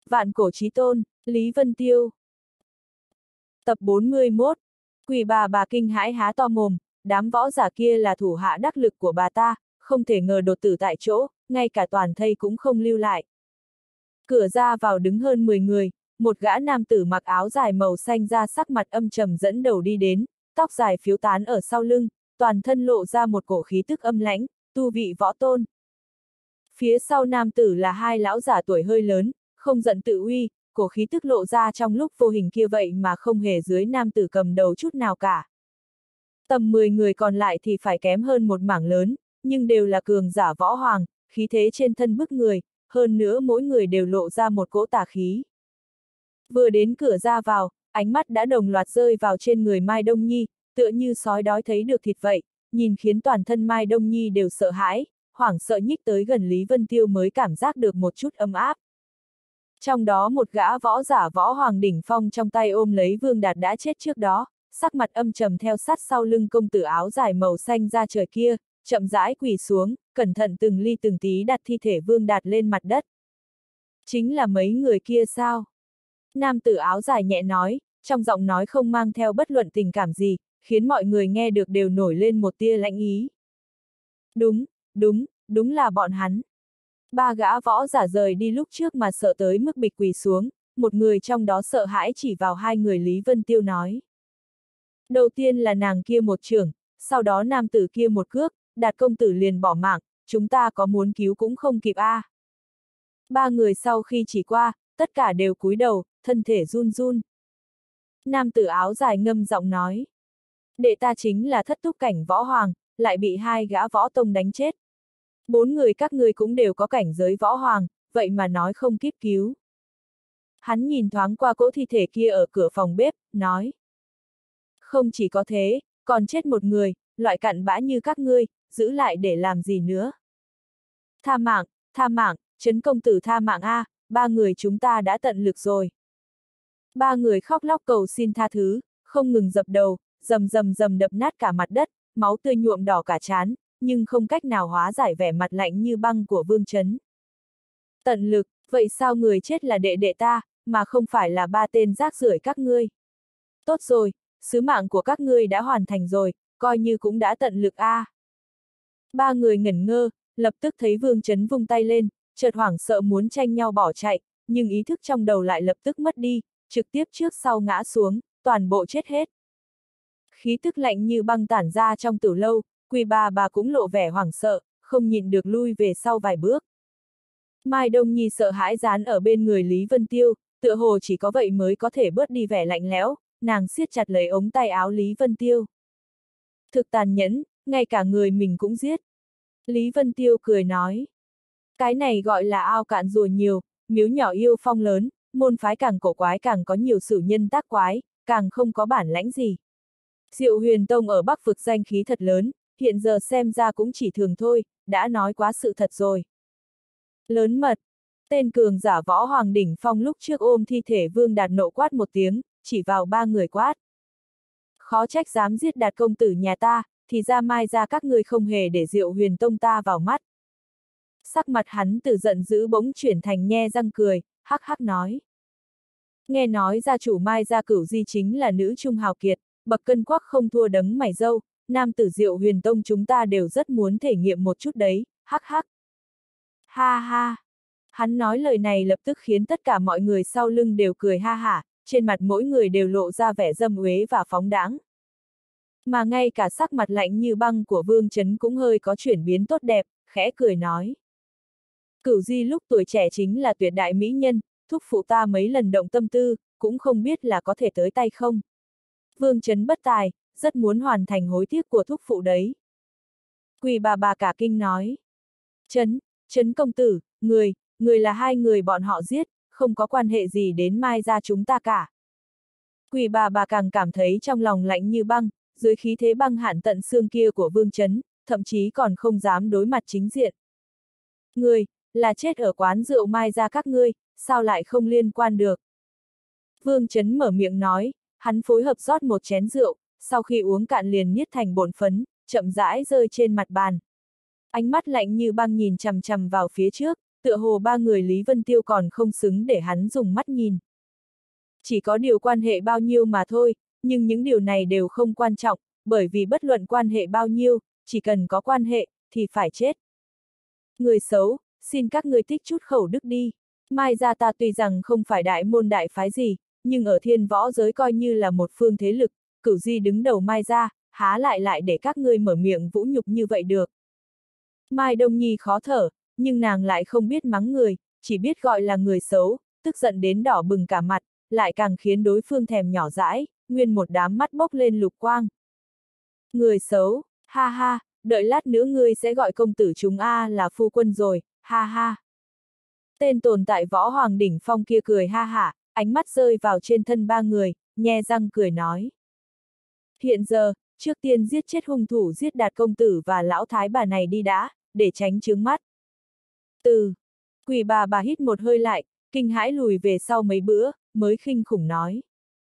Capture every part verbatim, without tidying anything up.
Vạn cổ chí tôn, Lý Vân Tiêu. Tập bốn mươi mốt. Quỷ bà bà kinh hãi há to mồm, đám võ giả kia là thủ hạ đắc lực của bà ta, không thể ngờ đột tử tại chỗ, ngay cả toàn thây cũng không lưu lại. Cửa ra vào đứng hơn mười người, một gã nam tử mặc áo dài màu xanh da sắc mặt âm trầm dẫn đầu đi đến, tóc dài phiếu tán ở sau lưng, toàn thân lộ ra một cổ khí tức âm lãnh, tu vị võ tôn. Phía sau nam tử là hai lão giả tuổi hơi lớn, không giận tự uy, cổ khí tức lộ ra trong lúc vô hình kia vậy mà không hề dưới nam tử cầm đầu chút nào cả. Tầm mười người còn lại thì phải kém hơn một mảng lớn, nhưng đều là cường giả võ hoàng, khí thế trên thân bức người, hơn nữa mỗi người đều lộ ra một cỗ tà khí. Vừa đến cửa ra vào, ánh mắt đã đồng loạt rơi vào trên người Mai Đông Nhi, tựa như sói đói thấy được thịt vậy, nhìn khiến toàn thân Mai Đông Nhi đều sợ hãi, hoảng sợ nhích tới gần Lý Vân Tiêu mới cảm giác được một chút ấm áp. Trong đó một gã võ giả võ hoàng đỉnh phong trong tay ôm lấy Vương Đạt đã chết trước đó, sắc mặt âm trầm theo sát sau lưng công tử áo dài màu xanh ra trời kia, chậm rãi quỳ xuống, cẩn thận từng ly từng tí đặt thi thể Vương Đạt lên mặt đất. Chính là mấy người kia sao? Nam tử áo dài nhẹ nói, trong giọng nói không mang theo bất luận tình cảm gì, khiến mọi người nghe được đều nổi lên một tia lãnh ý. Đúng, đúng, đúng là bọn hắn. Ba gã võ giả rời đi lúc trước mà sợ tới mức bịch quỳ xuống, một người trong đó sợ hãi chỉ vào hai người Lý Vân Tiêu nói. Đầu tiên là nàng kia một chưởng, sau đó nam tử kia một cước, Đạt công tử liền bỏ mạng, chúng ta có muốn cứu cũng không kịp a. À. Ba người sau khi chỉ qua, tất cả đều cúi đầu, thân thể run run. Nam tử áo dài ngâm giọng nói. Đệ ta chính là thất túc cảnh võ hoàng, lại bị hai gã võ tông đánh chết. Bốn người các ngươi cũng đều có cảnh giới võ hoàng, vậy mà nói không kíp cứu. Hắn nhìn thoáng qua cỗ thi thể kia ở cửa phòng bếp, nói. Không chỉ có thế, còn chết một người, loại cặn bã như các ngươi, giữ lại để làm gì nữa. Tha mạng, tha mạng, Trấn công tử tha mạng a, ba người chúng ta đã tận lực rồi. Ba người khóc lóc cầu xin tha thứ, không ngừng dập đầu, rầm rầm rầm đập nát cả mặt đất, máu tươi nhuộm đỏ cả trán, nhưng không cách nào hóa giải vẻ mặt lạnh như băng của Vương Trấn. Tận lực, vậy sao người chết là đệ đệ ta, mà không phải là ba tên rác rưởi các ngươi? Tốt rồi, sứ mạng của các ngươi đã hoàn thành rồi, coi như cũng đã tận lực a. À. Ba người ngẩn ngơ, lập tức thấy Vương Trấn vung tay lên, chợt hoảng sợ muốn tranh nhau bỏ chạy, nhưng ý thức trong đầu lại lập tức mất đi, trực tiếp trước sau ngã xuống, toàn bộ chết hết. Khí tức lạnh như băng tản ra trong tử lâu, Quỳ bà bà cũng lộ vẻ hoảng sợ, không nhịn được lui về sau vài bước. Mai Đông Nhi sợ hãi dán ở bên người Lý Vân Tiêu, tựa hồ chỉ có vậy mới có thể bớt đi vẻ lạnh lẽo, nàng siết chặt lấy ống tay áo Lý Vân Tiêu. Thực tàn nhẫn, ngay cả người mình cũng giết. Lý Vân Tiêu cười nói. Cái này gọi là ao cạn rùa nhiều, miếu nhỏ yêu phong lớn, môn phái càng cổ quái càng có nhiều sử nhân tác quái, càng không có bản lãnh gì. Diệu Huyền Tông ở Bắc vực danh khí thật lớn, hiện giờ xem ra cũng chỉ thường thôi, đã nói quá sự thật rồi. Lớn mật, tên cường giả võ hoàng đỉnh phong lúc trước ôm thi thể Vương Đạt nộ quát một tiếng, chỉ vào ba người quát. Khó trách dám giết Đạt công tử nhà ta, thì ra mai ra các ngươi không hề để Diệu Huyền Tông ta vào mắt. Sắc mặt hắn từ giận dữ bỗng chuyển thành nhe răng cười, hắc hắc nói. Nghe nói gia chủ Mai gia Cửu Di chính là nữ trung hào kiệt, bậc cân quắc không thua đấng mày râu, nam tử Diệu Huyền Tông chúng ta đều rất muốn thể nghiệm một chút đấy, hắc hắc. Ha ha. Hắn nói lời này lập tức khiến tất cả mọi người sau lưng đều cười ha hả, trên mặt mỗi người đều lộ ra vẻ dâm uế và phóng đãng. Mà ngay cả sắc mặt lạnh như băng của Vương Trấn cũng hơi có chuyển biến tốt đẹp, khẽ cười nói. Cửu Di lúc tuổi trẻ chính là tuyệt đại mỹ nhân, thúc phụ ta mấy lần động tâm tư, cũng không biết là có thể tới tay không. Vương Trấn bất tài, rất muốn hoàn thành hối tiếc của thúc phụ đấy. Quỳ bà bà cả kinh nói. Trấn, Trấn công tử, người, người là hai người bọn họ giết, không có quan hệ gì đến Mai gia chúng ta cả. Quỳ bà bà càng cảm thấy trong lòng lạnh như băng, dưới khí thế băng hạn tận xương kia của Vương Trấn, thậm chí còn không dám đối mặt chính diện. Người, là chết ở quán rượu Mai gia các ngươi, sao lại không liên quan được? Vương Trấn mở miệng nói, hắn phối hợp rót một chén rượu, sau khi uống cạn liền niết thành bột phấn, chậm rãi rơi trên mặt bàn. Ánh mắt lạnh như băng nhìn chằm chằm vào phía trước, tựa hồ ba người Lý Vân Tiêu còn không xứng để hắn dùng mắt nhìn. Chỉ có điều quan hệ bao nhiêu mà thôi, nhưng những điều này đều không quan trọng, bởi vì bất luận quan hệ bao nhiêu, chỉ cần có quan hệ, thì phải chết. Người xấu, xin các ngươi tích chút khẩu đức đi. Mai gia ta tuy rằng không phải đại môn đại phái gì, nhưng ở thiên võ giới coi như là một phương thế lực, Cửu Di đứng đầu Mai gia, há lại lại để các ngươi mở miệng vũ nhục như vậy được. Mai Đông Nhi khó thở, nhưng nàng lại không biết mắng người, chỉ biết gọi là người xấu, tức giận đến đỏ bừng cả mặt, lại càng khiến đối phương thèm nhỏ dãi, nguyên một đám mắt bốc lên lục quang. Người xấu, ha ha, đợi lát nữa ngươi sẽ gọi công tử chúng A là phu quân rồi, ha ha. Tên tồn tại võ hoàng đỉnh phong kia cười ha hả, ánh mắt rơi vào trên thân ba người, nhe răng cười nói. Hiện giờ, trước tiên giết chết hung thủ giết đạt công tử và lão thái bà này đi đã, để tránh chướng mắt. Từ, quỷ bà bà hít một hơi lại, kinh hãi lùi về sau mấy bữa, mới khinh khủng nói.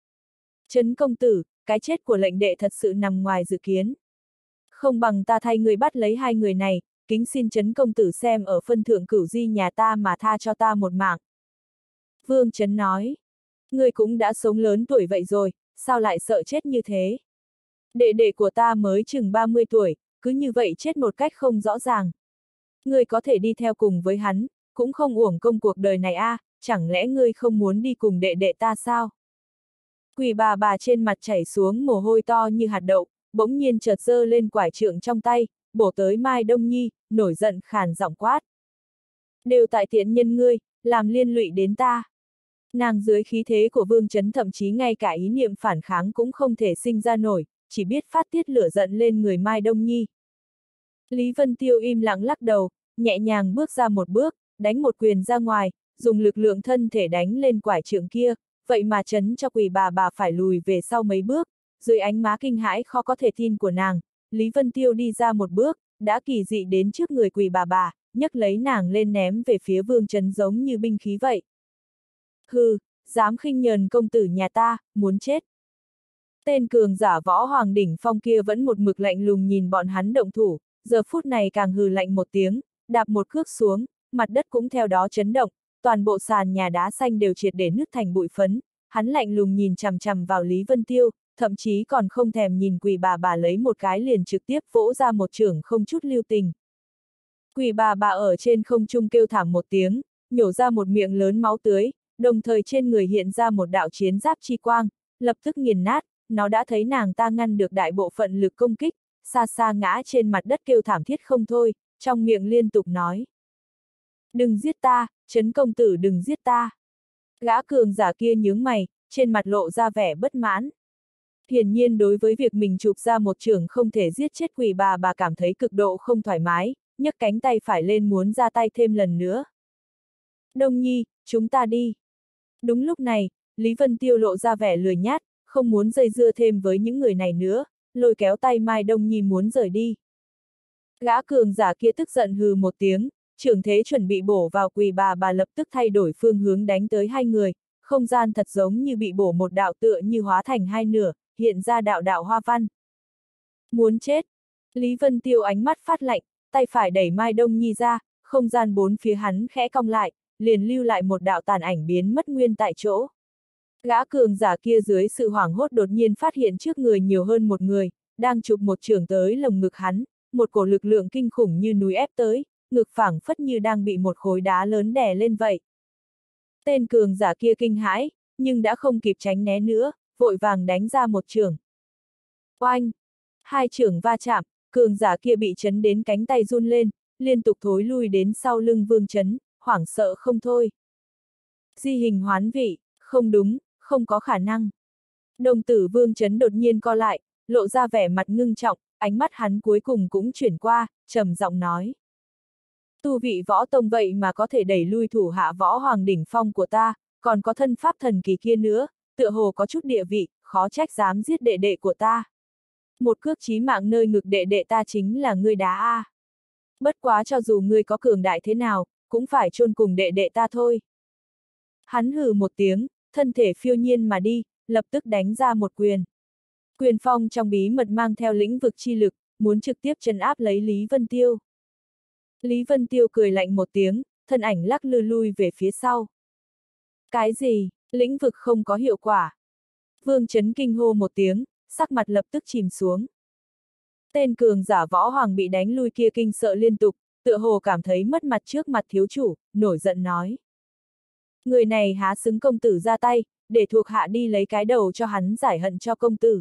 Trấn công tử, cái chết của lệnh đệ thật sự nằm ngoài dự kiến. Không bằng ta thay người bắt lấy hai người này, kính xin Trấn công tử xem ở phân thượng Cửu Di nhà ta mà tha cho ta một mạng. Vương Trấn nói, ngươi cũng đã sống lớn tuổi vậy rồi, sao lại sợ chết như thế? Đệ đệ của ta mới chừng ba mươi tuổi, cứ như vậy chết một cách không rõ ràng. Ngươi có thể đi theo cùng với hắn, cũng không uổng công cuộc đời này a, à, chẳng lẽ ngươi không muốn đi cùng đệ đệ ta sao? Quỷ bà bà trên mặt chảy xuống mồ hôi to như hạt đậu, bỗng nhiên chợt giơ lên quải trượng trong tay, bổ tới Mai Đông Nhi, nổi giận khàn giọng quát. Đều tại tiện nhân ngươi, làm liên lụy đến ta. Nàng dưới khí thế của Vương Trấn thậm chí ngay cả ý niệm phản kháng cũng không thể sinh ra nổi, chỉ biết phát tiết lửa giận lên người Mai Đông Nhi. Lý Vân Tiêu im lặng lắc đầu, nhẹ nhàng bước ra một bước, đánh một quyền ra ngoài, dùng lực lượng thân thể đánh lên quải trượng kia, vậy mà chấn cho quỷ bà bà phải lùi về sau mấy bước, dưới ánh má kinh hãi khó có thể tin của nàng, Lý Vân Tiêu đi ra một bước, đã kỳ dị đến trước người quỷ bà bà, nhấc lấy nàng lên ném về phía Vương Trấn giống như binh khí vậy. Hừ, dám khinh nhờn công tử nhà ta, muốn chết. Tên cường giả võ hoàng đỉnh phong kia vẫn một mực lạnh lùng nhìn bọn hắn động thủ, giờ phút này càng hừ lạnh một tiếng, đạp một cước xuống, mặt đất cũng theo đó chấn động, toàn bộ sàn nhà đá xanh đều triệt để nứt thành bụi phấn, hắn lạnh lùng nhìn chằm chằm vào Lý Vân Tiêu, thậm chí còn không thèm nhìn quỷ bà bà lấy một cái liền trực tiếp vỗ ra một chưởng không chút lưu tình. Quỷ bà bà ở trên không trung kêu thảm một tiếng, nhổ ra một miệng lớn máu tưới, đồng thời trên người hiện ra một đạo chiến giáp chi quang, lập tức nghiền nát, nó đã thấy nàng ta ngăn được đại bộ phận lực công kích, xa xa ngã trên mặt đất kêu thảm thiết không thôi, trong miệng liên tục nói. Đừng giết ta, Trấn công tử đừng giết ta. Gã cường giả kia nhướng mày, trên mặt lộ ra vẻ bất mãn. Hiển nhiên đối với việc mình chụp ra một chưởng không thể giết chết quỷ bà bà cảm thấy cực độ không thoải mái, nhấc cánh tay phải lên muốn ra tay thêm lần nữa. Đông Nhi, chúng ta đi. Đúng lúc này, Lý Vân Tiêu lộ ra vẻ lười nhát, không muốn dây dưa thêm với những người này nữa, lôi kéo tay Mai Đông Nhi muốn rời đi. Gã cường giả kia tức giận hừ một tiếng, trưởng thế chuẩn bị bổ vào quỷ bà bà lập tức thay đổi phương hướng đánh tới hai người, không gian thật giống như bị bổ một đạo tựa như hóa thành hai nửa, hiện ra đạo đạo hoa văn. Muốn chết! Lý Vân Tiêu ánh mắt phát lạnh, tay phải đẩy Mai Đông Nhi ra, không gian bốn phía hắn khẽ cong lại, liền lưu lại một đạo tàn ảnh biến mất nguyên tại chỗ. Gã cường giả kia dưới sự hoảng hốt đột nhiên phát hiện trước người nhiều hơn một người, đang chụp một chưởng tới lồng ngực hắn, một cổ lực lượng kinh khủng như núi ép tới, ngực phảng phất như đang bị một khối đá lớn đè lên vậy. Tên cường giả kia kinh hãi, nhưng đã không kịp tránh né nữa, vội vàng đánh ra một chưởng. Oanh! Hai chưởng va chạm, cường giả kia bị chấn đến cánh tay run lên, liên tục thối lui đến sau lưng Vương Trấn, hoảng sợ không thôi. Di hình hoán vị, không đúng, không có khả năng. Đồng tử Vương Trấn đột nhiên co lại, lộ ra vẻ mặt ngưng trọng, ánh mắt hắn cuối cùng cũng chuyển qua, trầm giọng nói. Tu vị võ tông vậy mà có thể đẩy lui thủ hạ võ hoàng đỉnh phong của ta, còn có thân pháp thần kỳ kia nữa, tựa hồ có chút địa vị, khó trách dám giết đệ đệ của ta. Một cước chí mạng nơi ngực đệ đệ ta chính là ngươi đá a. Bất quá cho dù ngươi có cường đại thế nào, cũng phải chôn cùng đệ đệ ta thôi. Hắn hừ một tiếng, thân thể phiêu nhiên mà đi, lập tức đánh ra một quyền. Quyền phong trong bí mật mang theo lĩnh vực chi lực, muốn trực tiếp trấn áp lấy Lý Vân Tiêu. Lý Vân Tiêu cười lạnh một tiếng, thân ảnh lắc lư lui về phía sau. Cái gì? Lĩnh vực không có hiệu quả. Vương Chấn kinh hô một tiếng, sắc mặt lập tức chìm xuống. Tên cường giả võ hoàng bị đánh lui kia kinh sợ liên tục, tựa hồ cảm thấy mất mặt trước mặt thiếu chủ, nổi giận nói. Người này há xứng công tử ra tay, để thuộc hạ đi lấy cái đầu cho hắn giải hận cho công tử.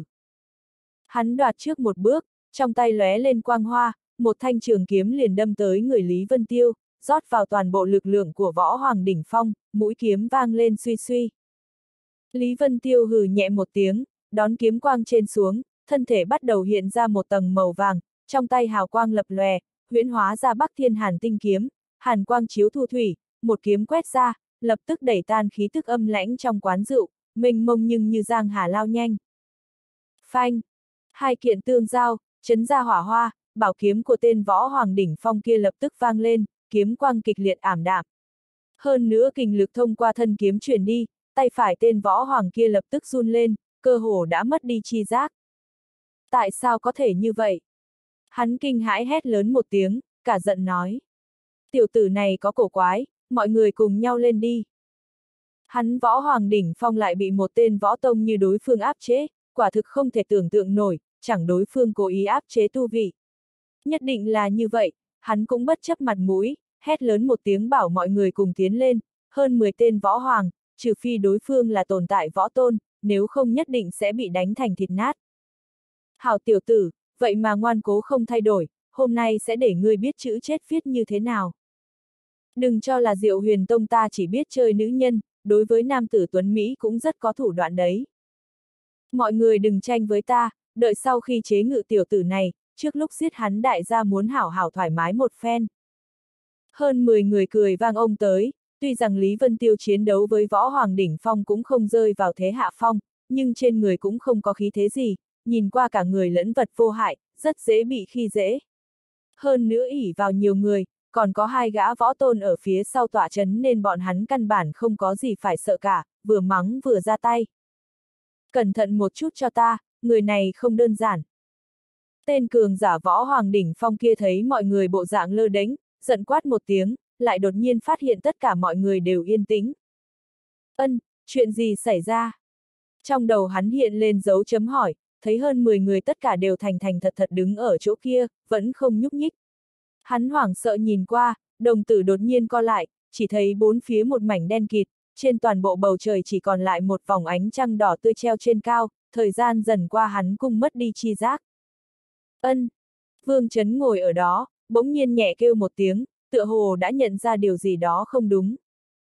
Hắn đoạt trước một bước, trong tay lóe lên quang hoa, một thanh trường kiếm liền đâm tới người Lý Vân Tiêu, rót vào toàn bộ lực lượng của võ hoàng đỉnh phong, mũi kiếm vang lên suy suy. Lý Vân Tiêu hừ nhẹ một tiếng, đón kiếm quang trên xuống, thân thể bắt đầu hiện ra một tầng màu vàng, trong tay hào quang lập lòe, huyễn hóa ra Bắc Thiên Hàn tinh kiếm, hàn quang chiếu thu thủy, một kiếm quét ra, lập tức đẩy tan khí tức âm lãnh trong quán rượu, mênh mông nhưng như giang hà lao nhanh. Phanh! Hai kiện tương giao, chấn ra hỏa hoa, bảo kiếm của tên võ hoàng đỉnh phong kia lập tức vang lên, kiếm quang kịch liệt ảm đạm. Hơn nữa kình lực thông qua thân kiếm truyền đi, tay phải tên võ hoàng kia lập tức run lên, cơ hồ đã mất đi chi giác. Tại sao có thể như vậy? Hắn kinh hãi hét lớn một tiếng, cả giận nói. Tiểu tử này có cổ quái, mọi người cùng nhau lên đi. Hắn võ hoàng đỉnh phong lại bị một tên võ tông như đối phương áp chế, quả thực không thể tưởng tượng nổi, chẳng đối phương cố ý áp chế tu vị. Nhất định là như vậy, hắn cũng bất chấp mặt mũi, hét lớn một tiếng bảo mọi người cùng tiến lên, hơn mười tên võ hoàng, trừ phi đối phương là tồn tại võ tôn, nếu không nhất định sẽ bị đánh thành thịt nát. Hảo tiểu tử, vậy mà ngoan cố không thay đổi, hôm nay sẽ để ngươi biết chữ chết viết như thế nào. Đừng cho là Diệu Huyền Tông ta chỉ biết chơi nữ nhân, đối với nam tử tuấn Mỹ cũng rất có thủ đoạn đấy. Mọi người đừng tranh với ta, đợi sau khi chế ngự tiểu tử này, trước lúc giết hắn đại gia muốn hảo hảo thoải mái một phen. Hơn mười người cười vang ông tới, tuy rằng Lý Vân Tiêu chiến đấu với võ hoàng đỉnh phong cũng không rơi vào thế hạ phong, nhưng trên người cũng không có khí thế gì, nhìn qua cả người lẫn vật vô hại, rất dễ bị khi dễ. Hơn nữa ỷ vào nhiều người, còn có hai gã võ tôn ở phía sau tọa chấn nên bọn hắn căn bản không có gì phải sợ cả, vừa mắng vừa ra tay. Cẩn thận một chút cho ta, người này không đơn giản. Tên cường giả võ hoàng đỉnh phong kia thấy mọi người bộ dạng lơ đánh, giận quát một tiếng, lại đột nhiên phát hiện tất cả mọi người đều yên tĩnh. Ân, chuyện gì xảy ra? Trong đầu hắn hiện lên dấu chấm hỏi, thấy hơn mười người tất cả đều thành thành thật thật đứng ở chỗ kia, vẫn không nhúc nhích. Hắn hoảng sợ nhìn qua, đồng tử đột nhiên co lại, chỉ thấy bốn phía một mảnh đen kịt, trên toàn bộ bầu trời chỉ còn lại một vòng ánh trăng đỏ tươi treo trên cao, thời gian dần qua hắn cũng mất đi chi giác. Ân! Vương Chấn ngồi ở đó, bỗng nhiên nhẹ kêu một tiếng, tựa hồ đã nhận ra điều gì đó không đúng.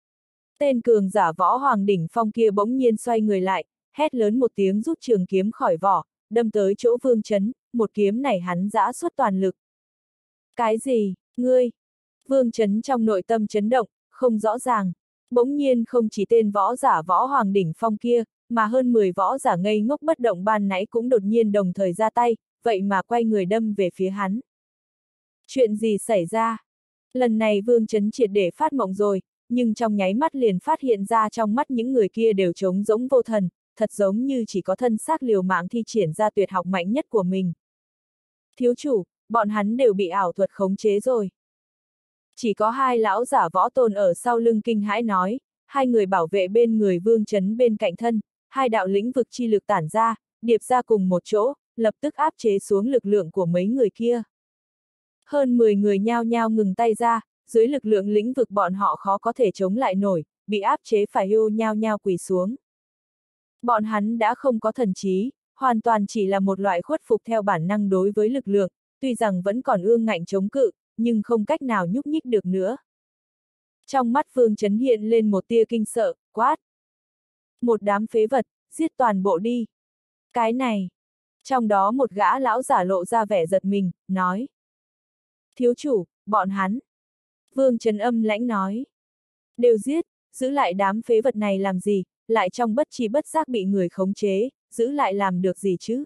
Tên cường giả võ hoàng đỉnh phong kia bỗng nhiên xoay người lại, hét lớn một tiếng rút trường kiếm khỏi vỏ, đâm tới chỗ Vương Chấn, một kiếm này hắn giã xuất toàn lực. Cái gì, ngươi? Vương Chấn trong nội tâm chấn động, không rõ ràng. Bỗng nhiên không chỉ tên võ giả võ hoàng đỉnh phong kia, mà hơn mười võ giả ngây ngốc bất động ban nãy cũng đột nhiên đồng thời ra tay, vậy mà quay người đâm về phía hắn. Chuyện gì xảy ra? Lần này Vương Chấn triệt để phát mộng rồi, nhưng trong nháy mắt liền phát hiện ra trong mắt những người kia đều trống rỗng vô thần, thật giống như chỉ có thân xác liều mạng thi triển ra tuyệt học mạnh nhất của mình. Thiếu chủ, bọn hắn đều bị ảo thuật khống chế rồi. Chỉ có hai lão giả võ tôn ở sau lưng kinh hãi nói, hai người bảo vệ bên người Vương Chấn bên cạnh thân, hai đạo lĩnh vực chi lực tản ra, điệp ra cùng một chỗ, lập tức áp chế xuống lực lượng của mấy người kia. Hơn mười người nhao nhao ngừng tay ra, dưới lực lượng lĩnh vực bọn họ khó có thể chống lại nổi, bị áp chế phải hô nhao nhao quỳ xuống. Bọn hắn đã không có thần trí, hoàn toàn chỉ là một loại khuất phục theo bản năng đối với lực lượng, tuy rằng vẫn còn ương ngạnh chống cự, nhưng không cách nào nhúc nhích được nữa. Trong mắt Vương Chấn hiện lên một tia kinh sợ, quát. Một đám phế vật, giết toàn bộ đi. Cái này. Trong đó một gã lão giả lộ ra vẻ giật mình, nói. Thiếu chủ, bọn hắn. Vương Chấn âm lãnh nói. Đều giết, giữ lại đám phế vật này làm gì, lại trong bất trí bất giác bị người khống chế, giữ lại làm được gì chứ?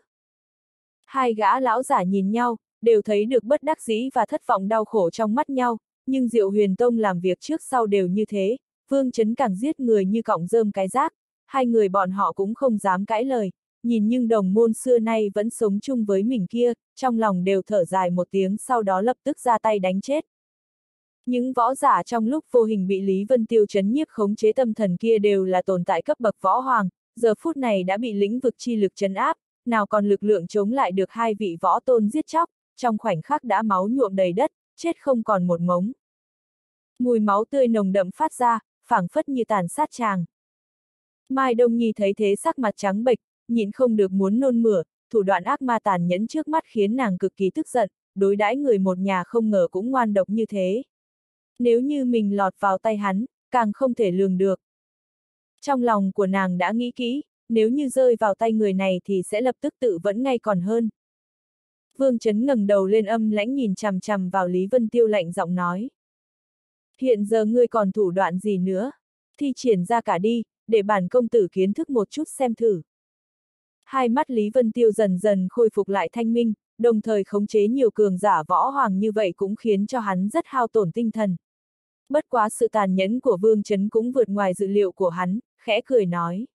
Hai gã lão giả nhìn nhau, đều thấy được bất đắc dĩ và thất vọng đau khổ trong mắt nhau, nhưng Diệu Huyền Tông làm việc trước sau đều như thế, Vương Chấn càng giết người như cọng rơm cái rác, hai người bọn họ cũng không dám cãi lời, nhìn nhưng đồng môn xưa nay vẫn sống chung với mình kia, trong lòng đều thở dài một tiếng sau đó lập tức ra tay đánh chết. Những võ giả trong lúc vô hình bị Lý Vân Tiêu trấn nhiếp khống chế tâm thần kia đều là tồn tại cấp bậc võ hoàng, giờ phút này đã bị lĩnh vực chi lực trấn áp, nào còn lực lượng chống lại được hai vị võ tôn giết chóc, trong khoảnh khắc đã máu nhuộm đầy đất, chết không còn một mống. Mùi máu tươi nồng đậm phát ra, phảng phất như tàn sát tràng. Mai Đông Nhi thấy thế sắc mặt trắng bệch, nhịn không được muốn nôn mửa, thủ đoạn ác ma tàn nhẫn trước mắt khiến nàng cực kỳ tức giận, đối đãi người một nhà không ngờ cũng ngoan độc như thế. Nếu như mình lọt vào tay hắn, càng không thể lường được. Trong lòng của nàng đã nghĩ kỹ, nếu như rơi vào tay người này thì sẽ lập tức tự vẫn ngay còn hơn. Vương Chấn ngẩng đầu lên âm lãnh nhìn chằm chằm vào Lý Vân Tiêu lạnh giọng nói. Hiện giờ ngươi còn thủ đoạn gì nữa? Thi triển ra cả đi, để bản công tử kiến thức một chút xem thử. Hai mắt Lý Vân Tiêu dần dần khôi phục lại thanh minh, đồng thời khống chế nhiều cường giả võ hoàng như vậy cũng khiến cho hắn rất hao tổn tinh thần. Bất quá sự tàn nhẫn của Vương Chấn cũng vượt ngoài dự liệu của hắn, khẽ cười nói.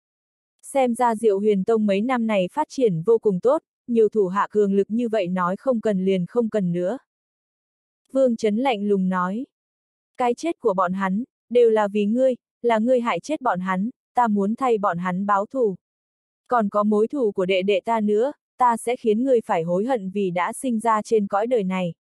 Xem ra Diệu Huyền Tông mấy năm này phát triển vô cùng tốt, nhiều thủ hạ cường lực như vậy nói không cần liền không cần nữa. Vương Chấn lạnh lùng nói. Cái chết của bọn hắn, đều là vì ngươi, là ngươi hại chết bọn hắn, ta muốn thay bọn hắn báo thù. Còn có mối thù của đệ đệ ta nữa, ta sẽ khiến ngươi phải hối hận vì đã sinh ra trên cõi đời này.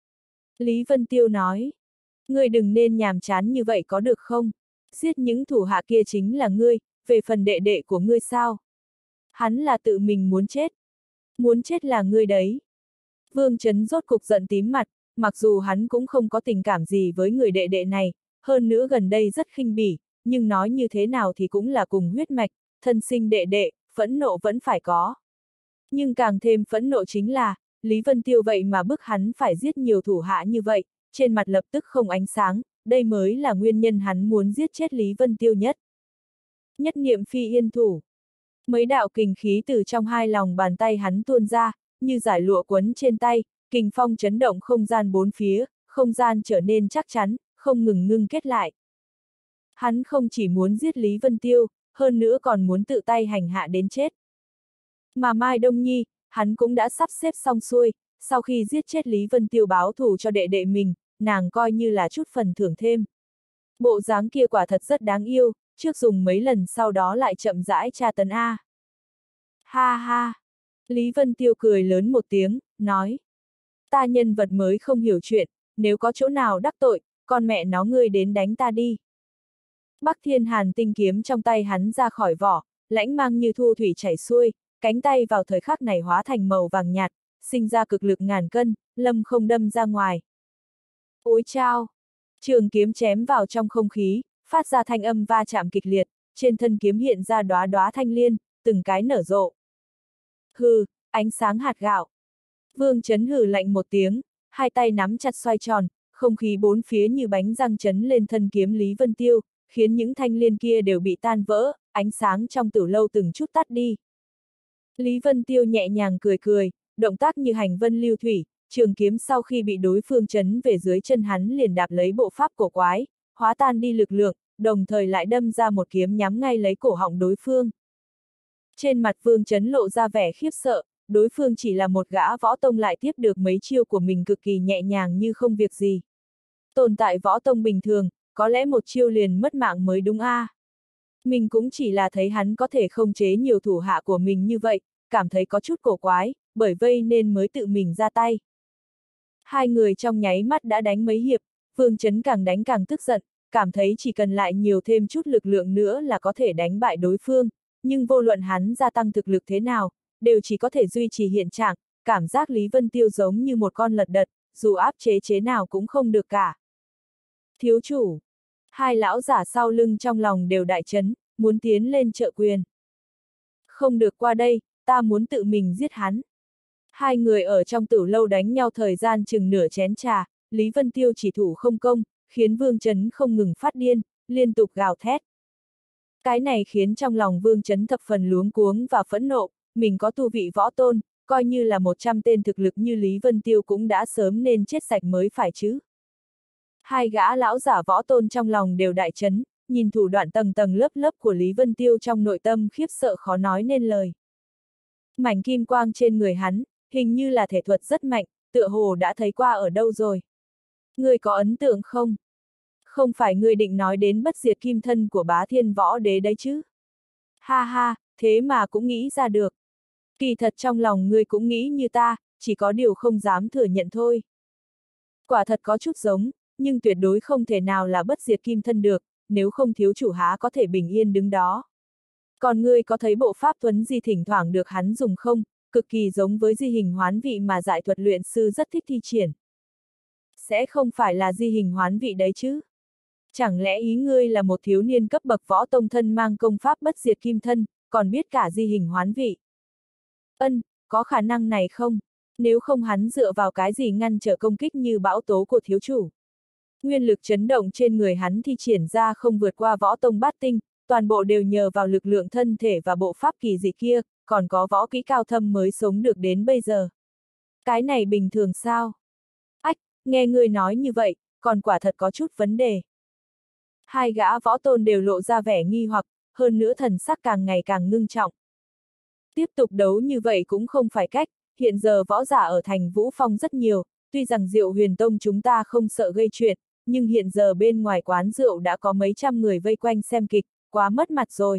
Lý Vân Tiêu nói. Ngươi đừng nên nhàm chán như vậy có được không? Giết những thủ hạ kia chính là ngươi, về phần đệ đệ của ngươi sao? Hắn là tự mình muốn chết. Muốn chết là ngươi đấy. Vương Chấn rốt cục giận tím mặt, mặc dù hắn cũng không có tình cảm gì với người đệ đệ này, hơn nữa gần đây rất khinh bỉ, nhưng nói như thế nào thì cũng là cùng huyết mạch, thân sinh đệ đệ, phẫn nộ vẫn phải có. Nhưng càng thêm phẫn nộ chính là, Lý Vân Tiêu vậy mà bức hắn phải giết nhiều thủ hạ như vậy, trên mặt lập tức không ánh sáng, đây mới là nguyên nhân hắn muốn giết chết Lý Vân Tiêu nhất. Nhất niệm phi yên thủ. Mấy đạo kình khí từ trong hai lòng bàn tay hắn tuôn ra, như giải lụa quấn trên tay, kình phong chấn động không gian bốn phía, không gian trở nên chắc chắn, không ngừng ngưng kết lại. Hắn không chỉ muốn giết Lý Vân Tiêu, hơn nữa còn muốn tự tay hành hạ đến chết. Mà Mai Đông Nhi, hắn cũng đã sắp xếp xong xuôi, sau khi giết chết Lý Vân Tiêu báo thù cho đệ đệ mình, nàng coi như là chút phần thưởng thêm. Bộ dáng kia quả thật rất đáng yêu, trước dùng mấy lần sau đó lại chậm rãi tra tấn A. Ha ha! Lý Vân Tiêu cười lớn một tiếng, nói. Ta nhân vật mới không hiểu chuyện, nếu có chỗ nào đắc tội, con mẹ nó ngươi đến đánh ta đi. Bắc Thiên Hàn tinh kiếm trong tay hắn ra khỏi vỏ, lãnh mang như thu thủy chảy xuôi, cánh tay vào thời khắc này hóa thành màu vàng nhạt, sinh ra cực lực ngàn cân, lâm không đâm ra ngoài. Ôi chao! Trường kiếm chém vào trong không khí, phát ra thanh âm va chạm kịch liệt, trên thân kiếm hiện ra đóa đóa thanh liên, từng cái nở rộ. Hừ, ánh sáng hạt gạo. Vương Chấn hừ lạnh một tiếng, hai tay nắm chặt xoay tròn, không khí bốn phía như bánh răng chấn lên thân kiếm Lý Vân Tiêu, khiến những thanh liên kia đều bị tan vỡ, ánh sáng trong tử lâu từng chút tắt đi. Lý Vân Tiêu nhẹ nhàng cười cười, động tác như hành vân lưu thủy, trường kiếm sau khi bị đối phương chấn về dưới chân hắn liền đạp lấy bộ pháp cổ quái, hóa tan đi lực lượng, đồng thời lại đâm ra một kiếm nhắm ngay lấy cổ họng đối phương. Trên mặt Vương Chấn lộ ra vẻ khiếp sợ, đối phương chỉ là một gã võ tông lại tiếp được mấy chiêu của mình cực kỳ nhẹ nhàng như không việc gì. Tồn tại võ tông bình thường, có lẽ một chiêu liền mất mạng mới đúng a. À. Mình cũng chỉ là thấy hắn có thể khống chế nhiều thủ hạ của mình như vậy, cảm thấy có chút cổ quái, bởi vây nên mới tự mình ra tay. Hai người trong nháy mắt đã đánh mấy hiệp, Vương Chấn càng đánh càng tức giận, cảm thấy chỉ cần lại nhiều thêm chút lực lượng nữa là có thể đánh bại đối phương, nhưng vô luận hắn gia tăng thực lực thế nào, đều chỉ có thể duy trì hiện trạng, cảm giác Lý Vân Tiêu giống như một con lật đật, dù áp chế chế nào cũng không được cả. Thiếu chủ! Hai lão giả sau lưng trong lòng đều đại chấn, muốn tiến lên trợ quyền. Không được qua đây, ta muốn tự mình giết hắn. Hai người ở trong tử lâu đánh nhau thời gian chừng nửa chén trà, Lý Vân Tiêu chỉ thủ không công, khiến Vương Chấn không ngừng phát điên, liên tục gào thét. Cái này khiến trong lòng Vương Chấn thập phần luống cuống và phẫn nộ, mình có tu vị võ tôn, coi như là một trăm tên thực lực như Lý Vân Tiêu cũng đã sớm nên chết sạch mới phải chứ. Hai gã lão giả võ tôn trong lòng đều đại chấn, nhìn thủ đoạn tầng tầng lớp lớp của Lý Vân Tiêu trong nội tâm khiếp sợ khó nói nên lời. Mảnh kim quang trên người hắn, hình như là thể thuật rất mạnh, tựa hồ đã thấy qua ở đâu rồi. Ngươi có ấn tượng không? Không phải ngươi định nói đến bất diệt kim thân của bá thiên võ đế đấy chứ? Ha ha, thế mà cũng nghĩ ra được. Kỳ thật trong lòng ngươi cũng nghĩ như ta, chỉ có điều không dám thừa nhận thôi. Quả thật có chút giống, nhưng tuyệt đối không thể nào là bất diệt kim thân được, nếu không thiếu chủ há có thể bình yên đứng đó. Còn ngươi có thấy bộ pháp tuấn di thỉnh thoảng được hắn dùng không, cực kỳ giống với di hình hoán vị mà giải thuật luyện sư rất thích thi triển. Sẽ không phải là di hình hoán vị đấy chứ? Chẳng lẽ ý ngươi là một thiếu niên cấp bậc võ tông thân mang công pháp bất diệt kim thân, còn biết cả di hình hoán vị? Ân, có khả năng này không? Nếu không hắn dựa vào cái gì ngăn trở công kích như bão tố của thiếu chủ? Nguyên lực chấn động trên người hắn thi triển ra không vượt qua võ tông bát tinh, toàn bộ đều nhờ vào lực lượng thân thể và bộ pháp kỳ dị kia, còn có võ kỹ cao thâm mới sống được đến bây giờ. Cái này bình thường sao? Ách, nghe ngươi nói như vậy, còn quả thật có chút vấn đề. Hai gã võ tôn đều lộ ra vẻ nghi hoặc, hơn nữa thần sắc càng ngày càng ngưng trọng. Tiếp tục đấu như vậy cũng không phải cách, hiện giờ võ giả ở thành Vũ Phong rất nhiều, tuy rằng Diệu Huyền Tông chúng ta không sợ gây chuyện, nhưng hiện giờ bên ngoài quán rượu đã có mấy trăm người vây quanh xem kịch, quá mất mặt rồi.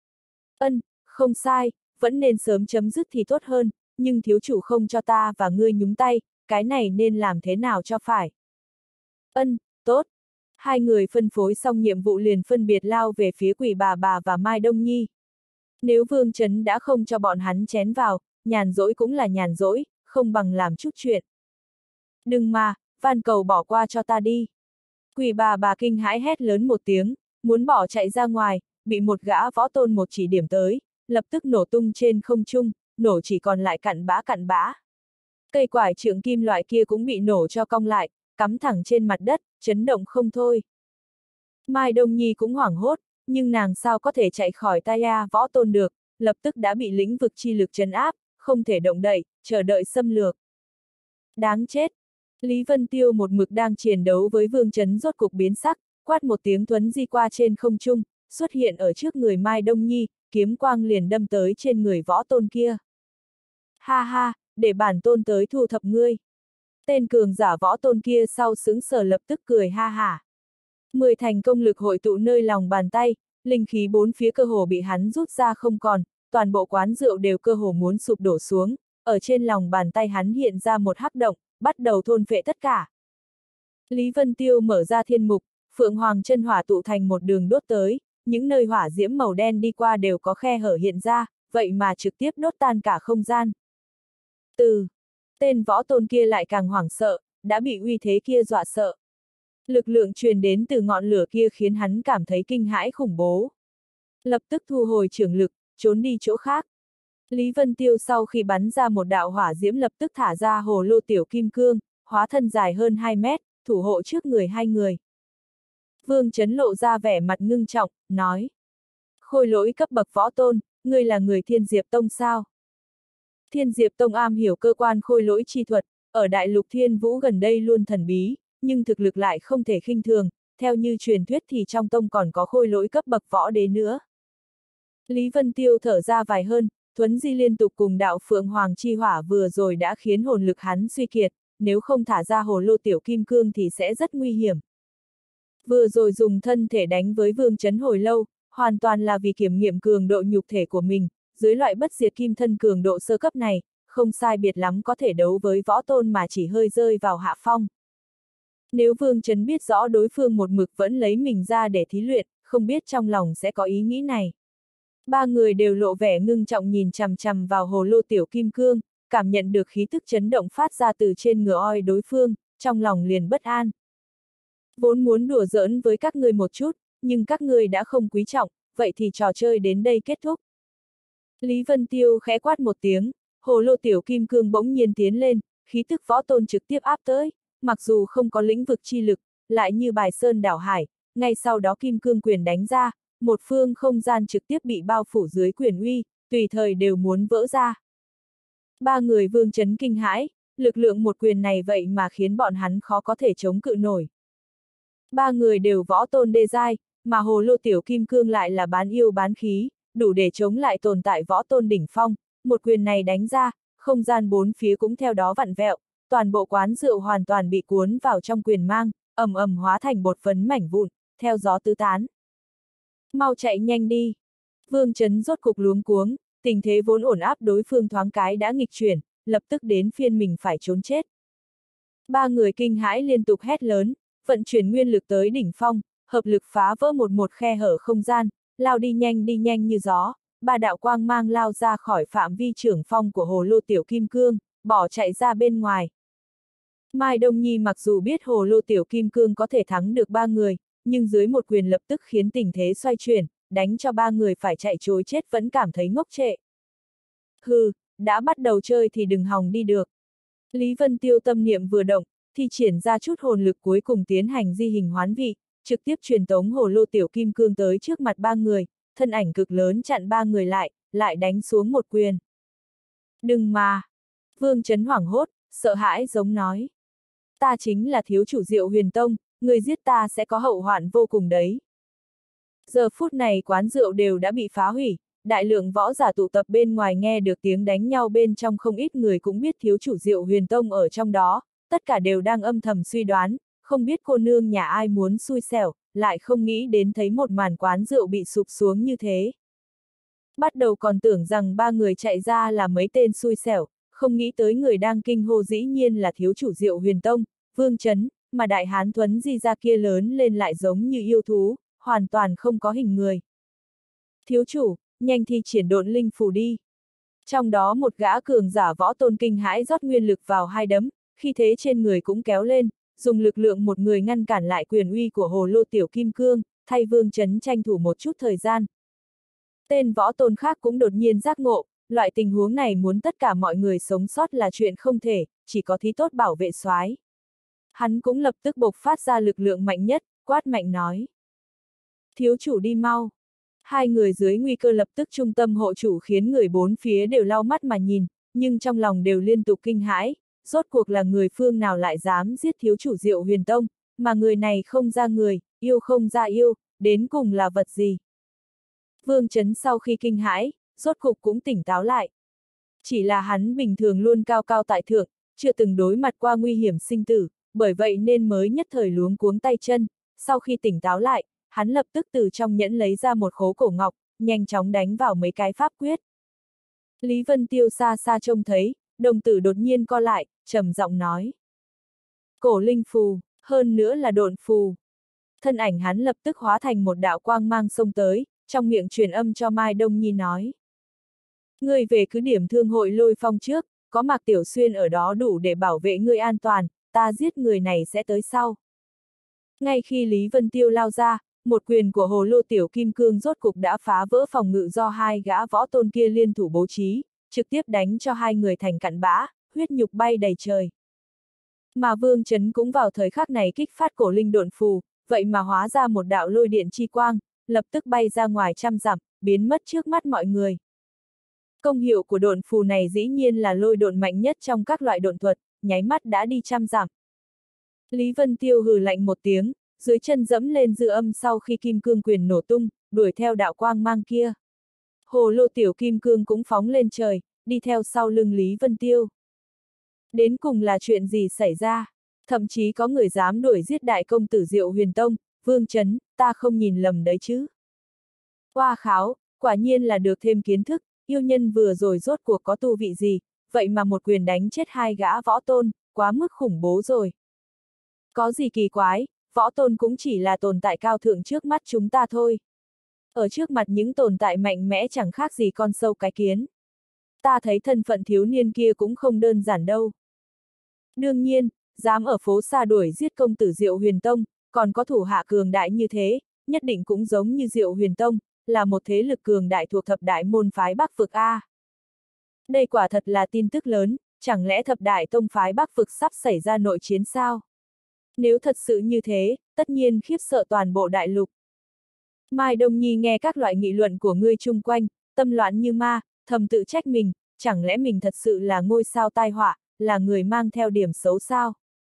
Ân, không sai, vẫn nên sớm chấm dứt thì tốt hơn, nhưng thiếu chủ không cho ta và ngươi nhúng tay, cái này nên làm thế nào cho phải. Ân, tốt. Hai người phân phối xong nhiệm vụ liền phân biệt lao về phía Quỷ Bà Bà và Mai Đông Nhi. Nếu Vương Chấn đã không cho bọn hắn chén vào, nhàn rỗi cũng là nhàn rỗi, không bằng làm chút chuyện. Đừng mà, van cầu bỏ qua cho ta đi. Quỷ Bà Bà kinh hãi hét lớn một tiếng, muốn bỏ chạy ra ngoài, bị một gã võ tôn một chỉ điểm tới, lập tức nổ tung trên không trung, nổ chỉ còn lại cặn bã cặn bã. Cây quải trượng kim loại kia cũng bị nổ cho cong lại, cắm thẳng trên mặt đất, chấn động không thôi. Mai Đông Nhi cũng hoảng hốt, nhưng nàng sao có thể chạy khỏi tay A võ tôn được, lập tức đã bị lĩnh vực chi lực trấn áp, không thể động đậy, chờ đợi xâm lược. Đáng chết! Lý Vân Tiêu một mực đang chiến đấu với Vương Chấn rốt cục biến sắc, quát một tiếng thuấn di qua trên không trung, xuất hiện ở trước người Mai Đông Nhi, kiếm quang liền đâm tới trên người võ tôn kia. Ha ha, để bản tôn tới thu thập ngươi. Tên cường giả võ tôn kia sau sững sờ lập tức cười ha hả. Mười thành công lực hội tụ nơi lòng bàn tay, linh khí bốn phía cơ hồ bị hắn rút ra không còn, toàn bộ quán rượu đều cơ hồ muốn sụp đổ xuống, ở trên lòng bàn tay hắn hiện ra một hắc động, bắt đầu thôn phệ tất cả. Lý Vân Tiêu mở ra thiên mục, Phượng Hoàng chân hỏa tụ thành một đường đốt tới, những nơi hỏa diễm màu đen đi qua đều có khe hở hiện ra, vậy mà trực tiếp đốt tan cả không gian. Từ, tên võ tôn kia lại càng hoảng sợ, đã bị uy thế kia dọa sợ. Lực lượng truyền đến từ ngọn lửa kia khiến hắn cảm thấy kinh hãi khủng bố. Lập tức thu hồi trường lực, trốn đi chỗ khác. Lý Vân Tiêu sau khi bắn ra một đạo hỏa diễm lập tức thả ra hồ lô tiểu kim cương, hóa thân dài hơn hai mét, thủ hộ trước người hai người. Vương Chấn lộ ra vẻ mặt ngưng trọng, nói. Khôi lỗi cấp bậc võ tôn, ngươi là người Thiên Diệp Tông sao? Thiên Diệp Tông am hiểu cơ quan khôi lỗi chi thuật, ở Đại Lục Thiên Vũ gần đây luôn thần bí, nhưng thực lực lại không thể khinh thường, theo như truyền thuyết thì trong tông còn có khôi lỗi cấp bậc võ đế nữa. Lý Vân Tiêu thở ra vài hơn, thuấn di liên tục cùng đạo Phượng Hoàng chi hỏa vừa rồi đã khiến hồn lực hắn suy kiệt, nếu không thả ra hồ lô tiểu kim cương thì sẽ rất nguy hiểm. Vừa rồi dùng thân thể đánh với Vương Chấn hồi lâu, hoàn toàn là vì kiểm nghiệm cường độ nhục thể của mình, dưới loại bất diệt kim thân cường độ sơ cấp này, không sai biệt lắm có thể đấu với võ tôn mà chỉ hơi rơi vào hạ phong. Nếu Vương Chấn biết rõ đối phương một mực vẫn lấy mình ra để thí luyện, không biết trong lòng sẽ có ý nghĩ này. Ba người đều lộ vẻ ngưng trọng nhìn chằm chằm vào hồ lô tiểu kim cương, cảm nhận được khí tức chấn động phát ra từ trên ngựa oi đối phương, trong lòng liền bất an. Vốn muốn đùa giỡn với các ngươi một chút, nhưng các ngươi đã không quý trọng, vậy thì trò chơi đến đây kết thúc. Lý Vân Tiêu khẽ quát một tiếng, hồ lô tiểu kim cương bỗng nhiên tiến lên, khí tức võ tôn trực tiếp áp tới, mặc dù không có lĩnh vực chi lực, lại như bài sơn đảo hải, ngay sau đó kim cương quyền đánh ra, một phương không gian trực tiếp bị bao phủ dưới quyền uy, tùy thời đều muốn vỡ ra. Ba người Vương Chấn kinh hãi, lực lượng một quyền này vậy mà khiến bọn hắn khó có thể chống cự nổi. Ba người đều võ tôn đê giai, mà hồ lô tiểu kim cương lại là bán yêu bán khí, đủ để chống lại tồn tại võ tôn đỉnh phong, một quyền này đánh ra, không gian bốn phía cũng theo đó vặn vẹo, toàn bộ quán rượu hoàn toàn bị cuốn vào trong quyền mang, ầm ầm hóa thành bột phấn mảnh vụn, theo gió tứ tán. Mau chạy nhanh đi! Vương Chấn rốt cục luống cuống, tình thế vốn ổn áp đối phương thoáng cái đã nghịch chuyển, lập tức đến phiên mình phải trốn chết. Ba người kinh hãi liên tục hét lớn, vận chuyển nguyên lực tới đỉnh phong, hợp lực phá vỡ một một khe hở không gian, lao đi nhanh đi nhanh như gió, ba đạo quang mang lao ra khỏi phạm vi trưởng phong của hồ lô tiểu kim cương, bỏ chạy ra bên ngoài. Mai Đông Nhi mặc dù biết hồ lô tiểu kim cương có thể thắng được ba người, nhưng dưới một quyền lập tức khiến tình thế xoay chuyển, đánh cho ba người phải chạy trối chết vẫn cảm thấy ngốc trệ. Hừ, đã bắt đầu chơi thì đừng hòng đi được. Lý Vân Tiêu tâm niệm vừa động, thì triển ra chút hồn lực cuối cùng tiến hành di hình hoán vị, trực tiếp truyền tống hồ lô tiểu kim cương tới trước mặt ba người, thân ảnh cực lớn chặn ba người lại, lại đánh xuống một quyền. Đừng mà! Vương Chấn hoảng hốt, sợ hãi giống nói. Ta chính là thiếu chủ Diệu Huyền Tông, người giết ta sẽ có hậu hoạn vô cùng đấy. Giờ phút này quán rượu đều đã bị phá hủy, đại lượng võ giả tụ tập bên ngoài nghe được tiếng đánh nhau bên trong, không ít người cũng biết thiếu chủ Diệu Huyền Tông ở trong đó, tất cả đều đang âm thầm suy đoán, không biết cô nương nhà ai muốn xui xẻo, lại không nghĩ đến thấy một màn quán rượu bị sụp xuống như thế. Bắt đầu còn tưởng rằng ba người chạy ra là mấy tên xui xẻo, không nghĩ tới người đang kinh hô dĩ nhiên là thiếu chủ Diệu Huyền Tông, Vương Chấn, mà đại hán Thuấn Di ra kia lớn lên lại giống như yêu thú, hoàn toàn không có hình người. Thiếu chủ, nhanh thi triển độn linh phù đi. Trong đó một gã cường giả võ tôn kinh hãi rót nguyên lực vào hai đấm, khi thế trên người cũng kéo lên, dùng lực lượng một người ngăn cản lại quyền uy của hồ lô tiểu kim cương, thay Vương Chấn tranh thủ một chút thời gian. Tên võ tôn khác cũng đột nhiên giác ngộ, loại tình huống này muốn tất cả mọi người sống sót là chuyện không thể, chỉ có thí tốt bảo vệ soái. Hắn cũng lập tức bộc phát ra lực lượng mạnh nhất, quát mạnh nói. Thiếu chủ đi mau. Hai người dưới nguy cơ lập tức trung tâm hộ chủ khiến người bốn phía đều lau mắt mà nhìn, nhưng trong lòng đều liên tục kinh hãi, rốt cuộc là người phương nào lại dám giết thiếu chủ Diệu Huyền Tông, mà người này không ra người, yêu không ra yêu, đến cùng là vật gì. Vương Chấn sau khi kinh hãi, rốt cục cũng tỉnh táo lại. Chỉ là hắn bình thường luôn cao cao tại thượng, chưa từng đối mặt qua nguy hiểm sinh tử, bởi vậy nên mới nhất thời luống cuống tay chân, sau khi tỉnh táo lại, hắn lập tức từ trong nhẫn lấy ra một khố cổ ngọc, nhanh chóng đánh vào mấy cái pháp quyết. Lý Vân Tiêu xa xa trông thấy, đồng tử đột nhiên co lại, trầm giọng nói. Cổ linh phù, hơn nữa là độn phù. Thân ảnh hắn lập tức hóa thành một đạo quang mang xông tới, trong miệng truyền âm cho Mai Đông Nhi nói. Ngươi về cứ điểm thương hội Lôi Phong trước, có Mạc Tiểu Xuyên ở đó đủ để bảo vệ ngươi an toàn, ta giết người này sẽ tới sau. Ngay khi Lý Vân Tiêu lao ra, một quyền của hồ lô tiểu kim cương rốt cục đã phá vỡ phòng ngự do hai gã võ tôn kia liên thủ bố trí, trực tiếp đánh cho hai người thành cặn bã, huyết nhục bay đầy trời. Mà Vương Chấn cũng vào thời khắc này kích phát cổ linh độn phù, vậy mà hóa ra một đạo lôi điện chi quang, lập tức bay ra ngoài trăm dặm, biến mất trước mắt mọi người. Công hiệu của độn phù này dĩ nhiên là lôi độn mạnh nhất trong các loại độn thuật, nháy mắt đã đi trăm dặm. Lý Vân Tiêu hừ lạnh một tiếng, dưới chân dẫm lên dư âm sau khi kim cương quyền nổ tung, đuổi theo đạo quang mang kia. Hồ lô tiểu kim cương cũng phóng lên trời, đi theo sau lưng Lý Vân Tiêu. Đến cùng là chuyện gì xảy ra? Thậm chí có người dám đuổi giết đại công tử Diệu Huyền Tông, Vương Chấn, ta không nhìn lầm đấy chứ. Hoa kháo, quả nhiên là được thêm kiến thức, yêu nhân vừa rồi rốt cuộc có tu vị gì, vậy mà một quyền đánh chết hai gã võ tôn, quá mức khủng bố rồi. Có gì kỳ quái, võ tôn cũng chỉ là tồn tại cao thượng trước mắt chúng ta thôi. Ở trước mặt những tồn tại mạnh mẽ chẳng khác gì con sâu cái kiến. Ta thấy thân phận thiếu niên kia cũng không đơn giản đâu. Đương nhiên, dám ở phố xa đuổi giết công tử Diệu Huyền Tông, còn có thủ hạ cường đại như thế, nhất định cũng giống như Diệu Huyền Tông, là một thế lực cường đại thuộc thập đại môn phái Bắc vực A. Đây quả thật là tin tức lớn, chẳng lẽ thập đại tông phái Bắc vực sắp xảy ra nội chiến sao? Nếu thật sự như thế, tất nhiên khiếp sợ toàn bộ đại lục. Mai Đông Nhi nghe các loại nghị luận của ngươi chung quanh, tâm loạn như ma, thầm tự trách mình, chẳng lẽ mình thật sự là ngôi sao tai họa, là người mang theo điểm xấu sao?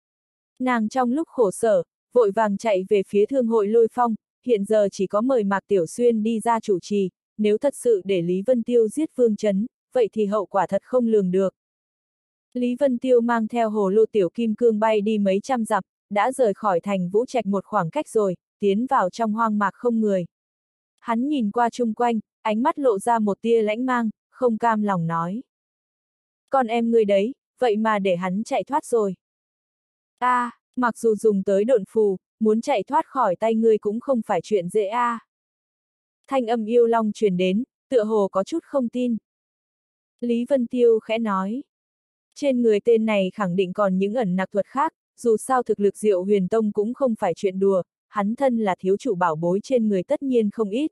Nàng trong lúc khổ sở, vội vàng chạy về phía thương hội Lôi Phong, hiện giờ chỉ có mời Mạc Tiểu Xuyên đi ra chủ trì, nếu thật sự để Lý Vân Tiêu giết Vương Chấn, vậy thì hậu quả thật không lường được. Lý Vân Tiêu mang theo hồ lô tiểu kim cương bay đi mấy trăm dặm, đã rời khỏi thành Vũ Trạch một khoảng cách rồi, tiến vào trong hoang mạc không người. Hắn nhìn qua chung quanh, ánh mắt lộ ra một tia lãnh mang, không cam lòng nói. Con em ngươi đấy, vậy mà để hắn chạy thoát rồi. A, à, mặc dù dùng tới độn phù, muốn chạy thoát khỏi tay ngươi cũng không phải chuyện dễ a. À. Thanh âm yêu long truyền đến, tựa hồ có chút không tin. Lý Vân Tiêu khẽ nói. Trên người tên này khẳng định còn những ẩn nặc thuật khác, dù sao thực lực Diệu Huyền Tông cũng không phải chuyện đùa, hắn thân là thiếu chủ bảo bối trên người tất nhiên không ít.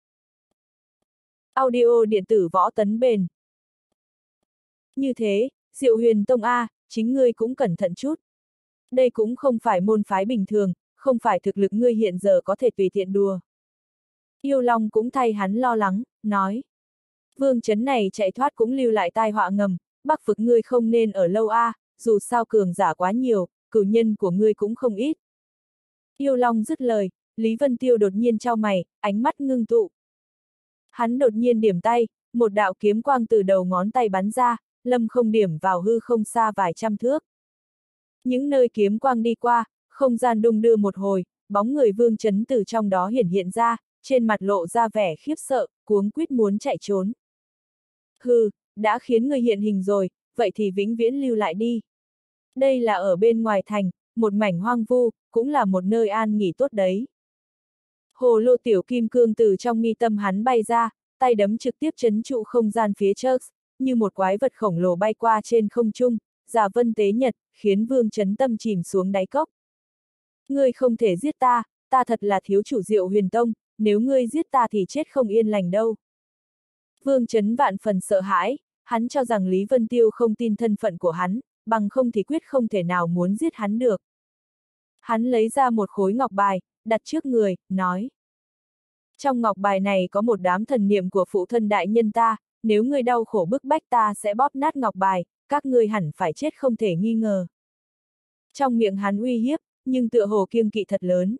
Audio điện tử võ tấn bền. Như thế, Diệu Huyền Tông A, chính ngươi cũng cẩn thận chút. Đây cũng không phải môn phái bình thường, không phải thực lực ngươi hiện giờ có thể tùy tiện đùa. Yêu Long cũng thay hắn lo lắng, nói. Vương chấn này chạy thoát cũng lưu lại tai họa ngầm, Bắc vực ngươi không nên ở lâu a, à, dù sao cường giả quá nhiều, cửu nhân của ngươi cũng không ít. Yêu Long dứt lời, Lý Vân Tiêu đột nhiên chau mày, ánh mắt ngưng tụ. Hắn đột nhiên điểm tay, một đạo kiếm quang từ đầu ngón tay bắn ra, lâm không điểm vào hư không xa vài trăm thước. Những nơi kiếm quang đi qua, không gian đung đưa một hồi, bóng người Vương Chấn từ trong đó hiển hiện ra, trên mặt lộ ra vẻ khiếp sợ, cuống quýt muốn chạy trốn. Hừ, đã khiến người hiện hình rồi, vậy thì vĩnh viễn lưu lại đi. Đây là ở bên ngoài thành, một mảnh hoang vu, cũng là một nơi an nghỉ tốt đấy. Hồ lô tiểu kim cương từ trong mi tâm hắn bay ra, tay đấm trực tiếp trấn trụ không gian phía trước, như một quái vật khổng lồ bay qua trên không trung, giả vân tế nhật, khiến Vương Chấn tâm chìm xuống đáy cốc. Ngươi không thể giết ta, ta thật là thiếu chủ Diệu Huyền Tông, nếu ngươi giết ta thì chết không yên lành đâu. Vương Chấn vạn phần sợ hãi, hắn cho rằng Lý Vân Tiêu không tin thân phận của hắn, bằng không thì quyết không thể nào muốn giết hắn được. Hắn lấy ra một khối ngọc bài, đặt trước người, nói. Trong ngọc bài này có một đám thần niệm của phụ thân đại nhân ta, nếu ngươi đau khổ bức bách ta sẽ bóp nát ngọc bài, các ngươi hẳn phải chết không thể nghi ngờ. Trong miệng hắn uy hiếp, nhưng tựa hồ kiêng kỵ thật lớn.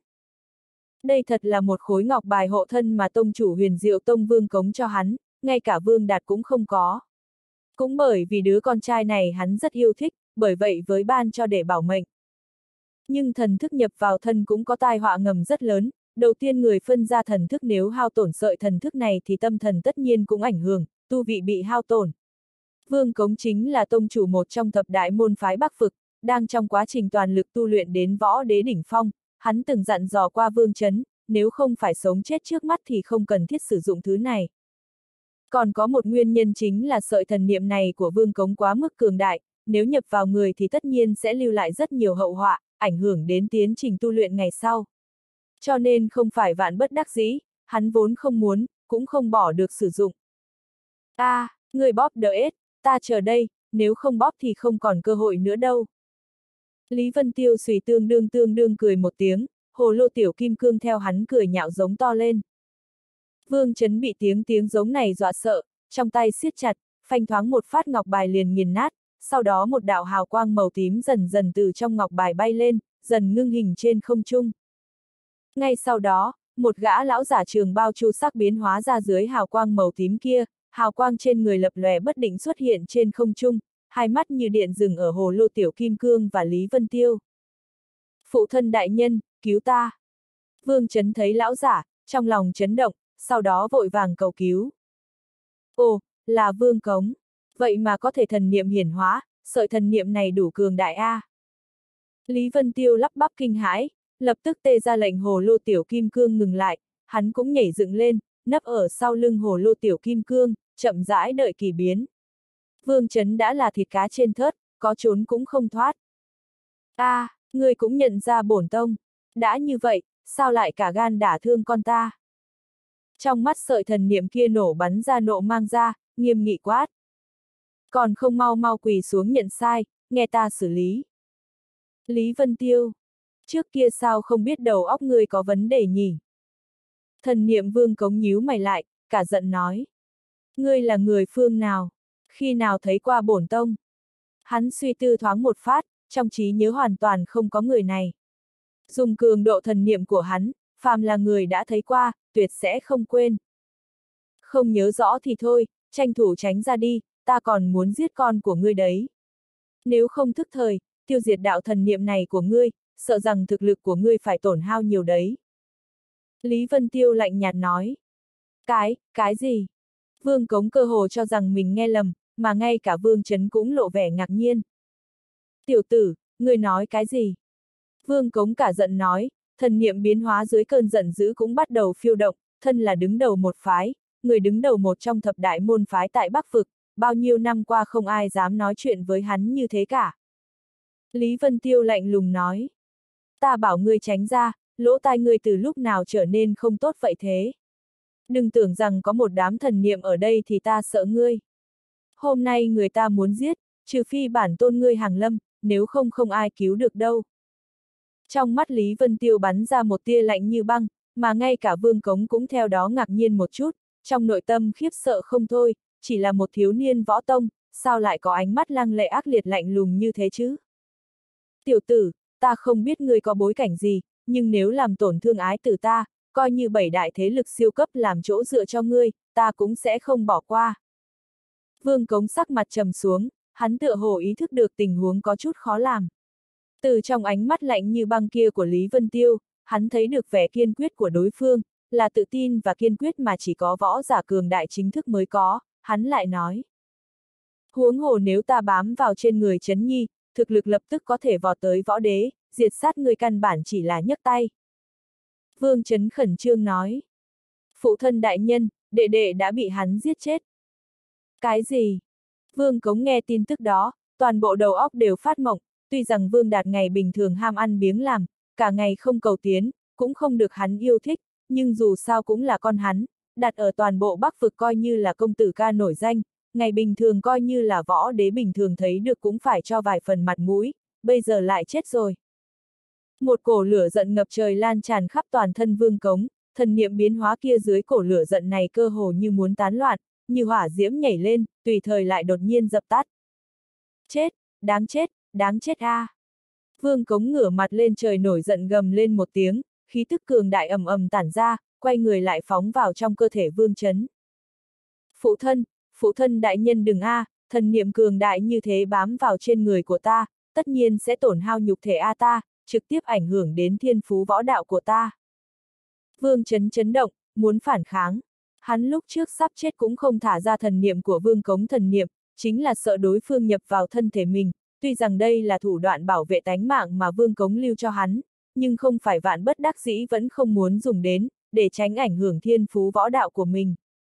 Đây thật là một khối ngọc bài hộ thân mà tông chủ Huyền Diệu Tông Vương cống cho hắn, ngay cả Vương Đạt cũng không có. Cũng bởi vì đứa con trai này hắn rất yêu thích, bởi vậy với ban cho để bảo mệnh. Nhưng thần thức nhập vào thân cũng có tai họa ngầm rất lớn, đầu tiên người phân ra thần thức nếu hao tổn sợi thần thức này thì tâm thần tất nhiên cũng ảnh hưởng, tu vị bị hao tổn. Vương Cống chính là tông chủ một trong thập đại môn phái Bắc vực, đang trong quá trình toàn lực tu luyện đến võ đế đỉnh phong, hắn từng dặn dò qua Vương Chấn, nếu không phải sống chết trước mắt thì không cần thiết sử dụng thứ này. Còn có một nguyên nhân chính là sợi thần niệm này của Vương Cống quá mức cường đại, nếu nhập vào người thì tất nhiên sẽ lưu lại rất nhiều hậu họa, ảnh hưởng đến tiến trình tu luyện ngày sau. Cho nên không phải vạn bất đắc dĩ, hắn vốn không muốn, cũng không bỏ được sử dụng. A, à, người bóp đỡ ết, ta chờ đây, nếu không bóp thì không còn cơ hội nữa đâu. Lý Vân Tiêu xùy tương đương tương đương cười một tiếng, hồ lô tiểu kim cương theo hắn cười nhạo giống to lên. Vương Chấn bị tiếng tiếng giống này dọa sợ, trong tay siết chặt, phanh thoáng một phát ngọc bài liền nghiền nát, sau đó một đạo hào quang màu tím dần dần từ trong ngọc bài bay lên, dần ngưng hình trên không trung. Ngay sau đó, một gã lão giả trường bao chu sắc biến hóa ra dưới hào quang màu tím kia, hào quang trên người lập lòe bất định xuất hiện trên không trung, hai mắt như điện dừng ở hồ lô tiểu kim cương và Lý Vân Tiêu. Phụ thân đại nhân, cứu ta! Vương Chấn thấy lão giả, trong lòng chấn động, sau đó vội vàng cầu cứu. Ồ, là Vương Cống. Vậy mà có thể thần niệm hiển hóa, sợi thần niệm này đủ cường đại a. À. Lý Vân Tiêu lắp bắp kinh hãi, lập tức tê ra lệnh hồ lô tiểu kim cương ngừng lại, hắn cũng nhảy dựng lên, nấp ở sau lưng hồ lô tiểu kim cương, chậm rãi đợi kỳ biến. Vương Chấn đã là thịt cá trên thớt, có trốn cũng không thoát. A, à, người cũng nhận ra bổn tông. Đã như vậy, sao lại cả gan đả thương con ta? Trong mắt sợi thần niệm kia nổ bắn ra nộ mang ra, nghiêm nghị quát. Còn không mau mau quỳ xuống nhận sai, nghe ta xử lý. Lý Vân Tiêu. Trước kia sao không biết đầu óc ngươi có vấn đề nhỉ? Thần niệm Vương Cống nhíu mày lại, cả giận nói. Ngươi là người phương nào? Khi nào thấy qua bổn tông? Hắn suy tư thoáng một phát, trong trí nhớ hoàn toàn không có người này. Dùng cường độ thần niệm của hắn, phàm là người đã thấy qua, tuyệt sẽ không quên. Không nhớ rõ thì thôi, tranh thủ tránh ra đi, ta còn muốn giết con của ngươi đấy. Nếu không thức thời, tiêu diệt đạo thần niệm này của ngươi, sợ rằng thực lực của ngươi phải tổn hao nhiều đấy. Lý Vân Tiêu lạnh nhạt nói. Cái, cái gì? Vương Cống cơ hồ cho rằng mình nghe lầm, mà ngay cả Vương Chấn cũng lộ vẻ ngạc nhiên. Tiểu tử, ngươi nói cái gì? Vương Cống cả giận nói, thần niệm biến hóa dưới cơn giận dữ cũng bắt đầu phiêu động, thân là đứng đầu một phái, người đứng đầu một trong thập đại môn phái tại Bắc Vực, bao nhiêu năm qua không ai dám nói chuyện với hắn như thế cả. Lý Vân Tiêu lạnh lùng nói. Ta bảo ngươi tránh ra, lỗ tai ngươi từ lúc nào trở nên không tốt vậy thế? Đừng tưởng rằng có một đám thần niệm ở đây thì ta sợ ngươi. Hôm nay người ta muốn giết, trừ phi bản tôn ngươi hàng lâm, nếu không không ai cứu được đâu. Trong mắt Lý Vân Tiêu bắn ra một tia lạnh như băng, mà ngay cả Vương Cống cũng theo đó ngạc nhiên một chút, trong nội tâm khiếp sợ không thôi, chỉ là một thiếu niên võ tông, sao lại có ánh mắt lăng lệ ác liệt lạnh lùng như thế chứ? Tiểu tử, ta không biết ngươi có bối cảnh gì, nhưng nếu làm tổn thương ái tử ta, coi như bảy đại thế lực siêu cấp làm chỗ dựa cho ngươi, ta cũng sẽ không bỏ qua. Vương Cống sắc mặt trầm xuống, hắn tựa hồ ý thức được tình huống có chút khó làm. Từ trong ánh mắt lạnh như băng kia của Lý Vân Tiêu, hắn thấy được vẻ kiên quyết của đối phương, là tự tin và kiên quyết mà chỉ có võ giả cường đại chính thức mới có, hắn lại nói. Huống hồ nếu ta bám vào trên người Trấn Nhi, thực lực lập tức có thể vọt tới võ đế, diệt sát người căn bản chỉ là nhấc tay. Vương Chấn khẩn trương nói. Phụ thân đại nhân, đệ đệ đã bị hắn giết chết. Cái gì? Vương Cống nghe tin tức đó, toàn bộ đầu óc đều phát mộng, tuy rằng Vương Đạt ngày bình thường ham ăn biếng làm, cả ngày không cầu tiến, cũng không được hắn yêu thích, nhưng dù sao cũng là con hắn, đặt ở toàn bộ Bắc Vực coi như là công tử ca nổi danh, ngày bình thường coi như là võ đế bình thường thấy được cũng phải cho vài phần mặt mũi, bây giờ lại chết rồi. Một cổ lửa giận ngập trời lan tràn khắp toàn thân Vương Cống, thần niệm biến hóa kia dưới cổ lửa giận này cơ hồ như muốn tán loạn, như hỏa diễm nhảy lên, tùy thời lại đột nhiên dập tắt. Chết, đáng chết, đáng chết a! À. Vương Cống ngửa mặt lên trời nổi giận gầm lên một tiếng, khí tức cường đại ầm ầm tản ra, quay người lại phóng vào trong cơ thể Vương Chấn. Phụ thân, phụ thân đại nhân đừng a, à, thần niệm cường đại như thế bám vào trên người của ta, tất nhiên sẽ tổn hao nhục thể a ta, trực tiếp ảnh hưởng đến thiên phú võ đạo của ta. Vương Chấn chấn động, muốn phản kháng. Hắn lúc trước sắp chết cũng không thả ra thần niệm của Vương Cống thần niệm, chính là sợ đối phương nhập vào thân thể mình, tuy rằng đây là thủ đoạn bảo vệ tánh mạng mà Vương Cống lưu cho hắn, nhưng không phải vạn bất đắc dĩ vẫn không muốn dùng đến, để tránh ảnh hưởng thiên phú võ đạo của mình.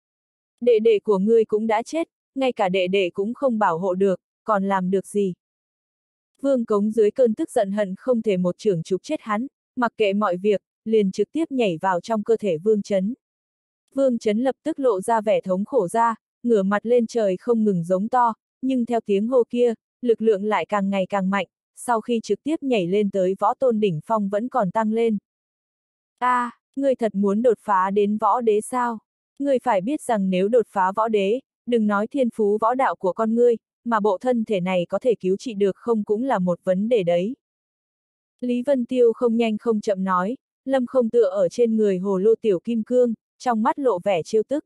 Đệ đệ của ngươi cũng đã chết, ngay cả đệ đệ cũng không bảo hộ được, còn làm được gì? Vương Cống dưới cơn tức giận hận không thể một chưởng chụp chết hắn, mặc kệ mọi việc, liền trực tiếp nhảy vào trong cơ thể Vương Chấn. Vương Chấn lập tức lộ ra vẻ thống khổ ra, ngửa mặt lên trời không ngừng giống to, nhưng theo tiếng hô kia, lực lượng lại càng ngày càng mạnh, sau khi trực tiếp nhảy lên tới võ tôn đỉnh phong vẫn còn tăng lên. A, à, ngươi thật muốn đột phá đến võ đế sao? Ngươi phải biết rằng nếu đột phá võ đế, đừng nói thiên phú võ đạo của con ngươi, mà bộ thân thể này có thể cứu trị được không cũng là một vấn đề đấy. Lý Vân Tiêu không nhanh không chậm nói, Lâm Không tựa ở trên người hồ lô tiểu kim cương, trong mắt lộ vẻ trêu tức.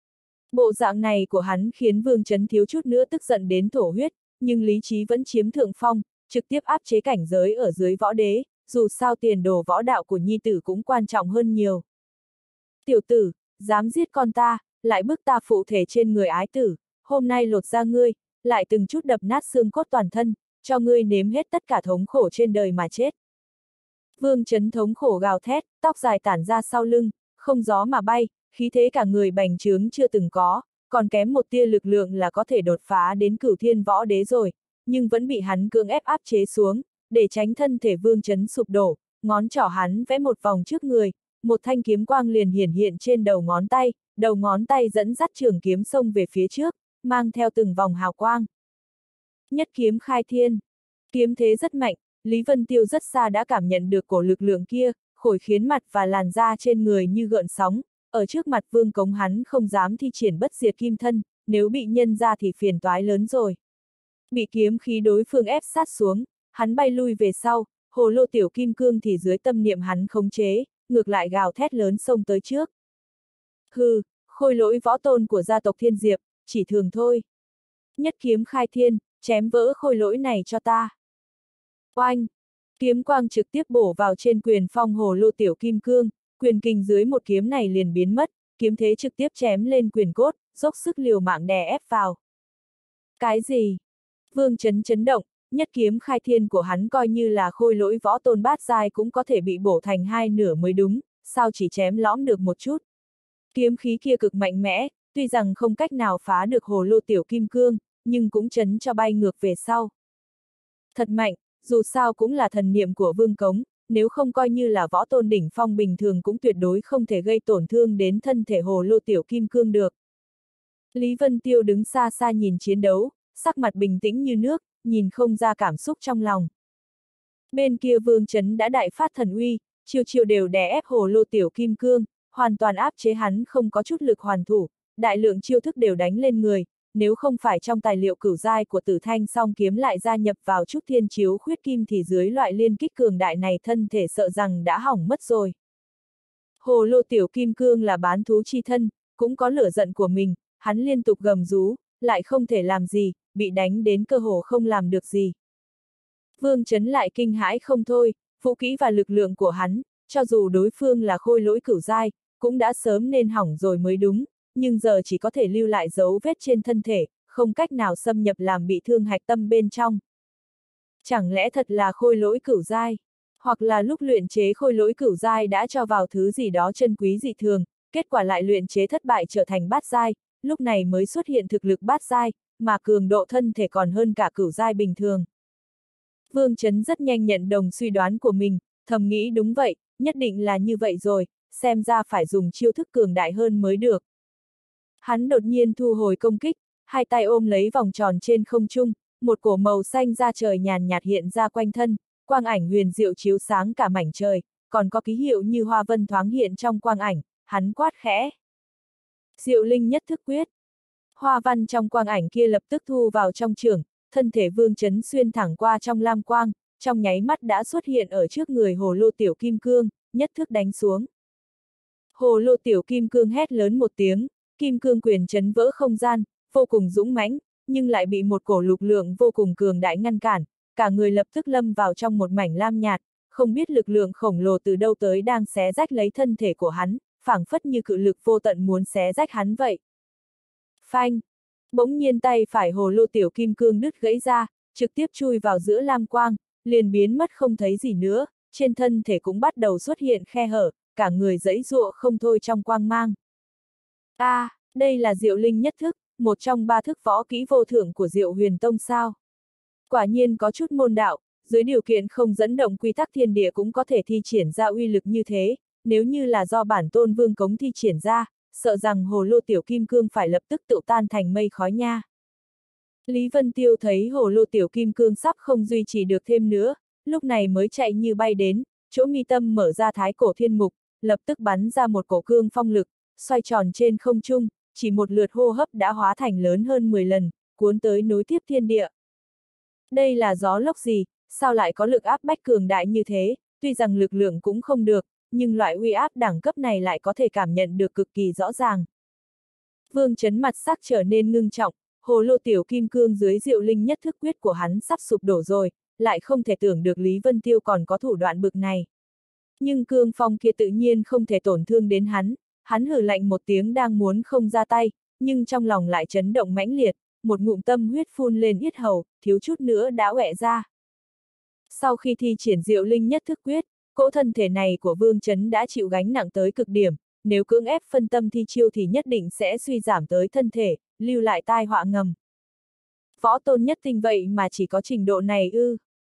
Bộ dạng này của hắn khiến Vương Chấn thiếu chút nữa tức giận đến thổ huyết, nhưng lý trí vẫn chiếm thượng phong, trực tiếp áp chế cảnh giới ở dưới võ đế, dù sao tiền đồ võ đạo của nhi tử cũng quan trọng hơn nhiều. Tiểu tử, dám giết con ta, lại bức ta phụ thể trên người ái tử, hôm nay lột ra ngươi, lại từng chút đập nát xương cốt toàn thân, cho ngươi nếm hết tất cả thống khổ trên đời mà chết. Vương Chấn thống khổ gào thét, tóc dài tản ra sau lưng, không gió mà bay, khí thế cả người bành trướng chưa từng có, còn kém một tia lực lượng là có thể đột phá đến cửu thiên võ đế rồi, nhưng vẫn bị hắn cưỡng ép áp chế xuống, để tránh thân thể Vương Chấn sụp đổ, ngón trỏ hắn vẽ một vòng trước người, một thanh kiếm quang liền hiển hiện trên đầu ngón tay, đầu ngón tay dẫn dắt trường kiếm xông về phía trước, mang theo từng vòng hào quang. Nhất kiếm khai thiên, kiếm thế rất mạnh, Lý Vân Tiêu rất xa đã cảm nhận được cổ lực lượng kia, khổi khiến mặt và làn da trên người như gợn sóng, ở trước mặt Vương Cống hắn không dám thi triển bất diệt kim thân, nếu bị nhân ra thì phiền toái lớn rồi. Bị kiếm khí đối phương ép sát xuống, hắn bay lui về sau, hồ lô tiểu kim cương thì dưới tâm niệm hắn khống chế, ngược lại gào thét lớn xông tới trước. Hừ, khôi lỗi võ tôn của gia tộc Thiên Diệp, chỉ thường thôi. Nhất kiếm khai thiên, chém vỡ khôi lỗi này cho ta. Oanh! Kiếm quang trực tiếp bổ vào trên quyền phong hồ lô tiểu kim cương, quyền kình dưới một kiếm này liền biến mất, kiếm thế trực tiếp chém lên quyền cốt, dốc sức liều mạng đè ép vào. Cái gì? Vương Chấn chấn động, nhất kiếm khai thiên của hắn coi như là khôi lỗi võ tôn bát giai cũng có thể bị bổ thành hai nửa mới đúng, sao chỉ chém lõm được một chút. Kiếm khí kia cực mạnh mẽ, tuy rằng không cách nào phá được hồ lô tiểu kim cương, nhưng cũng chấn cho bay ngược về sau. Thật mạnh, dù sao cũng là thần niệm của Vương Cống, nếu không coi như là võ tôn đỉnh phong bình thường cũng tuyệt đối không thể gây tổn thương đến thân thể hồ lô tiểu kim cương được. Lý Vân Tiêu đứng xa xa nhìn chiến đấu, sắc mặt bình tĩnh như nước, nhìn không ra cảm xúc trong lòng. Bên kia Vương Chấn đã đại phát thần uy, chiêu chiêu đều đè ép hồ lô tiểu kim cương, hoàn toàn áp chế hắn không có chút lực hoàn thủ, đại lượng chiêu thức đều đánh lên người, nếu không phải trong tài liệu cửu giai của Tử Thanh song kiếm lại gia nhập vào chút thiên chiếu khuyết kim thì dưới loại liên kích cường đại này thân thể sợ rằng đã hỏng mất rồi. Hồ lô tiểu kim cương là bán thú chi thân, cũng có lửa giận của mình, hắn liên tục gầm rú, lại không thể làm gì, bị đánh đến cơ hồ không làm được gì. Vương Chấn lại kinh hãi không thôi, vũ kỹ và lực lượng của hắn, cho dù đối phương là khôi lỗi cửu giai, cũng đã sớm nên hỏng rồi mới đúng, nhưng giờ chỉ có thể lưu lại dấu vết trên thân thể, không cách nào xâm nhập làm bị thương hạch tâm bên trong. Chẳng lẽ thật là khôi lỗi cửu giai? Hoặc là lúc luyện chế khôi lỗi cửu giai đã cho vào thứ gì đó chân quý dị thường, kết quả lại luyện chế thất bại trở thành bát giai, lúc này mới xuất hiện thực lực bát giai, mà cường độ thân thể còn hơn cả cửu giai bình thường. Vương Chấn rất nhanh nhận đồng suy đoán của mình, thầm nghĩ đúng vậy, nhất định là như vậy rồi, xem ra phải dùng chiêu thức cường đại hơn mới được. Hắn đột nhiên thu hồi công kích, hai tay ôm lấy vòng tròn trên không trung, một cổ màu xanh da trời nhàn nhạt hiện ra quanh thân, quang ảnh huyền diệu chiếu sáng cả mảnh trời, còn có ký hiệu như hoa vân thoáng hiện trong quang ảnh, hắn quát khẽ. Diệu linh nhất thức quyết. Hoa văn trong quang ảnh kia lập tức thu vào trong chưởng, thân thể Vương Chấn xuyên thẳng qua trong lam quang, trong nháy mắt đã xuất hiện ở trước người hồ lô tiểu kim cương, nhất thức đánh xuống. Hồ lô tiểu kim cương hét lớn một tiếng, kim cương quyền chấn vỡ không gian, vô cùng dũng mãnh, nhưng lại bị một cổ lực lượng vô cùng cường đại ngăn cản, cả người lập tức lâm vào trong một mảnh lam nhạt, không biết lực lượng khổng lồ từ đâu tới đang xé rách lấy thân thể của hắn, phảng phất như cự lực vô tận muốn xé rách hắn vậy. Phanh! Bỗng nhiên tay phải hồ lô tiểu kim cương đứt gãy ra, trực tiếp chui vào giữa lam quang, liền biến mất không thấy gì nữa, trên thân thể cũng bắt đầu xuất hiện khe hở, cả người giãy giụa không thôi trong quang mang. A, à, đây là Diệu Linh nhất thức, một trong ba thức võ kỹ vô thượng của Diệu Huyền Tông sao? Quả nhiên có chút môn đạo, dưới điều kiện không dẫn động quy tắc thiên địa cũng có thể thi triển ra uy lực như thế, nếu như là do bản tôn Vương Cống thi triển ra, sợ rằng hồ lô tiểu kim cương phải lập tức tự tan thành mây khói nha. Lý Vân Tiêu thấy hồ lô tiểu kim cương sắp không duy trì được thêm nữa, lúc này mới chạy như bay đến, chỗ mi tâm mở ra thái cổ thiên mục, lập tức bắn ra một cổ cương phong lực, xoay tròn trên không trung, chỉ một lượt hô hấp đã hóa thành lớn hơn mười lần, cuốn tới nối tiếp thiên địa. Đây là gió lốc gì, sao lại có lực áp bách cường đại như thế, tuy rằng lực lượng cũng không được, nhưng loại uy áp đẳng cấp này lại có thể cảm nhận được cực kỳ rõ ràng. Vương Chấn mặt sắc trở nên ngưng trọng, hồ lô tiểu kim cương dưới Diệu Linh nhất thức quyết của hắn sắp sụp đổ rồi, lại không thể tưởng được Lý Vân Tiêu còn có thủ đoạn bực này. Nhưng cương phong kia tự nhiên không thể tổn thương đến hắn, hắn hừ lạnh một tiếng đang muốn không ra tay, nhưng trong lòng lại chấn động mãnh liệt, một ngụm tâm huyết phun lên yết hầu, thiếu chút nữa đã ọe ra. Sau khi thi triển Diệu Linh nhất thức quyết, cỗ thân thể này của Vương Chấn đã chịu gánh nặng tới cực điểm, nếu cưỡng ép phân tâm thi chiêu thì nhất định sẽ suy giảm tới thân thể, lưu lại tai họa ngầm. Võ tôn nhất tinh vậy mà chỉ có trình độ này ư.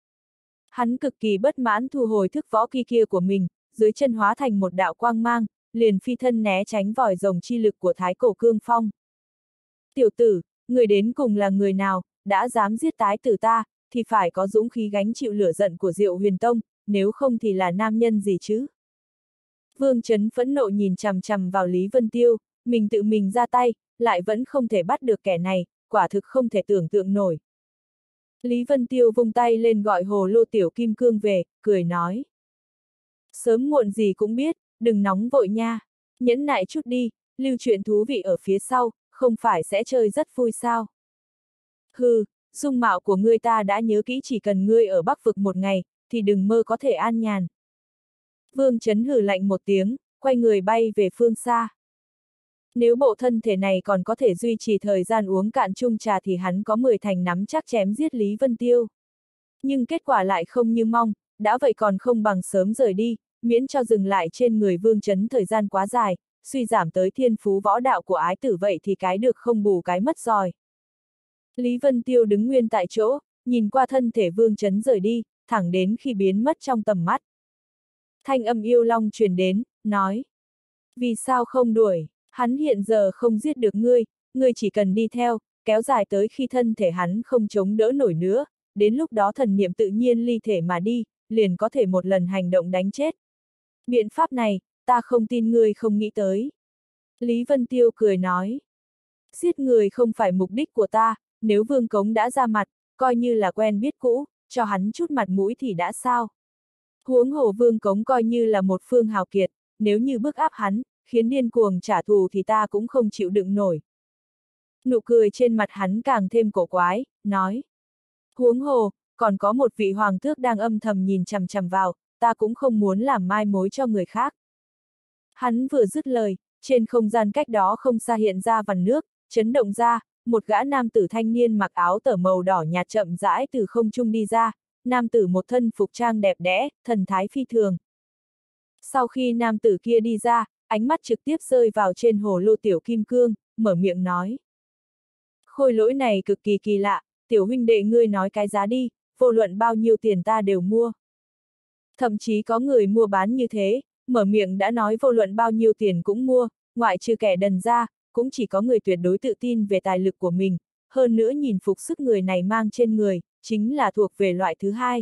Hắn cực kỳ bất mãn thu hồi thức võ kỳ kia của mình, dưới chân hóa thành một đạo quang mang, liền phi thân né tránh vòi rồng chi lực của thái cổ cương phong. Tiểu tử, người đến cùng là người nào, đã dám giết tái tử ta, thì phải có dũng khí gánh chịu lửa giận của Diệu Huyền Tông, nếu không thì là nam nhân gì chứ? Vương Chấn phẫn nộ nhìn chằm chằm vào Lý Vân Tiêu, mình tự mình ra tay, lại vẫn không thể bắt được kẻ này, quả thực không thể tưởng tượng nổi. Lý Vân Tiêu vung tay lên gọi hồ lô tiểu kim cương về, cười nói. Sớm muộn gì cũng biết, đừng nóng vội nha, nhẫn nại chút đi, lưu chuyện thú vị ở phía sau, không phải sẽ chơi rất vui sao. Hừ, dung mạo của ngươi ta đã nhớ kỹ, chỉ cần ngươi ở Bắc vực một ngày, thì đừng mơ có thể an nhàn. Vương Chấn hừ lạnh một tiếng, quay người bay về phương xa. Nếu bộ thân thể này còn có thể duy trì thời gian uống cạn chung trà thì hắn có mười thành nắm chắc chém giết Lý Vân Tiêu. Nhưng kết quả lại không như mong, đã vậy còn không bằng sớm rời đi, miễn cho dừng lại trên người Vương Chấn thời gian quá dài, suy giảm tới thiên phú võ đạo của ái tử, vậy thì cái được không bù cái mất rồi. Lý Vân Tiêu đứng nguyên tại chỗ, nhìn qua thân thể Vương Chấn rời đi, thẳng đến khi biến mất trong tầm mắt. Thanh âm yêu long truyền đến, nói. Vì sao không đuổi, hắn hiện giờ không giết được ngươi, ngươi chỉ cần đi theo, kéo dài tới khi thân thể hắn không chống đỡ nổi nữa, đến lúc đó thần niệm tự nhiên ly thể mà đi, liền có thể một lần hành động đánh chết. Biện pháp này, ta không tin ngươi không nghĩ tới. Lý Vân Tiêu cười nói. Giết người không phải mục đích của ta, nếu Vương Cống đã ra mặt, coi như là quen biết cũ, cho hắn chút mặt mũi thì đã sao. Huống hồ Vương Cống coi như là một phương hào kiệt, nếu như bức áp hắn, khiến điên cuồng trả thù thì ta cũng không chịu đựng nổi. Nụ cười trên mặt hắn càng thêm cổ quái, nói. Huống hồ, còn có một vị hoàng tước đang âm thầm nhìn chằm chằm vào, ta cũng không muốn làm mai mối cho người khác. Hắn vừa dứt lời, trên không gian cách đó không xa hiện ra vằn nước, chấn động ra, một gã nam tử thanh niên mặc áo tở màu đỏ nhạt chậm rãi từ không trung đi ra, nam tử một thân phục trang đẹp đẽ, thần thái phi thường. Sau khi nam tử kia đi ra, ánh mắt trực tiếp rơi vào trên hồ lô tiểu kim cương, mở miệng nói. Khôi lỗi này cực kỳ kỳ lạ, tiểu huynh đệ ngươi nói cái giá đi, vô luận bao nhiêu tiền ta đều mua. Thậm chí có người mua bán như thế, mở miệng đã nói vô luận bao nhiêu tiền cũng mua, ngoại trừ kẻ đần ra, cũng chỉ có người tuyệt đối tự tin về tài lực của mình, hơn nữa nhìn phục sức người này mang trên người, chính là thuộc về loại thứ hai.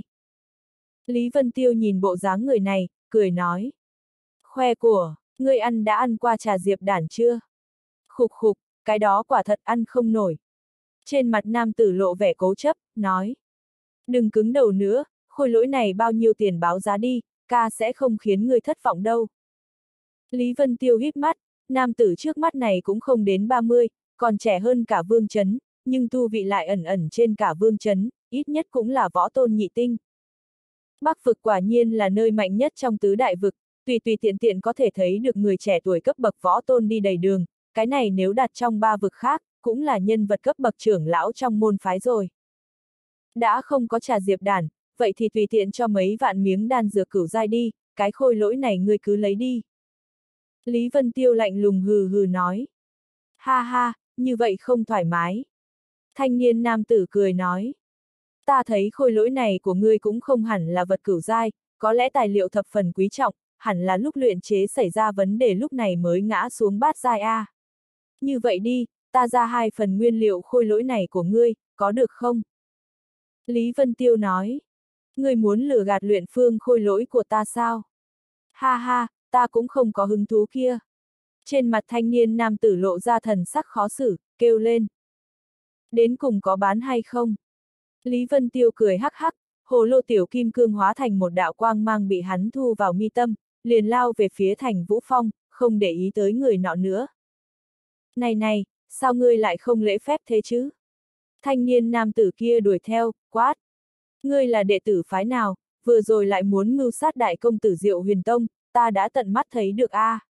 Lý Vân Tiêu nhìn bộ dáng người này, cười nói. Khoe của, ngươi ăn đã ăn qua trà diệp đản chưa? Khục khục, cái đó quả thật ăn không nổi. Trên mặt nam tử lộ vẻ cố chấp, nói. Đừng cứng đầu nữa, khôi lỗi này bao nhiêu tiền báo giá đi, ca sẽ không khiến ngươi thất vọng đâu. Lý Vân Tiêu híp mắt, nam tử trước mắt này cũng không đến ba mươi, còn trẻ hơn cả Vương Chấn, nhưng tu vị lại ẩn ẩn trên cả Vương Chấn, ít nhất cũng là võ tôn nhị tinh. Bắc vực quả nhiên là nơi mạnh nhất trong tứ đại vực, tùy tùy tiện tiện có thể thấy được người trẻ tuổi cấp bậc võ tôn đi đầy đường, cái này nếu đặt trong ba vực khác, cũng là nhân vật cấp bậc trưởng lão trong môn phái rồi. Đã không có trà diệp đản, vậy thì tùy tiện cho mấy vạn miếng đan dược cửu giai đi, cái khôi lỗi này ngươi cứ lấy đi. Lý Vân Tiêu lạnh lùng hừ hừ nói. Ha ha, như vậy không thoải mái. Thanh niên nam tử cười nói. Ta thấy khôi lỗi này của ngươi cũng không hẳn là vật cửu giai, có lẽ tài liệu thập phần quý trọng, hẳn là lúc luyện chế xảy ra vấn đề lúc này mới ngã xuống bát giai a. Như vậy đi, ta ra hai phần nguyên liệu khôi lỗi này của ngươi, có được không? Lý Vân Tiêu nói. Ngươi muốn lừa gạt luyện phương khôi lỗi của ta sao? Ha ha, ta cũng không có hứng thú kia. Trên mặt thanh niên nam tử lộ ra thần sắc khó xử, kêu lên. Đến cùng có bán hay không? Lý Vân Tiêu cười hắc hắc, hồ lô tiểu kim cương hóa thành một đạo quang mang bị hắn thu vào mi tâm, liền lao về phía Thành Vũ Phong, không để ý tới người nọ nữa. Này này, sao ngươi lại không lễ phép thế chứ? Thanh niên nam tử kia đuổi theo, quát. Ngươi là đệ tử phái nào, vừa rồi lại muốn mưu sát đại công tử Diệu Huyền Tông, ta đã tận mắt thấy được a. À.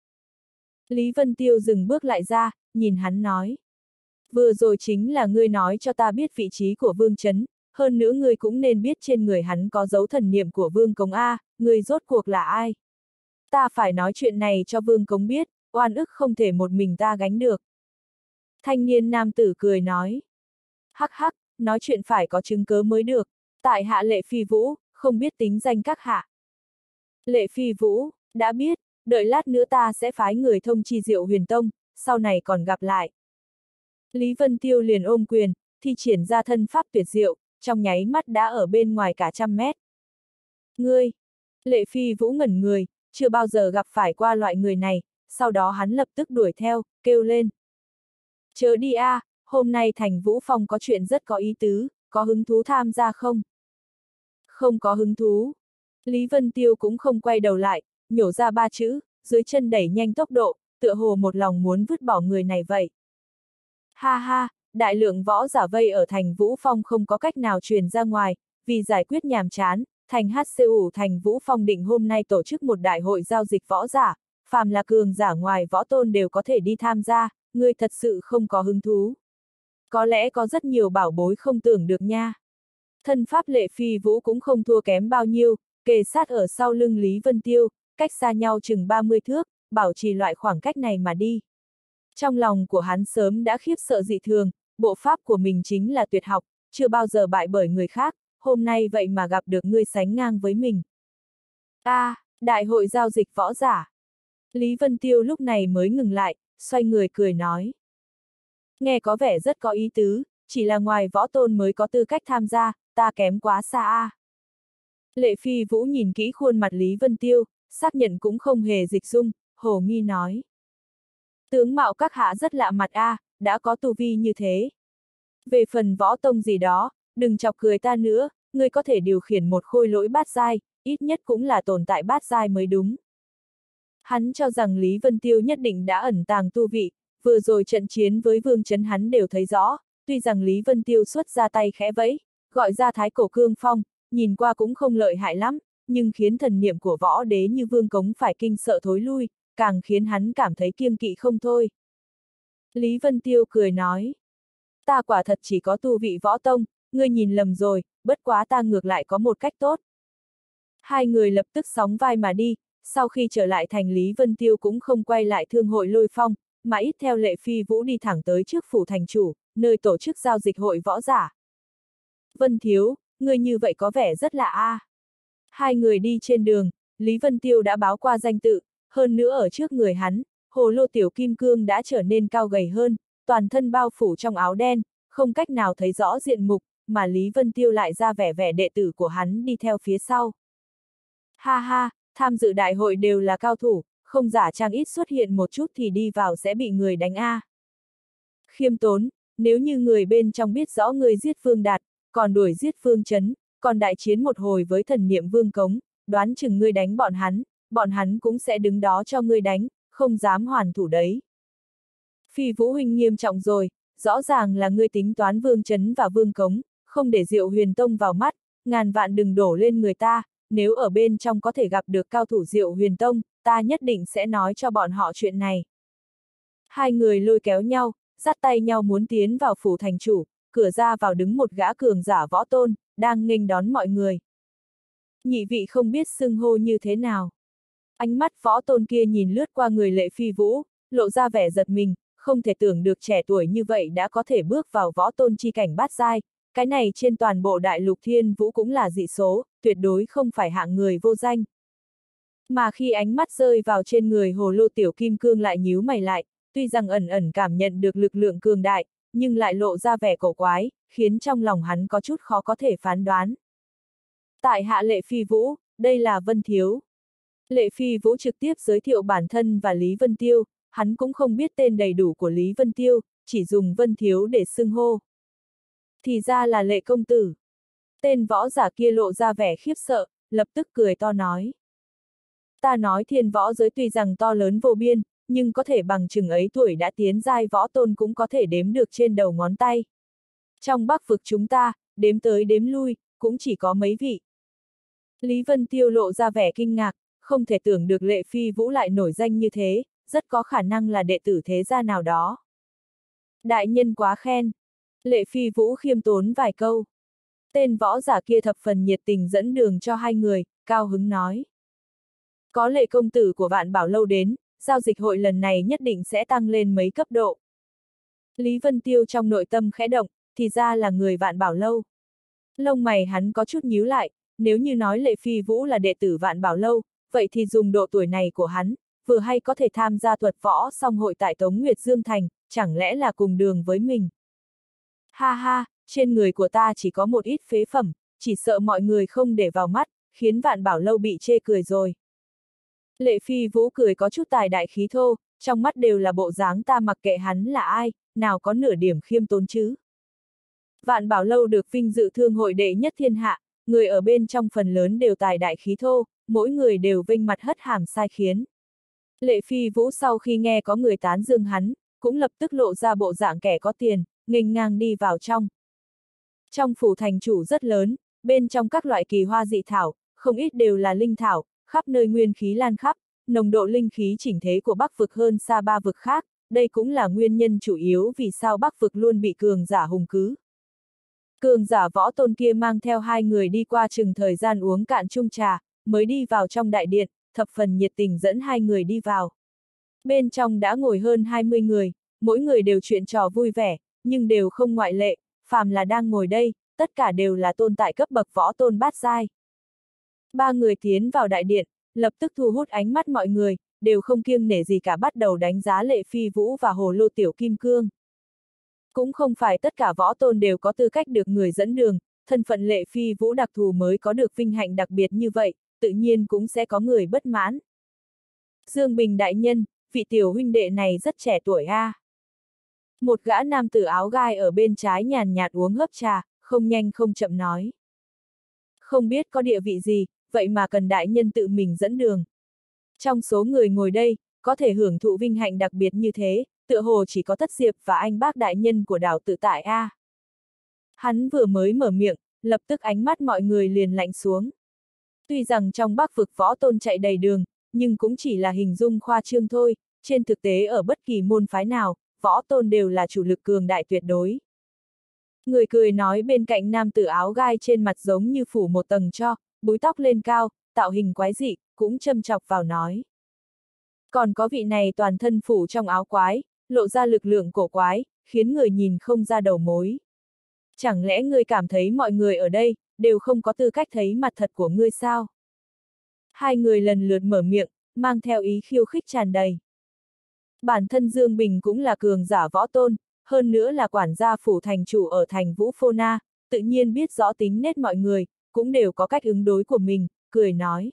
Lý Vân Tiêu dừng bước lại ra, nhìn hắn nói. Vừa rồi chính là ngươi nói cho ta biết vị trí của Vương Chấn, hơn nữa ngươi cũng nên biết trên người hắn có dấu thần niệm của Vương Cống a, ngươi rốt cuộc là ai? Ta phải nói chuyện này cho Vương Cống biết, oan ức không thể một mình ta gánh được. Thanh niên nam tử cười nói. Hắc hắc, nói chuyện phải có chứng cớ mới được, tại hạ Lệ Phi Vũ, không biết tính danh các hạ. Lệ Phi Vũ, đã biết, đợi lát nữa ta sẽ phái người thông chi Diệu Huyền Tông, sau này còn gặp lại. Lý Vân Tiêu liền ôm quyền, thi triển ra thân pháp tuyệt diệu, trong nháy mắt đã ở bên ngoài cả trăm mét. Ngươi! Lệ Phi Vũ ngẩn người, chưa bao giờ gặp phải qua loại người này, sau đó hắn lập tức đuổi theo, kêu lên. Chớ đi a, à, hôm nay Thành Vũ Phong có chuyện rất có ý tứ, có hứng thú tham gia không? Không có hứng thú. Lý Vân Tiêu cũng không quay đầu lại, nhổ ra ba chữ, dưới chân đẩy nhanh tốc độ, tựa hồ một lòng muốn vứt bỏ người này vậy. Ha ha, đại lượng võ giả vây ở thành Vũ Phong không có cách nào truyền ra ngoài, vì giải quyết nhàm chán, thành hát xê u thành Vũ Phong định hôm nay tổ chức một đại hội giao dịch võ giả, phàm là cường giả ngoài võ tôn đều có thể đi tham gia, ngươi thật sự không có hứng thú. Có lẽ có rất nhiều bảo bối không tưởng được nha. Thân pháp Lệ Phi Vũ cũng không thua kém bao nhiêu, kề sát ở sau lưng Lý Vân Tiêu, cách xa nhau chừng ba mươi thước, bảo trì loại khoảng cách này mà đi. Trong lòng của hắn sớm đã khiếp sợ dị thường, bộ pháp của mình chính là tuyệt học, chưa bao giờ bại bởi người khác, hôm nay vậy mà gặp được ngươi sánh ngang với mình. A, à, đại hội giao dịch võ giả. Lý Vân Tiêu lúc này mới ngừng lại, xoay người cười nói. Nghe có vẻ rất có ý tứ, chỉ là ngoài võ tôn mới có tư cách tham gia, ta kém quá xa a. À. Lệ Phi Vũ nhìn kỹ khuôn mặt Lý Vân Tiêu, xác nhận cũng không hề dịch dung, hồ nghi nói. Tướng mạo các hạ rất lạ mặt a, à, đã có tu vi như thế. Về phần võ tông gì đó, đừng chọc cười ta nữa, ngươi có thể điều khiển một khôi lỗi bát giai, ít nhất cũng là tồn tại bát giai mới đúng. Hắn cho rằng Lý Vân Tiêu nhất định đã ẩn tàng tu vị, vừa rồi trận chiến với Vương Chấn hắn đều thấy rõ, tuy rằng Lý Vân Tiêu xuất ra tay khẽ vẫy, gọi ra thái cổ cương phong, nhìn qua cũng không lợi hại lắm, nhưng khiến thần niệm của võ đế như Vương Cống phải kinh sợ thối lui, càng khiến hắn cảm thấy kiêng kỵ không thôi. Lý Vân Tiêu cười nói, ta quả thật chỉ có tu vị võ tông, ngươi nhìn lầm rồi, bất quá ta ngược lại có một cách tốt. Hai người lập tức sóng vai mà đi, sau khi trở lại thành Lý Vân Tiêu cũng không quay lại thương hội Lôi Phong, mà ít theo Lệ Phi Vũ đi thẳng tới trước phủ thành chủ, nơi tổ chức giao dịch hội võ giả. Vân Thiếu, ngươi như vậy có vẻ rất lạ a. À. Hai người đi trên đường, Lý Vân Tiêu đã báo qua danh tự, hơn nữa ở trước người hắn, hồ lô tiểu kim cương đã trở nên cao gầy hơn, toàn thân bao phủ trong áo đen, không cách nào thấy rõ diện mục, mà Lý Vân Tiêu lại ra vẻ vẻ đệ tử của hắn đi theo phía sau. Ha ha, tham dự đại hội đều là cao thủ, không giả trang ít xuất hiện một chút thì đi vào sẽ bị người đánh a. À. Khiêm tốn, nếu như người bên trong biết rõ người giết Vương Đạt, còn đuổi giết Vương Chấn, còn đại chiến một hồi với thần niệm Vương Cống, đoán chừng ngươi đánh bọn hắn, bọn hắn cũng sẽ đứng đó cho ngươi đánh, không dám hoàn thủ đấy. Phi Vũ huynh nghiêm trọng rồi, rõ ràng là ngươi tính toán Vương Chấn và Vương Cống, không để Diệu Huyền Tông vào mắt, ngàn vạn đừng đổ lên người ta, nếu ở bên trong có thể gặp được cao thủ Diệu Huyền Tông, ta nhất định sẽ nói cho bọn họ chuyện này. Hai người lôi kéo nhau, dắt tay nhau muốn tiến vào phủ thành chủ, cửa ra vào đứng một gã cường giả võ tôn, đang nghênh đón mọi người. Nhị vị không biết xưng hô như thế nào. Ánh mắt võ tôn kia nhìn lướt qua người Lệ Phi Vũ, lộ ra vẻ giật mình, không thể tưởng được trẻ tuổi như vậy đã có thể bước vào võ tôn chi cảnh bát giai, cái này trên toàn bộ đại lục thiên vũ cũng là dị số, tuyệt đối không phải hạng người vô danh. Mà khi ánh mắt rơi vào trên người hồ lô tiểu kim cương lại nhíu mày lại, tuy rằng ẩn ẩn cảm nhận được lực lượng cường đại, nhưng lại lộ ra vẻ cổ quái, khiến trong lòng hắn có chút khó có thể phán đoán. Tại hạ Lệ Phi Vũ, đây là Vân Thiếu. Lệ Phi Vũ trực tiếp giới thiệu bản thân và Lý Vân Tiêu, hắn cũng không biết tên đầy đủ của Lý Vân Tiêu, chỉ dùng Vân Thiếu để xưng hô. Thì ra là Lệ công tử. Tên võ giả kia lộ ra vẻ khiếp sợ, lập tức cười to nói. Ta nói thiên võ giới tuy rằng to lớn vô biên, nhưng có thể bằng chừng ấy tuổi đã tiến giai võ tôn cũng có thể đếm được trên đầu ngón tay. Trong Bắc vực chúng ta, đếm tới đếm lui, cũng chỉ có mấy vị. Lý Vân Tiêu lộ ra vẻ kinh ngạc, không thể tưởng được Lệ Phi Vũ lại nổi danh như thế, rất có khả năng là đệ tử thế gia nào đó. Đại nhân quá khen. Lệ Phi Vũ khiêm tốn vài câu. Tên võ giả kia thập phần nhiệt tình dẫn đường cho hai người, cao hứng nói. Có Lệ công tử của Vạn Bảo Lâu đến, giao dịch hội lần này nhất định sẽ tăng lên mấy cấp độ. Lý Vân Tiêu trong nội tâm khẽ động, thì ra là người Vạn Bảo Lâu. Lông mày hắn có chút nhíu lại, nếu như nói Lệ Phi Vũ là đệ tử Vạn Bảo Lâu, vậy thì dùng độ tuổi này của hắn, vừa hay có thể tham gia thuật võ song hội tại Tống Nguyệt Dương Thành, chẳng lẽ là cùng đường với mình. Ha ha, trên người của ta chỉ có một ít phế phẩm, chỉ sợ mọi người không để vào mắt, khiến Vạn Bảo Lâu bị chê cười rồi. Lệ Phi Vũ cười có chút tài đại khí thô, trong mắt đều là bộ dáng ta mặc kệ hắn là ai, nào có nửa điểm khiêm tốn chứ. Vạn Bảo Lâu được vinh dự thương hội đệ nhất thiên hạ, người ở bên trong phần lớn đều tài đại khí thô, mỗi người đều vinh mặt hất hàm sai khiến. Lệ Phi Vũ sau khi nghe có người tán dương hắn, cũng lập tức lộ ra bộ dạng kẻ có tiền, nghênh ngang đi vào trong. Trong phủ thành chủ rất lớn, bên trong các loại kỳ hoa dị thảo, không ít đều là linh thảo, khắp nơi nguyên khí lan khắp, nồng độ linh khí chỉnh thế của Bắc vực hơn xa ba vực khác, đây cũng là nguyên nhân chủ yếu vì sao Bắc vực luôn bị cường giả hùng cứ. Cường giả võ tôn kia mang theo hai người đi qua chừng thời gian uống cạn chung trà, mới đi vào trong đại điện, thập phần nhiệt tình dẫn hai người đi vào. Bên trong đã ngồi hơn hai mươi người, mỗi người đều chuyện trò vui vẻ, nhưng đều không ngoại lệ, phàm là đang ngồi đây, tất cả đều là tôn tại cấp bậc võ tôn bát giai. Ba người tiến vào đại điện, lập tức thu hút ánh mắt mọi người, đều không kiêng nể gì cả bắt đầu đánh giá Lệ Phi Vũ và Hồ Lô Tiểu Kim Cương. Cũng không phải tất cả võ tôn đều có tư cách được người dẫn đường, thân phận Lệ Phi Vũ đặc thù mới có được vinh hạnh đặc biệt như vậy, tự nhiên cũng sẽ có người bất mãn. Dương Bình đại nhân, vị tiểu huynh đệ này rất trẻ tuổi a. À. Một gã nam tử áo gai ở bên trái nhàn nhạt uống hớp trà, không nhanh không chậm nói. Không biết có địa vị gì, vậy mà cần đại nhân tự mình dẫn đường. Trong số người ngồi đây, có thể hưởng thụ vinh hạnh đặc biệt như thế, tựa hồ chỉ có Tất Diệp và anh bác đại nhân của đảo Tự Tại a. À. Hắn vừa mới mở miệng, lập tức ánh mắt mọi người liền lạnh xuống. Tuy rằng trong Bắc vực võ tôn chạy đầy đường, nhưng cũng chỉ là hình dung khoa trương thôi, trên thực tế ở bất kỳ môn phái nào, võ tôn đều là chủ lực cường đại tuyệt đối. Người cười nói bên cạnh nam tử áo gai trên mặt giống như phủ một tầng tro, búi tóc lên cao, tạo hình quái dị, cũng châm chọc vào nói. Còn có vị này toàn thân phủ trong áo quái, lộ ra lực lượng cổ quái, khiến người nhìn không ra đầu mối. Chẳng lẽ ngươi cảm thấy mọi người ở đây, đều không có tư cách thấy mặt thật của ngươi sao? Hai người lần lượt mở miệng, mang theo ý khiêu khích tràn đầy. Bản thân Dương Bình cũng là cường giả võ tôn, hơn nữa là quản gia phủ thành chủ ở thành Vũ Phô Na, tự nhiên biết rõ tính nết mọi người, cũng đều có cách ứng đối của mình, cười nói.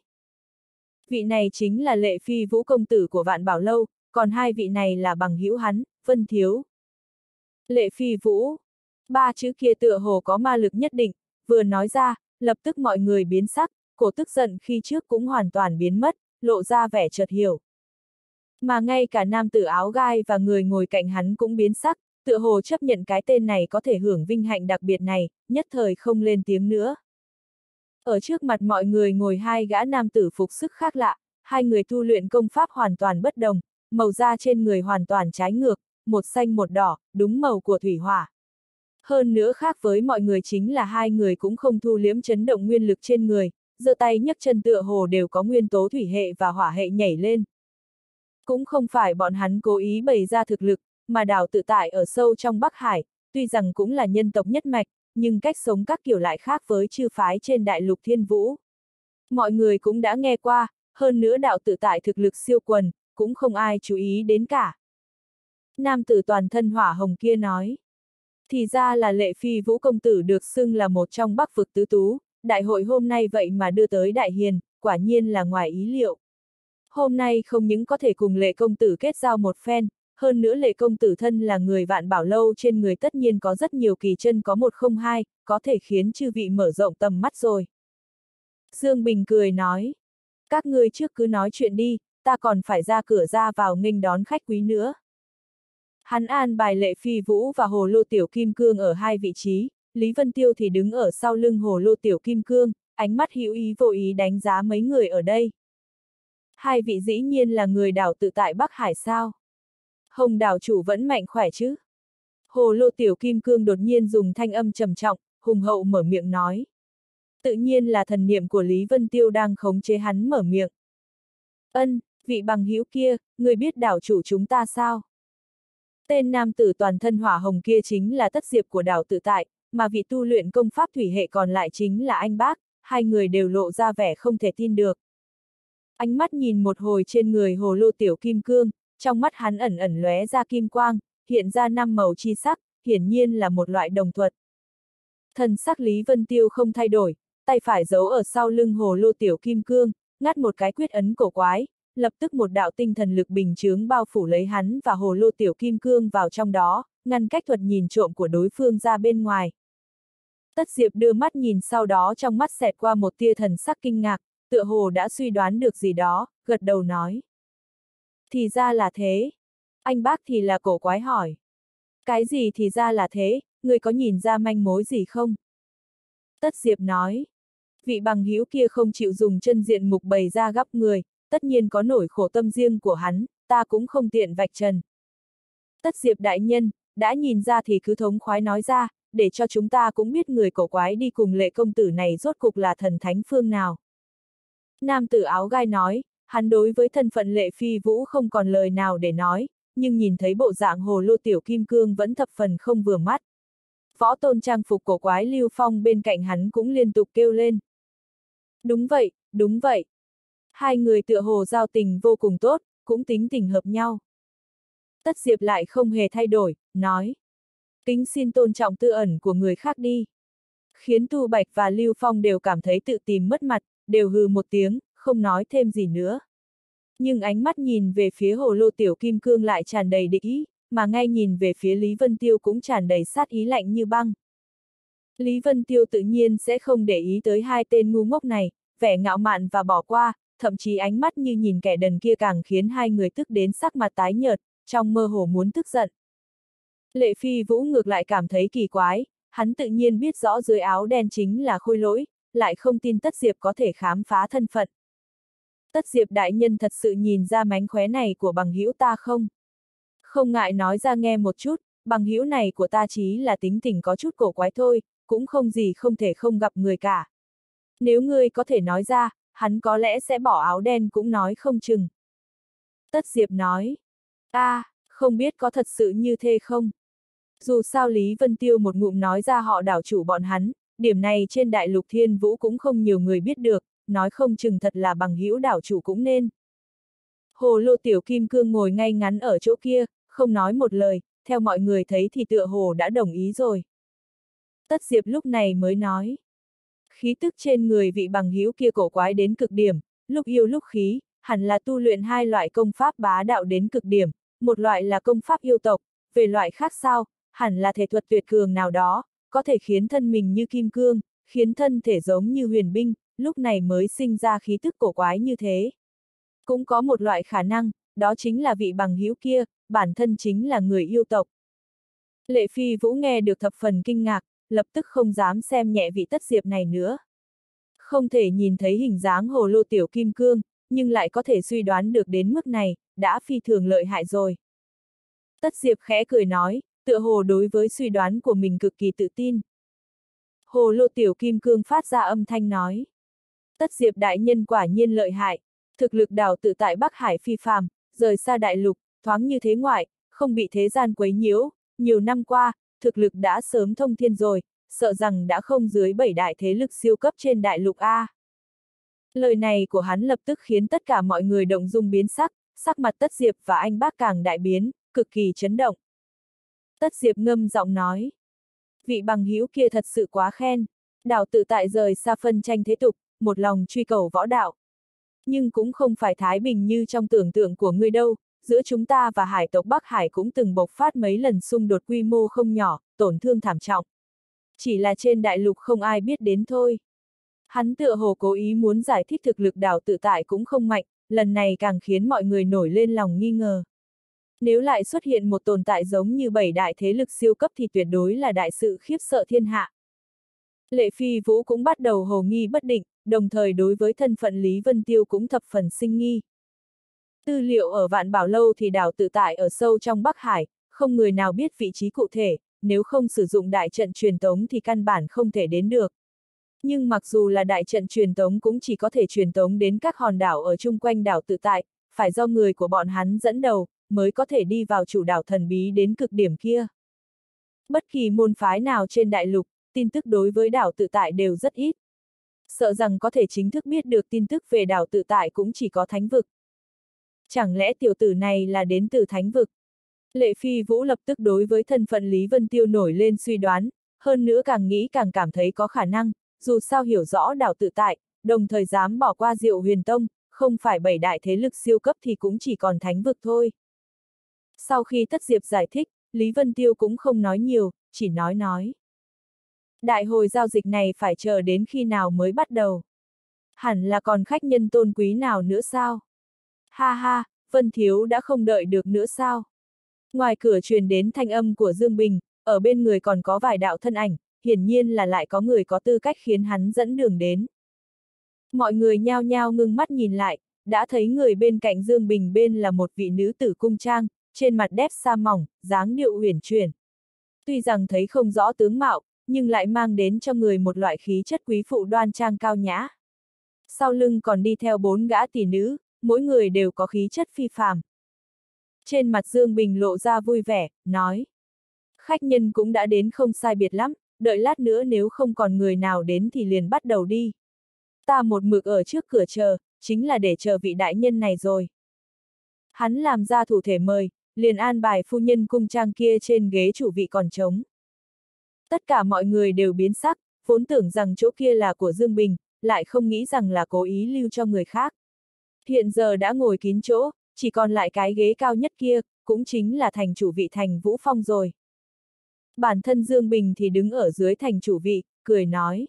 Vị này chính là Lệ Phi Vũ công tử của Vạn Bảo Lâu, còn hai vị này là bằng hữu hắn, Vân Thiếu. Lệ Phi Vũ, ba chữ kia tựa hồ có ma lực nhất định, vừa nói ra, lập tức mọi người biến sắc, cổ tức giận khi trước cũng hoàn toàn biến mất, lộ ra vẻ chợt hiểu. Mà ngay cả nam tử áo gai và người ngồi cạnh hắn cũng biến sắc, tựa hồ chấp nhận cái tên này có thể hưởng vinh hạnh đặc biệt này, nhất thời không lên tiếng nữa. Ở trước mặt mọi người ngồi hai gã nam tử phục sức khác lạ, hai người tu luyện công pháp hoàn toàn bất đồng, màu da trên người hoàn toàn trái ngược, một xanh một đỏ, đúng màu của thủy hỏa. Hơn nữa khác với mọi người chính là hai người cũng không thu liếm chấn động nguyên lực trên người, giơ tay nhấc chân tựa hồ đều có nguyên tố thủy hệ và hỏa hệ nhảy lên. Cũng không phải bọn hắn cố ý bày ra thực lực, mà đảo Tự Tại ở sâu trong Bắc Hải, tuy rằng cũng là nhân tộc nhất mạch, nhưng cách sống các kiểu lại khác với chư phái trên đại lục Thiên Vũ. Mọi người cũng đã nghe qua, hơn nữa đảo Tự Tại thực lực siêu quần, cũng không ai chú ý đến cả. Nam tử toàn thân hỏa hồng kia nói. Thì ra là Lệ Phi Vũ công tử được xưng là một trong Bắc vực tứ tú, đại hội hôm nay vậy mà đưa tới Đại Hiền, quả nhiên là ngoài ý liệu. Hôm nay không những có thể cùng Lệ công tử kết giao một phen, hơn nữa Lệ công tử thân là người Vạn Bảo Lâu trên người tất nhiên có rất nhiều kỳ chân có một không hai, có thể khiến chư vị mở rộng tầm mắt rồi. Dương Bình cười nói, các ngươi trước cứ nói chuyện đi, ta còn phải ra cửa ra vào nghênh đón khách quý nữa. Hắn an bài Lệ Phi Vũ và Hồ Lô Tiểu Kim Cương ở hai vị trí, Lý Vân Tiêu thì đứng ở sau lưng Hồ Lô Tiểu Kim Cương, ánh mắt hữu ý vô ý đánh giá mấy người ở đây. Hai vị dĩ nhiên là người đảo Tự Tại Bắc Hải sao? Hồng đảo chủ vẫn mạnh khỏe chứ? Hồ Lô Tiểu Kim Cương đột nhiên dùng thanh âm trầm trọng, hùng hậu mở miệng nói. Tự nhiên là thần niệm của Lý Vân Tiêu đang khống chế hắn mở miệng. Ân, vị bằng hữu kia, người biết đảo chủ chúng ta sao? Tên nam tử toàn thân hỏa hồng kia chính là Tất Diệp của đảo Tự Tại, mà vị tu luyện công pháp thủy hệ còn lại chính là anh bác, hai người đều lộ ra vẻ không thể tin được. Ánh mắt nhìn một hồi trên người Hồ Lô Tiểu Kim Cương, trong mắt hắn ẩn ẩn lóe ra kim quang, hiện ra năm màu chi sắc, hiển nhiên là một loại đồng thuật. Thần sắc Lý Vân Tiêu không thay đổi, tay phải giấu ở sau lưng Hồ Lô Tiểu Kim Cương, ngắt một cái quyết ấn cổ quái, lập tức một đạo tinh thần lực bình chướng bao phủ lấy hắn và Hồ Lô Tiểu Kim Cương vào trong đó, ngăn cách thuật nhìn trộm của đối phương ra bên ngoài. Tất Diệp đưa mắt nhìn sau đó trong mắt xẹt qua một tia thần sắc kinh ngạc, tựa hồ đã suy đoán được gì đó, gật đầu nói. Thì ra là thế. Anh bác thì là cổ quái hỏi. Cái gì thì ra là thế, ngươi có nhìn ra manh mối gì không? Tất Diệp nói. Vị bằng hữu kia không chịu dùng chân diện mục bày ra gắp người, tất nhiên có nỗi khổ tâm riêng của hắn, ta cũng không tiện vạch trần. Tất Diệp đại nhân, đã nhìn ra thì cứ thống khoái nói ra, để cho chúng ta cũng biết người cổ quái đi cùng Lệ công tử này rốt cục là thần thánh phương nào. Nam tử áo gai nói, hắn đối với thân phận Lệ Phi Vũ không còn lời nào để nói, nhưng nhìn thấy bộ dạng hồ lô tiểu kim cương vẫn thập phần không vừa mắt. Võ tôn trang phục cổ quái Lưu Phong bên cạnh hắn cũng liên tục kêu lên. Đúng vậy, đúng vậy. Hai người tựa hồ giao tình vô cùng tốt, cũng tính tình hợp nhau. Tất Diệp lại không hề thay đổi, nói. Kính xin tôn trọng tư ẩn của người khác đi. Khiến Tu Bạch và Lưu Phong đều cảm thấy tự tìm mất mặt, đều hừ một tiếng, không nói thêm gì nữa. Nhưng ánh mắt nhìn về phía hồ lô tiểu kim cương lại tràn đầy địch ý, mà ngay nhìn về phía Lý Vân Tiêu cũng tràn đầy sát ý lạnh như băng. Lý Vân Tiêu tự nhiên sẽ không để ý tới hai tên ngu ngốc này, vẻ ngạo mạn và bỏ qua, thậm chí ánh mắt như nhìn kẻ đần kia càng khiến hai người tức đến sắc mặt tái nhợt, trong mơ hồ muốn tức giận. Lệ Phi Vũ ngược lại cảm thấy kỳ quái, hắn tự nhiên biết rõ dưới áo đen chính là Khôi Lỗi, lại không tin Tất Diệp có thể khám phá thân phận. Tất Diệp đại nhân thật sự nhìn ra mánh khóe này của bằng hữu ta không? Không ngại nói ra nghe một chút, bằng hữu này của ta chỉ là tính tình có chút cổ quái thôi, cũng không gì không thể không gặp người cả. Nếu ngươi có thể nói ra, hắn có lẽ sẽ bỏ áo đen cũng nói không chừng. Tất Diệp nói, a, à, không biết có thật sự như thế không? Dù sao Lý Vân Tiêu một ngụm nói ra họ đảo chủ bọn hắn, điểm này trên đại lục Thiên Vũ cũng không nhiều người biết được, nói không chừng thật là bằng hữu đảo chủ cũng nên. Hồ lô tiểu kim cương ngồi ngay ngắn ở chỗ kia, không nói một lời, theo mọi người thấy thì tựa hồ đã đồng ý rồi. Tất Diệp lúc này mới nói. Khí tức trên người vị bằng hữu kia cổ quái đến cực điểm, lúc yêu lúc khí, hẳn là tu luyện hai loại công pháp bá đạo đến cực điểm, một loại là công pháp yêu tộc, về loại khác sao, hẳn là thể thuật tuyệt cường nào đó, có thể khiến thân mình như kim cương, khiến thân thể giống như huyền binh, lúc này mới sinh ra khí tức cổ quái như thế. Cũng có một loại khả năng, đó chính là vị bằng hữu kia, bản thân chính là người yêu tộc. Lệ Phi Vũ nghe được thập phần kinh ngạc, lập tức không dám xem nhẹ vị Tất Diệp này nữa. Không thể nhìn thấy hình dáng hồ lô tiểu kim cương, nhưng lại có thể suy đoán được đến mức này, đã phi thường lợi hại rồi. Tất Diệp khẽ cười nói, tựa hồ đối với suy đoán của mình cực kỳ tự tin. Hồ lô tiểu kim cương phát ra âm thanh nói. Tất Diệp đại nhân quả nhiên lợi hại, thực lực đảo tự tại Bắc Hải phi phàm, rời xa đại lục, thoáng như thế ngoại, không bị thế gian quấy nhiễu, nhiều năm qua, thực lực đã sớm thông thiên rồi, sợ rằng đã không dưới bảy đại thế lực siêu cấp trên đại lục A. Lời này của hắn lập tức khiến tất cả mọi người động dung biến sắc, sắc mặt Tất Diệp và anh bác càng đại biến, cực kỳ chấn động. Tất Diệp ngâm giọng nói. Vị bằng hữu kia thật sự quá khen, đảo tự tại rời xa phân tranh thế tục, một lòng truy cầu võ đạo. Nhưng cũng không phải thái bình như trong tưởng tượng của ngươi đâu, giữa chúng ta và hải tộc Bắc Hải cũng từng bộc phát mấy lần xung đột quy mô không nhỏ, tổn thương thảm trọng. Chỉ là trên đại lục không ai biết đến thôi. Hắn tựa hồ cố ý muốn giải thích thực lực đảo tự tại cũng không mạnh, lần này càng khiến mọi người nổi lên lòng nghi ngờ. Nếu lại xuất hiện một tồn tại giống như bảy đại thế lực siêu cấp thì tuyệt đối là đại sự khiếp sợ thiên hạ. Lệ Phi Vũ cũng bắt đầu hồ nghi bất định, đồng thời đối với thân phận Lý Vân Tiêu cũng thập phần sinh nghi. Tư liệu ở Vạn Bảo Lâu thì đảo tự tại ở sâu trong Bắc Hải, không người nào biết vị trí cụ thể, nếu không sử dụng đại trận truyền tống thì căn bản không thể đến được. Nhưng mặc dù là đại trận truyền tống cũng chỉ có thể truyền tống đến các hòn đảo ở chung quanh đảo tự tại, phải do người của bọn hắn dẫn đầu, mới có thể đi vào chủ đảo thần bí đến cực điểm kia. Bất kỳ môn phái nào trên đại lục, tin tức đối với đảo tự tại đều rất ít. Sợ rằng có thể chính thức biết được tin tức về đảo tự tại cũng chỉ có thánh vực. Chẳng lẽ tiểu tử này là đến từ thánh vực? Lệ Phi Vũ lập tức đối với thân phận Lý Vân Tiêu nổi lên suy đoán, hơn nữa càng nghĩ càng cảm thấy có khả năng, dù sao hiểu rõ đảo tự tại, đồng thời dám bỏ qua Diệu Huyền Tông, không phải bảy đại thế lực siêu cấp thì cũng chỉ còn thánh vực thôi. Sau khi Tất Diệp giải thích, Lý Vân Tiêu cũng không nói nhiều, chỉ nói nói. Đại hội giao dịch này phải chờ đến khi nào mới bắt đầu? Hẳn là còn khách nhân tôn quý nào nữa sao? Ha ha, Vân Thiếu đã không đợi được nữa sao? Ngoài cửa truyền đến thanh âm của Dương Bình, ở bên người còn có vài đạo thân ảnh, hiển nhiên là lại có người có tư cách khiến hắn dẫn đường đến. Mọi người nhao nhao ngưng mắt nhìn lại, đã thấy người bên cạnh Dương Bình bên là một vị nữ tử cung trang, trên mặt đép sa mỏng, dáng điệu uyển chuyển. Tuy rằng thấy không rõ tướng mạo, nhưng lại mang đến cho người một loại khí chất quý phụ đoan trang cao nhã. Sau lưng còn đi theo bốn gã tỷ nữ, mỗi người đều có khí chất phi phàm. Trên mặt Dương Bình lộ ra vui vẻ, nói. Khách nhân cũng đã đến không sai biệt lắm, đợi lát nữa nếu không còn người nào đến thì liền bắt đầu đi. Ta một mực ở trước cửa chờ, chính là để chờ vị đại nhân này rồi. Hắn làm ra thủ thể mời, liền an bài phu nhân cung trang kia trên ghế chủ vị còn trống. Tất cả mọi người đều biến sắc, vốn tưởng rằng chỗ kia là của Dương Bình, lại không nghĩ rằng là cố ý lưu cho người khác. Hiện giờ đã ngồi kín chỗ, chỉ còn lại cái ghế cao nhất kia, cũng chính là thành chủ vị Thành Vũ Phong rồi. Bản thân Dương Bình thì đứng ở dưới thành chủ vị, cười nói.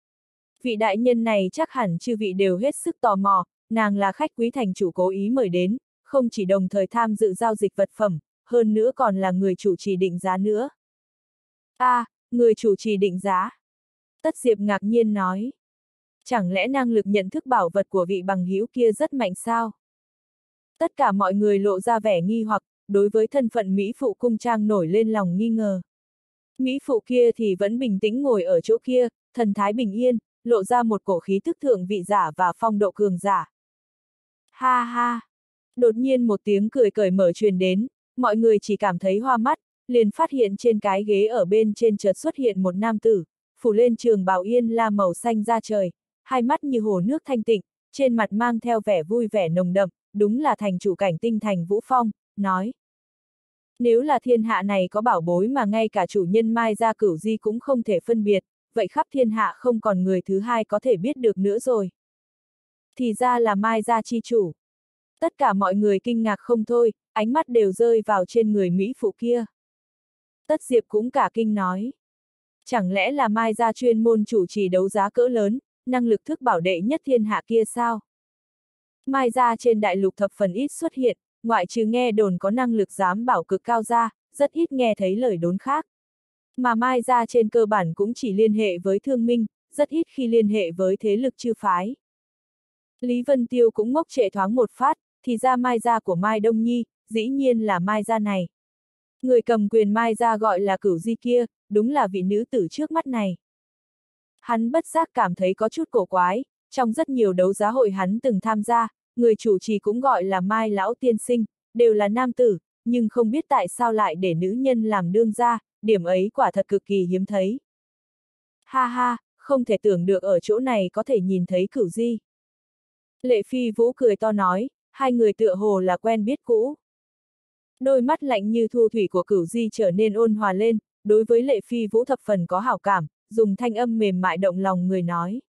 Vị đại nhân này chắc hẳn chư vị đều hết sức tò mò, nàng là khách quý thành chủ cố ý mời đến, không chỉ đồng thời tham dự giao dịch vật phẩm, hơn nữa còn là người chủ trì định giá nữa. a à, người chủ trì định giá. Tất Diệp ngạc nhiên nói. Chẳng lẽ năng lực nhận thức bảo vật của vị bằng hữu kia rất mạnh sao? Tất cả mọi người lộ ra vẻ nghi hoặc, đối với thân phận Mỹ phụ cung trang nổi lên lòng nghi ngờ. Mỹ phụ kia thì vẫn bình tĩnh ngồi ở chỗ kia, thần thái bình yên, lộ ra một cổ khí thức thượng vị giả và phong độ cường giả. Ha ha! Đột nhiên một tiếng cười cởi mở truyền đến, mọi người chỉ cảm thấy hoa mắt, liền phát hiện trên cái ghế ở bên trên chợt xuất hiện một nam tử, phủ lên trường bào yên la màu xanh da trời, hai mắt như hồ nước thanh tịnh, trên mặt mang theo vẻ vui vẻ nồng đậm, đúng là thành chủ Cảnh Tinh Thành Vũ Phong, nói. Nếu là thiên hạ này có bảo bối mà ngay cả chủ nhân Mai Gia Cửu Di cũng không thể phân biệt, vậy khắp thiên hạ không còn người thứ hai có thể biết được nữa rồi. Thì ra là Mai Gia chi chủ. Tất cả mọi người kinh ngạc không thôi, ánh mắt đều rơi vào trên người Mỹ phụ kia. Tất Diệp cũng cả kinh nói. Chẳng lẽ là Mai Gia chuyên môn chủ trì đấu giá cỡ lớn, năng lực thức bảo đệ nhất thiên hạ kia sao? Mai Gia trên đại lục thập phần ít xuất hiện, ngoại trừ nghe đồn có năng lực giám bảo cực cao ra, rất ít nghe thấy lời đồn khác. Mà Mai Gia trên cơ bản cũng chỉ liên hệ với thương minh, rất ít khi liên hệ với thế lực chư phái. Lý Vân Tiêu cũng ngốc trệ thoáng một phát, thì ra Mai Gia của Mai Đông Nhi, dĩ nhiên là Mai Gia này. Người cầm quyền Mai Gia gọi là Cửu Di kia, đúng là vị nữ tử trước mắt này. Hắn bất giác cảm thấy có chút cổ quái, trong rất nhiều đấu giá hội hắn từng tham gia, người chủ trì cũng gọi là Mai Lão Tiên Sinh, đều là nam tử, nhưng không biết tại sao lại để nữ nhân làm đương gia, điểm ấy quả thật cực kỳ hiếm thấy. Ha ha, không thể tưởng được ở chỗ này có thể nhìn thấy Cửu Di. Lệ Phi Vũ cười to nói, hai người tựa hồ là quen biết cũ. Đôi mắt lạnh như thu thủy của Cửu Di trở nên ôn hòa lên, đối với Lệ Phi Vũ thập phần có hảo cảm, dùng thanh âm mềm mại động lòng người nói.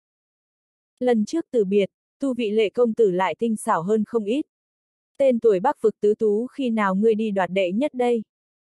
Lần trước từ biệt, tu vị Lệ công tử lại tinh xảo hơn không ít. Tên tuổi Bắc vực tứ tú khi nào ngươi đi đoạt đệ nhất đây?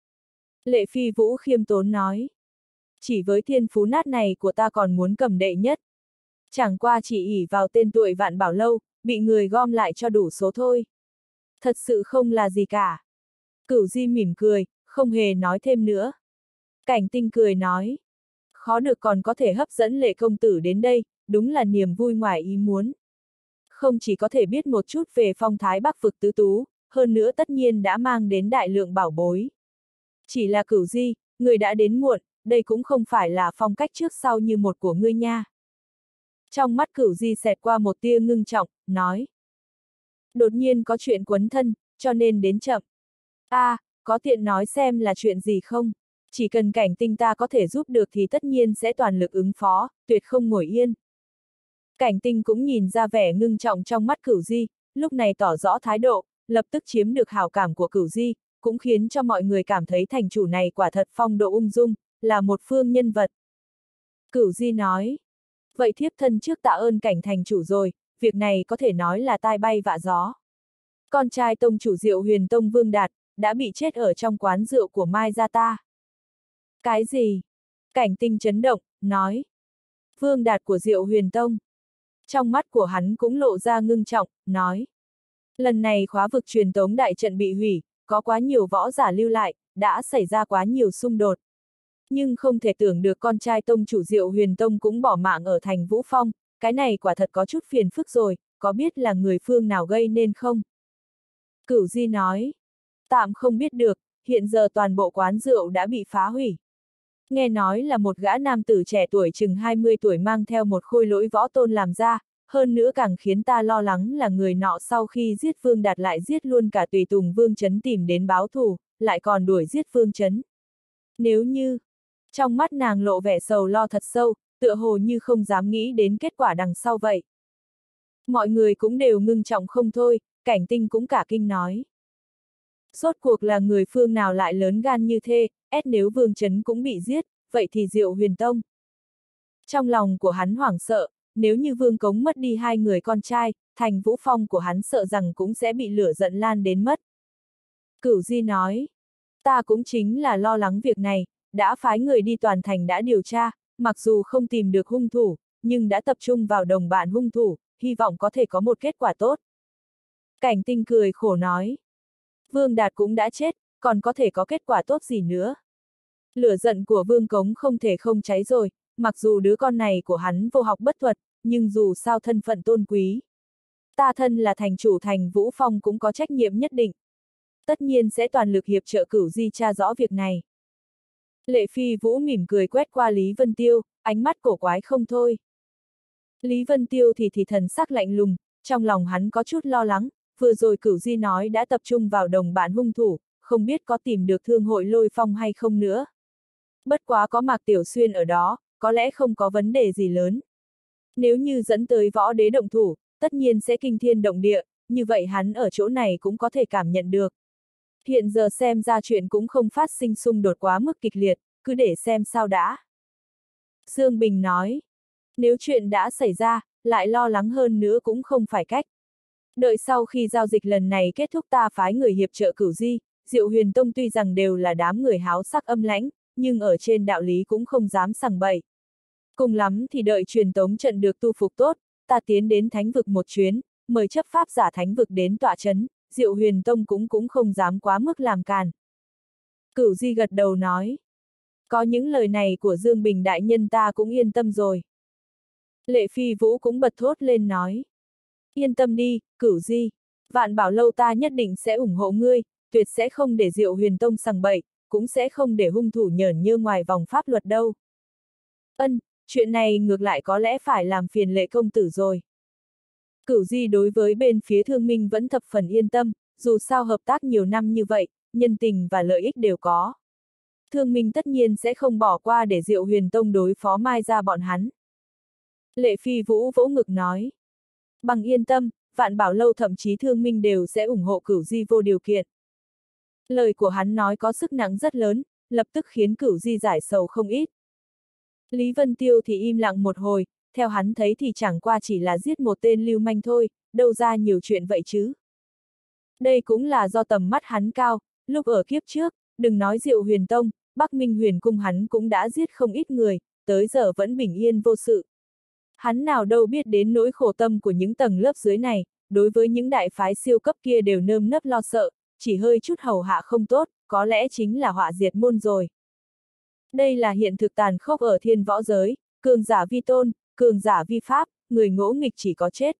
Lệ Phi Vũ khiêm tốn nói. Chỉ với thiên phú nát này của ta còn muốn cầm đệ nhất. Chẳng qua chỉ ỷ vào tên tuổi Vạn Bảo Lâu, bị người gom lại cho đủ số thôi. Thật sự không là gì cả. Cửu Di mỉm cười, không hề nói thêm nữa. Cảnh Tinh cười nói. Khó được còn có thể hấp dẫn Lệ công tử đến đây, đúng là niềm vui ngoài ý muốn. Không chỉ có thể biết một chút về phong thái Bắc vực tứ tú, hơn nữa tất nhiên đã mang đến đại lượng bảo bối. Chỉ là Cửu Di, người đã đến muộn, đây cũng không phải là phong cách trước sau như một của ngươi nha. Trong mắt Cửu Di xẹt qua một tia ngưng trọng, nói. Đột nhiên có chuyện quấn thân, cho nên đến chậm. a à, có tiện nói xem là chuyện gì không? Chỉ cần Cảnh Tinh ta có thể giúp được thì tất nhiên sẽ toàn lực ứng phó, tuyệt không ngồi yên. Cảnh Tinh cũng nhìn ra vẻ ngưng trọng trong mắt Cửu Di, lúc này tỏ rõ thái độ, lập tức chiếm được hảo cảm của Cửu Di, cũng khiến cho mọi người cảm thấy thành chủ này quả thật phong độ ung dung, là một phương nhân vật. Cửu Di nói, vậy thiếp thân trước tạ ơn Cảnh thành chủ rồi, việc này có thể nói là tai bay vạ gió. Con trai tông chủ Diệu Huyền Tông Vương Đạt, đã bị chết ở trong quán rượu của Mai gia ta. Cái gì? Cảnh Tinh chấn động, nói. Vương Đạt của Diệu Huyền Tông. Trong mắt của hắn cũng lộ ra ngưng trọng, nói. Lần này khóa vực truyền tống đại trận bị hủy, có quá nhiều võ giả lưu lại, đã xảy ra quá nhiều xung đột. Nhưng không thể tưởng được con trai tông chủ Diệu Huyền Tông cũng bỏ mạng ở thành Vũ Phong, cái này quả thật có chút phiền phức rồi, có biết là người phương nào gây nên không? Cửu Di nói, tạm không biết được, hiện giờ toàn bộ quán rượu đã bị phá hủy. Nghe nói là một gã nam tử trẻ tuổi chừng hai mươi tuổi mang theo một khôi lỗi võ tôn làm ra, hơn nữa càng khiến ta lo lắng là người nọ sau khi giết Vương Đạt lại giết luôn cả tùy tùng Vương Chấn tìm đến báo thù, lại còn đuổi giết Vương Chấn. Nếu như, trong mắt nàng lộ vẻ sầu lo thật sâu, tựa hồ như không dám nghĩ đến kết quả đằng sau vậy. Mọi người cũng đều ngưng trọng không thôi, Cảnh Tinh cũng cả kinh nói. Rốt cuộc là người phương nào lại lớn gan như thế, ét nếu Vương Chấn cũng bị giết, vậy thì Diệu Huyền Tông. Trong lòng của hắn hoảng sợ, nếu như Vương Cống mất đi hai người con trai, thành Vũ Phong của hắn sợ rằng cũng sẽ bị lửa giận lan đến mất. Cửu Di nói, ta cũng chính là lo lắng việc này, đã phái người đi toàn thành đã điều tra, mặc dù không tìm được hung thủ, nhưng đã tập trung vào đồng bạn hung thủ, hy vọng có thể có một kết quả tốt. Cảnh Tinh cười khổ nói, Vương Đạt cũng đã chết, còn có thể có kết quả tốt gì nữa. Lửa giận của Vương Cống không thể không cháy rồi, mặc dù đứa con này của hắn vô học bất thuật, nhưng dù sao thân phận tôn quý. Ta thân là thành chủ thành Vũ Phong cũng có trách nhiệm nhất định. Tất nhiên sẽ toàn lực hiệp trợ Cửu Di tra rõ việc này. Lệ Phi Vũ mỉm cười quét qua Lý Vân Tiêu, ánh mắt cổ quái không thôi. Lý Vân Tiêu thì thì thần sắc lạnh lùng, trong lòng hắn có chút lo lắng, vừa rồi Cửu Di nói đã tập trung vào đồng bạn hung thủ, không biết có tìm được thương hội Lôi Phong hay không nữa. Bất quá có Mạc Tiểu Xuyên ở đó, có lẽ không có vấn đề gì lớn. Nếu như dẫn tới võ đế động thủ, tất nhiên sẽ kinh thiên động địa, như vậy hắn ở chỗ này cũng có thể cảm nhận được. Hiện giờ xem ra chuyện cũng không phát sinh xung đột quá mức kịch liệt, cứ để xem sao đã. Dương Bình nói, nếu chuyện đã xảy ra, lại lo lắng hơn nữa cũng không phải cách. Đợi sau khi giao dịch lần này kết thúc ta phái người hiệp trợ Cửu Di, Diệu Huyền Tông tuy rằng đều là đám người háo sắc âm lãnh, nhưng ở trên đạo lý cũng không dám sằng bậy. Cùng lắm thì đợi truyền tống trận được tu phục tốt, ta tiến đến thánh vực một chuyến, mời chấp pháp giả thánh vực đến tọa chấn, Diệu Huyền Tông cũng cũng không dám quá mức làm càn. Cửu Di gật đầu nói. Có những lời này của Dương Bình đại nhân ta cũng yên tâm rồi. Lệ Phi Vũ cũng bật thốt lên nói. Yên tâm đi, Cửu Di, Vạn Bảo Lâu ta nhất định sẽ ủng hộ ngươi, tuyệt sẽ không để Diệu Huyền Tông sằng bậy, cũng sẽ không để hung thủ nhởn nhơ ngoài vòng pháp luật đâu. Ân, chuyện này ngược lại có lẽ phải làm phiền Lệ công tử rồi. Cửu Di đối với bên phía Thương Minh vẫn thập phần yên tâm, dù sao hợp tác nhiều năm như vậy, nhân tình và lợi ích đều có. Thương Minh tất nhiên sẽ không bỏ qua để Diệu Huyền Tông đối phó Mai ra bọn hắn. Lệ Phi Vũ vỗ ngực nói. Bằng yên tâm, Vạn Bảo Lâu thậm chí Thương Minh đều sẽ ủng hộ Cửu Di vô điều kiện. Lời của hắn nói có sức nặng rất lớn, lập tức khiến Cửu Di giải sầu không ít. Lý Vân Tiêu thì im lặng một hồi, theo hắn thấy thì chẳng qua chỉ là giết một tên lưu manh thôi, đâu ra nhiều chuyện vậy chứ. Đây cũng là do tầm mắt hắn cao, lúc ở kiếp trước, đừng nói Diệu Huyền Tông, Bắc Minh Huyền Cung hắn cũng đã giết không ít người, tới giờ vẫn bình yên vô sự. Hắn nào đâu biết đến nỗi khổ tâm của những tầng lớp dưới này, đối với những đại phái siêu cấp kia đều nơm nớp lo sợ, chỉ hơi chút hầu hạ không tốt, có lẽ chính là họa diệt môn rồi. Đây là hiện thực tàn khốc ở thiên võ giới, cường giả vi tôn, cường giả vi pháp, người ngỗ nghịch chỉ có chết.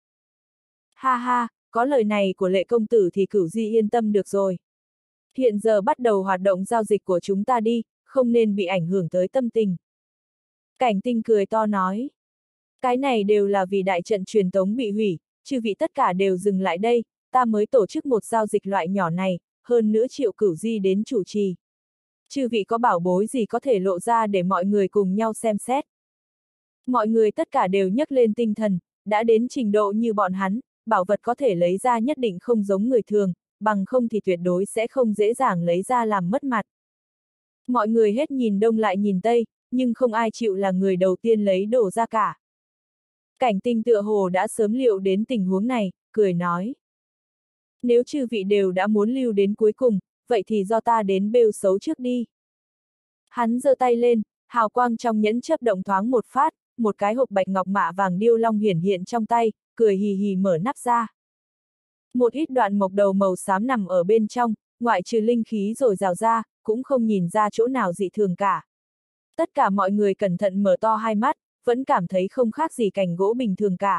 Ha ha, có lời này của Lệ công tử thì Cửu Di yên tâm được rồi. Hiện giờ bắt đầu hoạt động giao dịch của chúng ta đi, không nên bị ảnh hưởng tới tâm tình. Cảnh Tinh cười to nói. Cái này đều là vì đại trận truyền tống bị hủy, chư vị tất cả đều dừng lại đây, ta mới tổ chức một giao dịch loại nhỏ này, hơn nữa triệu Cửu Di đến chủ trì. Chư vị có bảo bối gì có thể lộ ra để mọi người cùng nhau xem xét. Mọi người tất cả đều nhấc lên tinh thần, đã đến trình độ như bọn hắn, bảo vật có thể lấy ra nhất định không giống người thường, bằng không thì tuyệt đối sẽ không dễ dàng lấy ra làm mất mặt. Mọi người hết nhìn đông lại nhìn tây, nhưng không ai chịu là người đầu tiên lấy đồ ra cả. Cảnh Tinh tựa hồ đã sớm liệu đến tình huống này, cười nói. Nếu chư vị đều đã muốn lưu đến cuối cùng, vậy thì do ta đến bêu xấu trước đi. Hắn giơ tay lên, hào quang trong nhẫn chớp động thoáng một phát, một cái hộp bạch ngọc mạ vàng điêu long hiển hiện trong tay, cười hì hì mở nắp ra. Một ít đoạn mộc đầu màu xám nằm ở bên trong, ngoại trừ linh khí dồi dào ra, cũng không nhìn ra chỗ nào dị thường cả. Tất cả mọi người cẩn thận mở to hai mắt, vẫn cảm thấy không khác gì cành gỗ bình thường cả.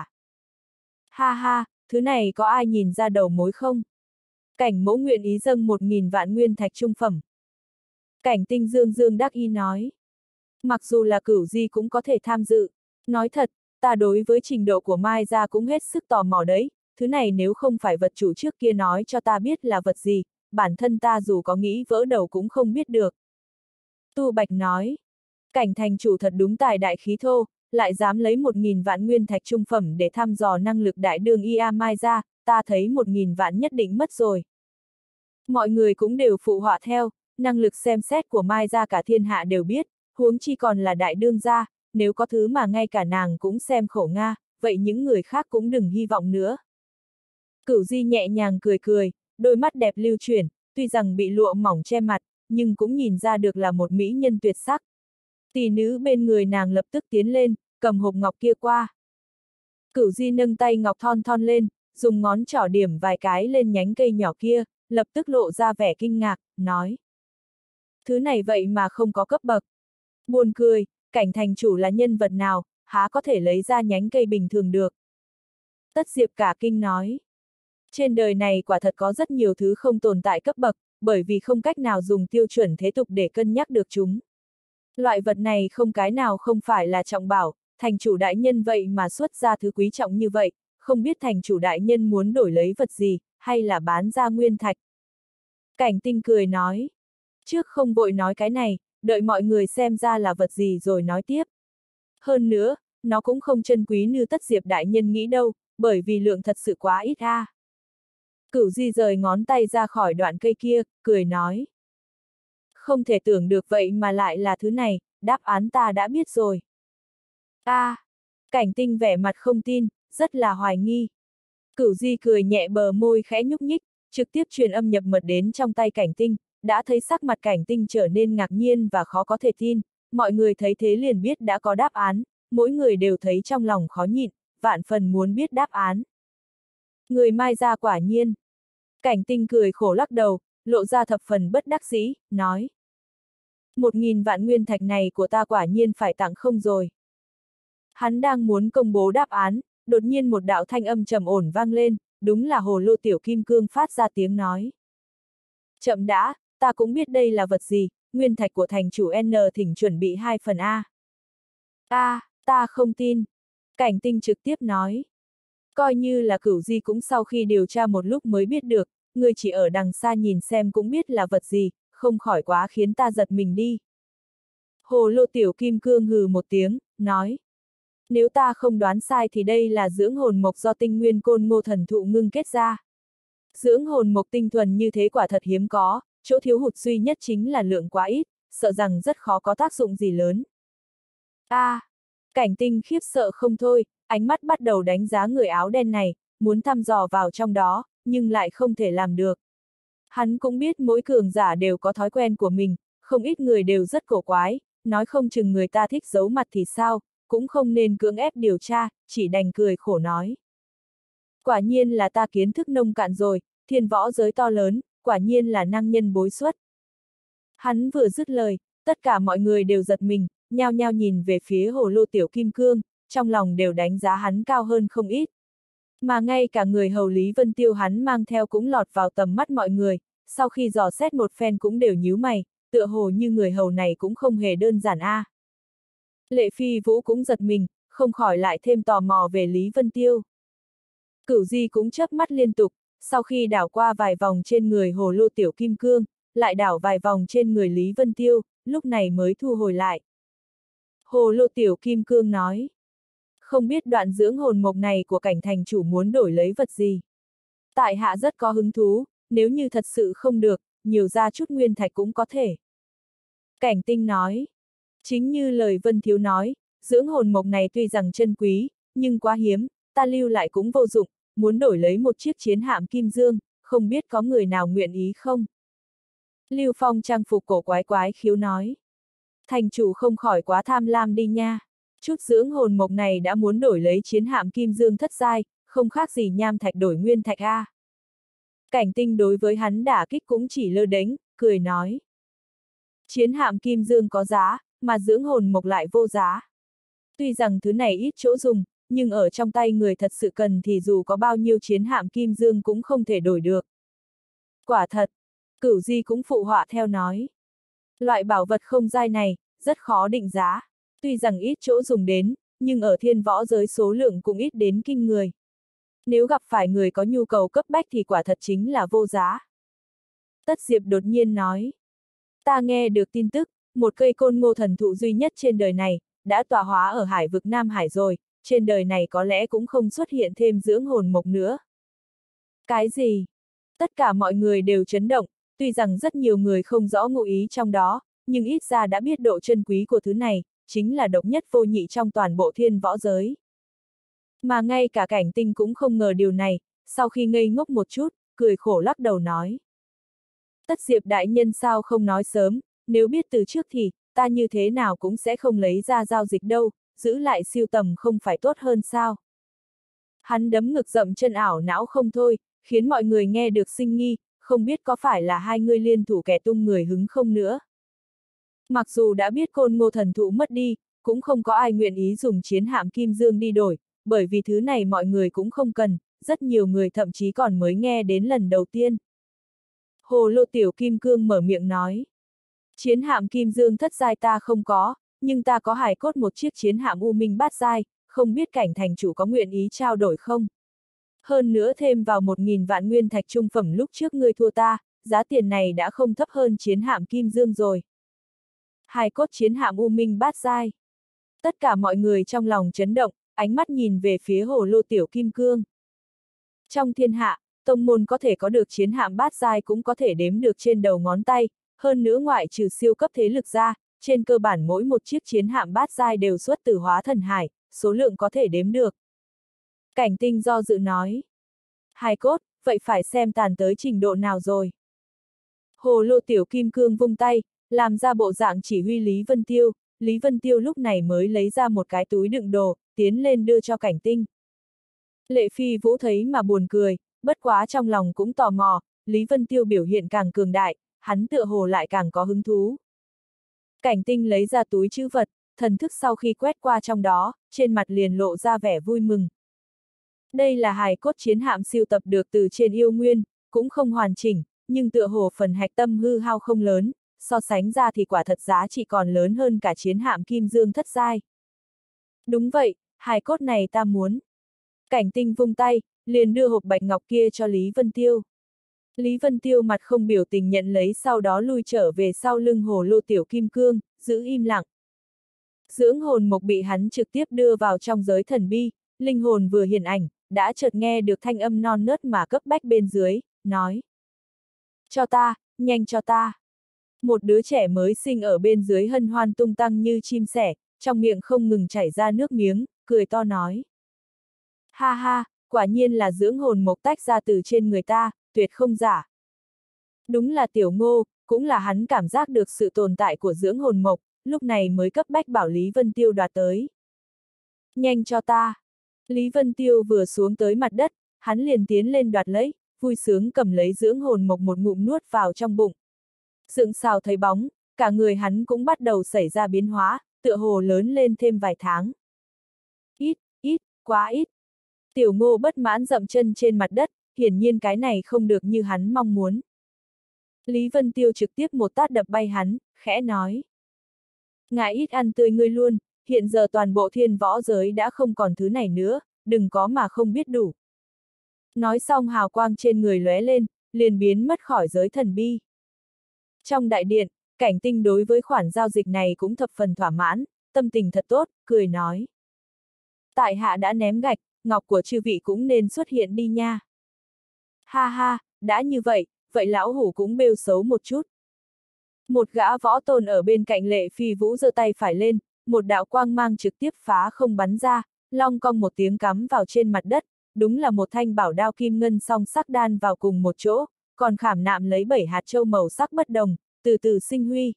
Ha ha, thứ này có ai nhìn ra đầu mối không? Cảnh mẫu nguyện ý dâng một nghìn vạn nguyên thạch trung phẩm. Cảnh tinh dương dương đắc ý nói. Mặc dù là Cửu Di cũng có thể tham dự. Nói thật, ta đối với trình độ của Mai gia cũng hết sức tò mò đấy, thứ này nếu không phải vật chủ trước kia nói cho ta biết là vật gì, bản thân ta dù có nghĩ vỡ đầu cũng không biết được. Tu Bạch nói. Cảnh thành chủ thật đúng tài đại khí thô, lại dám lấy một nghìn vạn nguyên thạch trung phẩm để thăm dò năng lực đại đường Ia Mai gia, ta thấy một nghìn vạn nhất định mất rồi. Mọi người cũng đều phụ họa theo, năng lực xem xét của Mai gia cả thiên hạ đều biết, huống chi còn là đại đương gia, nếu có thứ mà ngay cả nàng cũng xem khổ nga, vậy những người khác cũng đừng hy vọng nữa. Cửu Di nhẹ nhàng cười cười, đôi mắt đẹp lưu chuyển, tuy rằng bị lụa mỏng che mặt, nhưng cũng nhìn ra được là một mỹ nhân tuyệt sắc. Tỷ nữ bên người nàng lập tức tiến lên, cầm hộp ngọc kia qua. Cửu Di nâng tay ngọc thon thon lên, dùng ngón trỏ điểm vài cái lên nhánh cây nhỏ kia, lập tức lộ ra vẻ kinh ngạc, nói. Thứ này vậy mà không có cấp bậc. Buồn cười, cảnh thành chủ là nhân vật nào, há có thể lấy ra nhánh cây bình thường được. Tất Diệp cả kinh nói. Trên đời này quả thật có rất nhiều thứ không tồn tại cấp bậc, bởi vì không cách nào dùng tiêu chuẩn thế tục để cân nhắc được chúng. Loại vật này không cái nào không phải là trọng bảo, thành chủ đại nhân vậy mà xuất ra thứ quý trọng như vậy, không biết thành chủ đại nhân muốn đổi lấy vật gì, hay là bán ra nguyên thạch. Cảnh tinh cười nói. Trước không vội nói cái này, đợi mọi người xem ra là vật gì rồi nói tiếp. Hơn nữa, nó cũng không chân quý như Tất Diệp đại nhân nghĩ đâu, bởi vì lượng thật sự quá ít a. À. Cửu Di rời ngón tay ra khỏi đoạn cây kia, cười nói. Không thể tưởng được vậy mà lại là thứ này, đáp án ta đã biết rồi. A, à, cảnh tinh vẻ mặt không tin, rất là hoài nghi. Cửu Di cười nhẹ bờ môi khẽ nhúc nhích, trực tiếp truyền âm nhập mật đến trong tay cảnh tinh, đã thấy sắc mặt cảnh tinh trở nên ngạc nhiên và khó có thể tin, mọi người thấy thế liền biết đã có đáp án, mỗi người đều thấy trong lòng khó nhịn, vạn phần muốn biết đáp án. Người Mai gia quả nhiên. Cảnh tinh cười khổ lắc đầu, lộ ra thập phần bất đắc dĩ, nói. Một nghìn vạn nguyên thạch này của ta quả nhiên phải tặng không rồi. Hắn đang muốn công bố đáp án, đột nhiên một đạo thanh âm trầm ổn vang lên, đúng là hồ lô tiểu kim cương phát ra tiếng nói. Chậm đã, ta cũng biết đây là vật gì, nguyên thạch của thành chủ N thỉnh chuẩn bị hai phần A. A, à, ta không tin. Cảnh tinh trực tiếp nói. Coi như là Cửu Di cũng sau khi điều tra một lúc mới biết được, người chỉ ở đằng xa nhìn xem cũng biết là vật gì, không khỏi quá khiến ta giật mình đi. Hồ lô tiểu kim cương hừ một tiếng, nói. Nếu ta không đoán sai thì đây là dưỡng hồn mộc do tinh nguyên côn ngô thần thụ ngưng kết ra. Dưỡng hồn mộc tinh thuần như thế quả thật hiếm có, chỗ thiếu hụt duy nhất chính là lượng quá ít, sợ rằng rất khó có tác dụng gì lớn. A, à, cảnh tinh khiếp sợ không thôi, ánh mắt bắt đầu đánh giá người áo đen này, muốn thăm dò vào trong đó, nhưng lại không thể làm được. Hắn cũng biết mỗi cường giả đều có thói quen của mình, không ít người đều rất cổ quái, nói không chừng người ta thích giấu mặt thì sao, cũng không nên cưỡng ép điều tra, chỉ đành cười khổ nói. Quả nhiên là ta kiến thức nông cạn rồi, thiên võ giới to lớn, quả nhiên là năng nhân bối xuất. Hắn vừa dứt lời, tất cả mọi người đều giật mình, nhao nhao nhìn về phía hồ lô tiểu kim cương, trong lòng đều đánh giá hắn cao hơn không ít. Mà ngay cả người hầu Lý Vân Tiêu hắn mang theo cũng lọt vào tầm mắt mọi người, sau khi dò xét một phen cũng đều nhíu mày, tựa hồ như người hầu này cũng không hề đơn giản a. À. Lệ Phi Vũ cũng giật mình, không khỏi lại thêm tò mò về Lý Vân Tiêu. Cửu Di cũng chớp mắt liên tục, sau khi đảo qua vài vòng trên người hồ lô tiểu kim cương, lại đảo vài vòng trên người Lý Vân Tiêu, lúc này mới thu hồi lại. Hồ lô tiểu kim cương nói. Không biết đoạn dưỡng hồn mộc này của cảnh thành chủ muốn đổi lấy vật gì. Tại hạ rất có hứng thú, nếu như thật sự không được, nhiều ra chút nguyên thạch cũng có thể. Cảnh tinh nói. Chính như lời Vân Thiếu nói, dưỡng hồn mộc này tuy rằng chân quý, nhưng quá hiếm, ta lưu lại cũng vô dụng, muốn đổi lấy một chiếc chiến hạm kim dương, không biết có người nào nguyện ý không? Lưu Phong trang phục cổ quái quái khiếu nói. Thành chủ không khỏi quá tham lam đi nha. Chút dưỡng hồn mộc này đã muốn đổi lấy chiến hạm kim dương thất giai, không khác gì nham thạch đổi nguyên thạch a. Cảnh Tinh đối với hắn đả kích cũng chỉ lơ đễnh, cười nói. Chiến hạm kim dương có giá, mà dưỡng hồn mộc lại vô giá. Tuy rằng thứ này ít chỗ dùng, nhưng ở trong tay người thật sự cần thì dù có bao nhiêu chiến hạm kim dương cũng không thể đổi được. Quả thật, Cửu Di cũng phụ họa theo nói. Loại bảo vật không giai này, rất khó định giá. Tuy rằng ít chỗ dùng đến, nhưng ở thiên võ giới số lượng cũng ít đến kinh người. Nếu gặp phải người có nhu cầu cấp bách thì quả thật chính là vô giá. Tất Diệp đột nhiên nói. Ta nghe được tin tức, một cây côn ngô thần thụ duy nhất trên đời này, đã tọa hóa ở hải vực Nam Hải rồi, trên đời này có lẽ cũng không xuất hiện thêm dưỡng hồn mộc nữa. Cái gì? Tất cả mọi người đều chấn động, tuy rằng rất nhiều người không rõ ngụ ý trong đó, nhưng ít ra đã biết độ chân quý của thứ này, chính là độc nhất vô nhị trong toàn bộ thiên võ giới. Mà ngay cả Cảnh Tinh cũng không ngờ điều này, sau khi ngây ngốc một chút, cười khổ lắc đầu nói. Tất Diệp đại nhân sao không nói sớm, nếu biết từ trước thì, ta như thế nào cũng sẽ không lấy ra giao dịch đâu, giữ lại siêu tầm không phải tốt hơn sao. Hắn đấm ngực dậm chân ảo não không thôi, khiến mọi người nghe được sinh nghi, không biết có phải là hai người liên thủ kẻ tung người hứng không nữa. Mặc dù đã biết côn ngô thần thụ mất đi, cũng không có ai nguyện ý dùng chiến hạm kim dương đi đổi, bởi vì thứ này mọi người cũng không cần, rất nhiều người thậm chí còn mới nghe đến lần đầu tiên. Hồ Lô Tiểu Kim Cương mở miệng nói. Chiến hạm kim dương thất giai ta không có, nhưng ta có hài cốt một chiếc chiến hạm u minh bát giai, không biết Cảnh thành chủ có nguyện ý trao đổi không? Hơn nữa thêm vào một nghìn vạn nguyên thạch trung phẩm lúc trước ngươi thua ta, giá tiền này đã không thấp hơn chiến hạm kim dương rồi. Hài cốt chiến hạm u minh bát giai. Tất cả mọi người trong lòng chấn động, ánh mắt nhìn về phía Hồ Lô Tiểu Kim Cương. Trong thiên hạ, tông môn có thể có được chiến hạm bát giai cũng có thể đếm được trên đầu ngón tay, hơn nữa ngoại trừ siêu cấp thế lực ra, trên cơ bản mỗi một chiếc chiến hạm bát giai đều xuất từ Hóa Thần Hải, số lượng có thể đếm được. Cảnh Tinh do dự nói. Hài cốt, vậy phải xem tàn tới trình độ nào rồi. Hồ Lô Tiểu Kim Cương vung tay, làm ra bộ dạng chỉ huy Lý Vân Tiêu, Lý Vân Tiêu lúc này mới lấy ra một cái túi đựng đồ, tiến lên đưa cho Cảnh Tinh. Lệ Phi Vũ thấy mà buồn cười, bất quá trong lòng cũng tò mò, Lý Vân Tiêu biểu hiện càng cường đại, hắn tựa hồ lại càng có hứng thú. Cảnh Tinh lấy ra túi trữ vật, thần thức sau khi quét qua trong đó, trên mặt liền lộ ra vẻ vui mừng. Đây là hài cốt chiến hạm siêu tập được từ trên yêu nguyên, cũng không hoàn chỉnh, nhưng tựa hồ phần hạch tâm hư hao không lớn, so sánh ra thì quả thật giá trị còn lớn hơn cả chiến hạm kim dương thất giai. Đúng vậy, hài cốt này ta muốn. Cảnh Tinh vung tay, liền đưa hộp bạch ngọc kia cho Lý Vân Tiêu. Lý Vân Tiêu mặt không biểu tình nhận lấy, sau đó lui trở về sau lưng Hồ Lô Tiểu Kim Cương, giữ im lặng. Dưỡng hồn mộc bị hắn trực tiếp đưa vào trong giới thần bi, linh hồn vừa hiện ảnh, đã chợt nghe được thanh âm non nớt mà cấp bách bên dưới, nói. Cho ta, nhanh cho ta. Một đứa trẻ mới sinh ở bên dưới hân hoan tung tăng như chim sẻ, trong miệng không ngừng chảy ra nước miếng, cười to nói. Ha ha, quả nhiên là dưỡng hồn mộc tách ra từ trên người ta, tuyệt không giả. Đúng là Tiểu Ngô, cũng là hắn cảm giác được sự tồn tại của dưỡng hồn mộc, lúc này mới cấp bách bảo Lý Vân Tiêu đoạt tới. Nhanh cho ta. Lý Vân Tiêu vừa xuống tới mặt đất, hắn liền tiến lên đoạt lấy, vui sướng cầm lấy dưỡng hồn mộc một ngụm nuốt vào trong bụng. Sượng sào thấy bóng, cả người hắn cũng bắt đầu xảy ra biến hóa, tựa hồ lớn lên thêm vài tháng. Ít, ít, quá ít. Tiểu Ngô bất mãn dậm chân trên mặt đất, hiển nhiên cái này không được như hắn mong muốn. Lý Vân Tiêu trực tiếp một tát đập bay hắn, khẽ nói. Ngài ít ăn tươi ngươi luôn, hiện giờ toàn bộ thiên võ giới đã không còn thứ này nữa, đừng có mà không biết đủ. Nói xong hào quang trên người lóe lên, liền biến mất khỏi giới thần bi. Trong đại điện, Cảnh Tinh đối với khoản giao dịch này cũng thập phần thỏa mãn, tâm tình thật tốt, cười nói. Tại hạ đã ném gạch, ngọc của chư vị cũng nên xuất hiện đi nha. Ha ha, đã như vậy, vậy lão hủ cũng bêu xấu một chút. Một gã võ tôn ở bên cạnh Lệ Phi Vũ giơ tay phải lên, một đạo quang mang trực tiếp phá không bắn ra, long cong một tiếng cắm vào trên mặt đất, đúng là một thanh bảo đao kim ngân song sắc đan vào cùng một chỗ, còn khảm nạm lấy bảy hạt châu màu sắc bất đồng, từ từ sinh huy.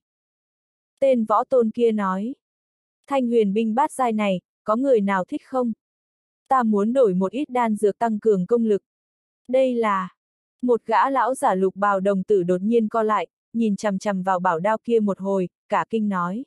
Tên võ tôn kia nói, thanh huyền binh bát giai này, có người nào thích không? Ta muốn đổi một ít đan dược tăng cường công lực. Đây là... Một gã lão giả lục bào đồng tử đột nhiên co lại, nhìn chằm chằm vào bảo đao kia một hồi, cả kinh nói.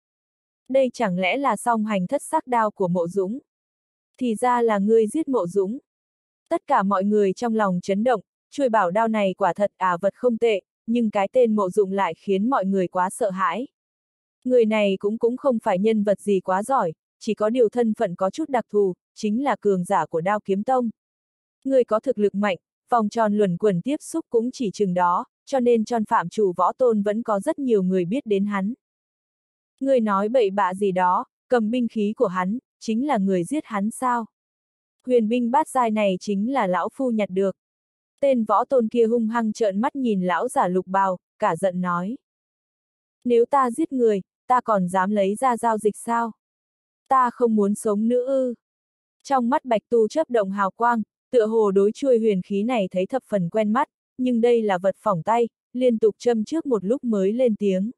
Đây chẳng lẽ là song hành thất sắc đao của Mộ Dũng? Thì ra là ngươi giết Mộ Dũng. Tất cả mọi người trong lòng chấn động, chuôi bảo đao này quả thật ả vật không tệ, nhưng cái tên Mộ Dũng lại khiến mọi người quá sợ hãi. Người này cũng cũng không phải nhân vật gì quá giỏi, chỉ có điều thân phận có chút đặc thù, chính là cường giả của Đao Kiếm Tông. Người có thực lực mạnh, vòng tròn luẩn quẩn tiếp xúc cũng chỉ chừng đó, cho nên trong phạm trù võ tôn vẫn có rất nhiều người biết đến hắn. Người nói bậy bạ gì đó, cầm binh khí của hắn, chính là người giết hắn sao? Huyền binh bát giai này chính là lão phu nhặt được. Tên võ tôn kia hung hăng trợn mắt nhìn lão giả lục bào, cả giận nói. Nếu ta giết người, ta còn dám lấy ra giao dịch sao? Ta không muốn sống nữa ư. Trong mắt Bạch Tu chớp động hào quang, tựa hồ đối chuôi huyền khí này thấy thập phần quen mắt, nhưng đây là vật phỏng tay, liên tục châm trước một lúc mới lên tiếng.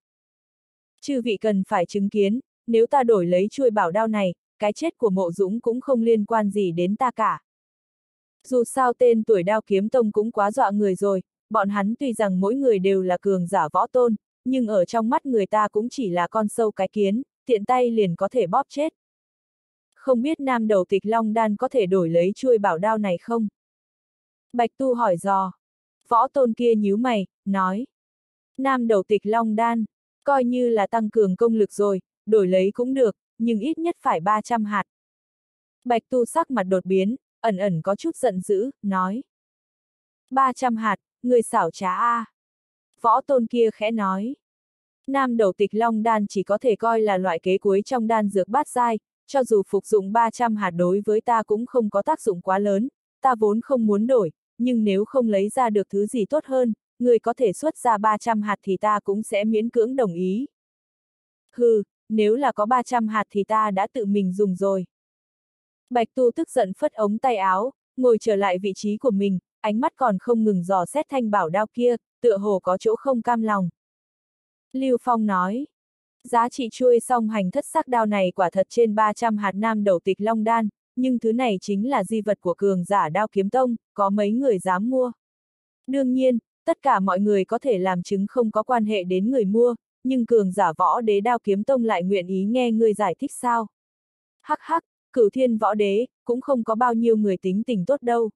Chư vị cần phải chứng kiến, nếu ta đổi lấy chuôi bảo đao này, cái chết của Mộ Dũng cũng không liên quan gì đến ta cả. Dù sao tên tuổi Đao Kiếm Tông cũng quá dọa người rồi, bọn hắn tuy rằng mỗi người đều là cường giả võ tôn, nhưng ở trong mắt người ta cũng chỉ là con sâu cái kiến, tiện tay liền có thể bóp chết. Không biết nam đầu Tịch Long Đan có thể đổi lấy chuôi bảo đao này không? Bạch Tu hỏi dò. Võ tôn kia nhíu mày, nói. Nam đầu Tịch Long Đan, coi như là tăng cường công lực rồi, đổi lấy cũng được, nhưng ít nhất phải ba trăm hạt. Bạch Tu sắc mặt đột biến, ẩn ẩn có chút giận dữ, nói. ba trăm hạt, người xảo trá a. Võ tôn kia khẽ nói. Nam đầu Tịch Long Đan chỉ có thể coi là loại kế cuối trong đan dược bát giai, cho dù phục dụng ba trăm hạt đối với ta cũng không có tác dụng quá lớn, ta vốn không muốn đổi, nhưng nếu không lấy ra được thứ gì tốt hơn, người có thể xuất ra ba trăm hạt thì ta cũng sẽ miễn cưỡng đồng ý. Hừ, nếu là có ba trăm hạt thì ta đã tự mình dùng rồi. Bạch Tu tức giận phất ống tay áo, ngồi trở lại vị trí của mình, ánh mắt còn không ngừng dò xét thanh bảo đao kia, tựa hồ có chỗ không cam lòng. Lưu Phong nói, giá trị chuôi song hành thất sắc đao này quả thật trên ba trăm hạt nam đầu Tịch Long Đan, nhưng thứ này chính là di vật của cường giả Đao Kiếm Tông, có mấy người dám mua. Đương nhiên, tất cả mọi người có thể làm chứng không có quan hệ đến người mua, nhưng cường giả võ đế Đao Kiếm Tông lại nguyện ý nghe người giải thích sao? Hắc hắc, Cửu Thiên võ đế, cũng không có bao nhiêu người tính tình tốt đâu.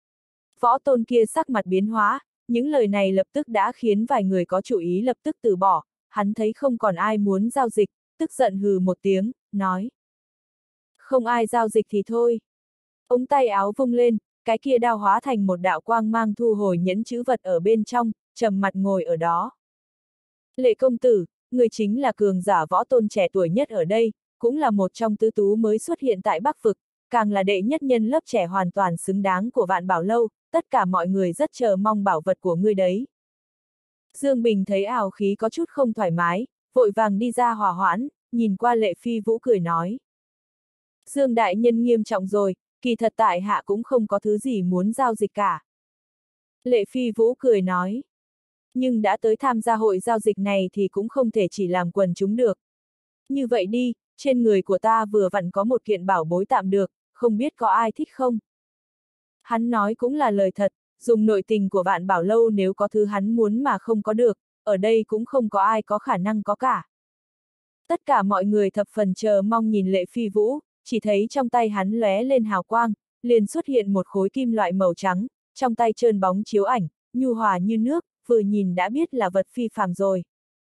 Võ tôn kia sắc mặt biến hóa, những lời này lập tức đã khiến vài người có chủ ý lập tức từ bỏ, hắn thấy không còn ai muốn giao dịch, tức giận hừ một tiếng, nói. Không ai giao dịch thì thôi. Ống tay áo vung lên, cái kia đao hóa thành một đạo quang mang thu hồi nhẫn chữ vật ở bên trong, trầm mặt ngồi ở đó. Lệ công tử, người chính là cường giả võ tôn trẻ tuổi nhất ở đây, cũng là một trong tứ tú mới xuất hiện tại Bắc Vực, càng là đệ nhất nhân lớp trẻ hoàn toàn xứng đáng của Vạn Bảo Lâu, tất cả mọi người rất chờ mong bảo vật của ngươi đấy. Dương Bình thấy ảo khí có chút không thoải mái, vội vàng đi ra hòa hoãn, nhìn qua Lệ Phi Vũ cười nói. Dương đại nhân nghiêm trọng rồi, kỳ thật tại hạ cũng không có thứ gì muốn giao dịch cả. Lệ Phi Vũ cười nói. Nhưng đã tới tham gia hội giao dịch này thì cũng không thể chỉ làm quần chúng được. Như vậy đi, trên người của ta vừa vặn có một kiện bảo bối tạm được, không biết có ai thích không? Hắn nói cũng là lời thật, dùng nội tình của Vạn Bảo Lâu nếu có thứ hắn muốn mà không có được, ở đây cũng không có ai có khả năng có cả. Tất cả mọi người thập phần chờ mong nhìn Lệ Phi Vũ, chỉ thấy trong tay hắn lóe lên hào quang, liền xuất hiện một khối kim loại màu trắng, trong tay trơn bóng chiếu ảnh, nhu hòa như nước, vừa nhìn đã biết là vật phi phàm rồi.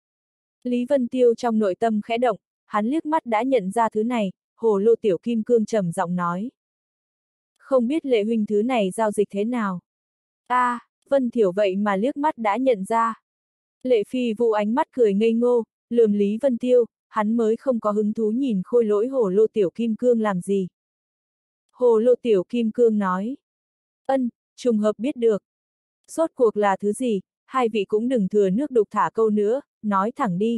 Lý Vân Tiêu trong nội tâm khẽ động, hắn liếc mắt đã nhận ra thứ này, hồ lô tiểu kim cương trầm giọng nói. Không biết Lệ huynh thứ này giao dịch thế nào? A, à, Vân Thiểu vậy mà liếc mắt đã nhận ra. Lệ Phi Vũ ánh mắt cười ngây ngô, lườm Lý Vân Tiêu, hắn mới không có hứng thú nhìn khôi lỗi hồ lô tiểu kim cương làm gì. Hồ lô tiểu kim cương nói. Ân, trùng hợp biết được. Rốt cuộc là thứ gì, hai vị cũng đừng thừa nước đục thả câu nữa, nói thẳng đi.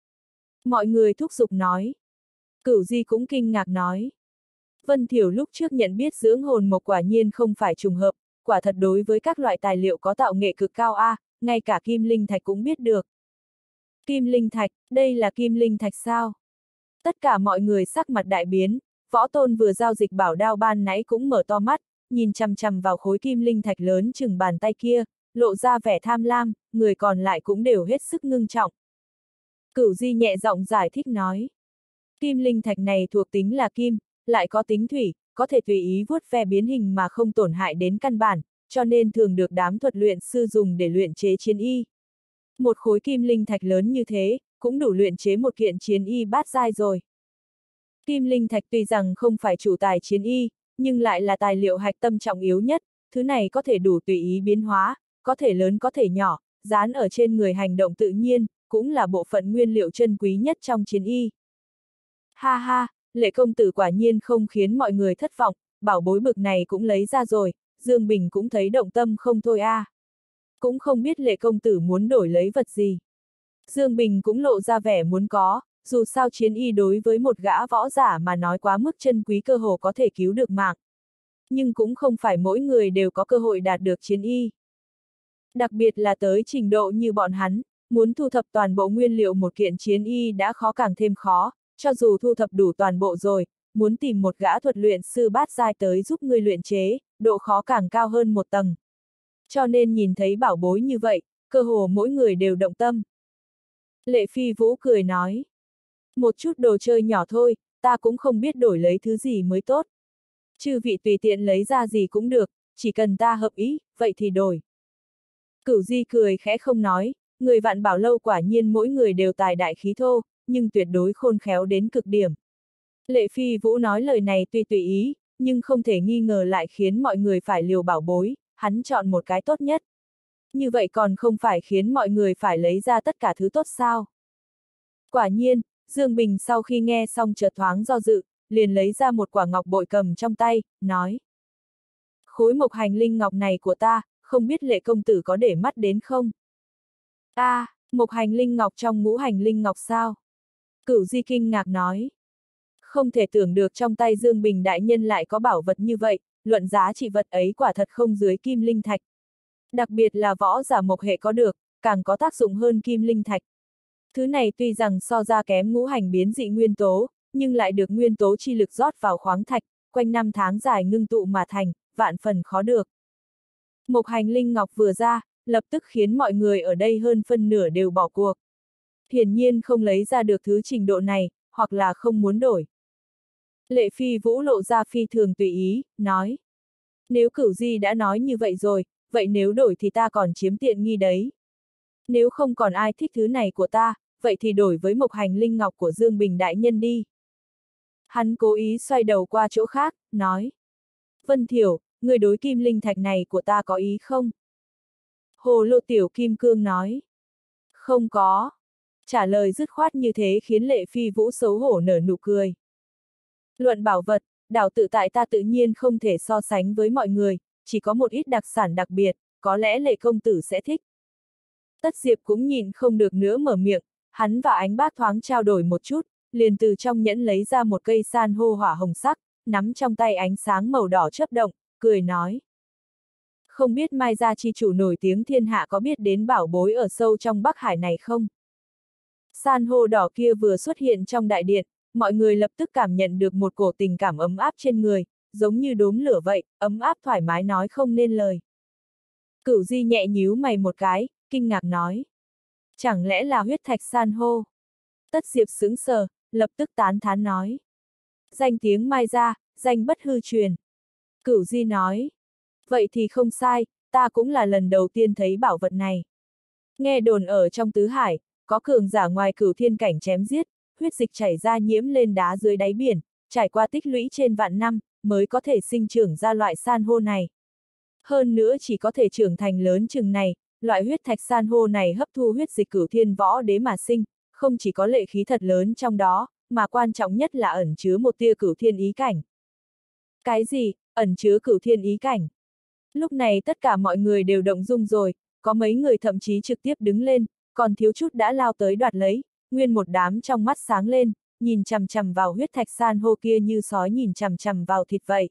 Mọi người thúc giục nói. Cửu Di cũng kinh ngạc nói. Vân Thiểu lúc trước nhận biết dưỡng hồn mộc quả nhiên không phải trùng hợp, quả thật đối với các loại tài liệu có tạo nghệ cực cao a, ngay cả kim linh thạch cũng biết được. Kim linh thạch, đây là kim linh thạch sao? Tất cả mọi người sắc mặt đại biến, võ tôn vừa giao dịch bảo đao ban nãy cũng mở to mắt, nhìn chằm chằm vào khối kim linh thạch lớn chừng bàn tay kia, lộ ra vẻ tham lam, người còn lại cũng đều hết sức ngưng trọng. Cửu Di nhẹ giọng giải thích nói. Kim linh thạch này thuộc tính là kim, lại có tính thủy, có thể tùy ý vuốt ve biến hình mà không tổn hại đến căn bản, cho nên thường được đám thuật luyện sư dùng để luyện chế chiến y. Một khối kim linh thạch lớn như thế, cũng đủ luyện chế một kiện chiến y bát giai rồi. Kim linh thạch tuy rằng không phải chủ tài chiến y, nhưng lại là tài liệu hạch tâm trọng yếu nhất, thứ này có thể đủ tùy ý biến hóa, có thể lớn có thể nhỏ, dán ở trên người hành động tự nhiên, cũng là bộ phận nguyên liệu chân quý nhất trong chiến y. Ha ha, Lệ công tử quả nhiên không khiến mọi người thất vọng, bảo bối bực này cũng lấy ra rồi, Dương Bình cũng thấy động tâm không thôi a. À. Cũng không biết Lệ công tử muốn đổi lấy vật gì. Dương Bình cũng lộ ra vẻ muốn có, dù sao chiến y đối với một gã võ giả mà nói quá mức chân quý cơ hồ có thể cứu được mạng. Nhưng cũng không phải mỗi người đều có cơ hội đạt được chiến y. Đặc biệt là tới trình độ như bọn hắn, muốn thu thập toàn bộ nguyên liệu một kiện chiến y đã khó càng thêm khó, cho dù thu thập đủ toàn bộ rồi, muốn tìm một gã thuật luyện sư bát giai tới giúp ngươi luyện chế, độ khó càng cao hơn một tầng. Cho nên nhìn thấy bảo bối như vậy, cơ hồ mỗi người đều động tâm. Lệ Phi Vũ cười nói, một chút đồ chơi nhỏ thôi, ta cũng không biết đổi lấy thứ gì mới tốt. Chư vị tùy tiện lấy ra gì cũng được, chỉ cần ta hợp ý, vậy thì đổi. Cửu Di cười khẽ không nói, người Vạn Bảo Lâu quả nhiên mỗi người đều tài đại khí thô, nhưng tuyệt đối khôn khéo đến cực điểm. Lệ Phi Vũ nói lời này tuy tùy ý, nhưng không thể nghi ngờ lại khiến mọi người phải liều bảo bối, hắn chọn một cái tốt nhất. Như vậy còn không phải khiến mọi người phải lấy ra tất cả thứ tốt sao? Quả nhiên, Dương Bình sau khi nghe xong chợt thoáng do dự, liền lấy ra một quả ngọc bội cầm trong tay, nói. Khối mộc hành linh ngọc này của ta, không biết Lệ công tử có để mắt đến không? A, à, mộc hành linh ngọc trong ngũ hành linh ngọc sao? Cửu Di kinh ngạc nói. Không thể tưởng được trong tay Dương Bình đại nhân lại có bảo vật như vậy, luận giá trị vật ấy quả thật không dưới kim linh thạch. Đặc biệt là võ giả mộc hệ có được, càng có tác dụng hơn kim linh thạch. Thứ này tuy rằng so ra kém ngũ hành biến dị nguyên tố, nhưng lại được nguyên tố chi lực rót vào khoáng thạch, quanh năm tháng dài ngưng tụ mà thành, vạn phần khó được. Mộc hành linh ngọc vừa ra, lập tức khiến mọi người ở đây hơn phân nửa đều bỏ cuộc. Hiển nhiên không lấy ra được thứ trình độ này, hoặc là không muốn đổi. Lệ Phi Vũ lộ ra phi thường tùy ý, nói. Nếu Cửu Di đã nói như vậy rồi, vậy nếu đổi thì ta còn chiếm tiện nghi đấy. Nếu không còn ai thích thứ này của ta, vậy thì đổi với mộc hành linh ngọc của Dương Bình đại nhân đi. Hắn cố ý xoay đầu qua chỗ khác, nói. Vân Thiểu, người đối kim linh thạch này của ta có ý không? Hồ Lô Tiểu Kim Cương nói. Không có. Trả lời dứt khoát như thế khiến Lệ Phi Vũ xấu hổ nở nụ cười. Luận bảo vật, đảo tự tại ta tự nhiên không thể so sánh với mọi người, chỉ có một ít đặc sản đặc biệt, có lẽ Lệ công tử sẽ thích. Tất Diệp cũng nhìn không được nữa mở miệng, hắn và Ánh Bác thoáng trao đổi một chút, liền từ trong nhẫn lấy ra một cây san hô hỏa hồng sắc, nắm trong tay ánh sáng màu đỏ chớp động, cười nói. Không biết Mai gia chi chủ nổi tiếng thiên hạ có biết đến bảo bối ở sâu trong Bắc Hải này không? San hô đỏ kia vừa xuất hiện trong đại điện, mọi người lập tức cảm nhận được một cổ tình cảm ấm áp trên người, giống như đốm lửa vậy, ấm áp thoải mái nói không nên lời. Cửu Di nhẹ nhíu mày một cái, kinh ngạc nói. Chẳng lẽ là huyết thạch san hô? Tất Diệp sững sờ, lập tức tán thán nói. Danh tiếng Mai gia, danh bất hư truyền. Cửu Di nói. Vậy thì không sai, ta cũng là lần đầu tiên thấy bảo vật này. Nghe đồn ở trong tứ hải, có cường giả ngoài cửu thiên cảnh chém giết, huyết dịch chảy ra nhiễm lên đá dưới đáy biển, trải qua tích lũy trên vạn năm, mới có thể sinh trưởng ra loại san hô này. Hơn nữa chỉ có thể trưởng thành lớn chừng này, loại huyết thạch san hô này hấp thu huyết dịch cửu thiên võ đế mà sinh, không chỉ có lệ khí thật lớn trong đó, mà quan trọng nhất là ẩn chứa một tia cửu thiên ý cảnh. Cái gì, ẩn chứa cửu thiên ý cảnh? Lúc này tất cả mọi người đều động dung rồi, có mấy người thậm chí trực tiếp đứng lên, còn thiếu chút đã lao tới đoạt lấy, nguyên một đám trong mắt sáng lên, nhìn chằm chằm vào huyết thạch san hô kia như sói nhìn chằm chằm vào thịt vậy.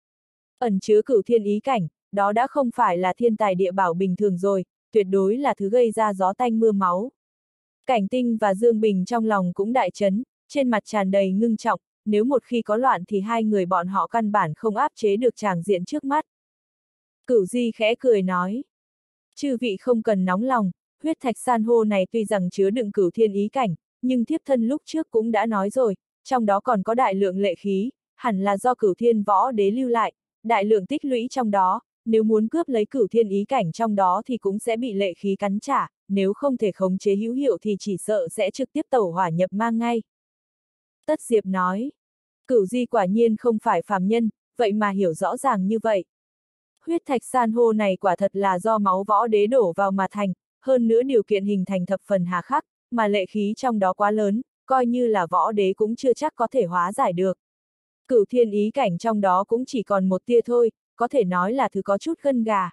Ẩn chứa cửu thiên ý cảnh, đó đã không phải là thiên tài địa bảo bình thường rồi, tuyệt đối là thứ gây ra gió tanh mưa máu. Cảnh Tinh và Dương Bình trong lòng cũng đại chấn, trên mặt tràn đầy ngưng trọng, nếu một khi có loạn thì hai người bọn họ căn bản không áp chế được tràng diện trước mắt. Cửu Di khẽ cười nói. Chư vị không cần nóng lòng, huyết thạch san hô này tuy rằng chứa đựng cửu thiên ý cảnh, nhưng thiếp thân lúc trước cũng đã nói rồi, trong đó còn có đại lượng lệ khí, hẳn là do cửu thiên võ đế lưu lại, đại lượng tích lũy trong đó, nếu muốn cướp lấy cửu thiên ý cảnh trong đó thì cũng sẽ bị lệ khí cắn trả, nếu không thể khống chế hữu hiệu thì chỉ sợ sẽ trực tiếp tẩu hỏa nhập mang ngay. Tất Diệp nói, Cửu Di quả nhiên không phải phàm nhân, vậy mà hiểu rõ ràng như vậy. Huyết thạch san hô này quả thật là do máu võ đế đổ vào mà thành, hơn nữa điều kiện hình thành thập phần hà khắc, mà lệ khí trong đó quá lớn, coi như là võ đế cũng chưa chắc có thể hóa giải được. Cửu thiên ý cảnh trong đó cũng chỉ còn một tia thôi, có thể nói là thứ có chút gân gà.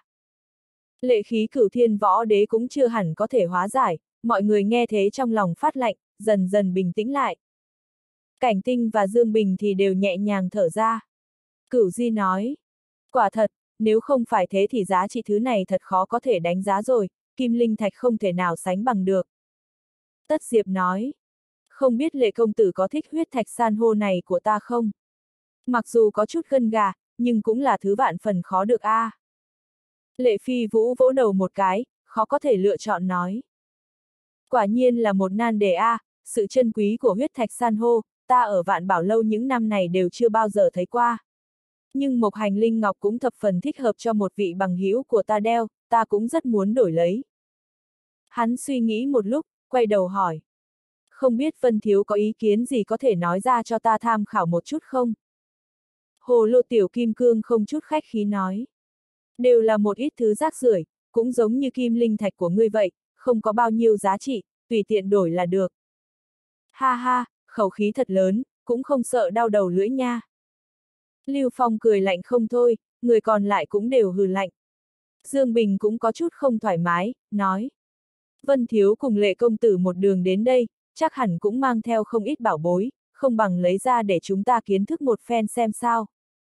Lệ khí cửu thiên võ đế cũng chưa hẳn có thể hóa giải, mọi người nghe thế trong lòng phát lạnh, dần dần bình tĩnh lại. Cảnh Tinh và Dương Bình thì đều nhẹ nhàng thở ra. Cửu Di nói, quả thật, nếu không phải thế thì giá trị thứ này thật khó có thể đánh giá rồi, kim linh thạch không thể nào sánh bằng được. Tất Diệp nói, không biết Lệ công tử có thích huyết thạch san hô này của ta không? Mặc dù có chút gân gà, nhưng cũng là thứ vạn phần khó được a. À. Lệ Phi Vũ vỗ đầu một cái, khó có thể lựa chọn nói. Quả nhiên là một nan đề a, à, sự chân quý của huyết thạch san hô, ta ở Vạn Bảo Lâu những năm này đều chưa bao giờ thấy qua. Nhưng một hành linh ngọc cũng thập phần thích hợp cho một vị bằng hữu của ta đeo, ta cũng rất muốn đổi lấy. Hắn suy nghĩ một lúc, quay đầu hỏi. Không biết Vân Thiếu có ý kiến gì có thể nói ra cho ta tham khảo một chút không? Hồ Lô Tiểu Kim Cương không chút khách khí nói. Đều là một ít thứ rác rưởi, cũng giống như kim linh thạch của ngươi vậy, không có bao nhiêu giá trị, tùy tiện đổi là được. Ha ha, khẩu khí thật lớn, cũng không sợ đau đầu lưỡi nha. Lưu Phong cười lạnh không thôi, người còn lại cũng đều hừ lạnh. Dương Bình cũng có chút không thoải mái, nói. Vân Thiếu cùng Lệ công tử một đường đến đây, chắc hẳn cũng mang theo không ít bảo bối, không bằng lấy ra để chúng ta kiến thức một phen xem sao.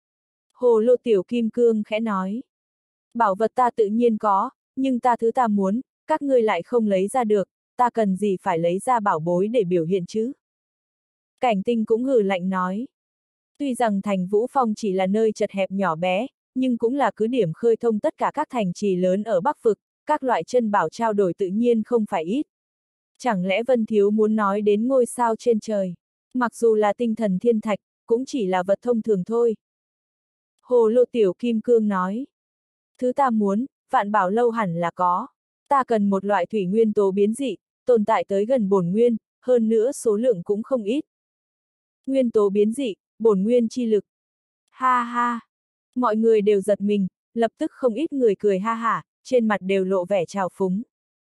Hồ Lô Tiểu Kim Cương khẽ nói. Bảo vật ta tự nhiên có, nhưng ta thứ ta muốn, các ngươi lại không lấy ra được, ta cần gì phải lấy ra bảo bối để biểu hiện chứ? Cảnh Tinh cũng hừ lạnh nói. Tuy rằng thành Vũ Phong chỉ là nơi chật hẹp nhỏ bé, nhưng cũng là cứ điểm khơi thông tất cả các thành trì lớn ở Bắc Vực, các loại chân bảo trao đổi tự nhiên không phải ít. Chẳng lẽ Vân Thiếu muốn nói đến ngôi sao trên trời? Mặc dù là tinh thần thiên thạch, cũng chỉ là vật thông thường thôi. Hồ Lô Tiểu Kim Cương nói. Thứ ta muốn, Vạn Bảo Lâu hẳn là có. Ta cần một loại thủy nguyên tố biến dị, tồn tại tới gần bổn nguyên, hơn nữa số lượng cũng không ít. Nguyên tố biến dị, bổn nguyên chi lực. Ha ha. Mọi người đều giật mình, lập tức không ít người cười ha hả, trên mặt đều lộ vẻ trào phúng.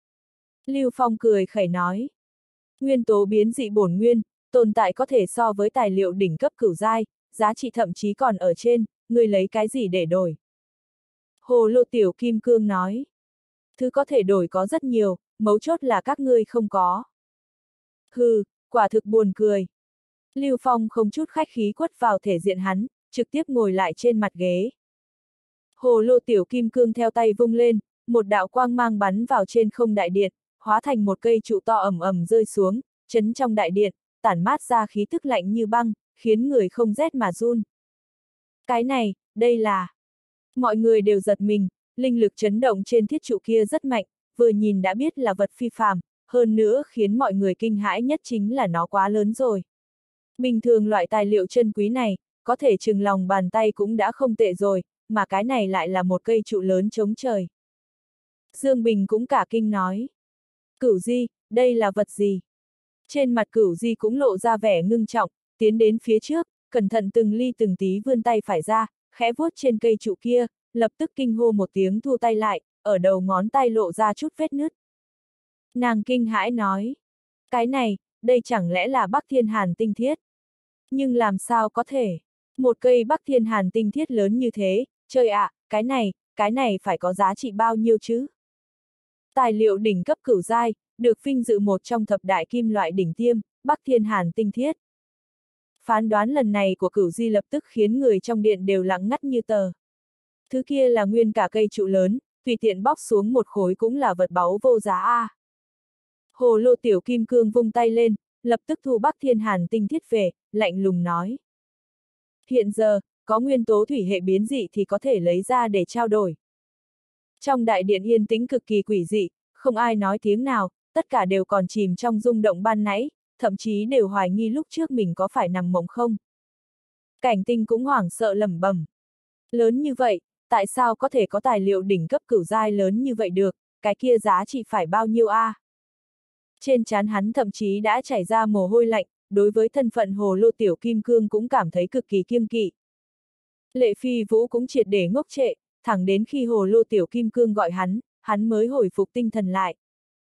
Lưu Phong cười khẩy nói. Nguyên tố biến dị bổn nguyên, tồn tại có thể so với tài liệu đỉnh cấp cửu giai, giá trị thậm chí còn ở trên, người lấy cái gì để đổi? Hồ Lô Tiểu Kim Cương nói. Thứ có thể đổi có rất nhiều, mấu chốt là các ngươi không có. Hừ, quả thực buồn cười. Lưu Phong không chút khách khí quất vào thể diện hắn, trực tiếp ngồi lại trên mặt ghế. Hồ Lô Tiểu Kim Cương theo tay vung lên, một đạo quang mang bắn vào trên không đại điện, hóa thành một cây trụ to ầm ầm rơi xuống, chấn trong đại điện, tản mát ra khí tức lạnh như băng, khiến người không rét mà run. Cái này, đây là... Mọi người đều giật mình, linh lực chấn động trên thiết trụ kia rất mạnh, vừa nhìn đã biết là vật phi phàm, hơn nữa khiến mọi người kinh hãi nhất chính là nó quá lớn rồi. Bình thường loại tài liệu chân quý này, có thể chừng lòng bàn tay cũng đã không tệ rồi, mà cái này lại là một cây trụ lớn chống trời. Dương Bình cũng cả kinh nói. Cửu Di, đây là vật gì? Trên mặt Cửu Di cũng lộ ra vẻ ngưng trọng, tiến đến phía trước, cẩn thận từng ly từng tí vươn tay phải ra, khẽ vuốt trên cây trụ kia, lập tức kinh hô một tiếng thu tay lại, ở đầu ngón tay lộ ra chút vết nứt. Nàng kinh hãi nói. Cái này, đây chẳng lẽ là Bắc Thiên Hàn tinh thiết? Nhưng làm sao có thể? Một cây Bắc Thiên Hàn tinh thiết lớn như thế, trời ạ, à, cái này, cái này phải có giá trị bao nhiêu chứ? Tài liệu đỉnh cấp cửu giai, được vinh dự một trong thập đại kim loại đỉnh tiêm, Bắc Thiên Hàn tinh thiết. Phán đoán lần này của Cửu Di lập tức khiến người trong điện đều lặng ngắt như tờ. Thứ kia là nguyên cả cây trụ lớn, tùy tiện bóc xuống một khối cũng là vật báu vô giá a. À. Hồ Lô Tiểu Kim Cương vung tay lên, lập tức thu Bắc Thiên Hàn tinh thiết về, lạnh lùng nói. Hiện giờ, có nguyên tố thủy hệ biến dị thì có thể lấy ra để trao đổi. Trong đại điện yên tĩnh cực kỳ quỷ dị, không ai nói tiếng nào, tất cả đều còn chìm trong rung động ban nãy, thậm chí đều hoài nghi lúc trước mình có phải nằm mộng không. Cảnh Tinh cũng hoảng sợ lẩm bẩm. Lớn như vậy, tại sao có thể có tài liệu đỉnh cấp cửu giai lớn như vậy được, cái kia giá trị phải bao nhiêu a? À? Trên trán hắn thậm chí đã chảy ra mồ hôi lạnh, đối với thân phận hồ lô tiểu kim cương cũng cảm thấy cực kỳ kiêng kỵ. Lệ Phi Vũ cũng triệt để ngốc trệ, thẳng đến khi hồ lô tiểu kim cương gọi hắn, hắn mới hồi phục tinh thần lại.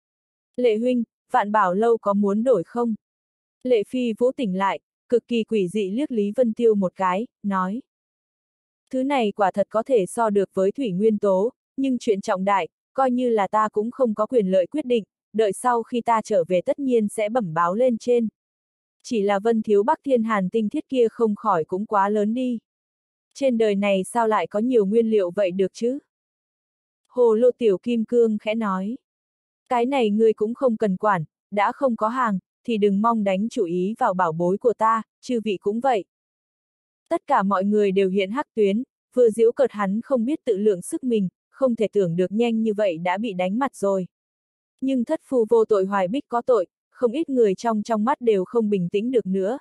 Lệ huynh, Vạn Bảo lâu có muốn đổi không? Lệ Phi Vũ tỉnh lại, cực kỳ quỷ dị liếc Lý Vân Tiêu một cái, nói. Thứ này quả thật có thể so được với thủy nguyên tố, nhưng chuyện trọng đại, coi như là ta cũng không có quyền lợi quyết định, đợi sau khi ta trở về tất nhiên sẽ bẩm báo lên trên. Chỉ là Vân Thiếu Bắc Thiên Hàn tinh thiết kia không khỏi cũng quá lớn đi. Trên đời này sao lại có nhiều nguyên liệu vậy được chứ? Hồ lô tiểu kim cương khẽ nói. Cái này ngươi cũng không cần quản, đã không có hàng, thì đừng mong đánh chủ ý vào bảo bối của ta, chư vị cũng vậy. Tất cả mọi người đều hiện hắc tuyến, vừa giễu cợt hắn không biết tự lượng sức mình, không thể tưởng được nhanh như vậy đã bị đánh mặt rồi. Nhưng thất phu vô tội hoài bích có tội, không ít người trong trong mắt đều không bình tĩnh được nữa.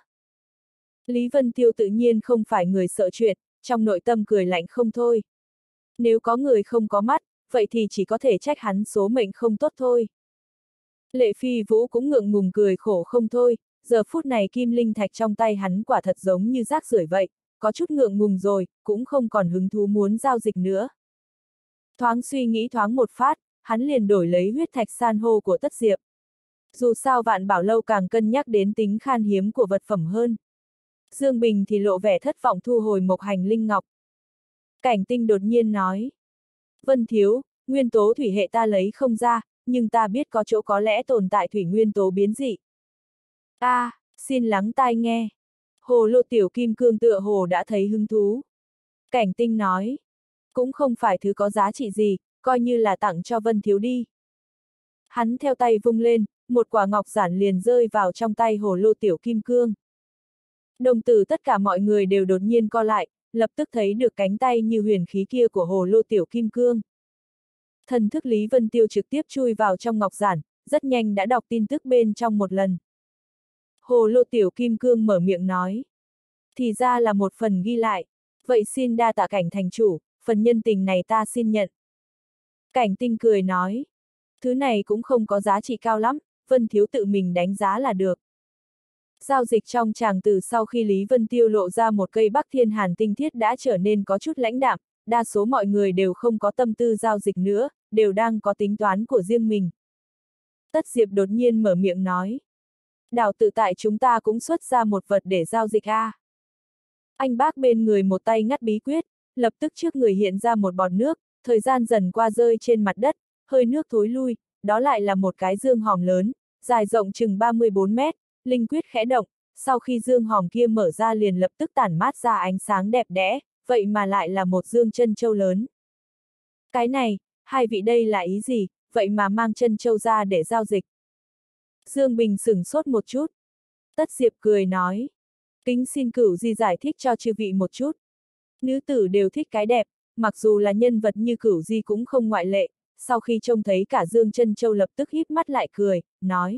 Lý Vân Tiêu tự nhiên không phải người sợ chuyện, trong nội tâm cười lạnh không thôi. Nếu có người không có mắt, vậy thì chỉ có thể trách hắn số mệnh không tốt thôi. Lệ Phi Vũ cũng ngượng ngùng cười khổ không thôi, giờ phút này kim linh thạch trong tay hắn quả thật giống như rác rưởi vậy, có chút ngượng ngùng rồi, cũng không còn hứng thú muốn giao dịch nữa. Thoáng suy nghĩ thoáng một phát, hắn liền đổi lấy huyết thạch san hô của Tất Diệp. Dù sao Vạn Bảo lâu càng cân nhắc đến tính khan hiếm của vật phẩm hơn. Dương Bình thì lộ vẻ thất vọng thu hồi mộc hành linh ngọc. Cảnh Tinh đột nhiên nói. Vân Thiếu, nguyên tố thủy hệ ta lấy không ra, nhưng ta biết có chỗ có lẽ tồn tại thủy nguyên tố biến dị. A, à, xin lắng tai nghe. Hồ lô tiểu kim cương tựa hồ đã thấy hứng thú. Cảnh Tinh nói. Cũng không phải thứ có giá trị gì, coi như là tặng cho Vân Thiếu đi. Hắn theo tay vung lên, một quả ngọc giản liền rơi vào trong tay hồ lô tiểu kim cương. Đồng tử tất cả mọi người đều đột nhiên co lại, lập tức thấy được cánh tay như huyền khí kia của hồ lô tiểu kim cương. Thần thức Lý Vân Tiêu trực tiếp chui vào trong ngọc giản, rất nhanh đã đọc tin tức bên trong một lần. Hồ lô tiểu kim cương mở miệng nói. Thì ra là một phần ghi lại, vậy xin đa tạ Cảnh thành chủ, phần nhân tình này ta xin nhận. Cảnh Tinh cười nói. Thứ này cũng không có giá trị cao lắm, Vân Thiếu tự mình đánh giá là được. Giao dịch trong tràng từ sau khi Lý Vân Tiêu lộ ra một cây Bắc Thiên Hàn tinh thiết đã trở nên có chút lãnh đạm, đa số mọi người đều không có tâm tư giao dịch nữa, đều đang có tính toán của riêng mình. Tất Diệp đột nhiên mở miệng nói. Đào tự tại chúng ta cũng xuất ra một vật để giao dịch a. À. Anh bác bên người một tay ngắt bí quyết, lập tức trước người hiện ra một bọt nước, thời gian dần qua rơi trên mặt đất, hơi nước thối lui, đó lại là một cái dương hòm lớn, dài rộng chừng ba mươi bốn mét, linh quyết khẽ động, sau khi dương hòm kia mở ra liền lập tức tản mát ra ánh sáng đẹp đẽ, vậy mà lại là một dương chân châu lớn. Cái này, hai vị đây là ý gì, vậy mà mang chân châu ra để giao dịch. Dương Bình sửng sốt một chút. Tất Diệp cười nói. Kính xin cửu di giải thích cho chư vị một chút. Nữ tử đều thích cái đẹp, mặc dù là nhân vật như cửu di cũng không ngoại lệ, sau khi trông thấy cả dương chân châu lập tức híp mắt lại cười, nói.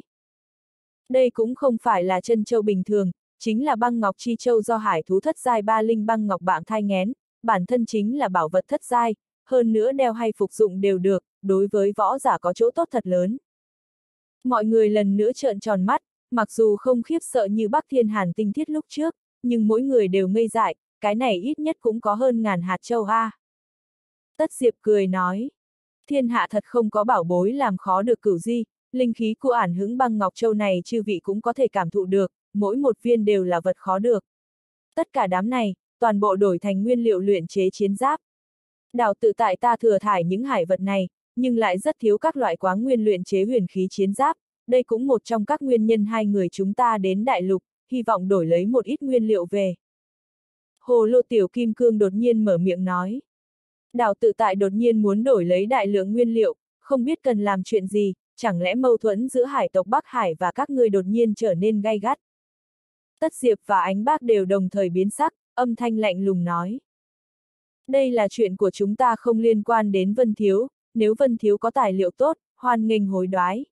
Đây cũng không phải là chân châu bình thường, chính là băng ngọc chi châu do hải thú thất giai ba linh băng ngọc bạn thai nghén, bản thân chính là bảo vật thất giai, hơn nữa đeo hay phục dụng đều được, đối với võ giả có chỗ tốt thật lớn. Mọi người lần nữa trợn tròn mắt, mặc dù không khiếp sợ như Bắc Thiên Hàn tinh thiết lúc trước, nhưng mỗi người đều ngây dại, cái này ít nhất cũng có hơn ngàn hạt châu a. Tất Diệp cười nói, thiên hạ thật không có bảo bối làm khó được cửu di, linh khí của ản hững băng ngọc châu này chư vị cũng có thể cảm thụ được, mỗi một viên đều là vật khó được. Tất cả đám này, toàn bộ đổi thành nguyên liệu luyện chế chiến giáp. Đào tự tại ta thừa thải những hải vật này, nhưng lại rất thiếu các loại quáng nguyên luyện chế huyền khí chiến giáp, đây cũng một trong các nguyên nhân hai người chúng ta đến đại lục, hy vọng đổi lấy một ít nguyên liệu về. Hồ lô tiểu kim cương đột nhiên mở miệng nói. Đào tự tại đột nhiên muốn đổi lấy đại lượng nguyên liệu, không biết cần làm chuyện gì, chẳng lẽ mâu thuẫn giữa hải tộc Bắc Hải và các ngươi đột nhiên trở nên gay gắt. Tất Diệp và Ánh Bác đều đồng thời biến sắc, âm thanh lạnh lùng nói. Đây là chuyện của chúng ta không liên quan đến Vân Thiếu, nếu Vân Thiếu có tài liệu tốt, hoan nghênh hối đoái.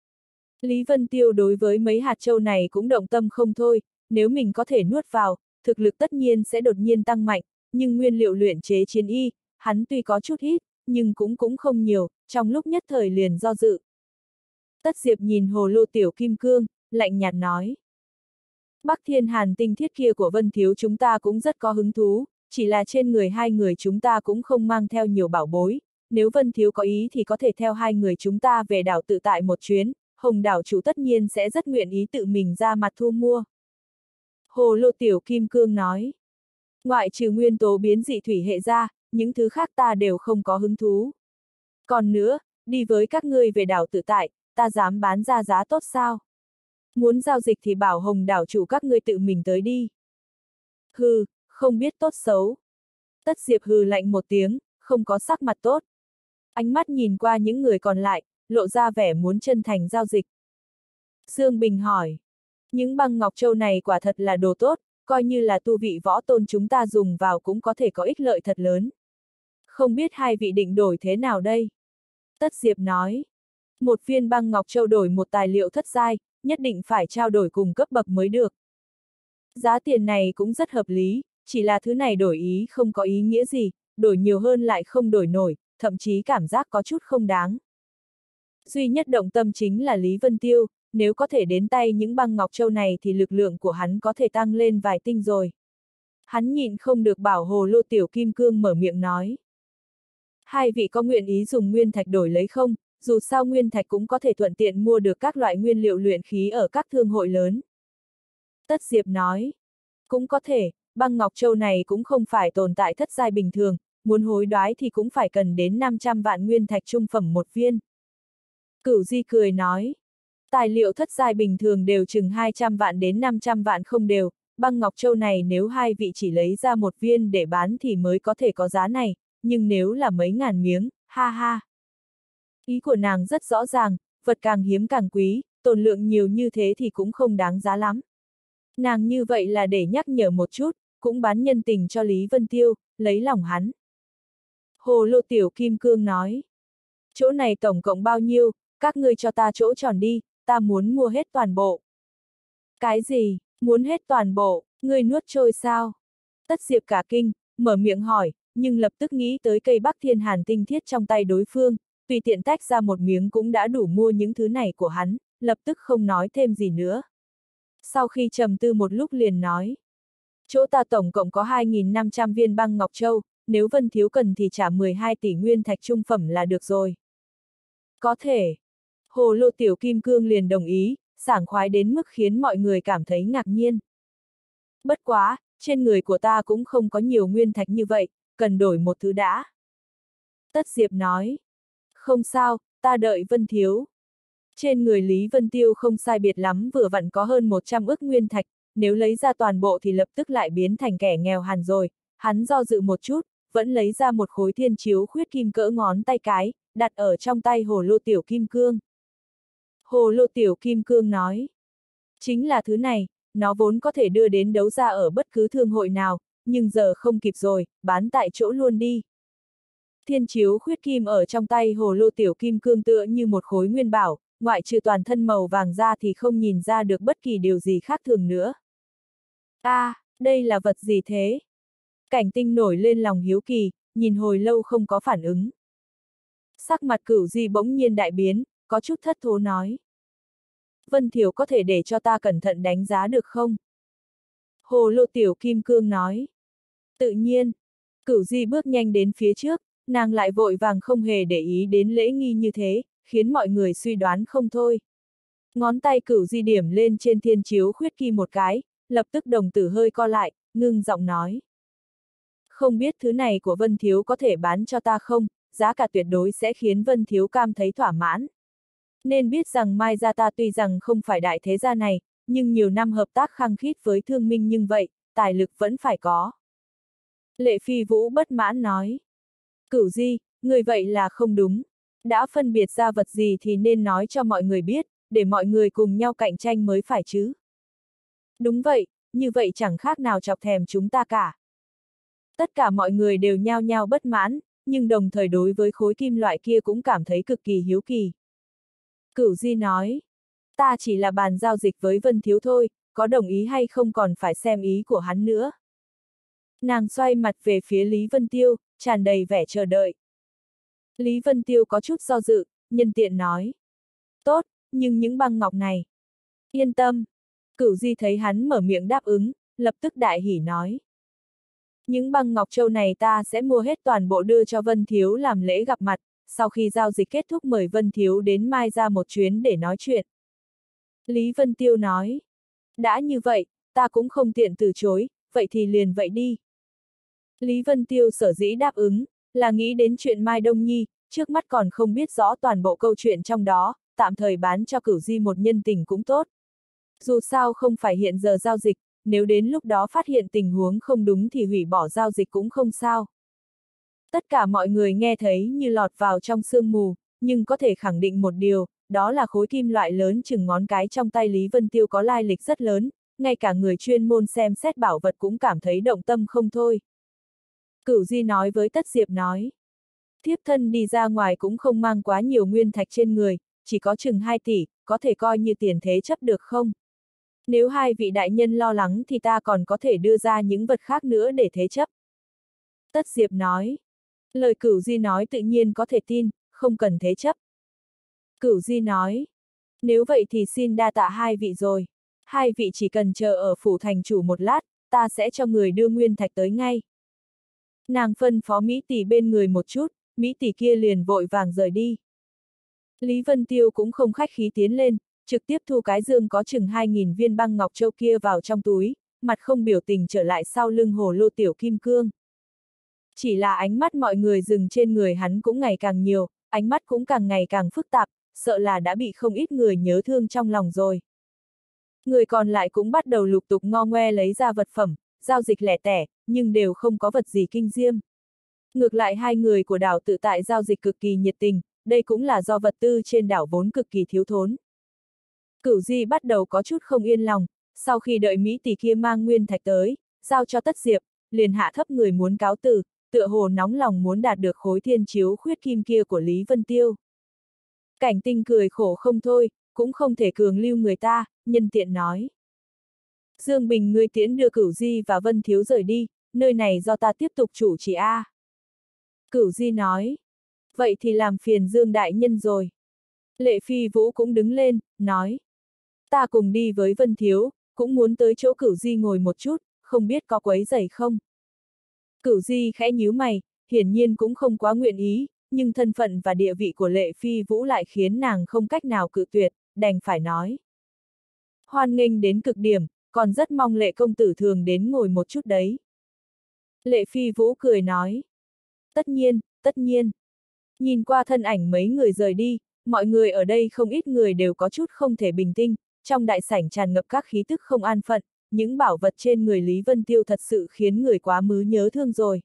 Lý Vân Tiêu đối với mấy hạt châu này cũng động tâm không thôi, nếu mình có thể nuốt vào, thực lực tất nhiên sẽ đột nhiên tăng mạnh, nhưng nguyên liệu luyện chế chiến y, hắn tuy có chút ít, nhưng cũng cũng không nhiều, trong lúc nhất thời liền do dự. Tất Diệp nhìn hồ lô tiểu kim cương, lạnh nhạt nói. Bắc Thiên Hàn tinh thiết kia của Vân Thiếu chúng ta cũng rất có hứng thú, chỉ là trên người hai người chúng ta cũng không mang theo nhiều bảo bối, nếu Vân Thiếu có ý thì có thể theo hai người chúng ta về đảo tự tại một chuyến, Hồng đảo chủ tất nhiên sẽ rất nguyện ý tự mình ra mặt thu mua. Hồ lô tiểu kim cương nói. Ngoại trừ nguyên tố biến dị thủy hệ ra, những thứ khác ta đều không có hứng thú. Còn nữa, đi với các ngươi về đảo tự tại, ta dám bán ra giá tốt sao? Muốn giao dịch thì bảo Hồng đảo chủ các ngươi tự mình tới đi. Hừ, không biết tốt xấu. Tất Diệp hừ lạnh một tiếng, không có sắc mặt tốt. Ánh mắt nhìn qua những người còn lại, lộ ra vẻ muốn chân thành giao dịch. Dương Bình hỏi. Những băng ngọc châu này quả thật là đồ tốt, coi như là tu vị võ tôn chúng ta dùng vào cũng có thể có ích lợi thật lớn. Không biết hai vị định đổi thế nào đây? Tất Diệp nói. Một viên băng ngọc châu đổi một tài liệu thất giai, nhất định phải trao đổi cùng cấp bậc mới được. Giá tiền này cũng rất hợp lý, chỉ là thứ này đổi ý không có ý nghĩa gì, đổi nhiều hơn lại không đổi nổi, thậm chí cảm giác có chút không đáng. Duy nhất động tâm chính là Lý Vân Tiêu, nếu có thể đến tay những băng ngọc châu này thì lực lượng của hắn có thể tăng lên vài tinh rồi. Hắn nhịn không được bảo hồ lô tiểu kim cương mở miệng nói. Hai vị có nguyện ý dùng nguyên thạch đổi lấy không, dù sao nguyên thạch cũng có thể thuận tiện mua được các loại nguyên liệu luyện khí ở các thương hội lớn. Tất Diệp nói. Cũng có thể, băng ngọc châu này cũng không phải tồn tại thất giai bình thường, muốn hối đoái thì cũng phải cần đến năm trăm vạn nguyên thạch trung phẩm một viên. Cửu Di cười nói. Tài liệu thất giai bình thường đều chừng hai trăm vạn đến năm trăm vạn không đều, băng ngọc châu này nếu hai vị chỉ lấy ra một viên để bán thì mới có thể có giá này, nhưng nếu là mấy ngàn miếng, ha ha. Ý của nàng rất rõ ràng, vật càng hiếm càng quý, tồn lượng nhiều như thế thì cũng không đáng giá lắm. Nàng như vậy là để nhắc nhở một chút, cũng bán nhân tình cho Lý Vân Tiêu, lấy lòng hắn. Hồ lô tiểu kim cương nói. Chỗ này tổng cộng bao nhiêu, các ngươi cho ta chỗ tròn đi, ta muốn mua hết toàn bộ. Cái gì, muốn hết toàn bộ, ngươi nuốt trôi sao? Tất Diệp cả kinh, mở miệng hỏi, nhưng lập tức nghĩ tới cây Bắc Thiên Hàn tinh thiết trong tay đối phương, tùy tiện tách ra một miếng cũng đã đủ mua những thứ này của hắn, lập tức không nói thêm gì nữa. Sau khi trầm tư một lúc liền nói, chỗ ta tổng cộng có hai nghìn năm trăm viên băng ngọc châu, nếu Vân Thiếu cần thì trả mười hai tỷ nguyên thạch trung phẩm là được rồi. Có thể. Hồ lô tiểu kim cương liền đồng ý, sảng khoái đến mức khiến mọi người cảm thấy ngạc nhiên. Bất quá, trên người của ta cũng không có nhiều nguyên thạch như vậy, cần đổi một thứ đã. Tất Diệp nói. Không sao, ta đợi Vân Thiếu. Trên người Lý Vân Tiêu không sai biệt lắm vừa vặn có hơn một trăm ức nguyên thạch, nếu lấy ra toàn bộ thì lập tức lại biến thành kẻ nghèo hàn rồi, hắn do dự một chút, vẫn lấy ra một khối thiên chiếu khuyết kim cỡ ngón tay cái, đặt ở trong tay hồ lô tiểu kim cương. Hồ lô tiểu kim cương nói. Chính là thứ này, nó vốn có thể đưa đến đấu giá ở bất cứ thương hội nào, nhưng giờ không kịp rồi, bán tại chỗ luôn đi. Thiên chiếu khuyết kim ở trong tay hồ lô tiểu kim cương tựa như một khối nguyên bảo, ngoại trừ toàn thân màu vàng ra thì không nhìn ra được bất kỳ điều gì khác thường nữa. A, à, đây là vật gì thế? Cảnh Tinh nổi lên lòng hiếu kỳ, nhìn hồi lâu không có phản ứng. Sắc mặt Cửu Di bỗng nhiên đại biến, có chút thất thố nói. Vân Thiểu có thể để cho ta cẩn thận đánh giá được không? Hồ lô tiểu kim cương nói. Tự nhiên. Cửu Di bước nhanh đến phía trước, nàng lại vội vàng không hề để ý đến lễ nghi như thế, khiến mọi người suy đoán không thôi. Ngón tay Cửu Di điểm lên trên thiên chiếu khuyết kim một cái, lập tức đồng tử hơi co lại, ngưng giọng nói. Không biết thứ này của Vân Thiếu có thể bán cho ta không, giá cả tuyệt đối sẽ khiến Vân Thiếu cảm thấy thỏa mãn. Nên biết rằng Mai gia ta tuy rằng không phải đại thế gia này, nhưng nhiều năm hợp tác khăng khít với Thương Minh nhưng vậy, tài lực vẫn phải có. Lệ Phi Vũ bất mãn nói. Cửu Di, người vậy là không đúng. Đã phân biệt ra vật gì thì nên nói cho mọi người biết, để mọi người cùng nhau cạnh tranh mới phải chứ. Đúng vậy, như vậy chẳng khác nào chọc thèm chúng ta cả. Tất cả mọi người đều nhao nhao bất mãn, nhưng đồng thời đối với khối kim loại kia cũng cảm thấy cực kỳ hiếu kỳ. Cửu Di nói, ta chỉ là bàn giao dịch với Vân Thiếu thôi, có đồng ý hay không còn phải xem ý của hắn nữa. Nàng xoay mặt về phía Lý Vân Tiêu, tràn đầy vẻ chờ đợi. Lý Vân Tiêu có chút do dự, nhân tiện nói. Tốt, nhưng những băng ngọc này. Yên tâm. Cửu Di thấy hắn mở miệng đáp ứng, lập tức đại hỉ nói. Những băng ngọc châu này ta sẽ mua hết toàn bộ đưa cho Vân Thiếu làm lễ gặp mặt, sau khi giao dịch kết thúc mời Vân Thiếu đến Mai ra một chuyến để nói chuyện. Lý Vân Tiêu nói. Đã như vậy, ta cũng không tiện từ chối, vậy thì liền vậy đi. Lý Vân Tiêu sở dĩ đáp ứng, là nghĩ đến chuyện Mai Đông Nhi, trước mắt còn không biết rõ toàn bộ câu chuyện trong đó, tạm thời bán cho Cửu Di một nhân tình cũng tốt. Dù sao không phải hiện giờ giao dịch, nếu đến lúc đó phát hiện tình huống không đúng thì hủy bỏ giao dịch cũng không sao. Tất cả mọi người nghe thấy như lọt vào trong sương mù, nhưng có thể khẳng định một điều, đó là khối kim loại lớn chừng ngón cái trong tay Lý Vân Tiêu có lai lịch rất lớn, ngay cả người chuyên môn xem xét bảo vật cũng cảm thấy động tâm không thôi. Cửu Di nói với Tất Diệp nói, thiếp thân đi ra ngoài cũng không mang quá nhiều nguyên thạch trên người, chỉ có chừng hai tỷ, có thể coi như tiền thế chấp được không? Nếu hai vị đại nhân lo lắng thì ta còn có thể đưa ra những vật khác nữa để thế chấp. Tất Diệp nói, lời Cửu Di nói tự nhiên có thể tin, không cần thế chấp. Cửu Di nói, nếu vậy thì xin đa tạ hai vị rồi. Hai vị chỉ cần chờ ở phủ thành chủ một lát, ta sẽ cho người đưa nguyên thạch tới ngay. Nàng phân phó Mỹ tỷ bên người một chút, Mỹ tỷ kia liền vội vàng rời đi. Lý Vân Tiêu cũng không khách khí tiến lên, trực tiếp thu cái dương có chừng hai nghìn viên băng ngọc châu kia vào trong túi, mặt không biểu tình trở lại sau lưng hồ lô tiểu kim cương. Chỉ là ánh mắt mọi người dừng trên người hắn cũng ngày càng nhiều, ánh mắt cũng càng ngày càng phức tạp, sợ là đã bị không ít người nhớ thương trong lòng rồi. Người còn lại cũng bắt đầu lục tục ngo ngoe lấy ra vật phẩm, giao dịch lẻ tẻ, nhưng đều không có vật gì kinh diêm. Ngược lại hai người của đảo tự tại giao dịch cực kỳ nhiệt tình, đây cũng là do vật tư trên đảo vốn cực kỳ thiếu thốn. Cửu Di bắt đầu có chút không yên lòng, sau khi đợi Mỹ tỷ kia mang nguyên thạch tới, giao cho Tất Diệp, liền hạ thấp người muốn cáo từ, tựa hồ nóng lòng muốn đạt được khối thiên chiếu khuyết kim kia của Lý Vân Tiêu. Cảnh Tinh cười khổ không thôi, cũng không thể cường lưu người ta, nhân tiện nói. Dương Bình ngươi tiễn đưa Cửu Di và Vân Thiếu rời đi, nơi này do ta tiếp tục chủ trì a. À. Cửu Di nói. Vậy thì làm phiền Dương Đại Nhân rồi. Lệ Phi Vũ cũng đứng lên, nói. Ta cùng đi với Vân Thiếu, cũng muốn tới chỗ Cửu Di ngồi một chút, không biết có quấy rầy không. Cửu Di khẽ nhíu mày, hiển nhiên cũng không quá nguyện ý, nhưng thân phận và địa vị của Lệ Phi Vũ lại khiến nàng không cách nào cự tuyệt, đành phải nói. Hoan nghênh đến cực điểm, còn rất mong Lệ công tử thường đến ngồi một chút đấy. Lệ Phi Vũ cười nói. Tất nhiên, tất nhiên. Nhìn qua thân ảnh mấy người rời đi, mọi người ở đây không ít người đều có chút không thể bình tĩnh, trong đại sảnh tràn ngập các khí tức không an phận, những bảo vật trên người Lý Vân Tiêu thật sự khiến người quá mứ nhớ thương rồi.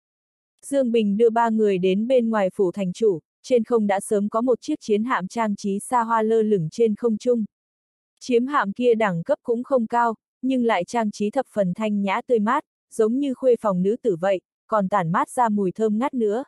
Dương Bình đưa ba người đến bên ngoài phủ thành chủ, trên không đã sớm có một chiếc chiến hạm trang trí xa hoa lơ lửng trên không trung. Chiếm hạm kia đẳng cấp cũng không cao, nhưng lại trang trí thập phần thanh nhã tươi mát, giống như khuê phòng nữ tử vậy, còn tản mát ra mùi thơm ngát nữa.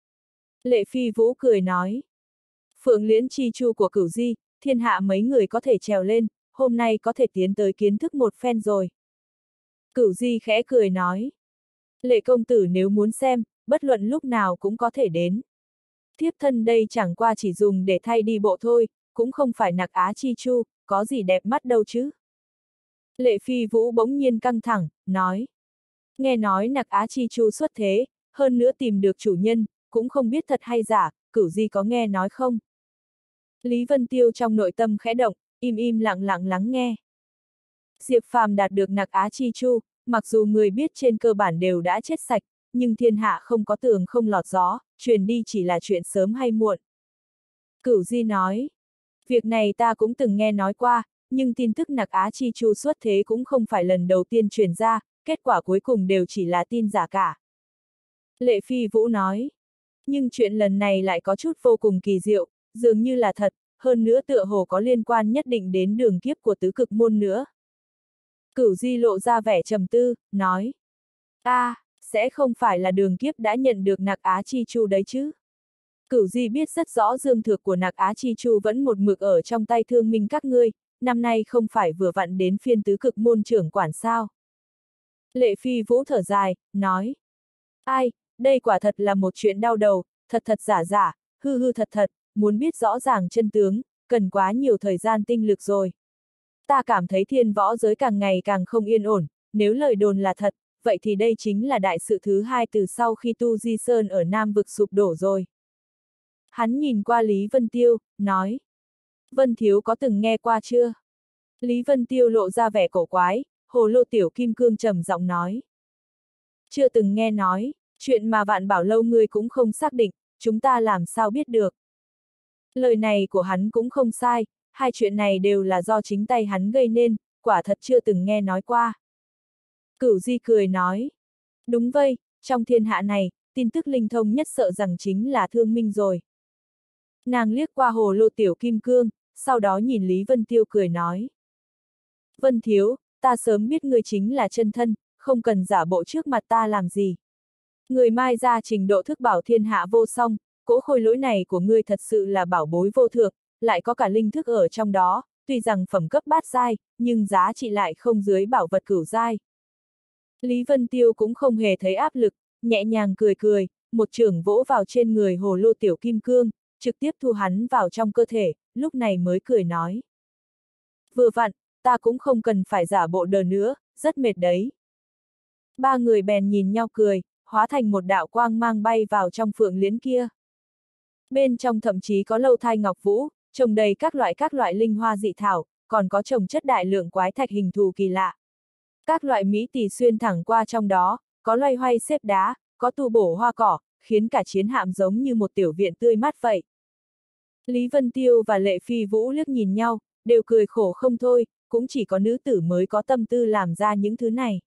Lệ Phi Vũ cười nói. Phượng Liễn Chi Chu của Cửu Di, thiên hạ mấy người có thể trèo lên, hôm nay có thể tiến tới kiến thức một phen rồi. Cửu Di khẽ cười nói. Lệ công tử nếu muốn xem, bất luận lúc nào cũng có thể đến. Thiếp thân đây chẳng qua chỉ dùng để thay đi bộ thôi, cũng không phải nặc á chi chu, có gì đẹp mắt đâu chứ. Lệ Phi Vũ bỗng nhiên căng thẳng, nói. Nghe nói nặc á chi chu xuất thế, hơn nữa tìm được chủ nhân, cũng không biết thật hay giả, Cửu Di có nghe nói không? Lý Vân Tiêu trong nội tâm khẽ động, im im lặng lặng lắng nghe. Diệp Phàm đạt được nặc á chi chu, mặc dù người biết trên cơ bản đều đã chết sạch, nhưng thiên hạ không có tường không lọt gió, truyền đi chỉ là chuyện sớm hay muộn. Cửu Di nói, việc này ta cũng từng nghe nói qua, nhưng tin tức nặc á chi chu xuất thế cũng không phải lần đầu tiên truyền ra, kết quả cuối cùng đều chỉ là tin giả cả. Lệ Phi Vũ nói, nhưng chuyện lần này lại có chút vô cùng kỳ diệu, dường như là thật, hơn nữa tựa hồ có liên quan nhất định đến đường kiếp của tứ cực môn nữa. Cửu Di lộ ra vẻ trầm tư, nói, a, à, sẽ không phải là Đường Kiếp đã nhận được Nạc Á Chi Chu đấy chứ? Cửu Di biết rất rõ dương thược của Nạc Á Chi Chu vẫn một mực ở trong tay Thương Minh các ngươi, năm nay không phải vừa vặn đến phiên tứ cực môn trưởng quản sao. Lệ Phi Vũ thở dài, nói. Ai, đây quả thật là một chuyện đau đầu, thật thật giả giả, hư hư thật thật, muốn biết rõ ràng chân tướng, cần quá nhiều thời gian tinh lực rồi. Ta cảm thấy thiên võ giới càng ngày càng không yên ổn, nếu lời đồn là thật, vậy thì đây chính là đại sự thứ hai từ sau khi Tu Di Sơn ở Nam vực sụp đổ rồi. Hắn nhìn qua Lý Vân Tiêu, nói. Vân Thiếu có từng nghe qua chưa? Lý Vân Tiêu lộ ra vẻ cổ quái, Hồ Lô Tiểu Kim Cương trầm giọng nói. Chưa từng nghe nói, chuyện mà Vạn Bảo Lâu ngươi cũng không xác định, chúng ta làm sao biết được. Lời này của hắn cũng không sai, hai chuyện này đều là do chính tay hắn gây nên, quả thật chưa từng nghe nói qua. Cửu Di cười nói. Đúng vậy, trong thiên hạ này, tin tức linh thông nhất sợ rằng chính là Thương Minh rồi. Nàng liếc qua Hồ Lô Tiểu Kim Cương, sau đó nhìn Lý Vân Tiêu cười nói. Vân Thiếu, ta sớm biết ngươi chính là chân thân, không cần giả bộ trước mặt ta làm gì. Người mai ra trình độ thức bảo thiên hạ vô song, cỗ khôi lỗi này của ngươi thật sự là bảo bối vô thượng, lại có cả linh thức ở trong đó, tuy rằng phẩm cấp bát giai, nhưng giá trị lại không dưới bảo vật cửu giai. Lý Vân Tiêu cũng không hề thấy áp lực, nhẹ nhàng cười cười, một chưởng vỗ vào trên người Hồ Lô Tiểu Kim Cương, trực tiếp thu hắn vào trong cơ thể, lúc này mới cười nói. Vừa vặn, ta cũng không cần phải giả bộ đờ nữa, rất mệt đấy. Ba người bèn nhìn nhau cười, hóa thành một đạo quang mang bay vào trong phượng liễn kia. Bên trong thậm chí có lâu thai ngọc vũ, trồng đầy các loại các loại linh hoa dị thảo, còn có trồng chất đại lượng quái thạch hình thù kỳ lạ. Các loại mỹ tỷ xuyên thẳng qua trong đó, có loay hoay xếp đá, có tu bổ hoa cỏ, khiến cả chiến hạm giống như một tiểu viện tươi mát vậy. Lý Vân Tiêu và Lệ Phi Vũ liếc nhìn nhau, đều cười khổ không thôi, cũng chỉ có nữ tử mới có tâm tư làm ra những thứ này.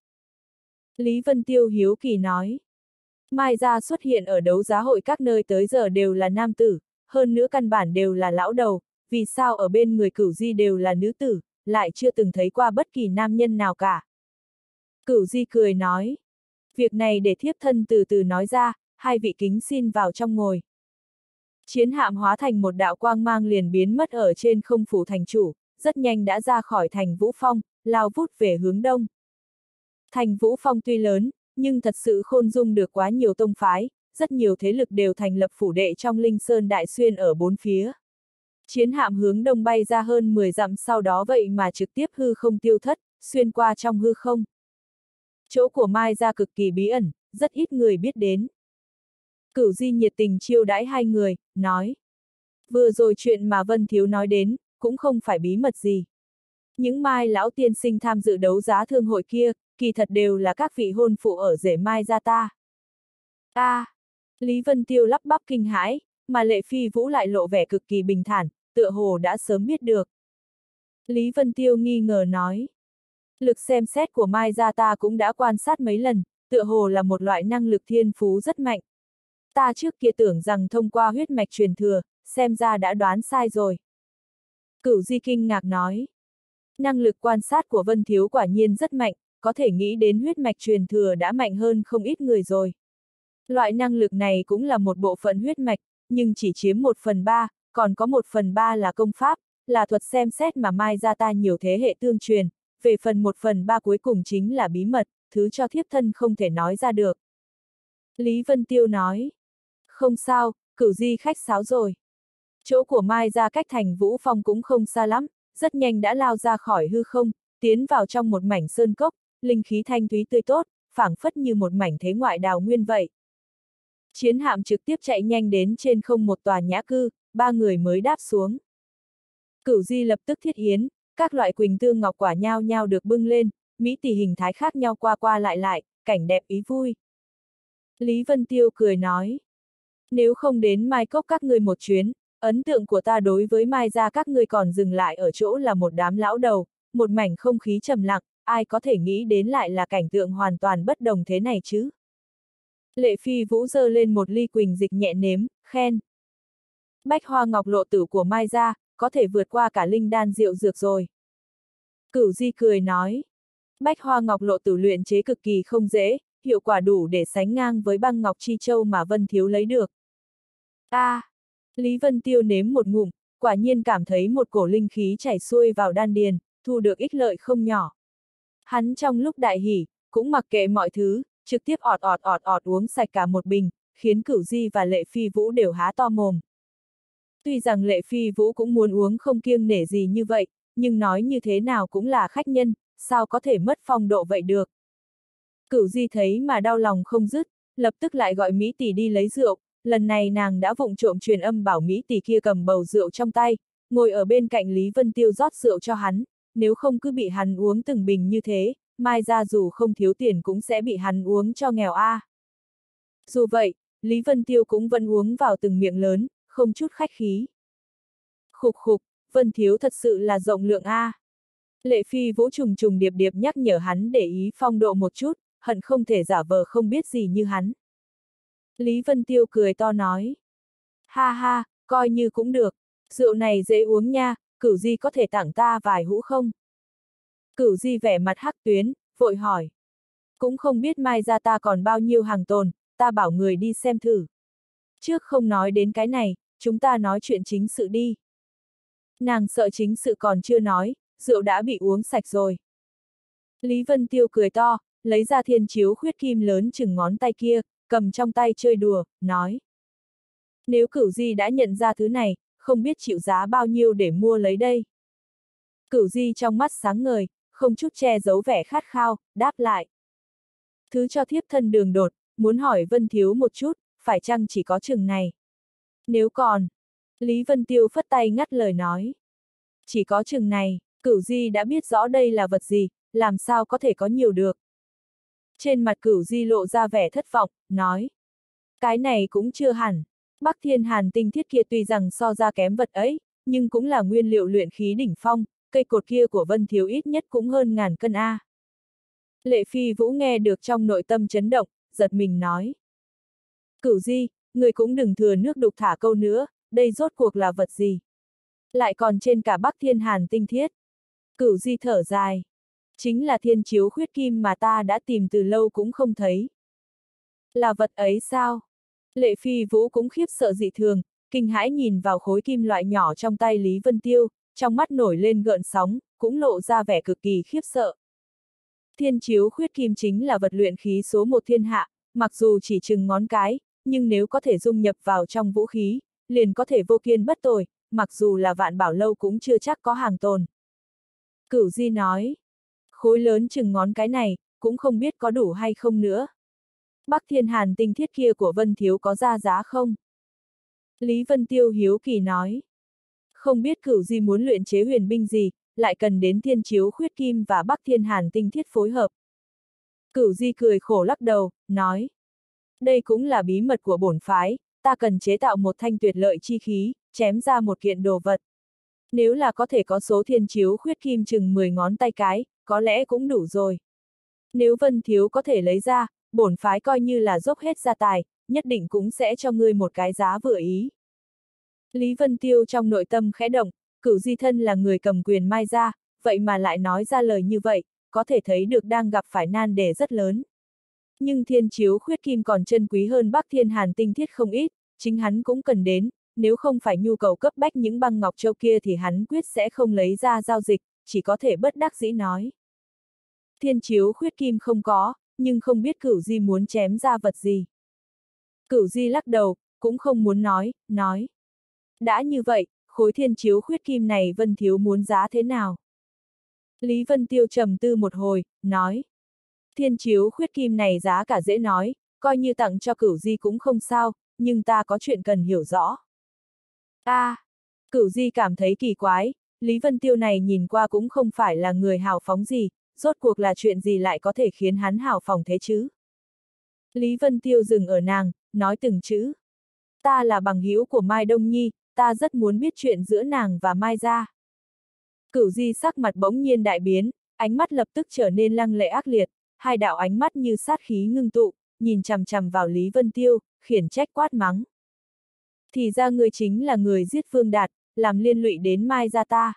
Lý Vân Tiêu hiếu kỳ nói. Mai gia xuất hiện ở đấu giá hội các nơi tới giờ đều là nam tử, hơn nữa căn bản đều là lão đầu, vì sao ở bên người Cửu Di đều là nữ tử, lại chưa từng thấy qua bất kỳ nam nhân nào cả. Cửu Di cười nói. Việc này để thiếp thân từ từ nói ra, hai vị kính xin vào trong ngồi. Chiến hạm hóa thành một đạo quang mang liền biến mất ở trên không phủ thành chủ, rất nhanh đã ra khỏi thành Vũ Phong, lao vút về hướng đông. Thành Vũ Phong tuy lớn, nhưng thật sự khôn dung được quá nhiều tông phái, rất nhiều thế lực đều thành lập phủ đệ trong Linh Sơn Đại Xuyên ở bốn phía. Chiến hạm hướng đông bay ra hơn mười dặm sau đó vậy mà trực tiếp hư không tiêu thất, xuyên qua trong hư không. Chỗ của Mai gia cực kỳ bí ẩn, rất ít người biết đến. Cửu Di nhiệt tình chiêu đãi hai người, nói. Vừa rồi chuyện mà Vân Thiếu nói đến, cũng không phải bí mật gì. Những Mai lão tiên sinh tham dự đấu giá thương hội kia, kỳ thật đều là các vị hôn phụ ở rể Mai gia ta. A, à, Lý Vân Tiêu lắp bắp kinh hãi, mà Lệ Phi Vũ lại lộ vẻ cực kỳ bình thản, tựa hồ đã sớm biết được. Lý Vân Tiêu nghi ngờ nói. Lực xem xét của Mai gia ta cũng đã quan sát mấy lần, tựa hồ là một loại năng lực thiên phú rất mạnh. Ta trước kia tưởng rằng thông qua huyết mạch truyền thừa, xem ra đã đoán sai rồi. Cửu Di kinh ngạc nói. Năng lực quan sát của Vân Thiếu quả nhiên rất mạnh, có thể nghĩ đến huyết mạch truyền thừa đã mạnh hơn không ít người rồi. Loại năng lực này cũng là một bộ phận huyết mạch, nhưng chỉ chiếm một phần ba, còn có một phần ba là công pháp, là thuật xem xét mà Mai gia ta nhiều thế hệ tương truyền, về phần một phần ba cuối cùng chính là bí mật, thứ cho thiếp thân không thể nói ra được. Lý Vân Tiêu nói. Không sao, Cửu Di khách sáo rồi. Chỗ của Mai gia cách thành Vũ Phong cũng không xa lắm, rất nhanh đã lao ra khỏi hư không, tiến vào trong một mảnh sơn cốc, linh khí thanh thúy tươi tốt, phảng phất như một mảnh thế ngoại đào nguyên vậy. Chiến hạm trực tiếp chạy nhanh đến trên không một tòa nhã cư, ba người mới đáp xuống. Cửu Di lập tức thiết yến, các loại quỳnh tương ngọc quả nhao nhao được bưng lên, mỹ tỷ hình thái khác nhau qua qua lại lại, cảnh đẹp ý vui. Lý Vân Tiêu cười nói. Nếu không đến Mai Cốc các ngươi một chuyến, ấn tượng của ta đối với Mai gia các ngươi còn dừng lại ở chỗ là một đám lão đầu, một mảnh không khí trầm lặng, ai có thể nghĩ đến lại là cảnh tượng hoàn toàn bất đồng thế này chứ. Lệ Phi Vũ giơ lên một ly quỳnh dịch nhẹ nếm, khen. Bách hoa ngọc lộ tử của Mai gia, có thể vượt qua cả linh đan rượu dược rồi. Cửu Di cười nói. Bách hoa ngọc lộ tử luyện chế cực kỳ không dễ, hiệu quả đủ để sánh ngang với băng ngọc chi châu mà Vân Thiếu lấy được. A, à, Lý Vân Tiêu nếm một ngụm, quả nhiên cảm thấy một cổ linh khí chảy xuôi vào đan điền, thu được ích lợi không nhỏ. Hắn trong lúc đại hỉ, cũng mặc kệ mọi thứ, trực tiếp ọt ọt ọt ọt uống sạch cả một bình, khiến Cửu Di và Lệ Phi Vũ đều há to mồm. Tuy rằng Lệ Phi Vũ cũng muốn uống không kiêng nể gì như vậy, nhưng nói như thế nào cũng là khách nhân, sao có thể mất phong độ vậy được. Cửu Di thấy mà đau lòng không dứt, lập tức lại gọi Mỹ tỷ đi lấy rượu, lần này nàng đã vụng trộm truyền âm bảo Mỹ tỷ kia cầm bầu rượu trong tay, ngồi ở bên cạnh Lý Vân Tiêu rót rượu cho hắn, nếu không cứ bị hắn uống từng bình như thế, mai ra dù không thiếu tiền cũng sẽ bị hắn uống cho nghèo a. À. Dù vậy, Lý Vân Tiêu cũng vẫn uống vào từng miệng lớn, không chút khách khí. Khục khục, Vân Thiếu thật sự là rộng lượng a. À. Lệ Phi Vũ trùng trùng điệp điệp nhắc nhở hắn để ý phong độ một chút, hận không thể giả vờ không biết gì như hắn. Lý Vân Tiêu cười to nói. Ha ha, coi như cũng được, rượu này dễ uống nha, Cửu Di có thể tặng ta vài hũ không? Cửu Di vẻ mặt hắc tuyến, vội hỏi. Cũng không biết mai ra ta còn bao nhiêu hàng tồn, ta bảo người đi xem thử. Trước không nói đến cái này, chúng ta nói chuyện chính sự đi. Nàng sợ chính sự còn chưa nói, rượu đã bị uống sạch rồi. Lý Vân Tiêu cười to, lấy ra thiên chiếu khuyết kim lớn chừng ngón tay kia, cầm trong tay chơi đùa, nói. Nếu Cửu Di đã nhận ra thứ này, không biết chịu giá bao nhiêu để mua lấy đây. Cửu Di trong mắt sáng ngời, không chút che giấu vẻ khát khao, đáp lại. Thứ cho thiếp thân đường đột, muốn hỏi Vân Thiếu một chút, phải chăng chỉ có chừng này? Nếu còn, Lý Vân Tiêu phất tay ngắt lời nói. Chỉ có chừng này, Cửu Di đã biết rõ đây là vật gì, làm sao có thể có nhiều được. Trên mặt Cửu Di lộ ra vẻ thất vọng, nói. Cái này cũng chưa hẳn, Bắc Thiên Hàn tinh thiết kia tuy rằng so ra kém vật ấy, nhưng cũng là nguyên liệu luyện khí đỉnh phong, cây cột kia của Vân Thiếu ít nhất cũng hơn ngàn cân a. Lệ Phi Vũ nghe được trong nội tâm chấn động, giật mình nói. Cửu Di, người cũng đừng thừa nước đục thả câu nữa, đây rốt cuộc là vật gì? Lại còn trên cả Bắc Thiên Hàn tinh thiết. Cửu Di thở dài. Chính là thiên chiếu khuyết kim mà ta đã tìm từ lâu cũng không thấy. Là vật ấy sao? Lệ Phi Vũ cũng khiếp sợ dị thường, kinh hãi nhìn vào khối kim loại nhỏ trong tay Lý Vân Tiêu, trong mắt nổi lên gợn sóng, cũng lộ ra vẻ cực kỳ khiếp sợ. Thiên chiếu khuyết kim chính là vật luyện khí số một thiên hạ, mặc dù chỉ chừng ngón cái, nhưng nếu có thể dung nhập vào trong vũ khí, liền có thể vô kiên bất tồi, mặc dù là vạn bảo lâu cũng chưa chắc có hàng tồn. Cửu Di nói, khối lớn chừng ngón cái này, cũng không biết có đủ hay không nữa. Bắc Thiên Hàn tinh thiết kia của Vân Thiếu có ra giá không? Lý Vân Tiêu hiếu kỳ nói. Không biết Cửu Di muốn luyện chế huyền binh gì, lại cần đến thiên chiếu khuyết kim và Bắc Thiên Hàn tinh thiết phối hợp. Cửu Di cười khổ lắc đầu, nói. Đây cũng là bí mật của bổn phái, ta cần chế tạo một thanh tuyệt lợi chi khí, chém ra một kiện đồ vật. Nếu là có thể có số thiên chiếu khuyết kim chừng mười ngón tay cái, có lẽ cũng đủ rồi. Nếu Vân Thiếu có thể lấy ra, bổn phái coi như là dốc hết gia tài, nhất định cũng sẽ cho ngươi một cái giá vừa ý. Lý Vân Tiêu trong nội tâm khẽ động, Cửu Di thân là người cầm quyền Mai gia, vậy mà lại nói ra lời như vậy, có thể thấy được đang gặp phải nan đề rất lớn. Nhưng thiên chiếu khuyết kim còn chân quý hơn Bắc Thiên Hàn tinh thiết không ít, chính hắn cũng cần đến, nếu không phải nhu cầu cấp bách những băng ngọc châu kia thì hắn quyết sẽ không lấy ra giao dịch, chỉ có thể bất đắc dĩ nói. Thiên chiếu khuyết kim không có, nhưng không biết Cửu Di muốn chém ra vật gì. Cửu Di lắc đầu, cũng không muốn nói, nói. Đã như vậy, khối thiên chiếu khuyết kim này Vân Thiếu muốn giá thế nào? Lý Vân Tiêu trầm tư một hồi, nói. Thiên chiếu khuyết kim này giá cả dễ nói, coi như tặng cho Cửu Di cũng không sao, nhưng ta có chuyện cần hiểu rõ. A, à, Cửu Di cảm thấy kỳ quái, Lý Vân Tiêu này nhìn qua cũng không phải là người hào phóng gì, rốt cuộc là chuyện gì lại có thể khiến hắn hào phóng thế chứ? Lý Vân Tiêu dừng ở nàng, nói từng chữ. Ta là bằng hữu của Mai Đông Nhi, ta rất muốn biết chuyện giữa nàng và Mai gia. Cửu Di sắc mặt bỗng nhiên đại biến, ánh mắt lập tức trở nên lăng lệ ác liệt, hai đạo ánh mắt như sát khí ngưng tụ, nhìn chằm chằm vào Lý Vân Tiêu, khiển trách quát mắng. Thì ra ngươi chính là người giết Vương Đạt, làm liên lụy đến Mai gia ta.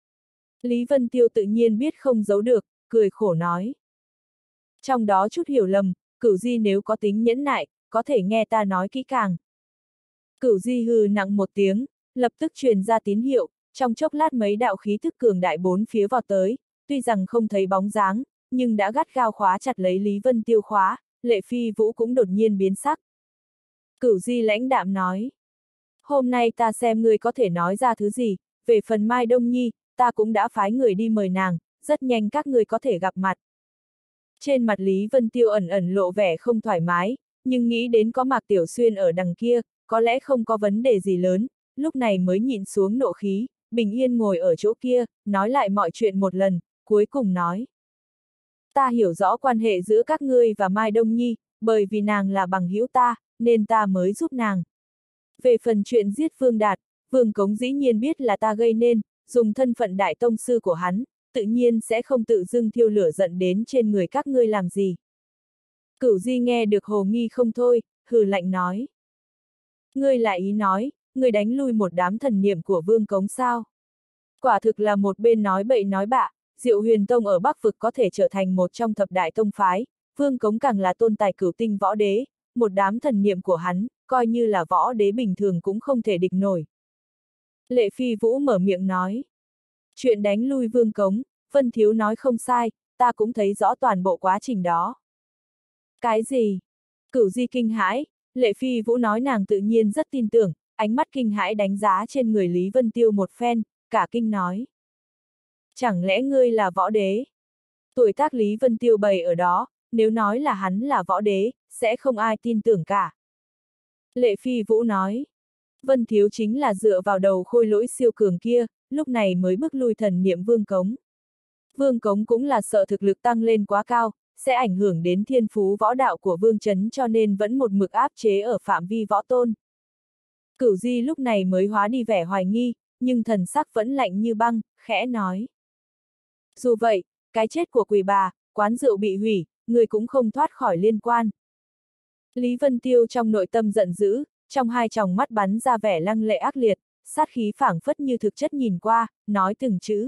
Lý Vân Tiêu tự nhiên biết không giấu được, cười khổ nói. Trong đó chút hiểu lầm, Cửu Di nếu có tính nhẫn nại, có thể nghe ta nói kỹ càng. Cửu Di hừ nặng một tiếng, lập tức truyền ra tín hiệu, trong chốc lát mấy đạo khí thức cường đại bốn phía vọt tới, tuy rằng không thấy bóng dáng, nhưng đã gắt gao khóa chặt lấy Lý Vân Tiêu khóa, Lệ Phi Vũ cũng đột nhiên biến sắc. Cửu Di lãnh đạm nói, hôm nay ta xem ngươi có thể nói ra thứ gì, về phần Mai Đông Nhi, ta cũng đã phái người đi mời nàng, rất nhanh các ngươi có thể gặp mặt. Trên mặt Lý Vân Tiêu ẩn ẩn lộ vẻ không thoải mái, nhưng nghĩ đến có Mạc Tiểu Xuyên ở đằng kia, có lẽ không có vấn đề gì lớn, lúc này mới nhịn xuống nộ khí, bình yên ngồi ở chỗ kia, nói lại mọi chuyện một lần, cuối cùng nói. Ta hiểu rõ quan hệ giữa các ngươi và Mai Đông Nhi, bởi vì nàng là bằng hữu ta, nên ta mới giúp nàng. Về phần chuyện giết Vương Đạt, Vương Cống dĩ nhiên biết là ta gây nên, dùng thân phận đại tông sư của hắn, tự nhiên sẽ không tự dưng thiêu lửa giận đến trên người các ngươi làm gì. Cửu Di nghe được hồ nghi không thôi, hừ lạnh nói. Ngươi lại ý nói, ngươi đánh lui một đám thần niệm của Vương Cống sao? Quả thực là một bên nói bậy nói bạ, Diệu Huyền Tông ở Bắc Vực có thể trở thành một trong thập đại tông phái, Vương Cống càng là tôn tài cửu tinh võ đế, một đám thần niệm của hắn, coi như là võ đế bình thường cũng không thể địch nổi. Lệ Phi Vũ mở miệng nói. Chuyện đánh lui Vương Cống, Vân Thiếu nói không sai, ta cũng thấy rõ toàn bộ quá trình đó. Cái gì? Cửu Di kinh hãi, Lệ Phi Vũ nói nàng tự nhiên rất tin tưởng, ánh mắt kinh hãi đánh giá trên người Lý Vân Tiêu một phen, cả kinh nói. Chẳng lẽ ngươi là võ đế? Tuổi tác Lý Vân Tiêu bày ở đó, nếu nói là hắn là võ đế, sẽ không ai tin tưởng cả. Lệ Phi Vũ nói. Vân Thiếu chính là dựa vào đầu khôi lỗi siêu cường kia, lúc này mới bước lui thần niệm Vương Cống. Vương Cống cũng là sợ thực lực tăng lên quá cao, sẽ ảnh hưởng đến thiên phú võ đạo của Vương Chấn cho nên vẫn một mực áp chế ở phạm vi võ tôn. Cửu Di lúc này mới hóa đi vẻ hoài nghi, nhưng thần sắc vẫn lạnh như băng, khẽ nói. Dù vậy, cái chết của quỷ bà, quán rượu bị hủy, người cũng không thoát khỏi liên quan. Lý Vân Tiêu trong nội tâm giận dữ, trong hai tròng mắt bắn ra vẻ lăng lệ ác liệt, sát khí phảng phất như thực chất nhìn qua, nói từng chữ.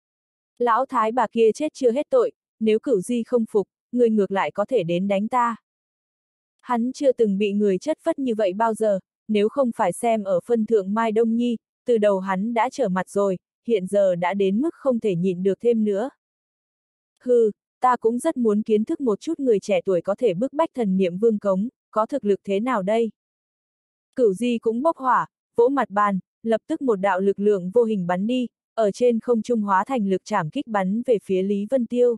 Lão thái bà kia chết chưa hết tội, nếu Cửu Di không phục, người ngược lại có thể đến đánh ta. Hắn chưa từng bị người chất phất như vậy bao giờ, nếu không phải xem ở phân thượng Mai Đông Nhi, từ đầu hắn đã trở mặt rồi, hiện giờ đã đến mức không thể nhịn được thêm nữa. Hừ, ta cũng rất muốn kiến thức một chút người trẻ tuổi có thể bức bách thần niệm Vương Cống, có thực lực thế nào đây? Cửu Di cũng bốc hỏa, vỗ mặt bàn, lập tức một đạo lực lượng vô hình bắn đi, ở trên không trung hóa thành lực trảm kích bắn về phía Lý Vân Tiêu.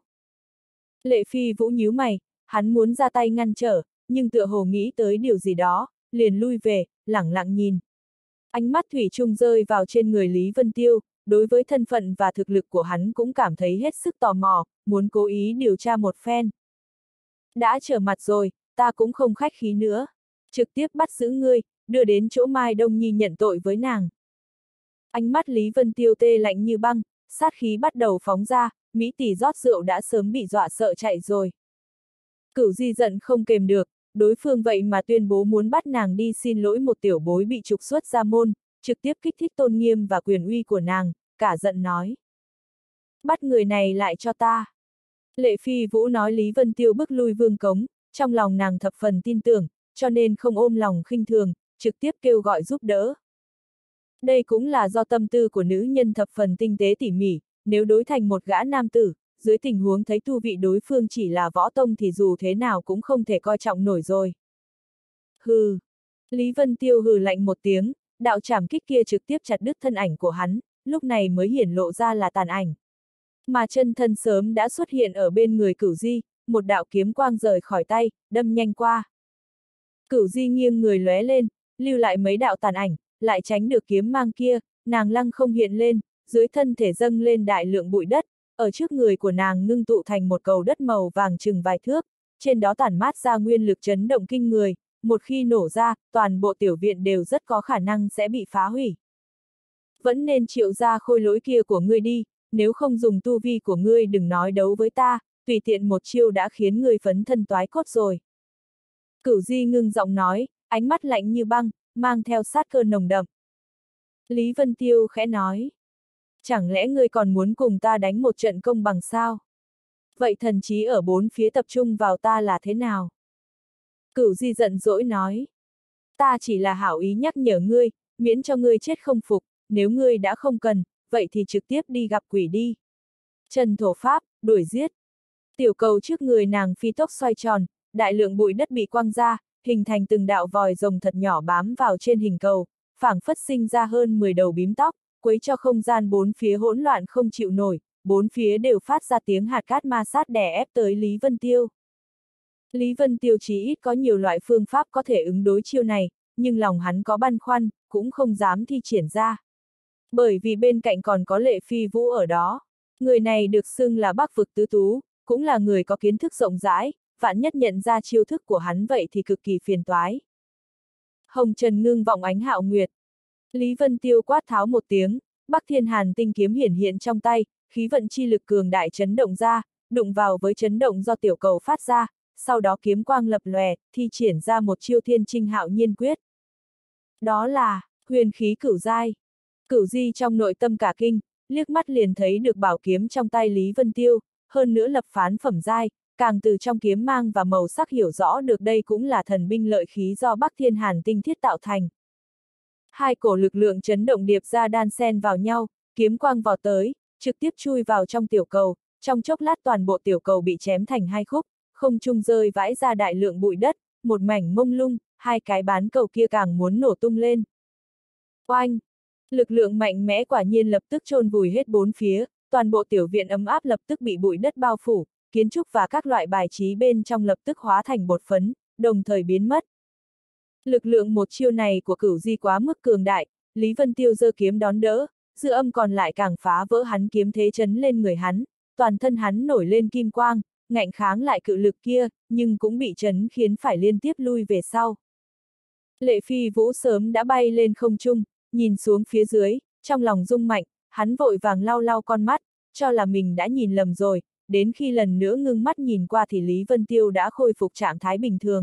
Lệ Phi Vũ nhíu mày, hắn muốn ra tay ngăn trở, nhưng tựa hồ nghĩ tới điều gì đó, liền lui về, lẳng lặng nhìn. Ánh mắt thủy chung rơi vào trên người Lý Vân Tiêu, đối với thân phận và thực lực của hắn cũng cảm thấy hết sức tò mò, muốn cố ý điều tra một phen. Đã trở mặt rồi, ta cũng không khách khí nữa. Trực tiếp bắt giữ ngươi, đưa đến chỗ Mai Đông Nhi nhận tội với nàng. Ánh mắt Lý Vân Tiêu tê lạnh như băng, sát khí bắt đầu phóng ra, Mỹ tỷ rót rượu đã sớm bị dọa sợ chạy rồi. Cửu Di giận không kềm được, đối phương vậy mà tuyên bố muốn bắt nàng đi xin lỗi một tiểu bối bị trục xuất ra môn, trực tiếp kích thích tôn nghiêm và quyền uy của nàng, cả giận nói. Bắt người này lại cho ta. Lệ Phi Vũ nói Lý Vân Tiêu bức lui Vương Cống, trong lòng nàng thập phần tin tưởng, cho nên không ôm lòng khinh thường, trực tiếp kêu gọi giúp đỡ. Đây cũng là do tâm tư của nữ nhân thập phần tinh tế tỉ mỉ, nếu đối thành một gã nam tử, dưới tình huống thấy tu vị đối phương chỉ là võ tông thì dù thế nào cũng không thể coi trọng nổi rồi. Hừ. Lý Vân Tiêu hừ lạnh một tiếng, đạo trảm kích kia trực tiếp chặt đứt thân ảnh của hắn, lúc này mới hiển lộ ra là tàn ảnh. Mà chân thân sớm đã xuất hiện ở bên người Cửu Di, một đạo kiếm quang rời khỏi tay, đâm nhanh qua. Cửu Di nghiêng người lóe lên, lưu lại mấy đạo tàn ảnh, lại tránh được kiếm mang kia, nàng lăng không hiện lên, dưới thân thể dâng lên đại lượng bụi đất, ở trước người của nàng ngưng tụ thành một cầu đất màu vàng chừng vài thước, trên đó tản mát ra nguyên lực chấn động kinh người, một khi nổ ra, toàn bộ tiểu viện đều rất có khả năng sẽ bị phá hủy. Vẫn nên triệu ra khôi lỗi kia của ngươi đi, nếu không dùng tu vi của ngươi đừng nói đấu với ta, tùy tiện một chiêu đã khiến ngươi phấn thân toái cốt rồi. Cửu Di ngưng giọng nói, ánh mắt lạnh như băng, mang theo sát cơ nồng đậm. Lý Vân Tiêu khẽ nói. Chẳng lẽ ngươi còn muốn cùng ta đánh một trận công bằng sao? Vậy thần trí ở bốn phía tập trung vào ta là thế nào? Cửu Di giận dỗi nói. Ta chỉ là hảo ý nhắc nhở ngươi, miễn cho ngươi chết không phục, nếu ngươi đã không cần, vậy thì trực tiếp đi gặp quỷ đi. Trần thổ pháp, đuổi giết. Tiểu cầu trước người nàng phi tốc xoay tròn, đại lượng bụi đất bị quăng ra, hình thành từng đạo vòi rồng thật nhỏ bám vào trên hình cầu, phảng phất sinh ra hơn mười đầu bím tóc, quấy cho không gian bốn phía hỗn loạn không chịu nổi, bốn phía đều phát ra tiếng hạt cát ma sát đè ép tới Lý Vân Tiêu. Lý Vân Tiêu chí ít có nhiều loại phương pháp có thể ứng đối chiêu này, nhưng lòng hắn có băn khoăn, cũng không dám thi triển ra. Bởi vì bên cạnh còn có Lệ Phi Vũ ở đó. Người này được xưng là Bắc vực tứ tú, cũng là người có kiến thức rộng rãi, vạn nhất nhận ra chiêu thức của hắn vậy thì cực kỳ phiền toái. Hồng Trần ngưng vọng ánh hạo nguyệt. Lý Vân Tiêu quát tháo một tiếng, Bắc Thiên Hàn tinh kiếm hiển hiện trong tay, khí vận chi lực cường đại chấn động ra, đụng vào với chấn động do tiểu cầu phát ra, sau đó kiếm quang lập lòe, thi triển ra một chiêu thiên trinh hạo nhiên quyết. Đó là, huyền khí cửu giai. Cửu Di trong nội tâm cả kinh, liếc mắt liền thấy được bảo kiếm trong tay Lý Vân Tiêu, hơn nữa lập phán phẩm giai, càng từ trong kiếm mang và màu sắc hiểu rõ được đây cũng là thần binh lợi khí do Bắc Thiên Hàn tinh thiết tạo thành. Hai cổ lực lượng chấn động điệp ra đan xen vào nhau, kiếm quang vào tới, trực tiếp chui vào trong tiểu cầu, trong chốc lát toàn bộ tiểu cầu bị chém thành hai khúc, không trung rơi vãi ra đại lượng bụi đất, một mảnh mông lung, hai cái bán cầu kia càng muốn nổ tung lên. Oanh! Lực lượng mạnh mẽ quả nhiên lập tức chôn vùi hết bốn phía, toàn bộ tiểu viện ấm áp lập tức bị bụi đất bao phủ, kiến trúc và các loại bài trí bên trong lập tức hóa thành bột phấn, đồng thời biến mất. Lực lượng một chiêu này của Cửu Di quá mức cường đại, Lý Vân Tiêu giơ kiếm đón đỡ, dư âm còn lại càng phá vỡ hắn kiếm thế chấn lên người hắn, toàn thân hắn nổi lên kim quang, ngạnh kháng lại cự lực kia, nhưng cũng bị chấn khiến phải liên tiếp lui về sau. Lệ Phi Vũ sớm đã bay lên không trung, nhìn xuống phía dưới, trong lòng rung mạnh, hắn vội vàng lau lau con mắt, cho là mình đã nhìn lầm rồi, đến khi lần nữa ngưng mắt nhìn qua thì Lý Vân Tiêu đã khôi phục trạng thái bình thường.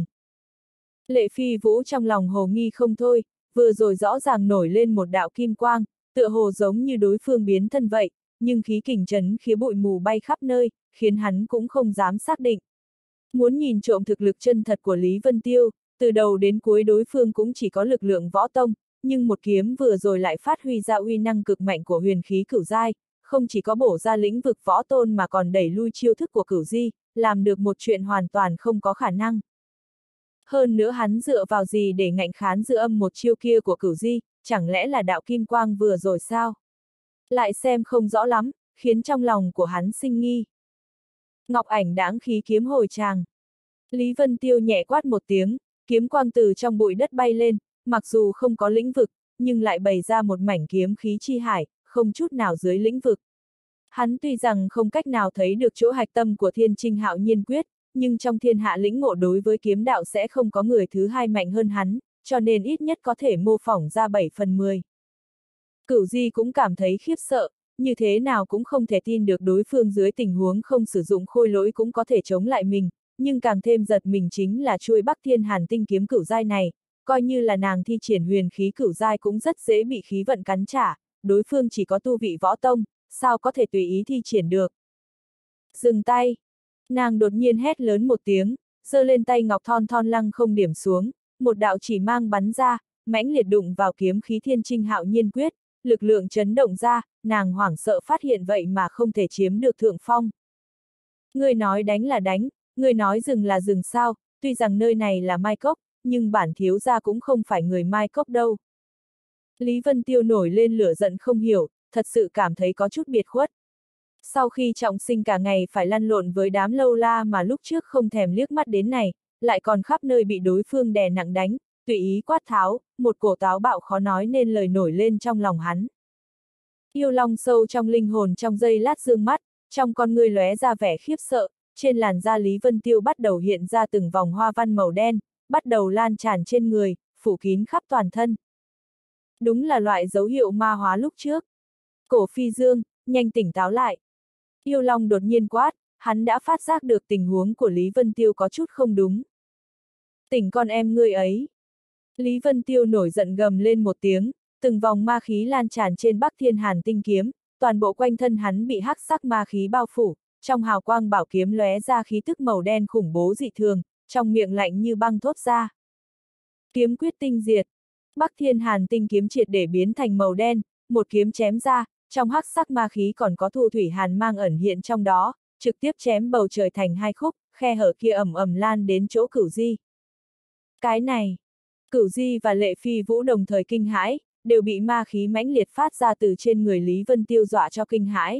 Lệ Phi Vũ trong lòng hồ nghi không thôi, vừa rồi rõ ràng nổi lên một đạo kim quang, tựa hồ giống như đối phương biến thân vậy, nhưng khí kình chấn khiến bụi mù bay khắp nơi, khiến hắn cũng không dám xác định. Muốn nhìn trộm thực lực chân thật của Lý Vân Tiêu, từ đầu đến cuối đối phương cũng chỉ có lực lượng võ tông, nhưng một kiếm vừa rồi lại phát huy ra uy năng cực mạnh của huyền khí cửu giai, không chỉ có bổ ra lĩnh vực võ tôn mà còn đẩy lui chiêu thức của Cửu Di, làm được một chuyện hoàn toàn không có khả năng. Hơn nữa hắn dựa vào gì để ngạnh kháng dư âm một chiêu kia của Cửu Di, chẳng lẽ là đạo kim quang vừa rồi sao? Lại xem không rõ lắm, khiến trong lòng của hắn sinh nghi. Ngọc ảnh đãng khí kiếm hồi tràng. Lý Vân Tiêu nhẹ quát một tiếng, kiếm quang từ trong bụi đất bay lên, mặc dù không có lĩnh vực, nhưng lại bày ra một mảnh kiếm khí chi hải, không chút nào dưới lĩnh vực. Hắn tuy rằng không cách nào thấy được chỗ hạch tâm của thiên trinh hạo nhiên quyết, nhưng trong thiên hạ lĩnh ngộ đối với kiếm đạo sẽ không có người thứ hai mạnh hơn hắn, cho nên ít nhất có thể mô phỏng ra bảy phần mười. Cửu Di cũng cảm thấy khiếp sợ, như thế nào cũng không thể tin được đối phương dưới tình huống không sử dụng khôi lỗi cũng có thể chống lại mình, nhưng càng thêm giật mình chính là chuôi Bắc Thiên Hàn tinh kiếm cửu giai này, coi như là nàng thi triển huyền khí cửu giai cũng rất dễ bị khí vận cắn trả, đối phương chỉ có tu vị võ tông, sao có thể tùy ý thi triển được. Dừng tay! Nàng đột nhiên hét lớn một tiếng, giơ lên tay ngọc thon thon lăng không điểm xuống, một đạo chỉ mang bắn ra, mãnh liệt đụng vào kiếm khí thiên trinh hạo nhiên quyết, lực lượng chấn động ra, nàng hoảng sợ phát hiện vậy mà không thể chiếm được thượng phong. Người nói đánh là đánh, người nói dừng là dừng sao, tuy rằng nơi này là Mai Cốc, nhưng bản thiếu gia cũng không phải người Mai Cốc đâu. Lý Vân Tiêu nổi lên lửa giận không hiểu, thật sự cảm thấy có chút biệt khuất. Sau khi trọng sinh cả ngày phải lăn lộn với đám lâu la mà lúc trước không thèm liếc mắt đến này, lại còn khắp nơi bị đối phương đè nặng đánh, tùy ý quát tháo, một cổ táo bạo khó nói nên lời nổi lên trong lòng hắn. Yêu long sâu trong linh hồn trong giây lát dương mắt, trong con ngươi lóe ra vẻ khiếp sợ, trên làn da Lý Vân Tiêu bắt đầu hiện ra từng vòng hoa văn màu đen, bắt đầu lan tràn trên người, phủ kín khắp toàn thân. Đúng là loại dấu hiệu ma hóa lúc trước. Cổ Phi Dương, nhanh tỉnh táo lại. Yêu Long đột nhiên quát, hắn đã phát giác được tình huống của Lý Vân Tiêu có chút không đúng. Tỉnh con em ngươi ấy. Lý Vân Tiêu nổi giận gầm lên một tiếng, từng vòng ma khí lan tràn trên Bắc Thiên Hàn tinh kiếm, toàn bộ quanh thân hắn bị hắc sắc ma khí bao phủ, trong hào quang bảo kiếm lóe ra khí tức màu đen khủng bố dị thường, trong miệng lạnh như băng thốt ra. Kiếm quyết tinh diệt. Bắc Thiên Hàn tinh kiếm triệt để biến thành màu đen, một kiếm chém ra, trong hắc sắc ma khí còn có thu thủy hàn mang ẩn hiện trong đó, trực tiếp chém bầu trời thành hai khúc, khe hở kia ầm ầm lan đến chỗ Cửu Di. Cái này, Cửu Di và Lệ Phi Vũ đồng thời kinh hãi, đều bị ma khí mãnh liệt phát ra từ trên người Lý Vân Tiêu dọa cho kinh hãi.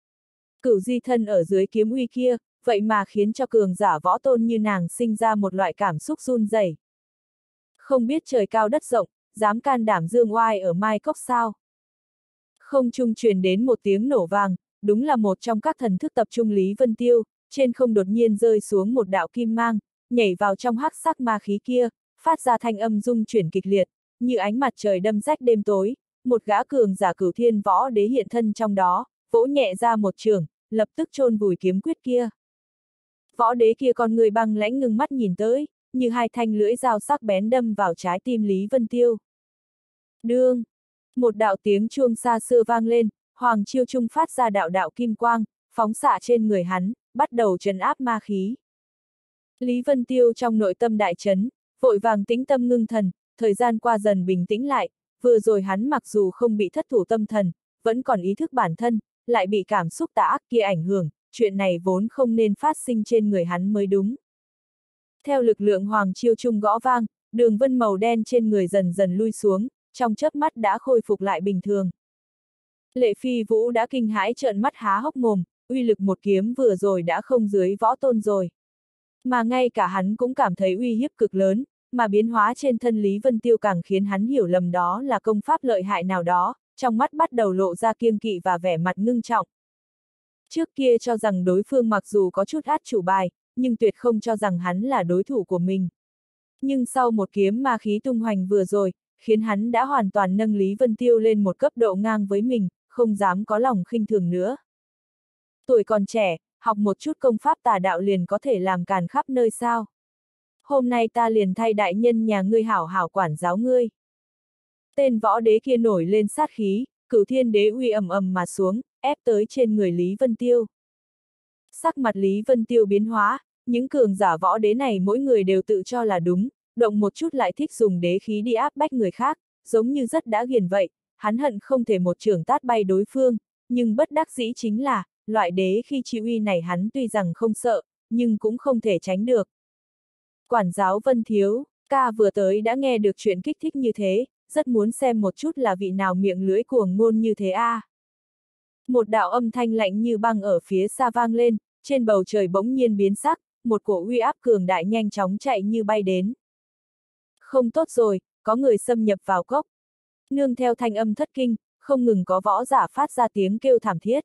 Cửu Di thân ở dưới kiếm uy kia, vậy mà khiến cho cường giả võ tôn như nàng sinh ra một loại cảm xúc run rẩy. Không biết trời cao đất rộng, dám can đảm dương oai ở Mai Cốc sao? Không trung truyền đến một tiếng nổ vàng, đúng là một trong các thần thức tập trung Lý Vân Tiêu, trên không đột nhiên rơi xuống một đạo kim mang, nhảy vào trong hắc sắc ma khí kia, phát ra thanh âm rung chuyển kịch liệt, như ánh mặt trời đâm rách đêm tối, một gã cường giả Cửu Thiên võ đế hiện thân trong đó, vỗ nhẹ ra một trường, lập tức chôn vùi kiếm quyết kia. Võ đế kia con người băng lãnh ngưng mắt nhìn tới, như hai thanh lưỡi dao sắc bén đâm vào trái tim Lý Vân Tiêu. Đương! Một đạo tiếng chuông xa xưa vang lên, Hoàng Chiêu Trung phát ra đạo đạo kim quang, phóng xạ trên người hắn, bắt đầu trấn áp ma khí. Lý Vân Tiêu trong nội tâm đại chấn, vội vàng tĩnh tâm ngưng thần, thời gian qua dần bình tĩnh lại, vừa rồi hắn mặc dù không bị thất thủ tâm thần, vẫn còn ý thức bản thân, lại bị cảm xúc tà ác kia ảnh hưởng, chuyện này vốn không nên phát sinh trên người hắn mới đúng. Theo lực lượng Hoàng Chiêu Trung gõ vang, đường vân màu đen trên người dần dần lui xuống, trong chớp mắt đã khôi phục lại bình thường. Lệ Phi Vũ đã kinh hãi trợn mắt há hốc mồm, uy lực một kiếm vừa rồi đã không dưới võ tôn rồi. Mà ngay cả hắn cũng cảm thấy uy hiếp cực lớn, mà biến hóa trên thân Lý Vân Tiêu càng khiến hắn hiểu lầm đó là công pháp lợi hại nào đó, trong mắt bắt đầu lộ ra kiêng kỵ và vẻ mặt ngưng trọng. Trước kia cho rằng đối phương mặc dù có chút át chủ bài, nhưng tuyệt không cho rằng hắn là đối thủ của mình. Nhưng sau một kiếm ma khí tung hoành vừa rồi, khiến hắn đã hoàn toàn nâng Lý Vân Tiêu lên một cấp độ ngang với mình, không dám có lòng khinh thường nữa. Tuổi còn trẻ, học một chút công pháp tà đạo liền có thể làm càn khắp nơi sao? Hôm nay ta liền thay đại nhân nhà ngươi hảo hảo quản giáo ngươi. Tên võ đế kia nổi lên sát khí, Cửu Thiên đế uy ầm ầm mà xuống, ép tới trên người Lý Vân Tiêu. Sắc mặt Lý Vân Tiêu biến hóa, những cường giả võ đế này mỗi người đều tự cho là đúng, động một chút lại thích dùng đế khí đi áp bách người khác, giống như rất đã ghiền vậy, hắn hận không thể một trường tát bay đối phương, nhưng bất đắc dĩ chính là, loại đế khi chi uy này hắn tuy rằng không sợ, nhưng cũng không thể tránh được. Quản giáo Vân Thiếu, ca vừa tới đã nghe được chuyện kích thích như thế, rất muốn xem một chút là vị nào miệng lưỡi cuồng ngôn như thế a. À. Một đạo âm thanh lạnh như băng ở phía xa vang lên, trên bầu trời bỗng nhiên biến sắc, một cổ uy áp cường đại nhanh chóng chạy như bay đến. Không tốt rồi, có người xâm nhập vào cốc. Nương theo thanh âm thất kinh, không ngừng có võ giả phát ra tiếng kêu thảm thiết.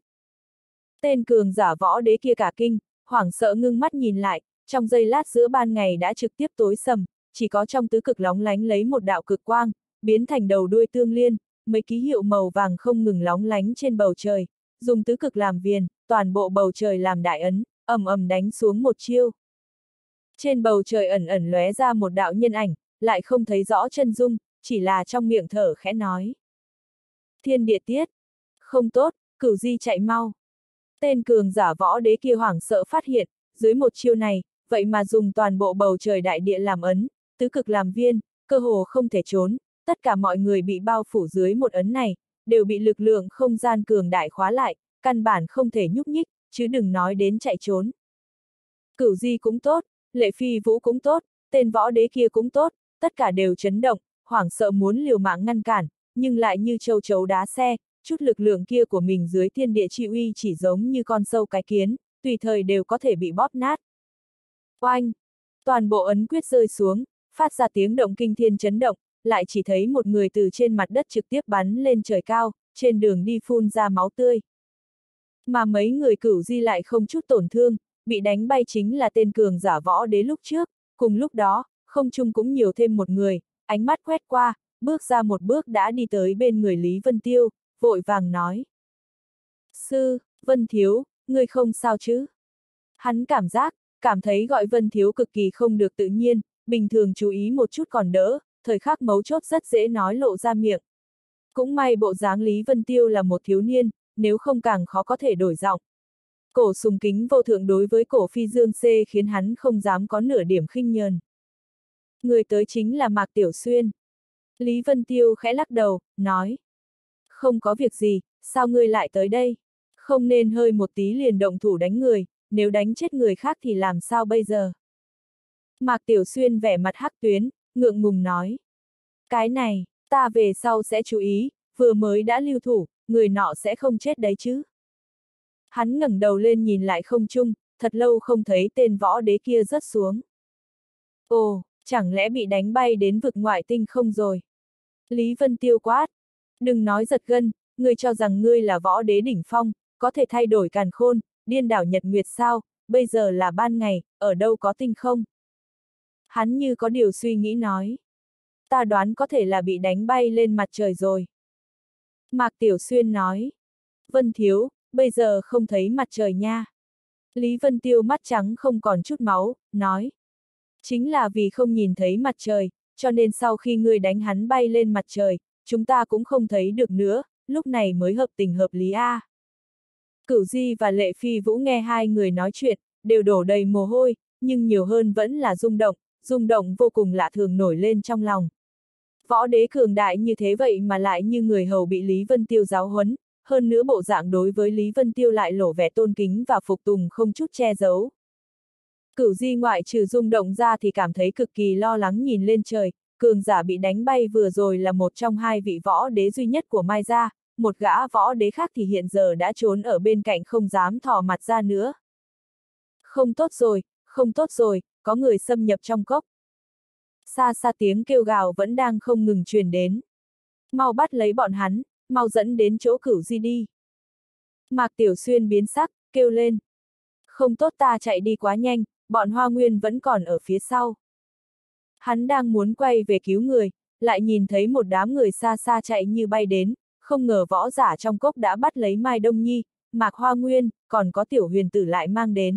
Tên cường giả võ đế kia cả kinh, hoảng sợ ngưng mắt nhìn lại, trong giây lát giữa ban ngày đã trực tiếp tối sầm, chỉ có trong tứ cực lóng lánh lấy một đạo cực quang, biến thành đầu đuôi tương liên, mấy ký hiệu màu vàng không ngừng lóng lánh trên bầu trời, dùng tứ cực làm viền, toàn bộ bầu trời làm đại ấn, ầm ầm đánh xuống một chiêu. Trên bầu trời ẩn ẩn lóe ra một đạo nhân ảnh, lại không thấy rõ chân dung, chỉ là trong miệng thở khẽ nói. Thiên địa tiết. Không tốt, Cửu Di chạy mau. Tên cường giả võ đế kia hoảng sợ phát hiện, dưới một chiêu này, vậy mà dùng toàn bộ bầu trời đại địa làm ấn, tứ cực làm viên, cơ hồ không thể trốn, tất cả mọi người bị bao phủ dưới một ấn này, đều bị lực lượng không gian cường đại khóa lại, căn bản không thể nhúc nhích, chứ đừng nói đến chạy trốn. Cửu Di cũng tốt, Lệ Phi Vũ cũng tốt, tên võ đế kia cũng tốt, tất cả đều chấn động, hoảng sợ muốn liều mạng ngăn cản, nhưng lại như châu chấu đá xe, chút lực lượng kia của mình dưới thiên địa chi uy chỉ giống như con sâu cái kiến, tùy thời đều có thể bị bóp nát. Oanh! Toàn bộ ấn quyết rơi xuống, phát ra tiếng động kinh thiên chấn động, lại chỉ thấy một người từ trên mặt đất trực tiếp bắn lên trời cao, trên đường đi phun ra máu tươi. Mà mấy người Cửu Di lại không chút tổn thương, bị đánh bay chính là tên cường giả võ đế lúc trước, cùng lúc đó, không trung cũng nhiều thêm một người, ánh mắt quét qua, bước ra một bước đã đi tới bên người Lý Vân Tiêu, vội vàng nói. Sư, Vân Thiếu, ngươi không sao chứ? Hắn cảm giác, cảm thấy gọi Vân Thiếu cực kỳ không được tự nhiên, bình thường chú ý một chút còn đỡ, thời khắc mấu chốt rất dễ nói lộ ra miệng. Cũng may bộ dáng Lý Vân Tiêu là một thiếu niên, nếu không càng khó có thể đổi giọng. Cổ sùng kính vô thượng đối với cổ phi dương xê khiến hắn không dám có nửa điểm khinh nhờn. Người tới chính là Mạc Tiểu Xuyên. Lý Vân Tiêu khẽ lắc đầu, nói. Không có việc gì, sao ngươi lại tới đây? Không nên hơi một tí liền động thủ đánh người, nếu đánh chết người khác thì làm sao bây giờ? Mạc Tiểu Xuyên vẻ mặt hắc tuyến, ngượng ngùng nói. Cái này, ta về sau sẽ chú ý, vừa mới đã lưu thủ, người nọ sẽ không chết đấy chứ. Hắn ngẩng đầu lên nhìn lại không trung, thật lâu không thấy tên võ đế kia rớt xuống. Ồ, chẳng lẽ bị đánh bay đến vực ngoại tinh không rồi? Lý Vân Tiêu quát. Đừng nói giật gân, ngươi cho rằng ngươi là võ đế đỉnh phong, có thể thay đổi càn khôn, điên đảo nhật nguyệt sao, bây giờ là ban ngày, ở đâu có tinh không? Hắn như có điều suy nghĩ nói. Ta đoán có thể là bị đánh bay lên mặt trời rồi. Mạc Tiểu Xuyên nói. Vân Thiếu, bây giờ không thấy mặt trời nha. Lý Vân Tiêu mắt trắng không còn chút máu, nói. Chính là vì không nhìn thấy mặt trời, cho nên sau khi ngươi đánh hắn bay lên mặt trời, chúng ta cũng không thấy được nữa, lúc này mới hợp tình hợp lý a. À. Cửu Di và Lệ Phi Vũ nghe hai người nói chuyện, đều đổ đầy mồ hôi, nhưng nhiều hơn vẫn là rung động, rung động vô cùng lạ thường nổi lên trong lòng. Võ đế cường đại như thế vậy mà lại như người hầu bị Lý Vân Tiêu giáo huấn, hơn nữa bộ dạng đối với Lý Vân Tiêu lại lộ vẻ tôn kính và phục tùng không chút che giấu. Cửu Di ngoại trừ rung động ra thì cảm thấy cực kỳ lo lắng nhìn lên trời, cường giả bị đánh bay vừa rồi là một trong hai vị võ đế duy nhất của Mai gia, một gã võ đế khác thì hiện giờ đã trốn ở bên cạnh không dám thò mặt ra nữa. Không tốt rồi, không tốt rồi, có người xâm nhập trong cốc. Xa xa tiếng kêu gào vẫn đang không ngừng truyền đến. Mau bắt lấy bọn hắn, mau dẫn đến chỗ Cửu Di đi. Mạc Tiểu Xuyên biến sắc, kêu lên. Không tốt, ta chạy đi quá nhanh, bọn Hoa Nguyên vẫn còn ở phía sau. Hắn đang muốn quay về cứu người, lại nhìn thấy một đám người xa xa chạy như bay đến, không ngờ võ giả trong cốc đã bắt lấy Mai Đông Nhi, Mạc Hoa Nguyên, còn có Tiểu Huyền Tử lại mang đến.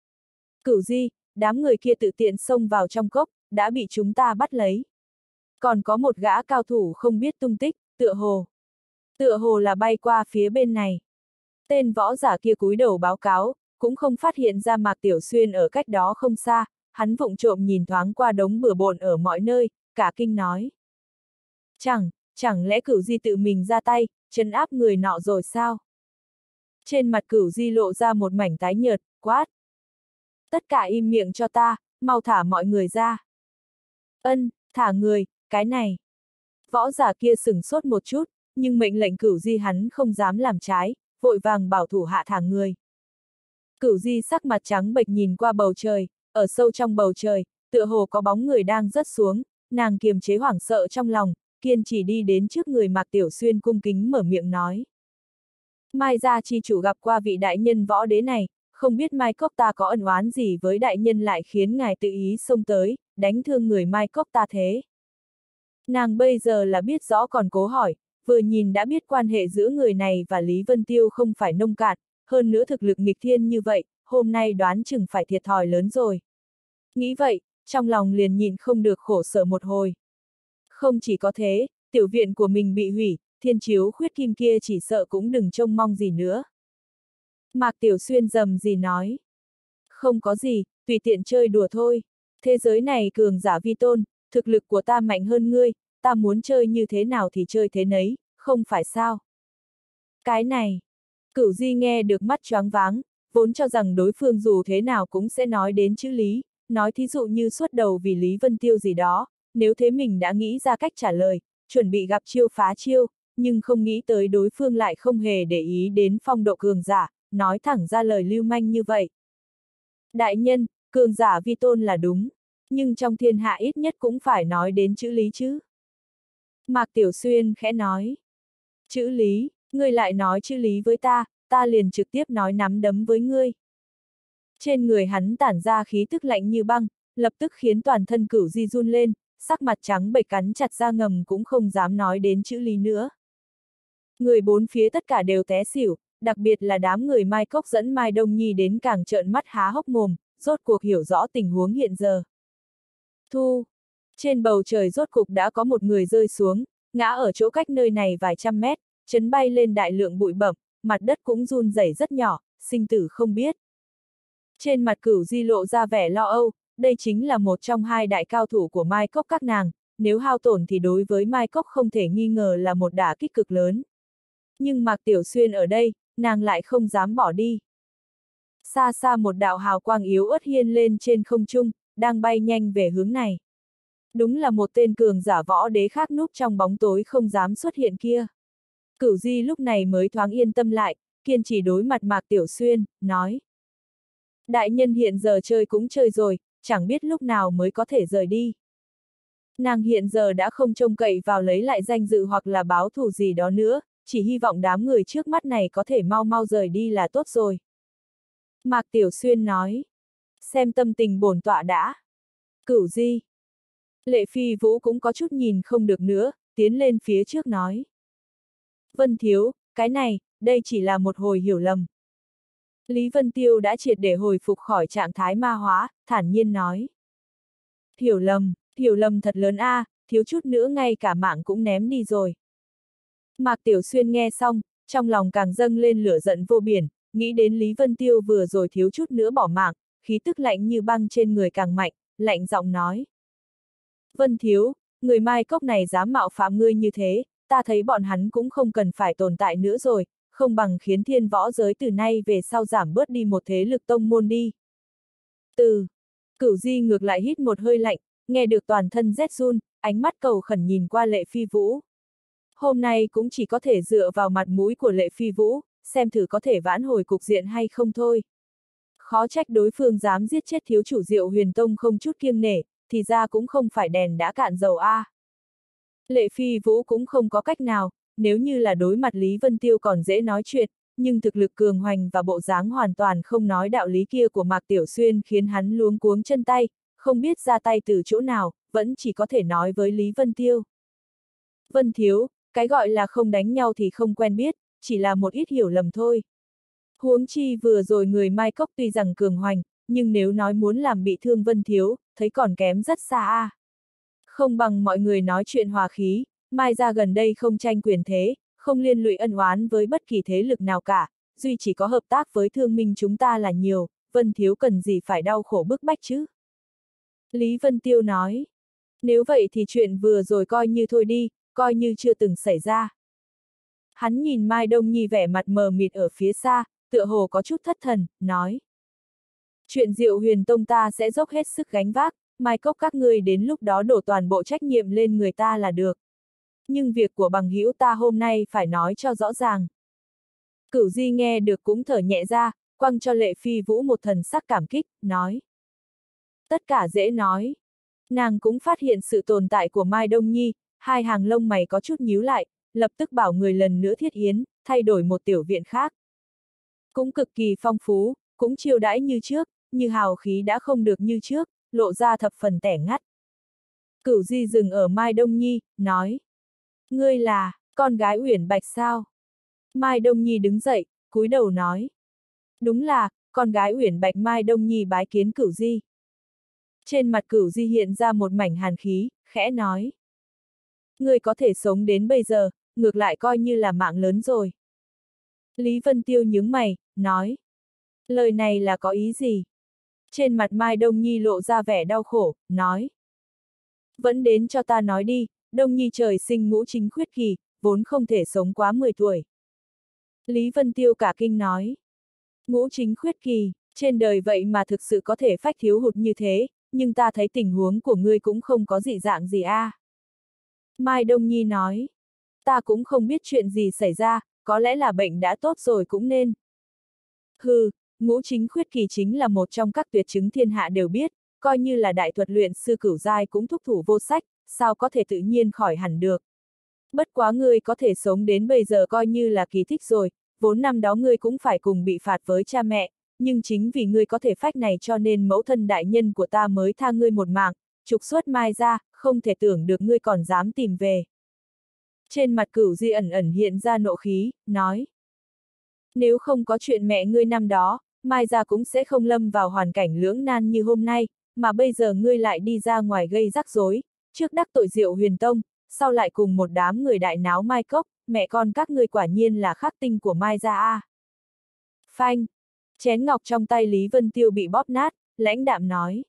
Cửu Di, đám người kia tự tiện xông vào trong cốc, đã bị chúng ta bắt lấy. Còn có một gã cao thủ không biết tung tích, tựa hồ. Tựa hồ là bay qua phía bên này. Tên võ giả kia cúi đầu báo cáo, cũng không phát hiện ra Mạc Tiểu Xuyên ở cách đó không xa, hắn vụng trộm nhìn thoáng qua đống bừa bộn ở mọi nơi, cả kinh nói. Chẳng, chẳng lẽ Cửu Di tự mình ra tay, trấn áp người nọ rồi sao? Trên mặt Cửu Di lộ ra một mảnh tái nhợt, quát. Tất cả im miệng cho ta, mau thả mọi người ra. Ân, thả người, cái này. Võ giả kia sửng sốt một chút, nhưng mệnh lệnh Cửu Di hắn không dám làm trái, vội vàng bảo thủ hạ thả người. Cửu Di sắc mặt trắng bệch nhìn qua bầu trời, ở sâu trong bầu trời, tựa hồ có bóng người đang rớt xuống, nàng kiềm chế hoảng sợ trong lòng, kiên trì đi đến trước người Mạc Tiểu Xuyên cung kính mở miệng nói. Mai gia chi chủ gặp qua vị đại nhân võ đế này, không biết Mai Cốc ta có ân oán gì với đại nhân lại khiến ngài tự ý xông tới, đánh thương người Mai Cốc ta thế. Nàng bây giờ là biết rõ còn cố hỏi, vừa nhìn đã biết quan hệ giữa người này và Lý Vân Tiêu không phải nông cạn, hơn nữa thực lực nghịch thiên như vậy, hôm nay đoán chừng phải thiệt thòi lớn rồi. Nghĩ vậy, trong lòng liền nhịn không được khổ sở một hồi. Không chỉ có thế, tiểu viện của mình bị hủy, thiên chiếu khuyết kim kia chỉ sợ cũng đừng trông mong gì nữa. Mạc Tiểu Xuyên rầm gì nói. Không có gì, tùy tiện chơi đùa thôi. Thế giới này cường giả vi tôn, thực lực của ta mạnh hơn ngươi, ta muốn chơi như thế nào thì chơi thế nấy, không phải sao? Cái này, Cửu Di nghe được mắt choáng váng, vốn cho rằng đối phương dù thế nào cũng sẽ nói đến chữ Lý, nói thí dụ như suốt đầu vì Lý Vân Tiêu gì đó, nếu thế mình đã nghĩ ra cách trả lời, chuẩn bị gặp chiêu phá chiêu, nhưng không nghĩ tới đối phương lại không hề để ý đến phong độ cường giả, nói thẳng ra lời lưu manh như vậy. Đại nhân, cường giả vi tôn là đúng, nhưng trong thiên hạ ít nhất cũng phải nói đến chữ Lý chứ. Mạc Tiểu Xuyên khẽ nói. Chữ Lý, ngươi lại nói chữ Lý với ta, ta liền trực tiếp nói nắm đấm với ngươi. Trên người hắn tản ra khí tức lạnh như băng, lập tức khiến toàn thân Cửu Di run lên, sắc mặt trắng bệch cắn chặt da ngầm cũng không dám nói đến chữ Lý nữa. Người bốn phía tất cả đều té xỉu, đặc biệt là đám người Mai Cốc dẫn Mai Đông Nhi đến càng trợn mắt há hốc mồm, rốt cuộc hiểu rõ tình huống hiện giờ. Thu! Trên bầu trời rốt cục đã có một người rơi xuống, ngã ở chỗ cách nơi này vài trăm mét, chấn bay lên đại lượng bụi bẩm, mặt đất cũng run rẩy rất nhỏ, sinh tử không biết. Trên mặt Cửu Di lộ ra vẻ lo âu, đây chính là một trong hai đại cao thủ của Mai Cốc các nàng, nếu hao tổn thì đối với Mai Cốc không thể nghi ngờ là một đả kích cực lớn. Nhưng Mạc Tiểu Xuyên ở đây, nàng lại không dám bỏ đi. Xa xa một đạo hào quang yếu ớt hiên lên trên không trung, đang bay nhanh về hướng này. Đúng là một tên cường giả võ đế khác núp trong bóng tối không dám xuất hiện kia. Cửu Di lúc này mới thoáng yên tâm lại, kiên trì đối mặt Mạc Tiểu Xuyên, nói. Đại nhân hiện giờ chơi cũng chơi rồi, chẳng biết lúc nào mới có thể rời đi. Nàng hiện giờ đã không trông cậy vào lấy lại danh dự hoặc là báo thù gì đó nữa, chỉ hy vọng đám người trước mắt này có thể mau mau rời đi là tốt rồi. Mạc Tiểu Xuyên nói. Xem tâm tình bổn tọa đã. Cửu Di. Lệ Phi Vũ cũng có chút nhìn không được nữa, tiến lên phía trước nói. Vân Thiếu, cái này, đây chỉ là một hồi hiểu lầm. Lý Vân Tiêu đã triệt để hồi phục khỏi trạng thái ma hóa, thản nhiên nói. Hiểu lầm, hiểu lầm thật lớn a, à, thiếu chút nữa ngay cả mạng cũng ném đi rồi. Mạc Tiểu Xuyên nghe xong, trong lòng càng dâng lên lửa giận vô biển, nghĩ đến Lý Vân Tiêu vừa rồi thiếu chút nữa bỏ mạng, khí tức lạnh như băng trên người càng mạnh, lạnh giọng nói. Vân Thiếu, người Mai Cốc này dám mạo phạm ngươi như thế, ta thấy bọn hắn cũng không cần phải tồn tại nữa rồi, không bằng khiến thiên võ giới từ nay về sau giảm bớt đi một thế lực tông môn đi. Từ, Cửu Di ngược lại hít một hơi lạnh, nghe được toàn thân rét run, ánh mắt cầu khẩn nhìn qua Lệ Phi Vũ. Hôm nay cũng chỉ có thể dựa vào mặt mũi của Lệ Phi Vũ, xem thử có thể vãn hồi cục diện hay không thôi. Khó trách đối phương dám giết chết thiếu chủ Diệu Huyền Tông không chút kiêng nể, thì ra cũng không phải đèn đã cạn dầu a. À. Lệ Phi Vũ cũng không có cách nào, nếu như là đối mặt Lý Vân Tiêu còn dễ nói chuyện, nhưng thực lực cường hoành và bộ dáng hoàn toàn không nói đạo lý kia của Mạc Tiểu Xuyên khiến hắn luống cuống chân tay, không biết ra tay từ chỗ nào, vẫn chỉ có thể nói với Lý Vân Tiêu. Vân Thiếu, cái gọi là không đánh nhau thì không quen biết, chỉ là một ít hiểu lầm thôi. Huống chi vừa rồi người Mai Cốc tuy rằng cường hoành, nhưng nếu nói muốn làm bị thương Vân Thiếu, thấy còn kém rất xa a. À. Không bằng mọi người nói chuyện hòa khí, Mai ra gần đây không tranh quyền thế, không liên lụy ân oán với bất kỳ thế lực nào cả, duy chỉ có hợp tác với thương minh chúng ta là nhiều, Vân Thiếu cần gì phải đau khổ bức bách chứ? Lý Vân Tiêu nói, nếu vậy thì chuyện vừa rồi coi như thôi đi, coi như chưa từng xảy ra. Hắn nhìn Mai Đông Nhi vẻ mặt mờ mịt ở phía xa, tựa hồ có chút thất thần, nói. Chuyện Diệu Huyền Tông ta sẽ dốc hết sức gánh vác, Mai Cốc các ngươi đến lúc đó đổ toàn bộ trách nhiệm lên người ta là được. Nhưng việc của bằng hữu ta hôm nay phải nói cho rõ ràng. Cửu Di nghe được cũng thở nhẹ ra, quăng cho Lệ Phi Vũ một thần sắc cảm kích, nói. Tất cả dễ nói. Nàng cũng phát hiện sự tồn tại của Mai Đông Nhi, hai hàng lông mày có chút nhíu lại, lập tức bảo người lần nữa thiết yến, thay đổi một tiểu viện khác. Cũng cực kỳ phong phú, cũng chiêu đãi như trước, như hào khí đã không được như trước, lộ ra thập phần tẻ ngắt. Cửu Di dừng ở Mai Đông Nhi, nói. Ngươi là, con gái Uyển Bạch sao? Mai Đông Nhi đứng dậy, cúi đầu nói. Đúng là, con gái Uyển Bạch. Mai Đông Nhi bái kiến Cửu Di. Trên mặt Cửu Di hiện ra một mảnh hàn khí, khẽ nói. Ngươi có thể sống đến bây giờ, ngược lại coi như là mạng lớn rồi. Lý Vân Tiêu nhướng mày, nói. Lời này là có ý gì? Trên mặt Mai Đông Nhi lộ ra vẻ đau khổ, nói. Vẫn đến cho ta nói đi, Đông Nhi trời sinh ngũ chính khuyết kỳ, vốn không thể sống quá mười tuổi. Lý Vân Tiêu cả kinh nói. Ngũ chính khuyết kỳ, trên đời vậy mà thực sự có thể phách thiếu hụt như thế, nhưng ta thấy tình huống của ngươi cũng không có dị dạng gì a. À. Mai Đông Nhi nói. Ta cũng không biết chuyện gì xảy ra, có lẽ là bệnh đã tốt rồi cũng nên. Hừ, ngũ chính khuyết kỳ chính là một trong các tuyệt chứng thiên hạ đều biết, coi như là đại thuật luyện sư cửu giai cũng thúc thủ vô sách, sao có thể tự nhiên khỏi hẳn được. Bất quá ngươi có thể sống đến bây giờ coi như là kỳ tích rồi, vốn năm đó ngươi cũng phải cùng bị phạt với cha mẹ, nhưng chính vì ngươi có thể phách này cho nên mẫu thân đại nhân của ta mới tha ngươi một mạng, trục xuất Mai ra, không thể tưởng được ngươi còn dám tìm về. Trên mặt Cửu Di ẩn ẩn hiện ra nộ khí, nói. Nếu không có chuyện mẹ ngươi năm đó, Mai ra cũng sẽ không lâm vào hoàn cảnh lưỡng nan như hôm nay, mà bây giờ ngươi lại đi ra ngoài gây rắc rối, trước đắc tội Diệu Huyền Tông, sau lại cùng một đám người đại náo Mai Cốc, mẹ con các ngươi quả nhiên là khắc tinh của Mai gia a. Phanh, Chén ngọc trong tay Lý Vân Tiêu bị bóp nát, lãnh đạm nói.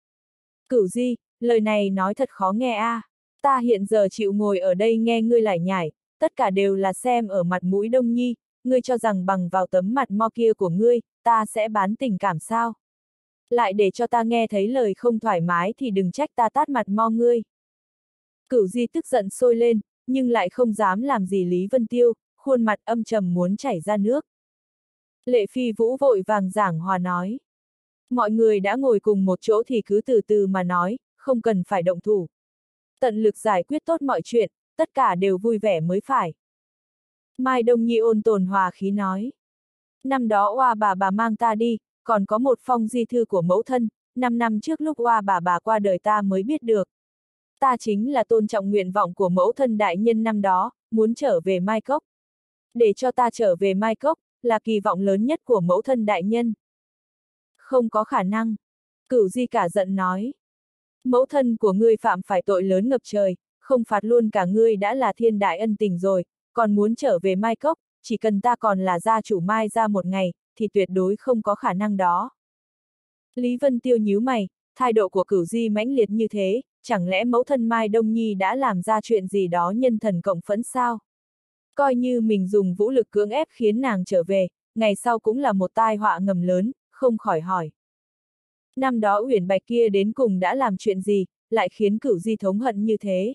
Cửu Di, lời này nói thật khó nghe a. À. Ta hiện giờ chịu ngồi ở đây nghe ngươi lải nhải, tất cả đều là xem ở mặt mũi Đông Nhi, ngươi cho rằng bằng vào tấm mặt mo kia của ngươi, ta sẽ bán tình cảm sao? Lại để cho ta nghe thấy lời không thoải mái thì đừng trách ta tát mặt mo ngươi. Cửu Di tức giận sôi lên, nhưng lại không dám làm gì Lý Vân Tiêu, khuôn mặt âm trầm muốn chảy ra nước. Lệ Phi Vũ vội vàng giảng hòa nói. Mọi người đã ngồi cùng một chỗ thì cứ từ từ mà nói, không cần phải động thủ. Tận lực giải quyết tốt mọi chuyện, tất cả đều vui vẻ mới phải. Mai Đông Nhi ôn tồn hòa khí nói. Năm đó oa bà bà mang ta đi, còn có một phong di thư của mẫu thân, năm năm trước lúc oa bà bà qua đời ta mới biết được. Ta chính là tôn trọng nguyện vọng của mẫu thân đại nhân năm đó, muốn trở về Mai Cốc. Để cho ta trở về Mai Cốc, là kỳ vọng lớn nhất của mẫu thân đại nhân. Không có khả năng. Cửu Di cả giận nói. Mẫu thân của ngươi phạm phải tội lớn ngập trời, không phạt luôn cả ngươi đã là thiên đại ân tình rồi, còn muốn trở về Mai Cốc, chỉ cần ta còn là gia chủ Mai ra một ngày, thì tuyệt đối không có khả năng đó. Lý Vân Tiêu nhíu mày, thái độ của Cửu Di mãnh liệt như thế, chẳng lẽ mẫu thân Mai Đông Nhi đã làm ra chuyện gì đó nhân thần cộng phẫn sao? Coi như mình dùng vũ lực cưỡng ép khiến nàng trở về, ngày sau cũng là một tai họa ngầm lớn, không khỏi hỏi. Năm đó Uyển Bạch kia đến cùng đã làm chuyện gì, lại khiến Cửu Di thống hận như thế?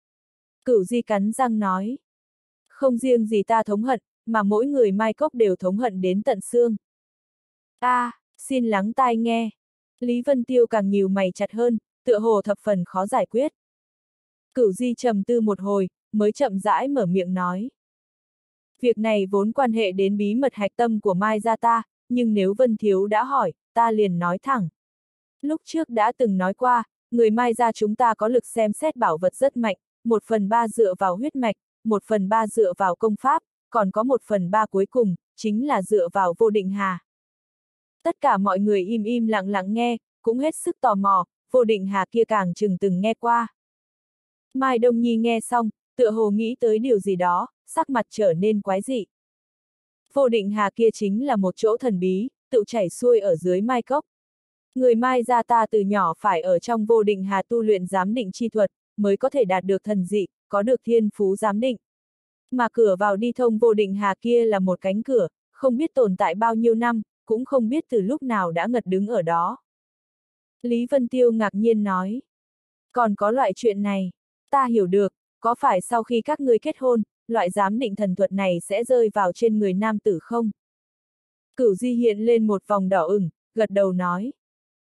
Cửu Di cắn răng nói. Không riêng gì ta thống hận, mà mỗi người Mai Cốc đều thống hận đến tận xương. A, à, xin lắng tai nghe. Lý Vân Tiêu càng nhíu mày chặt hơn, tựa hồ thập phần khó giải quyết. Cửu Di trầm tư một hồi, mới chậm rãi mở miệng nói. Việc này vốn quan hệ đến bí mật hạch tâm của Mai gia ta, nhưng nếu Vân Thiếu đã hỏi, ta liền nói thẳng. Lúc trước đã từng nói qua, người Mai gia chúng ta có lực xem xét bảo vật rất mạnh, một phần ba dựa vào huyết mạch, một phần ba dựa vào công pháp, còn có một phần ba cuối cùng, chính là dựa vào Vô Định Hà. Tất cả mọi người im im lặng lặng nghe, cũng hết sức tò mò, Vô Định Hà kia càng chừng từng nghe qua. Mai Đông Nhi nghe xong, tựa hồ nghĩ tới điều gì đó, sắc mặt trở nên quái dị. Vô Định Hà kia chính là một chỗ thần bí, tự chảy xuôi ở dưới Mai Cốc. Người Mai gia ta từ nhỏ phải ở trong Vô Định Hà tu luyện giám định chi thuật, mới có thể đạt được thần dị, có được thiên phú giám định. Mà cửa vào đi thông Vô Định Hà kia là một cánh cửa, không biết tồn tại bao nhiêu năm, cũng không biết từ lúc nào đã ngật đứng ở đó. Lý Vân Tiêu ngạc nhiên nói. Còn có loại chuyện này, ta hiểu được, có phải sau khi các ngươi kết hôn, loại giám định thần thuật này sẽ rơi vào trên người nam tử không? Cửu Di hiện lên một vòng đỏ ửng, gật đầu nói.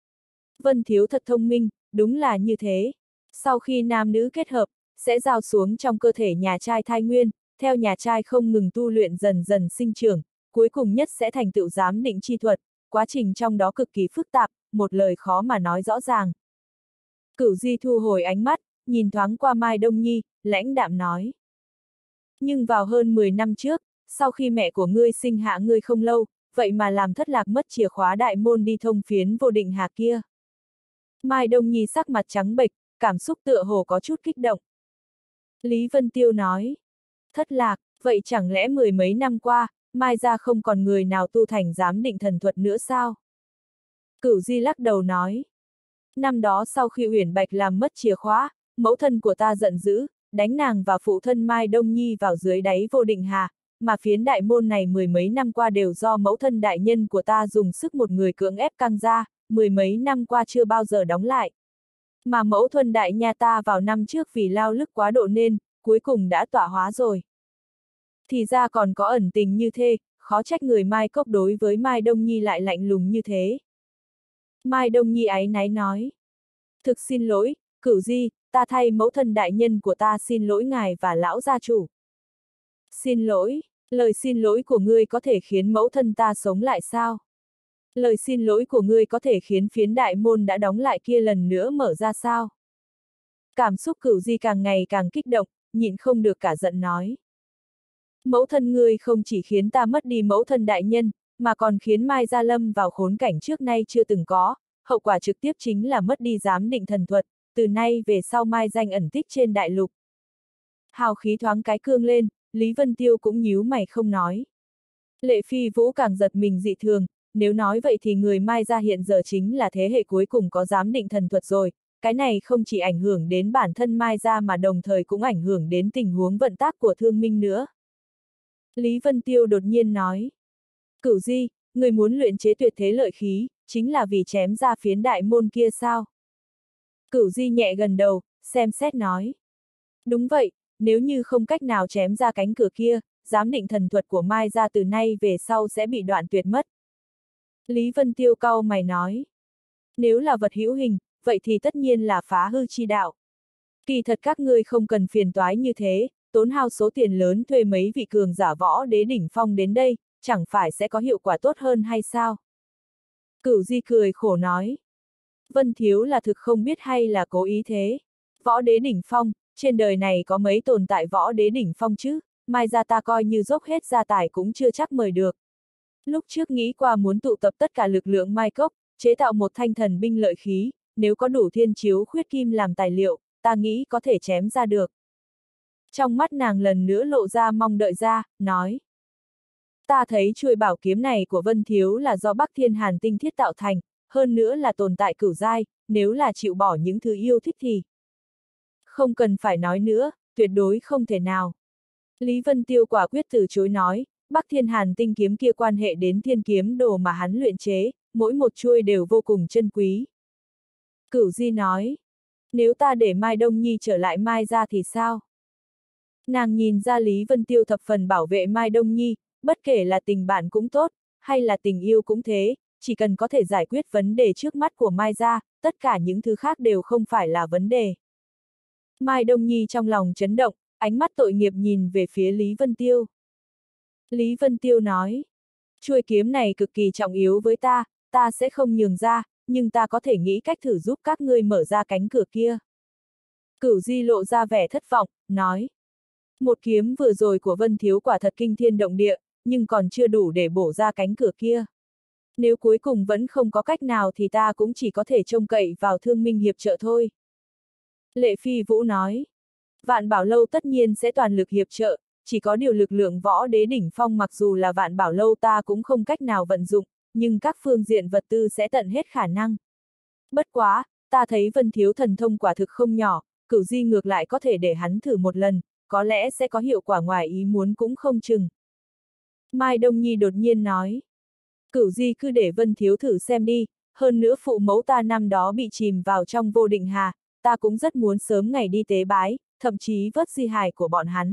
Vân Thiếu thật thông minh, đúng là như thế. Sau khi nam nữ kết hợp, sẽ giao xuống trong cơ thể nhà trai thai nguyên, theo nhà trai không ngừng tu luyện dần dần sinh trưởng, cuối cùng nhất sẽ thành tựu giám định chi thuật, quá trình trong đó cực kỳ phức tạp, một lời khó mà nói rõ ràng. Cửu Di thu hồi ánh mắt, nhìn thoáng qua Mai Đông Nhi, lãnh đạm nói. Nhưng vào hơn mười năm trước, sau khi mẹ của ngươi sinh hạ ngươi không lâu, vậy mà làm thất lạc mất chìa khóa đại môn đi thông phiến Vô Định Hà kia. Mai Đông Nhi sắc mặt trắng bệch, cảm xúc tựa hồ có chút kích động. Lý Vân Tiêu nói. Thất lạc, vậy chẳng lẽ mười mấy năm qua, Mai gia không còn người nào tu thành giám định thần thuật nữa sao? Cửu Di lắc đầu nói. Năm đó sau khi Uyển Bạch làm mất chìa khóa, mẫu thân của ta giận dữ, đánh nàng và phụ thân Mai Đông Nhi vào dưới đáy Vô Định Hà, mà phiến đại môn này mười mấy năm qua đều do mẫu thân đại nhân của ta dùng sức một người cưỡng ép căng ra, mười mấy năm qua chưa bao giờ đóng lại. Mà mẫu thân đại nha ta vào năm trước vì lao lực quá độ nên, cuối cùng đã tọa hóa rồi. Thì ra còn có ẩn tình như thế, khó trách người Mai Cốc đối với Mai Đông Nhi lại lạnh lùng như thế. Mai Đông Nhi áy náy nói. Thực xin lỗi, Cửu Di, ta thay mẫu thân đại nhân của ta xin lỗi ngài và lão gia chủ. Xin lỗi, lời xin lỗi của ngươi có thể khiến mẫu thân ta sống lại sao? Lời xin lỗi của ngươi có thể khiến phiến đại môn đã đóng lại kia lần nữa mở ra sao? Cảm xúc Cửu Di càng ngày càng kích động, nhịn không được cả giận nói. Mẫu thân ngươi không chỉ khiến ta mất đi mẫu thân đại nhân, mà còn khiến Mai Gia Lâm vào khốn cảnh trước nay chưa từng có, hậu quả trực tiếp chính là mất đi giám định thần thuật, từ nay về sau Mai danh ẩn tích trên đại lục. Hào khí thoáng cái cương lên, Lý Vân Tiêu cũng nhíu mày không nói. Lệ Phi Vũ càng giật mình dị thường, nếu nói vậy thì người Mai gia hiện giờ chính là thế hệ cuối cùng có giám định thần thuật rồi, cái này không chỉ ảnh hưởng đến bản thân Mai gia mà đồng thời cũng ảnh hưởng đến tình huống vận tác của Thương Minh nữa. Lý Vân Tiêu đột nhiên nói, Cửu Di, người muốn luyện chế tuyệt thế lợi khí, chính là vì chém ra phiến đại môn kia sao? Cửu Di nhẹ gần đầu, xem xét nói. Đúng vậy, nếu như không cách nào chém ra cánh cửa kia, giám định thần thuật của Mai gia từ nay về sau sẽ bị đoạn tuyệt mất. Lý Vân Tiêu cau mày nói. Nếu là vật hữu hình, vậy thì tất nhiên là phá hư chi đạo. Kỳ thật các ngươi không cần phiền toái như thế, tốn hao số tiền lớn thuê mấy vị cường giả võ đế đỉnh phong đến đây, chẳng phải sẽ có hiệu quả tốt hơn hay sao? Cửu Di cười khổ nói. Vân Thiếu là thực không biết hay là cố ý thế. Võ đế đỉnh phong, trên đời này có mấy tồn tại võ đế đỉnh phong chứ, Mai gia ta coi như dốc hết gia tài cũng chưa chắc mời được. Lúc trước nghĩ qua muốn tụ tập tất cả lực lượng Mai Cốc, chế tạo một thanh thần binh lợi khí, nếu có đủ thiên chiếu khuyết kim làm tài liệu, ta nghĩ có thể chém ra được. Trong mắt nàng lần nữa lộ ra mong đợi ra, nói. Ta thấy chuôi bảo kiếm này của Vân Thiếu là do Bắc Thiên Hàn tinh thiết tạo thành, hơn nữa là tồn tại cửu giai, nếu là chịu bỏ những thứ yêu thích thì. Không cần phải nói nữa, tuyệt đối không thể nào. Lý Vân Tiêu quả quyết từ chối nói, Bắc Thiên Hàn tinh kiếm kia quan hệ đến thiên kiếm đồ mà hắn luyện chế, mỗi một chuôi đều vô cùng chân quý. Cửu Di nói, nếu ta để Mai Đông Nhi trở lại Mai gia thì sao? Nàng nhìn ra Lý Vân Tiêu thập phần bảo vệ Mai Đông Nhi, bất kể là tình bạn cũng tốt, hay là tình yêu cũng thế, chỉ cần có thể giải quyết vấn đề trước mắt của Mai gia, tất cả những thứ khác đều không phải là vấn đề. Mai Đông Nhi trong lòng chấn động, ánh mắt tội nghiệp nhìn về phía Lý Vân Tiêu. Lý Vân Tiêu nói, chuôi kiếm này cực kỳ trọng yếu với ta, ta sẽ không nhường ra, nhưng ta có thể nghĩ cách thử giúp các ngươi mở ra cánh cửa kia. Cửu Di lộ ra vẻ thất vọng, nói, một kiếm vừa rồi của Vân Thiếu quả thật kinh thiên động địa, nhưng còn chưa đủ để bổ ra cánh cửa kia. Nếu cuối cùng vẫn không có cách nào thì ta cũng chỉ có thể trông cậy vào Thương Minh hiệp trợ thôi. Lệ Phi Vũ nói, Vạn Bảo Lâu tất nhiên sẽ toàn lực hiệp trợ, chỉ có điều lực lượng võ đế đỉnh phong mặc dù là Vạn Bảo Lâu ta cũng không cách nào vận dụng, nhưng các phương diện vật tư sẽ tận hết khả năng. Bất quá, ta thấy Vân Thiếu thần thông quả thực không nhỏ, Cửu Di ngược lại có thể để hắn thử một lần, có lẽ sẽ có hiệu quả ngoài ý muốn cũng không chừng. Mai Đông Nhi đột nhiên nói, Cửu Di cứ để Vân Thiếu thử xem đi, hơn nữa phụ mẫu ta năm đó bị chìm vào trong vô định hà, ta cũng rất muốn sớm ngày đi tế bái, thậm chí vớt di hài của bọn hắn.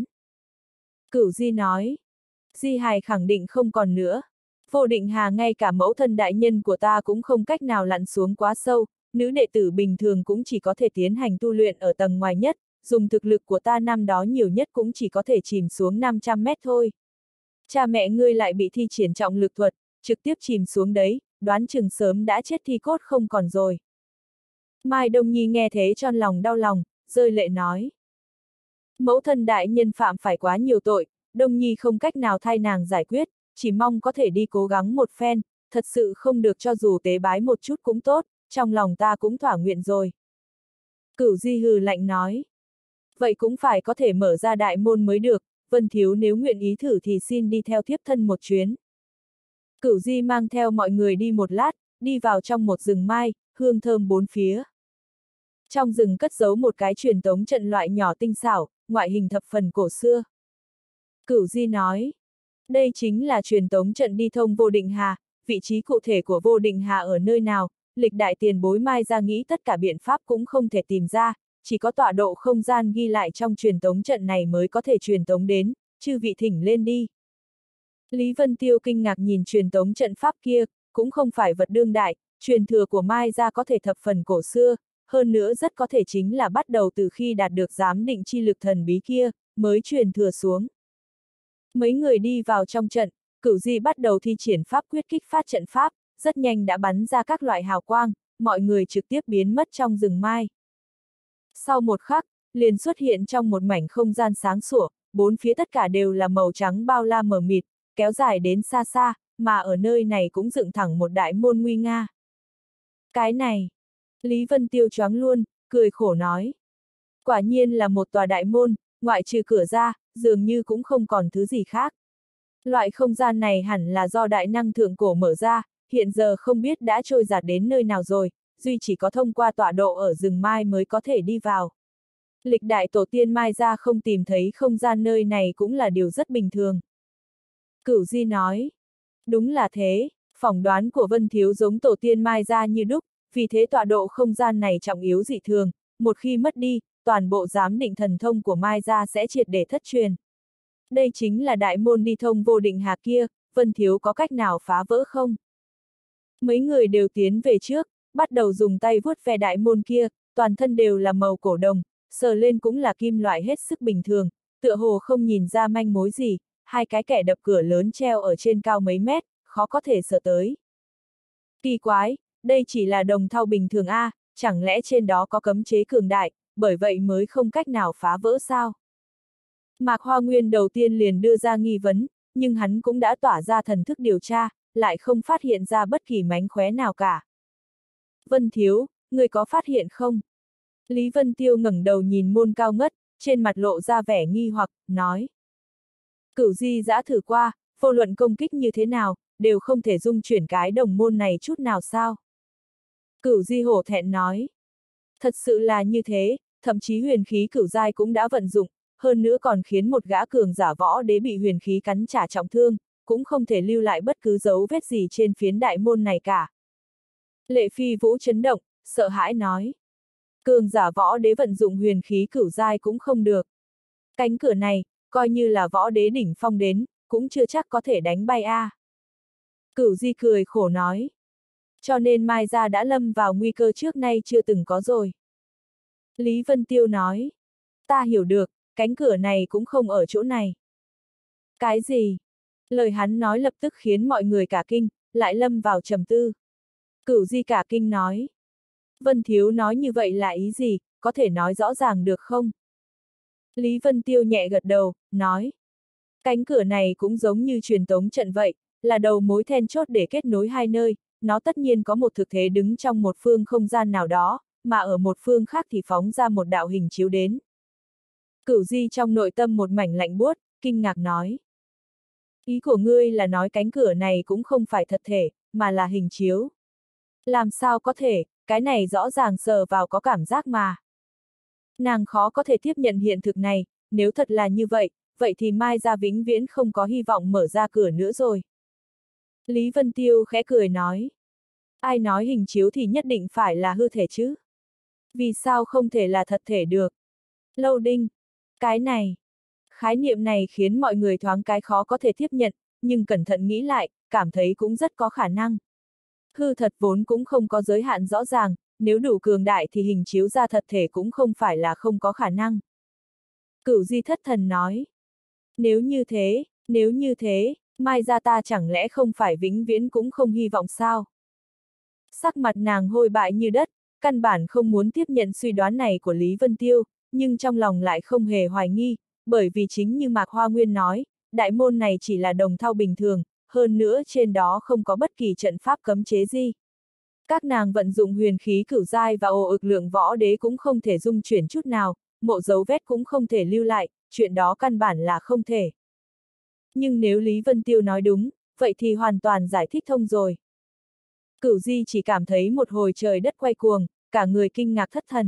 Cửu Di nói, di hài khẳng định không còn nữa. Vô định hà ngay cả mẫu thân đại nhân của ta cũng không cách nào lặn xuống quá sâu, nữ đệ tử bình thường cũng chỉ có thể tiến hành tu luyện ở tầng ngoài nhất, dùng thực lực của ta năm đó nhiều nhất cũng chỉ có thể chìm xuống năm trăm mét thôi. Cha mẹ ngươi lại bị thi triển trọng lực thuật, trực tiếp chìm xuống đấy, đoán chừng sớm đã chết thi cốt không còn rồi. Mai Đông Nhi nghe thế tròn lòng đau lòng, rơi lệ nói. Mẫu thân đại nhân phạm phải quá nhiều tội, Đông Nhi không cách nào thay nàng giải quyết, chỉ mong có thể đi cố gắng một phen, thật sự không được cho dù tế bái một chút cũng tốt, trong lòng ta cũng thỏa nguyện rồi. Cửu Di hừ lạnh nói. Vậy cũng phải có thể mở ra đại môn mới được, Vân Thiếu nếu nguyện ý thử thì xin đi theo thiếp thân một chuyến. Cửu Di mang theo mọi người đi một lát, đi vào trong một rừng mai, hương thơm bốn phía. Trong rừng cất giấu một cái truyền tống trận loại nhỏ tinh xảo, ngoại hình thập phần cổ xưa. Cửu Di nói, đây chính là truyền tống trận đi thông vô định hà, vị trí cụ thể của vô định hà ở nơi nào, lịch đại tiền bối Mai ra nghĩ tất cả biện pháp cũng không thể tìm ra, chỉ có tọa độ không gian ghi lại trong truyền tống trận này mới có thể truyền tống đến, chư vị thỉnh lên đi. Lý Vân Tiêu kinh ngạc nhìn truyền tống trận pháp kia, cũng không phải vật đương đại, truyền thừa của Mai ra có thể thập phần cổ xưa, hơn nữa rất có thể chính là bắt đầu từ khi đạt được giám định chi lực thần bí kia, mới truyền thừa xuống. Mấy người đi vào trong trận, Cửu Di bắt đầu thi triển pháp quyết kích phát trận pháp, rất nhanh đã bắn ra các loại hào quang, mọi người trực tiếp biến mất trong rừng mai. Sau một khắc, liền xuất hiện trong một mảnh không gian sáng sủa, bốn phía tất cả đều là màu trắng bao la mờ mịt, kéo dài đến xa xa, mà ở nơi này cũng dựng thẳng một đại môn nguy nga. Cái này, Lý Vân Tiêu choáng luôn, cười khổ nói. Quả nhiên là một tòa đại môn, ngoại trừ cửa ra, dường như cũng không còn thứ gì khác. Loại không gian này hẳn là do đại năng thượng cổ mở ra, hiện giờ không biết đã trôi giạt đến nơi nào rồi, duy chỉ có thông qua tọa độ ở rừng Mai mới có thể đi vào. Lịch đại tổ tiên Mai ra không tìm thấy không gian nơi này cũng là điều rất bình thường. Cửu Di nói, đúng là thế, phỏng đoán của Vân Thiếu giống tổ tiên Mai ra như đúc, vì thế tọa độ không gian này trọng yếu dị thường, một khi mất đi, toàn bộ giám định thần thông của Mai ra sẽ triệt để thất truyền. Đây chính là đại môn đi thông vô định hà kia, Vân Thiếu có cách nào phá vỡ không? Mấy người đều tiến về trước, bắt đầu dùng tay vuốt ve đại môn kia, toàn thân đều là màu cổ đồng, sờ lên cũng là kim loại hết sức bình thường, tựa hồ không nhìn ra manh mối gì, hai cái kẻ đập cửa lớn treo ở trên cao mấy mét, khó có thể sờ tới. Kỳ quái, đây chỉ là đồng thau bình thường a, chẳng lẽ trên đó có cấm chế cường đại, bởi vậy mới không cách nào phá vỡ sao? Mạc Hoa Nguyên đầu tiên liền đưa ra nghi vấn, nhưng hắn cũng đã tỏa ra thần thức điều tra, lại không phát hiện ra bất kỳ mánh khóe nào cả. Vân Thiếu, người có phát hiện không? Lý Vân Tiêu ngẩng đầu nhìn môn cao ngất, trên mặt lộ ra vẻ nghi hoặc, nói. Cửu Di đã thử qua, vô luận công kích như thế nào, đều không thể dung chuyển cái đồng môn này chút nào sao? Cửu Di hổ thẹn nói. Thật sự là như thế, thậm chí huyền khí cửu giai cũng đã vận dụng, hơn nữa còn khiến một gã cường giả võ đế bị huyền khí cắn trả trọng thương, cũng không thể lưu lại bất cứ dấu vết gì trên phiến đại môn này cả. Lệ Phi Vũ chấn động, sợ hãi nói. Cường giả võ đế vận dụng huyền khí cửu giai cũng không được. Cánh cửa này, coi như là võ đế đỉnh phong đến, cũng chưa chắc có thể đánh bay a. À. Cửu Di cười khổ nói. Cho nên Mai gia đã lâm vào nguy cơ trước nay chưa từng có rồi. Lý Vân Tiêu nói. Ta hiểu được, cánh cửa này cũng không ở chỗ này. Cái gì? Lời hắn nói lập tức khiến mọi người cả kinh, lại lâm vào trầm tư. Cửu Di cả kinh nói. Vân Thiếu nói như vậy là ý gì, có thể nói rõ ràng được không? Lý Vân Tiêu nhẹ gật đầu, nói. Cánh cửa này cũng giống như truyền tống trận vậy, là đầu mối then chốt để kết nối hai nơi, nó tất nhiên có một thực thể đứng trong một phương không gian nào đó, mà ở một phương khác thì phóng ra một đạo hình chiếu đến. Cửu Di trong nội tâm một mảnh lạnh buốt, kinh ngạc nói. Ý của ngươi là nói cánh cửa này cũng không phải thật thể, mà là hình chiếu. Làm sao có thể, cái này rõ ràng sờ vào có cảm giác mà. Nàng khó có thể tiếp nhận hiện thực này, nếu thật là như vậy, vậy thì Mai gia vĩnh viễn không có hy vọng mở ra cửa nữa rồi. Lý Vân Tiêu khẽ cười nói. Ai nói hình chiếu thì nhất định phải là hư thể chứ? Vì sao không thể là thật thể được? Lâu Đinh. Cái này. Khái niệm này khiến mọi người thoáng cái khó có thể tiếp nhận, nhưng cẩn thận nghĩ lại, cảm thấy cũng rất có khả năng. Hư thật vốn cũng không có giới hạn rõ ràng, nếu đủ cường đại thì hình chiếu ra thật thể cũng không phải là không có khả năng. Cửu Di thất thần nói. Nếu như thế, nếu như thế, Mai gia ta chẳng lẽ không phải vĩnh viễn cũng không hy vọng sao? Sắc mặt nàng hôi bại như đất, căn bản không muốn tiếp nhận suy đoán này của Lý Vân Tiêu, nhưng trong lòng lại không hề hoài nghi, bởi vì chính như Mạc Hoa Nguyên nói, đại môn này chỉ là đồng thau bình thường, hơn nữa trên đó không có bất kỳ trận pháp cấm chế gì. Các nàng vận dụng huyền khí cửu giai và ồ ực lượng võ đế cũng không thể dung chuyển chút nào, mộ dấu vết cũng không thể lưu lại, chuyện đó căn bản là không thể. Nhưng nếu Lý Vân Tiêu nói đúng, vậy thì hoàn toàn giải thích thông rồi. Cửu Di chỉ cảm thấy một hồi trời đất quay cuồng, cả người kinh ngạc thất thần.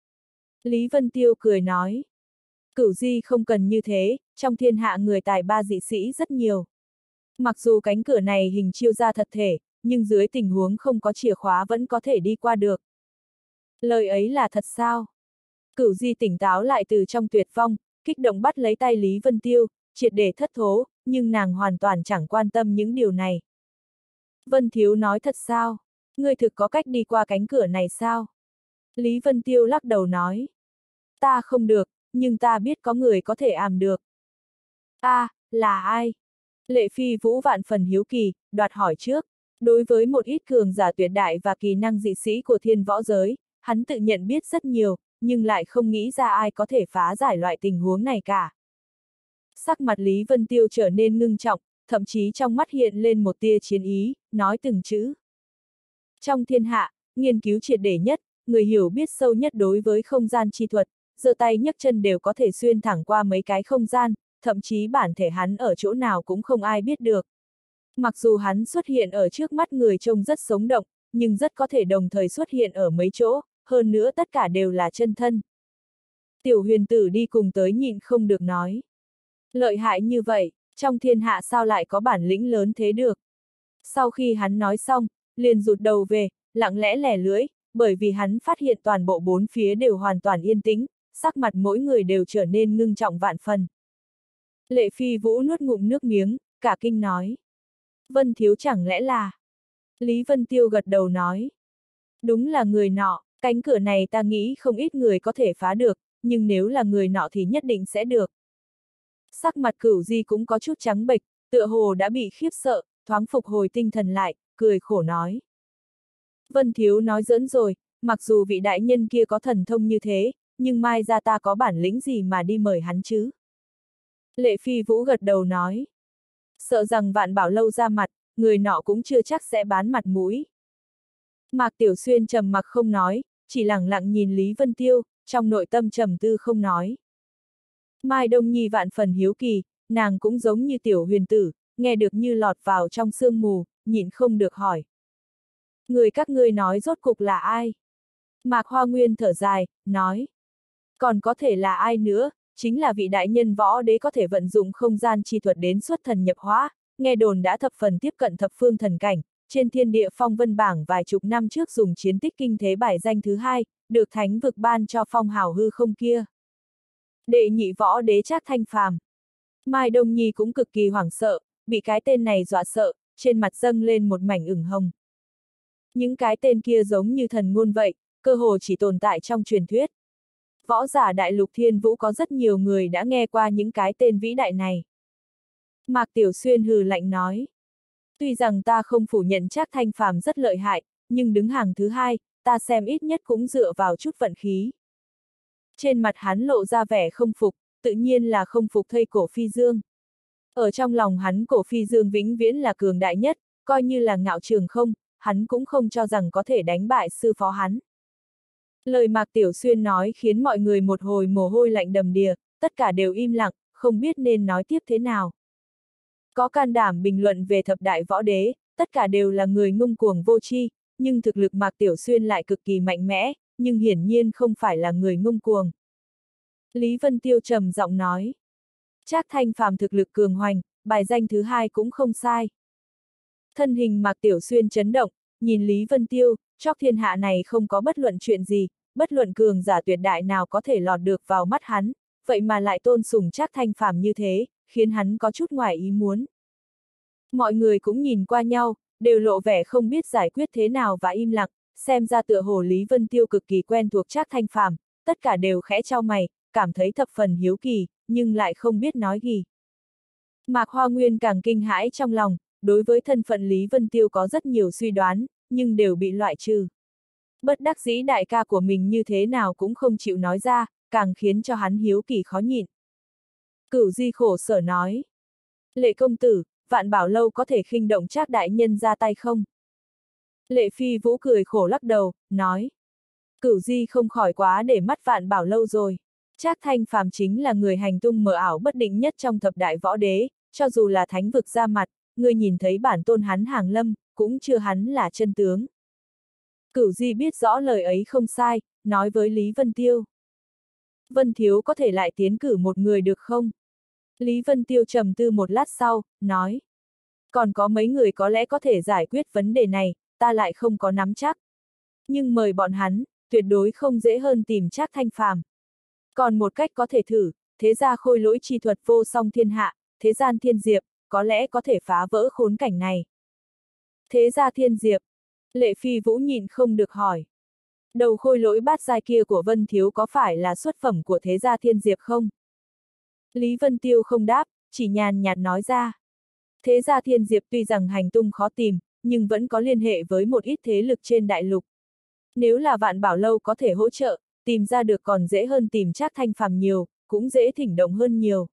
Lý Vân Tiêu cười nói. Cửu Di không cần như thế, trong thiên hạ người tài ba dị sĩ rất nhiều. Mặc dù cánh cửa này hình chiêu ra thật thể, nhưng dưới tình huống không có chìa khóa vẫn có thể đi qua được. Lời ấy là thật sao? Cửu Di tỉnh táo lại từ trong tuyệt vong, kích động bắt lấy tay Lý Vân Tiêu, triệt để thất thố, nhưng nàng hoàn toàn chẳng quan tâm những điều này. Vân Thiếu nói thật sao? Ngươi thực có cách đi qua cánh cửa này sao? Lý Vân Tiêu lắc đầu nói. Ta không được, nhưng ta biết có người có thể ảm được. A, à, là ai? Lệ Phi Vũ vạn phần hiếu kỳ, đoạt hỏi trước. Đối với một ít cường giả tuyệt đại và kỳ năng dị sĩ của thiên võ giới, hắn tự nhận biết rất nhiều, nhưng lại không nghĩ ra ai có thể phá giải loại tình huống này cả. Sắc mặt Lý Vân Tiêu trở nên ngưng trọng, thậm chí trong mắt hiện lên một tia chiến ý, nói từng chữ. Trong thiên hạ, nghiên cứu triệt để nhất, người hiểu biết sâu nhất đối với không gian chi thuật, giơ tay nhấc chân đều có thể xuyên thẳng qua mấy cái không gian, thậm chí bản thể hắn ở chỗ nào cũng không ai biết được. Mặc dù hắn xuất hiện ở trước mắt người trông rất sống động, nhưng rất có thể đồng thời xuất hiện ở mấy chỗ, hơn nữa tất cả đều là chân thân. Tiểu huyền tử đi cùng tới nhịn không được nói. Lợi hại như vậy, trong thiên hạ sao lại có bản lĩnh lớn thế được? Sau khi hắn nói xong, liền rụt đầu về, lặng lẽ lẻ lưỡi, bởi vì hắn phát hiện toàn bộ bốn phía đều hoàn toàn yên tĩnh, sắc mặt mỗi người đều trở nên ngưng trọng vạn phần. Lệ Phi Vũ nuốt ngụm nước miếng, cả kinh nói. Vân Thiếu chẳng lẽ là... Lý Vân Tiêu gật đầu nói. Đúng là người nọ, cánh cửa này ta nghĩ không ít người có thể phá được, nhưng nếu là người nọ thì nhất định sẽ được. Sắc mặt Cửu Di cũng có chút trắng bệch, tựa hồ đã bị khiếp sợ, thoáng phục hồi tinh thần lại, cười khổ nói. Vân Thiếu nói giỡn rồi, mặc dù vị đại nhân kia có thần thông như thế, nhưng mai ra ta có bản lĩnh gì mà đi mời hắn chứ? Lệ Phi Vũ gật đầu nói. Sợ rằng Vạn Bảo Lâu ra mặt, người nọ cũng chưa chắc sẽ bán mặt mũi. Mạc Tiểu Xuyên trầm mặc không nói, chỉ lẳng lặng nhìn Lý Vân Tiêu, trong nội tâm trầm tư không nói. Mai Đông Nhi vạn phần hiếu kỳ, nàng cũng giống như Tiểu Huyền Tử, nghe được như lọt vào trong sương mù, nhịn không được hỏi. Người các ngươi nói rốt cục là ai? Mạc Hoa Nguyên thở dài, nói. Còn có thể là ai nữa, chính là vị đại nhân võ đế có thể vận dụng không gian chi thuật đến xuất thần nhập hóa, nghe đồn đã thập phần tiếp cận thập phương thần cảnh, trên thiên địa phong vân bảng vài chục năm trước dùng chiến tích kinh thế bài danh thứ hai, được thánh vực ban cho phong hào hư không kia. Đệ nhị võ đế Trác Thanh Phàm. Mai Đông Nhi cũng cực kỳ hoảng sợ, bị cái tên này dọa sợ, trên mặt dâng lên một mảnh ửng hồng. Những cái tên kia giống như thần ngôn vậy, cơ hồ chỉ tồn tại trong truyền thuyết. Võ giả đại lục thiên vũ có rất nhiều người đã nghe qua những cái tên vĩ đại này. Mạc Tiểu Xuyên hừ lạnh nói. Tuy rằng ta không phủ nhận Trác Thanh Phàm rất lợi hại, nhưng đứng hàng thứ hai, ta xem ít nhất cũng dựa vào chút vận khí. Trên mặt hắn lộ ra vẻ không phục, tự nhiên là không phục thây Cổ Phi Dương. Ở trong lòng hắn Cổ Phi Dương vĩnh viễn là cường đại nhất, coi như là ngạo trường không, hắn cũng không cho rằng có thể đánh bại sư phó hắn. Lời Mạc Tiểu Xuyên nói khiến mọi người một hồi mồ hôi lạnh đầm đìa, tất cả đều im lặng, không biết nên nói tiếp thế nào. Có can đảm bình luận về thập đại võ đế, tất cả đều là người ngông cuồng vô tri, nhưng thực lực Mạc Tiểu Xuyên lại cực kỳ mạnh mẽ, nhưng hiển nhiên không phải là người ngông cuồng. Lý Vân Tiêu trầm giọng nói. Trác Thanh Phàm thực lực cường hoành, bài danh thứ hai cũng không sai. Thân hình Mạc Tiểu Xuyên chấn động, nhìn Lý Vân Tiêu, chóc thiên hạ này không có bất luận chuyện gì, bất luận cường giả tuyệt đại nào có thể lọt được vào mắt hắn, vậy mà lại tôn sùng Trác Thanh Phàm như thế, khiến hắn có chút ngoài ý muốn. Mọi người cũng nhìn qua nhau, đều lộ vẻ không biết giải quyết thế nào và im lặng, xem ra tựa hồ Lý Vân Tiêu cực kỳ quen thuộc Trác Thanh Phàm, tất cả đều khẽ chau mày, cảm thấy thập phần hiếu kỳ, nhưng lại không biết nói gì. Mạc Hoa Nguyên càng kinh hãi trong lòng, đối với thân phận Lý Vân Tiêu có rất nhiều suy đoán, nhưng đều bị loại trừ. Bất đắc dĩ đại ca của mình như thế nào cũng không chịu nói ra, càng khiến cho hắn hiếu kỳ khó nhịn. Cửu Di khổ sở nói. Lệ công tử, Vạn Bảo Lâu có thể khinh động Trác đại nhân ra tay không? Lệ Phi Vũ cười khổ lắc đầu, nói. Cửu Di không khỏi quá để mắt Vạn Bảo Lâu rồi. Trác Thanh Phàm chính là người hành tung mờ ảo bất định nhất trong thập đại võ đế, cho dù là thánh vực ra mặt, người nhìn thấy bản tôn hắn hàng lâm, cũng chưa hắn là chân tướng. Cửu Di biết rõ lời ấy không sai, nói với Lý Vân Tiêu. Vân Thiếu có thể lại tiến cử một người được không? Lý Vân Tiêu trầm tư một lát sau, nói. Còn có mấy người có lẽ có thể giải quyết vấn đề này, ta lại không có nắm chắc. Nhưng mời bọn hắn, tuyệt đối không dễ hơn tìm Trác Thanh Phàm. Còn một cách có thể thử, thế gia khôi lỗi chi thuật vô song thiên hạ, thế gian thiên diệp, có lẽ có thể phá vỡ khốn cảnh này. Thế gia thiên diệp, Lệ Phi Vũ nhịn không được hỏi. Đầu khôi lỗi bát giai kia của Vân Thiếu có phải là xuất phẩm của thế gia thiên diệp không? Lý Vân Tiêu không đáp, chỉ nhàn nhạt nói ra. Thế gia thiên diệp tuy rằng hành tung khó tìm, nhưng vẫn có liên hệ với một ít thế lực trên đại lục. Nếu là Vạn Bảo Lâu có thể hỗ trợ, tìm ra được còn dễ hơn tìm Trác Thanh Phàm nhiều, cũng dễ thỉnh động hơn nhiều.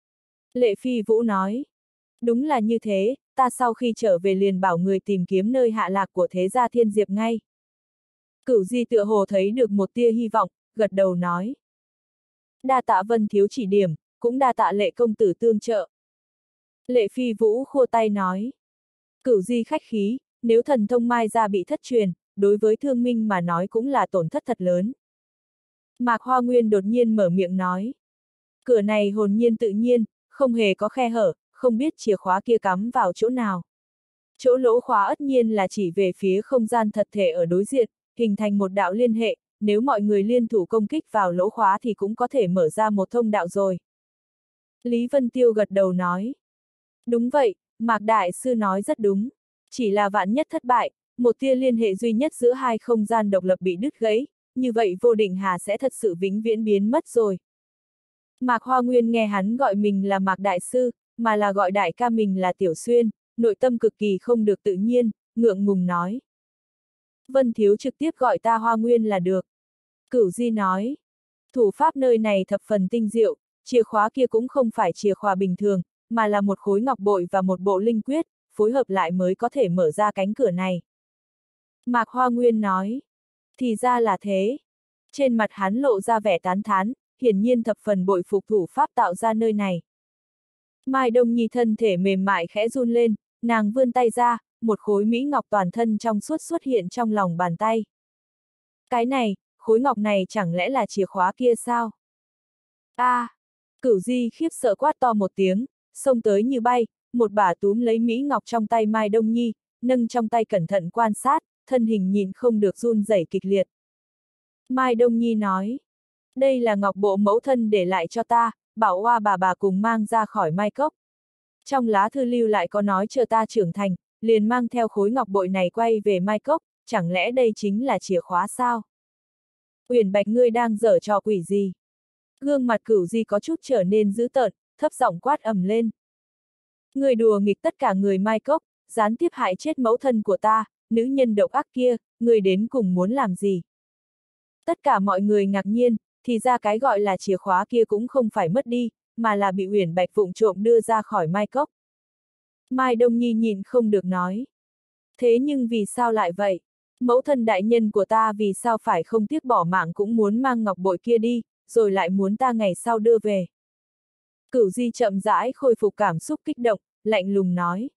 Lệ Phi Vũ nói. Đúng là như thế, ta sau khi trở về liền bảo người tìm kiếm nơi hạ lạc của thế gia thiên diệp ngay. Cửu Di tựa hồ thấy được một tia hy vọng, gật đầu nói. Đa tạ Vân Thiếu chỉ điểm, cũng đa tạ Lệ công tử tương trợ. Lệ Phi Vũ khua tay nói. Cửu Di khách khí, nếu thần thông Mai gia bị thất truyền, đối với Thương Minh mà nói cũng là tổn thất thật lớn. Mạc Hoa Nguyên đột nhiên mở miệng nói. Cửa này hồn nhiên tự nhiên, không hề có khe hở, không biết chìa khóa kia cắm vào chỗ nào. Chỗ lỗ khóa tất nhiên là chỉ về phía không gian thật thể ở đối diện, hình thành một đạo liên hệ, nếu mọi người liên thủ công kích vào lỗ khóa thì cũng có thể mở ra một thông đạo rồi. Lý Vân Tiêu gật đầu nói. Đúng vậy, Mạc Đại Sư nói rất đúng. Chỉ là vạn nhất thất bại, một tia liên hệ duy nhất giữa hai không gian độc lập bị đứt gãy, như vậy Vô Định Hà sẽ thật sự vĩnh viễn biến mất rồi. Mạc Hoa Nguyên nghe hắn gọi mình là Mạc Đại Sư, mà là gọi đại ca mình là Tiểu Xuyên, nội tâm cực kỳ không được tự nhiên, ngượng ngùng nói. Vân Thiếu trực tiếp gọi ta Hoa Nguyên là được. Cửu Di nói. Thủ pháp nơi này thập phần tinh diệu, chìa khóa kia cũng không phải chìa khóa bình thường, mà là một khối ngọc bội và một bộ linh quyết, phối hợp lại mới có thể mở ra cánh cửa này. Mạc Hoa Nguyên nói. Thì ra là thế. Trên mặt hắn lộ ra vẻ tán thán, hiển nhiên thập phần bội phục thủ pháp tạo ra nơi này. Mai Đông Nhi thân thể mềm mại khẽ run lên, nàng vươn tay ra, một khối mỹ ngọc toàn thân trong suốt xuất hiện trong lòng bàn tay. Cái này, khối ngọc này chẳng lẽ là chìa khóa kia sao? A! À, Cửu Di khiếp sợ quát to một tiếng, xông tới như bay, một bả túm lấy mỹ ngọc trong tay Mai Đông Nhi, nâng trong tay cẩn thận quan sát, thân hình nhìn không được run rẩy kịch liệt. Mai Đông Nhi nói, đây là ngọc bộ mẫu thân để lại cho ta, bảo Oa bà bà cùng mang ra khỏi Mai Cốc. Trong lá thư lưu lại có nói chờ ta trưởng thành, liền mang theo khối ngọc bội này quay về Mai Cốc, chẳng lẽ đây chính là chìa khóa sao? Uyển Bạch ngươi đang giở trò quỷ gì? Gương mặt Cửu Di có chút trở nên dữ tợn, thấp giọng quát ầm lên. Người đùa nghịch tất cả người Mai Cốc, gián tiếp hại chết mẫu thân của ta, nữ nhân độc ác kia, người đến cùng muốn làm gì? Tất cả mọi người ngạc nhiên, thì ra cái gọi là chìa khóa kia cũng không phải mất đi, mà là bị Uyển Bạch vụng trộm đưa ra khỏi Mai Cốc. Mai Đông Nhi nhìn không được nói. Thế nhưng vì sao lại vậy? Mẫu thân đại nhân của ta vì sao phải không tiếc bỏ mạng cũng muốn mang ngọc bội kia đi, rồi lại muốn ta ngày sau đưa về. Cửu Di chậm rãi khôi phục cảm xúc kích động, lạnh lùng nói.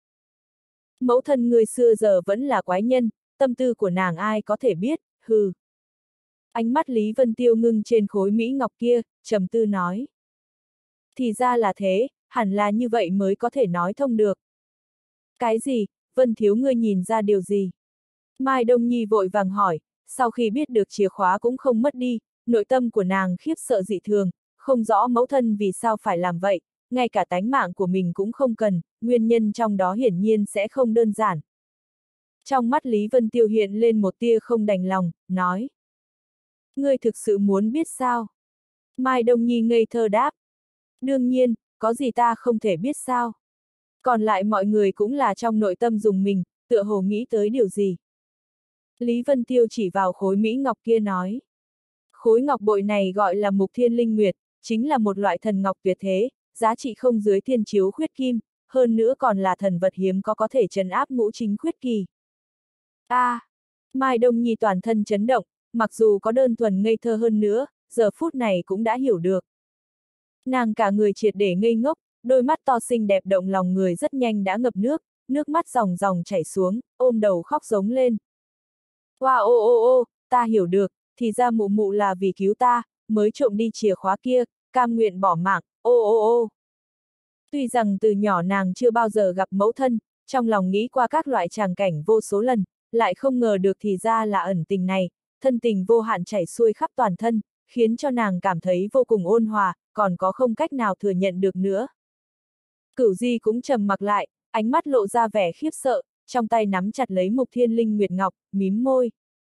Mẫu thân người xưa giờ vẫn là quái nhân, tâm tư của nàng ai có thể biết, hừ. Ánh mắt Lý Vân Tiêu ngưng trên khối mỹ ngọc kia, trầm tư nói. Thì ra là thế, hẳn là như vậy mới có thể nói thông được. Cái gì, Vân Thiếu ngươi nhìn ra điều gì? Mai Đông Nhi vội vàng hỏi, sau khi biết được chìa khóa cũng không mất đi, nội tâm của nàng khiếp sợ dị thường, không rõ mẫu thân vì sao phải làm vậy, ngay cả tánh mạng của mình cũng không cần, nguyên nhân trong đó hiển nhiên sẽ không đơn giản. Trong mắt Lý Vân Tiêu hiện lên một tia không đành lòng, nói. Ngươi thực sự muốn biết sao? Mai Đông Nhi ngây thơ đáp. Đương nhiên, có gì ta không thể biết sao? Còn lại mọi người cũng là trong nội tâm dùng mình, tựa hồ nghĩ tới điều gì. Lý Vân Tiêu chỉ vào khối mỹ ngọc kia nói. Khối ngọc bội này gọi là Mục Thiên Linh Nguyệt, chính là một loại thần ngọc tuyệt thế, giá trị không dưới thiên chiếu khuyết kim, hơn nữa còn là thần vật hiếm có có thể trấn áp ngũ chính khuyết kỳ. A! À, Mai Đông Nhi toàn thân chấn động, mặc dù có đơn thuần ngây thơ hơn nữa, giờ phút này cũng đã hiểu được. Nàng cả người triệt để ngây ngốc, đôi mắt to xinh đẹp động lòng người rất nhanh đã ngập nước, nước mắt ròng ròng chảy xuống, ôm đầu khóc giống lên. Wow ô ô ô, ta hiểu được, thì ra mụ mụ là vì cứu ta, mới trộm đi chìa khóa kia, cam nguyện bỏ mạng, ô ô ô. Tuy rằng từ nhỏ nàng chưa bao giờ gặp mẫu thân, trong lòng nghĩ qua các loại tràng cảnh vô số lần, lại không ngờ được thì ra là ẩn tình này, thân tình vô hạn chảy xuôi khắp toàn thân, khiến cho nàng cảm thấy vô cùng ôn hòa, còn có không cách nào thừa nhận được nữa. Cửu Di cũng trầm mặc lại, ánh mắt lộ ra vẻ khiếp sợ, trong tay nắm chặt lấy Mục Thiên Linh Nguyệt Ngọc, mím môi.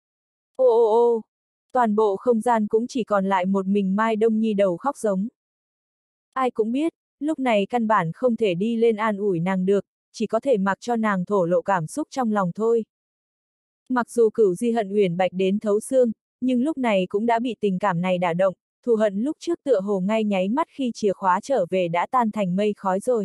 Ô ô ô, toàn bộ không gian cũng chỉ còn lại một mình Mai Đông Nhi đầu khóc giống. Ai cũng biết, lúc này căn bản không thể đi lên an ủi nàng được, chỉ có thể mặc cho nàng thổ lộ cảm xúc trong lòng thôi. Mặc dù Cửu Di hận Uyển Bạch đến thấu xương, nhưng lúc này cũng đã bị tình cảm này đả động, thù hận lúc trước tựa hồ ngay nháy mắt khi chìa khóa trở về đã tan thành mây khói rồi.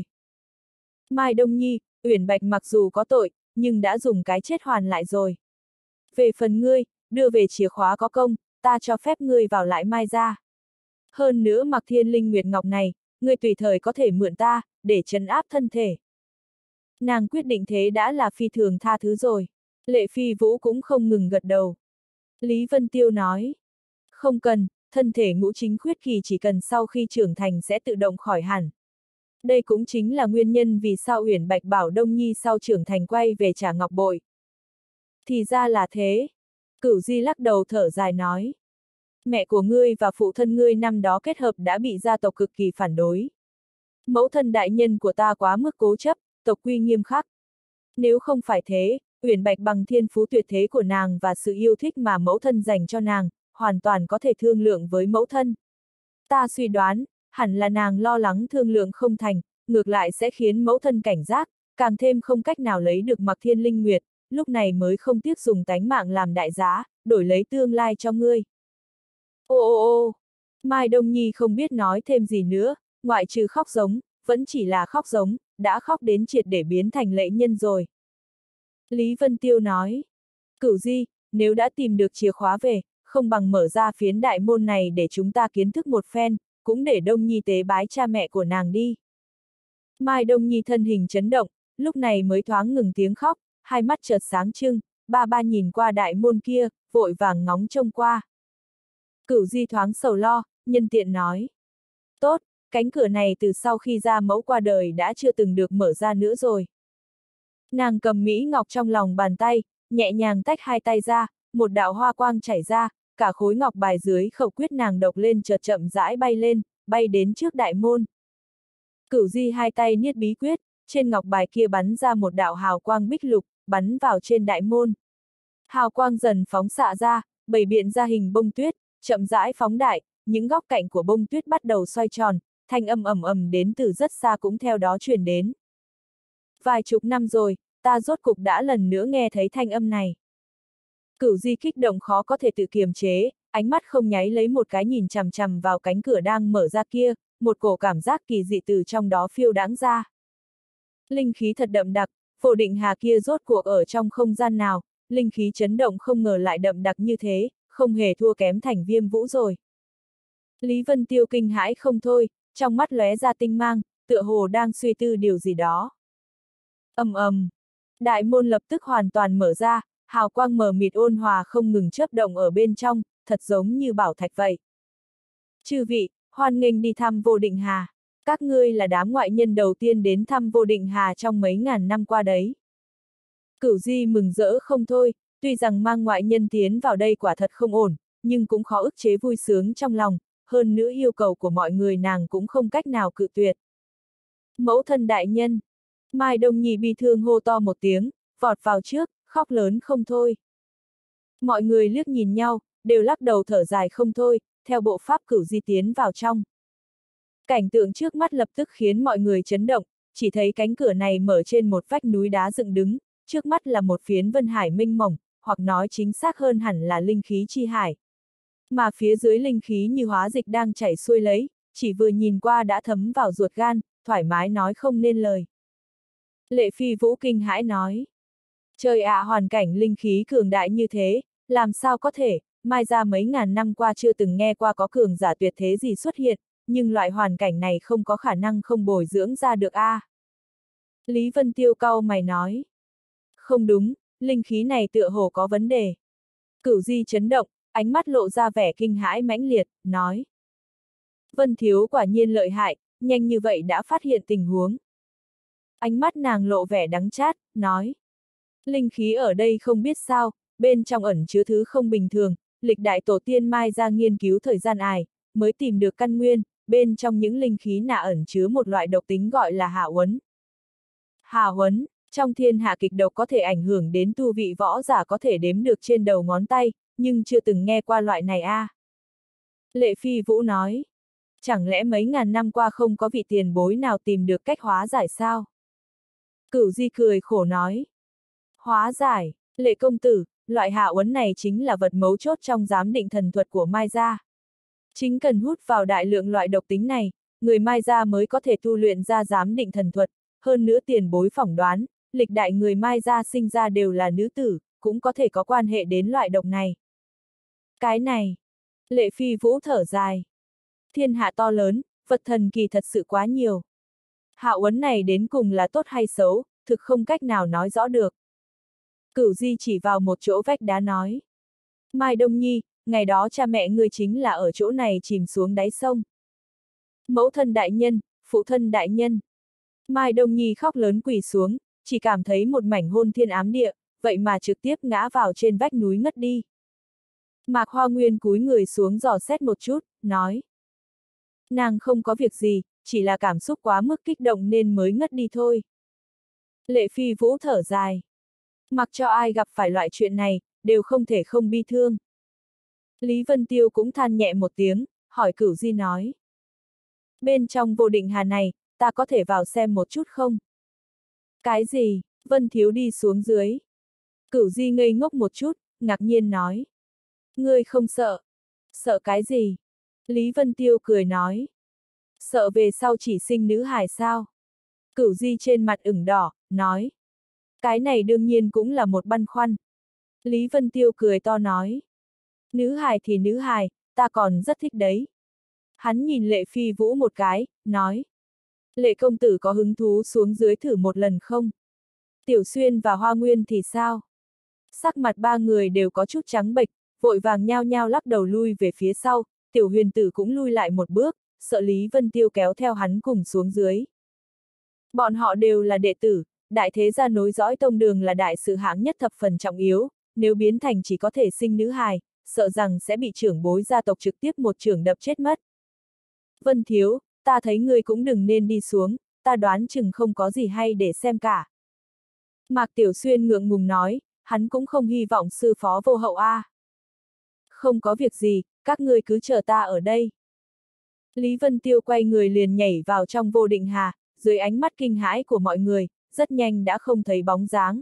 Mai Đông Nhi, Uyển Bạch mặc dù có tội, nhưng đã dùng cái chết hoàn lại rồi. Về phần ngươi, đưa về chìa khóa có công, ta cho phép ngươi vào lại Mai gia. Hơn nữa mặc Thiên Linh Nguyệt Ngọc này, ngươi tùy thời có thể mượn ta, để trấn áp thân thể. Nàng quyết định thế đã là phi thường tha thứ rồi. Lệ Phi Vũ cũng không ngừng gật đầu. Lý Vân Tiêu nói. Không cần, thân thể ngũ chính khuyết kỳ chỉ cần sau khi trưởng thành sẽ tự động khỏi hẳn. Đây cũng chính là nguyên nhân vì sao Uyển Bạch bảo Đông Nhi sau trưởng thành quay về trả ngọc bội. Thì ra là thế. Cửu Di lắc đầu thở dài nói. Mẹ của ngươi và phụ thân ngươi năm đó kết hợp đã bị gia tộc cực kỳ phản đối. Mẫu thân đại nhân của ta quá mức cố chấp, tộc quy nghiêm khắc. Nếu không phải thế, Uyển Bạch bằng thiên phú tuyệt thế của nàng và sự yêu thích mà mẫu thân dành cho nàng, hoàn toàn có thể thương lượng với mẫu thân. Ta suy đoán, hẳn là nàng lo lắng thương lượng không thành, ngược lại sẽ khiến mẫu thân cảnh giác, càng thêm không cách nào lấy được Mặc Thiên Linh Nguyệt, lúc này mới không tiếc dùng tánh mạng làm đại giá, đổi lấy tương lai cho ngươi. Ô ô ô, Mai Đông Nhi không biết nói thêm gì nữa, ngoại trừ khóc giống, vẫn chỉ là khóc giống, đã khóc đến triệt để biến thành lệ nhân rồi. Lý Vân Tiêu nói, Cửu Di, nếu đã tìm được chìa khóa về, không bằng mở ra phiến đại môn này để chúng ta kiến thức một phen, cũng để Đông Nhi tế bái cha mẹ của nàng đi. Mai Đông Nhi thân hình chấn động, lúc này mới thoáng ngừng tiếng khóc, hai mắt chợt sáng trưng, ba ba nhìn qua đại môn kia, vội vàng ngóng trông qua. Cửu Di thoáng sầu lo, nhân tiện nói. Tốt, cánh cửa này từ sau khi gia mẫu qua đời đã chưa từng được mở ra nữa rồi. Nàng cầm Mỹ Ngọc trong lòng bàn tay, nhẹ nhàng tách hai tay ra, một đạo hoa quang chảy ra, cả khối ngọc bài dưới khẩu quyết nàng độc lên chợt chậm rãi bay lên, bay đến trước đại môn. Cửu Di hai tay niết bí quyết, trên ngọc bài kia bắn ra một đạo hào quang bích lục, bắn vào trên đại môn. Hào quang dần phóng xạ ra, bày biện ra hình bông tuyết, chậm rãi phóng đại, những góc cạnh của bông tuyết bắt đầu xoay tròn, thanh âm ầm ầm đến từ rất xa cũng theo đó truyền đến. Vài chục năm rồi, ta rốt cục đã lần nữa nghe thấy thanh âm này. Cửu Di kích động khó có thể tự kiềm chế, ánh mắt không nháy lấy một cái nhìn chằm chằm vào cánh cửa đang mở ra kia, một cổ cảm giác kỳ dị từ trong đó phiêu đãng ra. Linh khí thật đậm đặc, Phổ Định Hà kia rốt cuộc ở trong không gian nào, linh khí chấn động không ngờ lại đậm đặc như thế, không hề thua kém Thành Viêm Vũ rồi. Lý Vân Tiêu kinh hãi không thôi, trong mắt lóe ra tinh mang, tựa hồ đang suy tư điều gì đó. Ầm ầm, đại môn lập tức hoàn toàn mở ra, hào quang mờ mịt ôn hòa không ngừng chớp động ở bên trong, thật giống như bảo thạch vậy. Chư vị, hoan nghênh đi thăm Vô Định Hà. Các ngươi là đám ngoại nhân đầu tiên đến thăm Vô Định Hà trong mấy ngàn năm qua đấy. Cửu Di mừng rỡ không thôi, tuy rằng mang ngoại nhân tiến vào đây quả thật không ổn, nhưng cũng khó ức chế vui sướng trong lòng, hơn nữa yêu cầu của mọi người nàng cũng không cách nào cự tuyệt. Mẫu thân đại nhân, Mai Đông Nhi bi thương hô to một tiếng, vọt vào trước, khóc lớn không thôi. Mọi người liếc nhìn nhau, đều lắc đầu thở dài không thôi, theo bộ pháp Cửu Di tiến vào trong. Cảnh tượng trước mắt lập tức khiến mọi người chấn động, chỉ thấy cánh cửa này mở trên một vách núi đá dựng đứng, trước mắt là một phiến vân hải mênh mông, hoặc nói chính xác hơn hẳn là linh khí chi hải. Mà phía dưới linh khí như hóa dịch đang chảy xuôi lấy, chỉ vừa nhìn qua đã thấm vào ruột gan, thoải mái nói không nên lời. Lệ Phi Vũ kinh hãi nói. Trời ạ, hoàn cảnh linh khí cường đại như thế, làm sao có thể, Mai ra mấy ngàn năm qua chưa từng nghe qua có cường giả tuyệt thế gì xuất hiện, nhưng loại hoàn cảnh này không có khả năng không bồi dưỡng ra được a. À. Lý Vân Tiêu cau mày nói. Không đúng, linh khí này tựa hồ có vấn đề. Cửu Di chấn động, ánh mắt lộ ra vẻ kinh hãi mãnh liệt, nói. Vân Thiếu quả nhiên lợi hại, nhanh như vậy đã phát hiện tình huống. Ánh mắt nàng lộ vẻ đắng chát, nói. Linh khí ở đây không biết sao, bên trong ẩn chứa thứ không bình thường, lịch đại tổ tiên Mai ra nghiên cứu thời gian ải, mới tìm được căn nguyên, bên trong những linh khí nạ ẩn chứa một loại độc tính gọi là hạ uấn. Hạ uấn, trong thiên hạ kịch độc có thể ảnh hưởng đến tu vị võ giả có thể đếm được trên đầu ngón tay, nhưng chưa từng nghe qua loại này a. À. Lệ Phi Vũ nói, chẳng lẽ mấy ngàn năm qua không có vị tiền bối nào tìm được cách hóa giải sao? Cửu Di cười khổ nói, hóa giải, Lệ công tử, loại hạ uấn này chính là vật mấu chốt trong giám định thần thuật của Mai gia. Chính cần hút vào đại lượng loại độc tính này, người Mai gia mới có thể tu luyện ra giám định thần thuật, hơn nữa tiền bối phỏng đoán, lịch đại người Mai gia sinh ra đều là nữ tử, cũng có thể có quan hệ đến loại độc này. Cái này, Lệ Phi Vũ thở dài. Thiên hạ to lớn, vật thần kỳ thật sự quá nhiều. Hạ uấn này đến cùng là tốt hay xấu, thực không cách nào nói rõ được. Cửu Di chỉ vào một chỗ vách đá nói. Mai Đông Nhi, ngày đó cha mẹ ngươi chính là ở chỗ này chìm xuống đáy sông. Mẫu thân đại nhân, phụ thân đại nhân. Mai Đông Nhi khóc lớn quỳ xuống, chỉ cảm thấy một mảnh hôn thiên ám địa, vậy mà trực tiếp ngã vào trên vách núi ngất đi. Mạc Hoa Nguyên cúi người xuống dò xét một chút, nói. Nàng không có việc gì, chỉ là cảm xúc quá mức kích động nên mới ngất đi thôi. Lệ Phi Vũ thở dài. Mặc cho ai gặp phải loại chuyện này, đều không thể không bi thương. Lý Vân Tiêu cũng than nhẹ một tiếng, hỏi Cửu Di nói. Bên trong Vô Định Hà này, ta có thể vào xem một chút không? Cái gì? Vân Thiếu đi xuống dưới. Cửu Di ngây ngốc một chút, ngạc nhiên nói. Ngươi không sợ? Sợ cái gì? Lý Vân Tiêu cười nói. Sợ về sau chỉ sinh nữ hài sao? Cửu Di trên mặt ửng đỏ, nói. Cái này đương nhiên cũng là một băn khoăn. Lý Vân Tiêu cười to nói. Nữ hài thì nữ hài, ta còn rất thích đấy. Hắn nhìn Lệ Phi Vũ một cái, nói. Lệ công tử có hứng thú xuống dưới thử một lần không? Tiểu Xuyên và Hoa Nguyên thì sao? Sắc mặt ba người đều có chút trắng bệch, vội vàng nhao nhao lắc đầu lui về phía sau, Tiểu Huyền Tử cũng lui lại một bước, sợ Lý Vân Tiêu kéo theo hắn cùng xuống dưới. Bọn họ đều là đệ tử, đại thế gia nối dõi tông đường là đại sự hạng nhất thập phần trọng yếu, nếu biến thành chỉ có thể sinh nữ hài, sợ rằng sẽ bị trưởng bối gia tộc trực tiếp một chưởng đập chết mất. Vân Thiếu, ta thấy ngươi cũng đừng nên đi xuống, ta đoán chừng không có gì hay để xem cả. Mạc Tiểu Xuyên ngượng ngùng nói, hắn cũng không hy vọng sư phó vô hậu a. À. Không có việc gì, các ngươi cứ chờ ta ở đây. Lý Vân Tiêu quay người liền nhảy vào trong Vô Định Hà, dưới ánh mắt kinh hãi của mọi người, rất nhanh đã không thấy bóng dáng.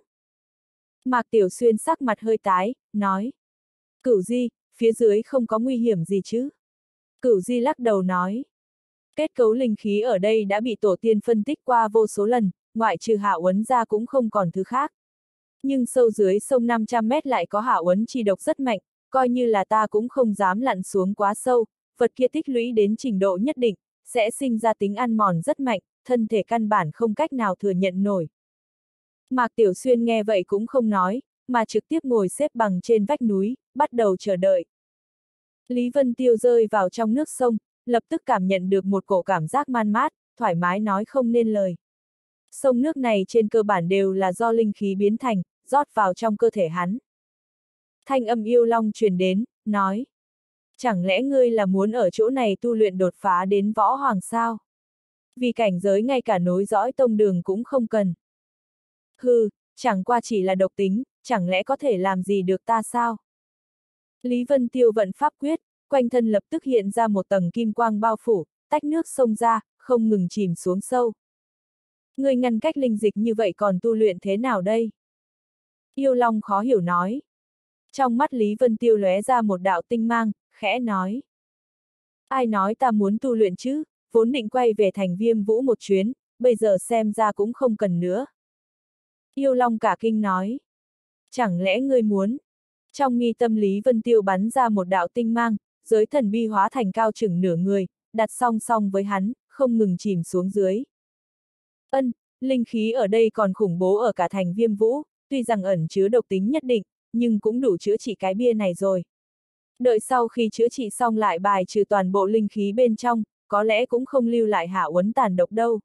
Mạc Tiểu Xuyên sắc mặt hơi tái, nói. Cửu Di, phía dưới không có nguy hiểm gì chứ? Cửu Di lắc đầu nói. Kết cấu linh khí ở đây đã bị tổ tiên phân tích qua vô số lần, ngoại trừ Hạ Uấn ra cũng không còn thứ khác. Nhưng sâu dưới sông năm trăm mét lại có Hạ Uấn chi độc rất mạnh, coi như là ta cũng không dám lặn xuống quá sâu, vật kia tích lũy đến trình độ nhất định, sẽ sinh ra tính ăn mòn rất mạnh, thân thể căn bản không cách nào thừa nhận nổi. Mạc Tiểu Xuyên nghe vậy cũng không nói, mà trực tiếp ngồi xếp bằng trên vách núi, bắt đầu chờ đợi. Lý Vân Tiêu rơi vào trong nước sông, lập tức cảm nhận được một cổ cảm giác man mát, thoải mái nói không nên lời. Sông nước này trên cơ bản đều là do linh khí biến thành, rót vào trong cơ thể hắn. Thanh âm Yêu Long truyền đến, nói. Chẳng lẽ ngươi là muốn ở chỗ này tu luyện đột phá đến võ hoàng sao? Vì cảnh giới ngay cả nối dõi tông đường cũng không cần. Hừ, chẳng qua chỉ là độc tính, chẳng lẽ có thể làm gì được ta sao? Lý Vân Tiêu vận pháp quyết, quanh thân lập tức hiện ra một tầng kim quang bao phủ, tách nước sông ra, không ngừng chìm xuống sâu. Ngươi ngăn cách linh dịch như vậy còn tu luyện thế nào đây? Yêu Long khó hiểu nói. Trong mắt Lý Vân Tiêu lóe ra một đạo tinh mang, khẽ nói. Ai nói ta muốn tu luyện chứ, vốn định quay về thành Viêm Vũ một chuyến, bây giờ xem ra cũng không cần nữa. Yêu Long cả kinh nói. Chẳng lẽ ngươi muốn? Trong mi tâm Lý Vân Tiêu bắn ra một đạo tinh mang, giới thần bi hóa thành cao chừng nửa người, đặt song song với hắn, không ngừng chìm xuống dưới. Ân, linh khí ở đây còn khủng bố ở cả thành Viêm Vũ, tuy rằng ẩn chứa độc tính nhất định, nhưng cũng đủ chữa trị cái bia này rồi. Đợi sau khi chữa trị xong lại bài trừ toàn bộ linh khí bên trong, có lẽ cũng không lưu lại Hạ Uấn tàn độc đâu.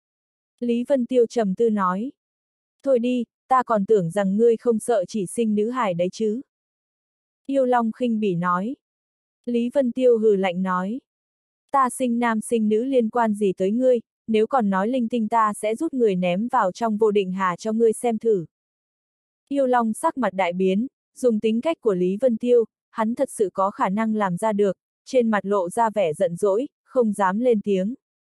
Lý Vân Tiêu trầm tư nói. Thôi đi, ta còn tưởng rằng ngươi không sợ chỉ sinh nữ hài đấy chứ. Yêu Long khinh bỉ nói. Lý Vân Tiêu hừ lạnh nói. Ta sinh nam sinh nữ liên quan gì tới ngươi, nếu còn nói linh tinh ta sẽ rút người ném vào trong Vô Định Hà cho ngươi xem thử. Yêu Long sắc mặt đại biến, dùng tính cách của Lý Vân Tiêu, hắn thật sự có khả năng làm ra được, trên mặt lộ ra vẻ giận dỗi, không dám lên tiếng.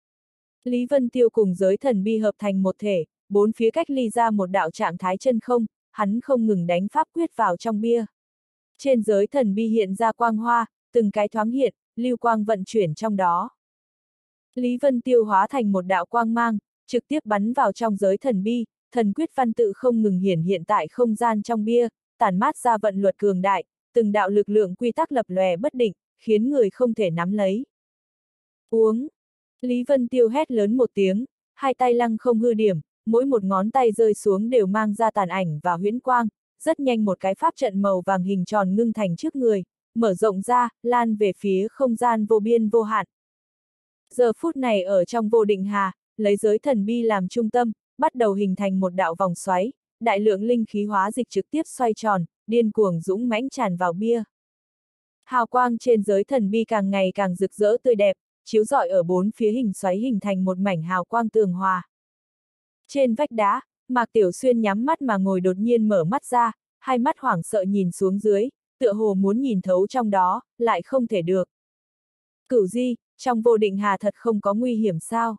Lý Vân Tiêu cùng giới thần bi hợp thành một thể, bốn phía cách ly ra một đạo trạng thái chân không, hắn không ngừng đánh pháp quyết vào trong bia. Trên giới thần bi hiện ra quang hoa, từng cái thoáng hiện, lưu quang vận chuyển trong đó. Lý Vân Tiêu hóa thành một đạo quang mang, trực tiếp bắn vào trong giới thần bi, thần quyết văn tự không ngừng hiển hiện tại không gian trong bia, tản mát ra vận luật cường đại, từng đạo lực lượng quy tắc lập lòe bất định, khiến người không thể nắm lấy. Uống! Lý Vân Tiêu hét lớn một tiếng, hai tay lăng không hư điểm, mỗi một ngón tay rơi xuống đều mang ra tàn ảnh và huyễn quang, rất nhanh một cái pháp trận màu vàng hình tròn ngưng thành trước người, mở rộng ra, lan về phía không gian vô biên vô hạn. Giờ phút này ở trong vô định hà, lấy giới thần bi làm trung tâm, bắt đầu hình thành một đạo vòng xoáy, đại lượng linh khí hóa dịch trực tiếp xoay tròn, điên cuồng dũng mãnh tràn vào bia. Hào quang trên giới thần bi càng ngày càng rực rỡ tươi đẹp, chiếu rọi ở bốn phía hình xoáy hình thành một mảnh hào quang tường hòa. Trên vách đá, Mạc Tiểu Xuyên nhắm mắt mà ngồi đột nhiên mở mắt ra, hai mắt hoảng sợ nhìn xuống dưới, tựa hồ muốn nhìn thấu trong đó, lại không thể được. Cửu Di, trong vô định hà thật không có nguy hiểm sao?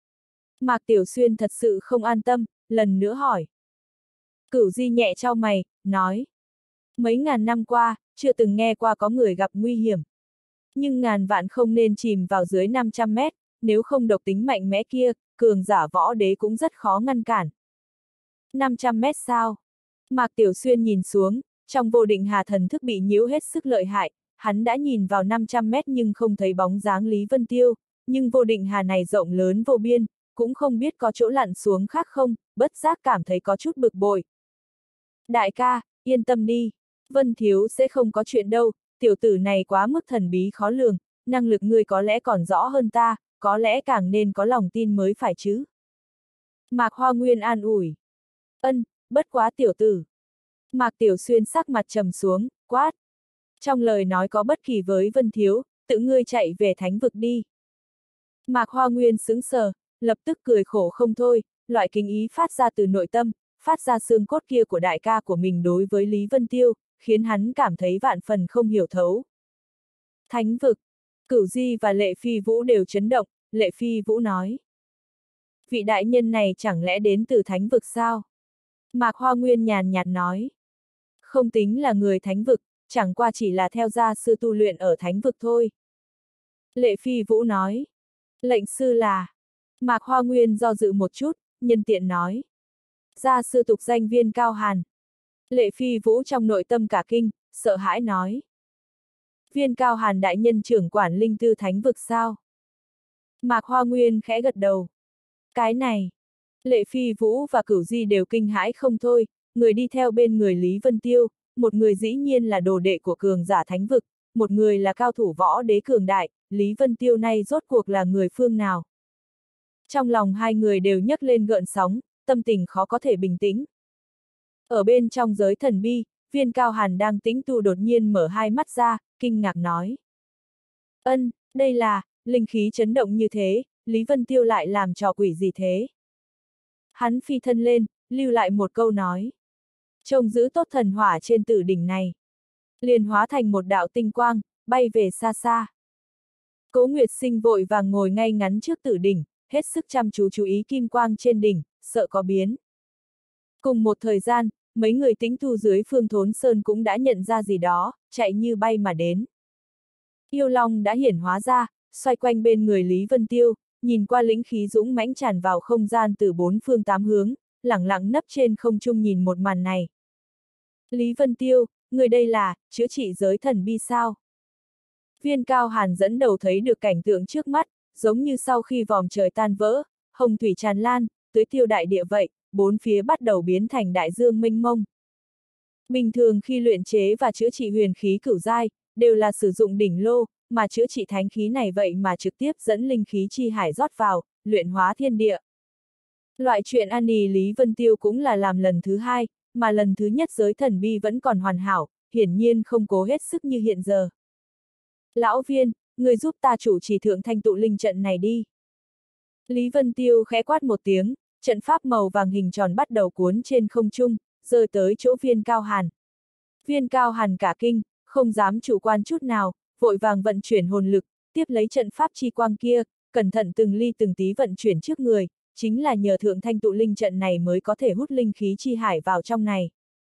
Mạc Tiểu Xuyên thật sự không an tâm, lần nữa hỏi. Cửu Di nhẹ trao mày, nói. Mấy ngàn năm qua, chưa từng nghe qua có người gặp nguy hiểm. Nhưng ngàn vạn không nên chìm vào dưới năm trăm mét, nếu không độc tính mạnh mẽ kia, cường giả võ đế cũng rất khó ngăn cản. năm trăm mét sao? Mạc Tiểu Xuyên nhìn xuống, trong vô định hà thần thức bị nhiễu hết sức lợi hại, hắn đã nhìn vào năm trăm mét nhưng không thấy bóng dáng Lý Vân Tiêu, nhưng vô định hà này rộng lớn vô biên, cũng không biết có chỗ lặn xuống khác không, bất giác cảm thấy có chút bực bội. Đại ca, yên tâm đi, Vân Thiếu sẽ không có chuyện đâu, tiểu tử này quá mức thần bí khó lường, năng lực ngươi có lẽ còn rõ hơn ta, có lẽ càng nên có lòng tin mới phải chứ. Mạc Hoa Nguyên an ủi. Ân, bất quá tiểu tử. Mạc Tiểu Xuyên sắc mặt trầm xuống, quát. Trong lời nói có bất kỳ với Vân Thiếu, tự ngươi chạy về thánh vực đi. Mạc Hoa Nguyên sững sờ, lập tức cười khổ không thôi, loại kính ý phát ra từ nội tâm, phát ra xương cốt kia của đại ca của mình đối với Lý Vân Tiêu, khiến hắn cảm thấy vạn phần không hiểu thấu. Thánh vực, Cửu Di và Lệ Phi Vũ đều chấn động, Lệ Phi Vũ nói. Vị đại nhân này chẳng lẽ đến từ thánh vực sao? Mạc Hoa Nguyên nhàn nhạt nói. Không tính là người thánh vực, chẳng qua chỉ là theo gia sư tu luyện ở thánh vực thôi. Lệ Phi Vũ nói. Lệnh sư là. Mạc Hoa Nguyên do dự một chút, nhân tiện nói. Gia sư tục danh Viên Cao Hàn. Lệ Phi Vũ trong nội tâm cả kinh, sợ hãi nói. Viên Cao Hàn đại nhân trưởng quản linh tư thánh vực sao? Mạc Hoa Nguyên khẽ gật đầu. Cái này. Lệ Phi Vũ và Cửu Di đều kinh hãi không thôi, người đi theo bên người Lý Vân Tiêu, một người dĩ nhiên là đồ đệ của cường giả thánh vực, một người là cao thủ võ đế cường đại, Lý Vân Tiêu này rốt cuộc là người phương nào? Trong lòng hai người đều nhấc lên gợn sóng, tâm tình khó có thể bình tĩnh. Ở bên trong giới thần bi, Viên Cao Hàn đang tĩnh tu đột nhiên mở hai mắt ra, kinh ngạc nói. Ân, đây là, linh khí chấn động như thế, Lý Vân Tiêu lại làm trò quỷ gì thế? Hắn phi thân lên, lưu lại một câu nói. Trông giữ tốt thần hỏa trên tử đỉnh này. Liền hóa thành một đạo tinh quang, bay về xa xa. Cố Nguyệt Sinh vội vàng ngồi ngay ngắn trước tử đỉnh, hết sức chăm chú chú ý kim quang trên đỉnh, sợ có biến. Cùng một thời gian, mấy người tĩnh tu dưới Phương Thốn Sơn cũng đã nhận ra gì đó, chạy như bay mà đến. Yêu Long đã hiển hóa ra, xoay quanh bên người Lý Vân Tiêu, nhìn qua lĩnh khí dũng mãnh tràn vào không gian từ bốn phương tám hướng, lẳng lặng nấp trên không trung nhìn một màn này. Lý Vân Tiêu, người đây là, chữa trị giới thần bi sao? Viên Cao Hàn dẫn đầu thấy được cảnh tượng trước mắt, giống như sau khi vòm trời tan vỡ, hồng thủy tràn lan, tưới tiêu đại địa vậy, bốn phía bắt đầu biến thành đại dương mênh mông. Bình thường khi luyện chế và chữa trị huyền khí cửu giai, đều là sử dụng đỉnh lô, mà chữa trị thánh khí này vậy mà trực tiếp dẫn linh khí chi hải rót vào, luyện hóa thiên địa. Loại chuyện ăn nì Lý Vân Tiêu cũng là làm lần thứ hai, mà lần thứ nhất giới thần bi vẫn còn hoàn hảo, hiển nhiên không cố hết sức như hiện giờ. Lão Viên, người giúp ta chủ trì thượng thanh tụ linh trận này đi. Lý Vân Tiêu khẽ quát một tiếng, trận pháp màu vàng hình tròn bắt đầu cuốn trên không trung, rơi tới chỗ Viên Cao Hàn. Viên Cao Hàn cả kinh, không dám chủ quan chút nào, vội vàng vận chuyển hồn lực, tiếp lấy trận pháp chi quang kia, cẩn thận từng ly từng tí vận chuyển trước người, chính là nhờ thượng thanh tụ linh trận này mới có thể hút linh khí chi hải vào trong này.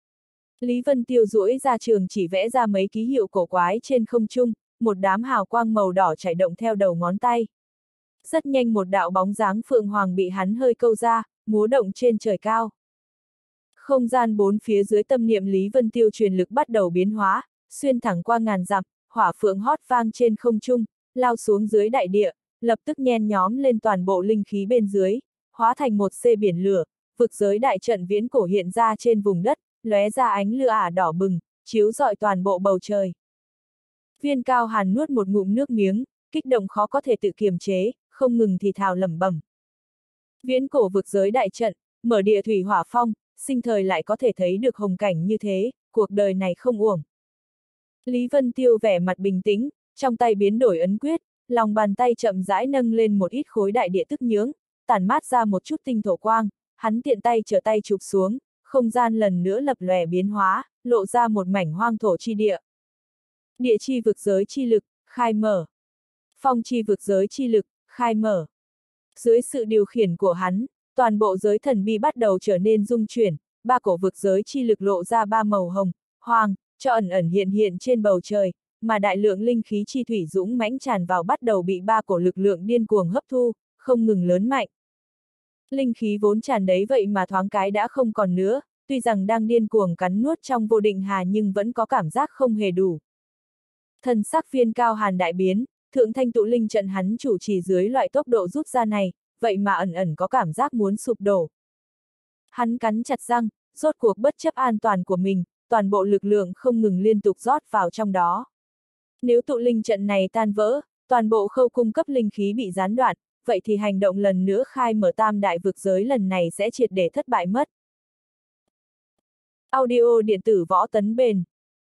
Lý Vân Tiêu duỗi ra trường chỉ vẽ ra mấy ký hiệu cổ quái trên không trung, một đám hào quang màu đỏ chảy động theo đầu ngón tay. Rất nhanh một đạo bóng dáng phượng hoàng bị hắn hơi câu ra, múa động trên trời cao. Không gian bốn phía dưới tâm niệm Lý Vân Tiêu truyền lực bắt đầu biến hóa, xuyên thẳng qua ngàn dặm, hỏa phượng hót vang trên không trung, lao xuống dưới đại địa, lập tức nhen nhóm lên toàn bộ linh khí bên dưới, hóa thành một xê biển lửa, vực giới đại trận viễn cổ hiện ra trên vùng đất, lóe ra ánh lửa ả đỏ bừng, chiếu rọi toàn bộ bầu trời. Viên Cao Hàn nuốt một ngụm nước miếng, kích động khó có thể tự kiềm chế, không ngừng thì thào lẩm bẩm. Viễn cổ vực giới đại trận, mở địa thủy hỏa phong, sinh thời lại có thể thấy được hồng cảnh như thế, cuộc đời này không uổng. Lý Vân Tiêu vẻ mặt bình tĩnh, trong tay biến đổi ấn quyết, lòng bàn tay chậm rãi nâng lên một ít khối đại địa tức nhưỡng, tản mát ra một chút tinh thổ quang, hắn tiện tay trở tay chụp xuống, không gian lần nữa lập lòe biến hóa, lộ ra một mảnh hoang thổ chi địa. Địa chi vực giới chi lực, khai mở. Phong chi vực giới chi lực, khai mở. Dưới sự điều khiển của hắn, toàn bộ giới thần bi bắt đầu trở nên rung chuyển, ba cổ vực giới chi lực lộ ra ba màu hồng, hoàng, cho ẩn ẩn hiện hiện trên bầu trời, mà đại lượng linh khí chi thủy dũng mãnh tràn vào bắt đầu bị ba cổ lực lượng điên cuồng hấp thu, không ngừng lớn mạnh. Linh khí vốn tràn đấy vậy mà thoáng cái đã không còn nữa, tuy rằng đang điên cuồng cắn nuốt trong vô định hà nhưng vẫn có cảm giác không hề đủ. Thần sắc Viên Cao Hàn đại biến, thượng thanh tụ linh trận hắn chủ trì dưới loại tốc độ rút ra này, vậy mà ẩn ẩn có cảm giác muốn sụp đổ. Hắn cắn chặt răng, rốt cuộc bất chấp an toàn của mình, toàn bộ lực lượng không ngừng liên tục rót vào trong đó. Nếu tụ linh trận này tan vỡ, toàn bộ khâu cung cấp linh khí bị gián đoạn, vậy thì hành động lần nữa khai mở tam đại vực giới lần này sẽ triệt để thất bại mất. Audio điện tử Võ Tấn Bền.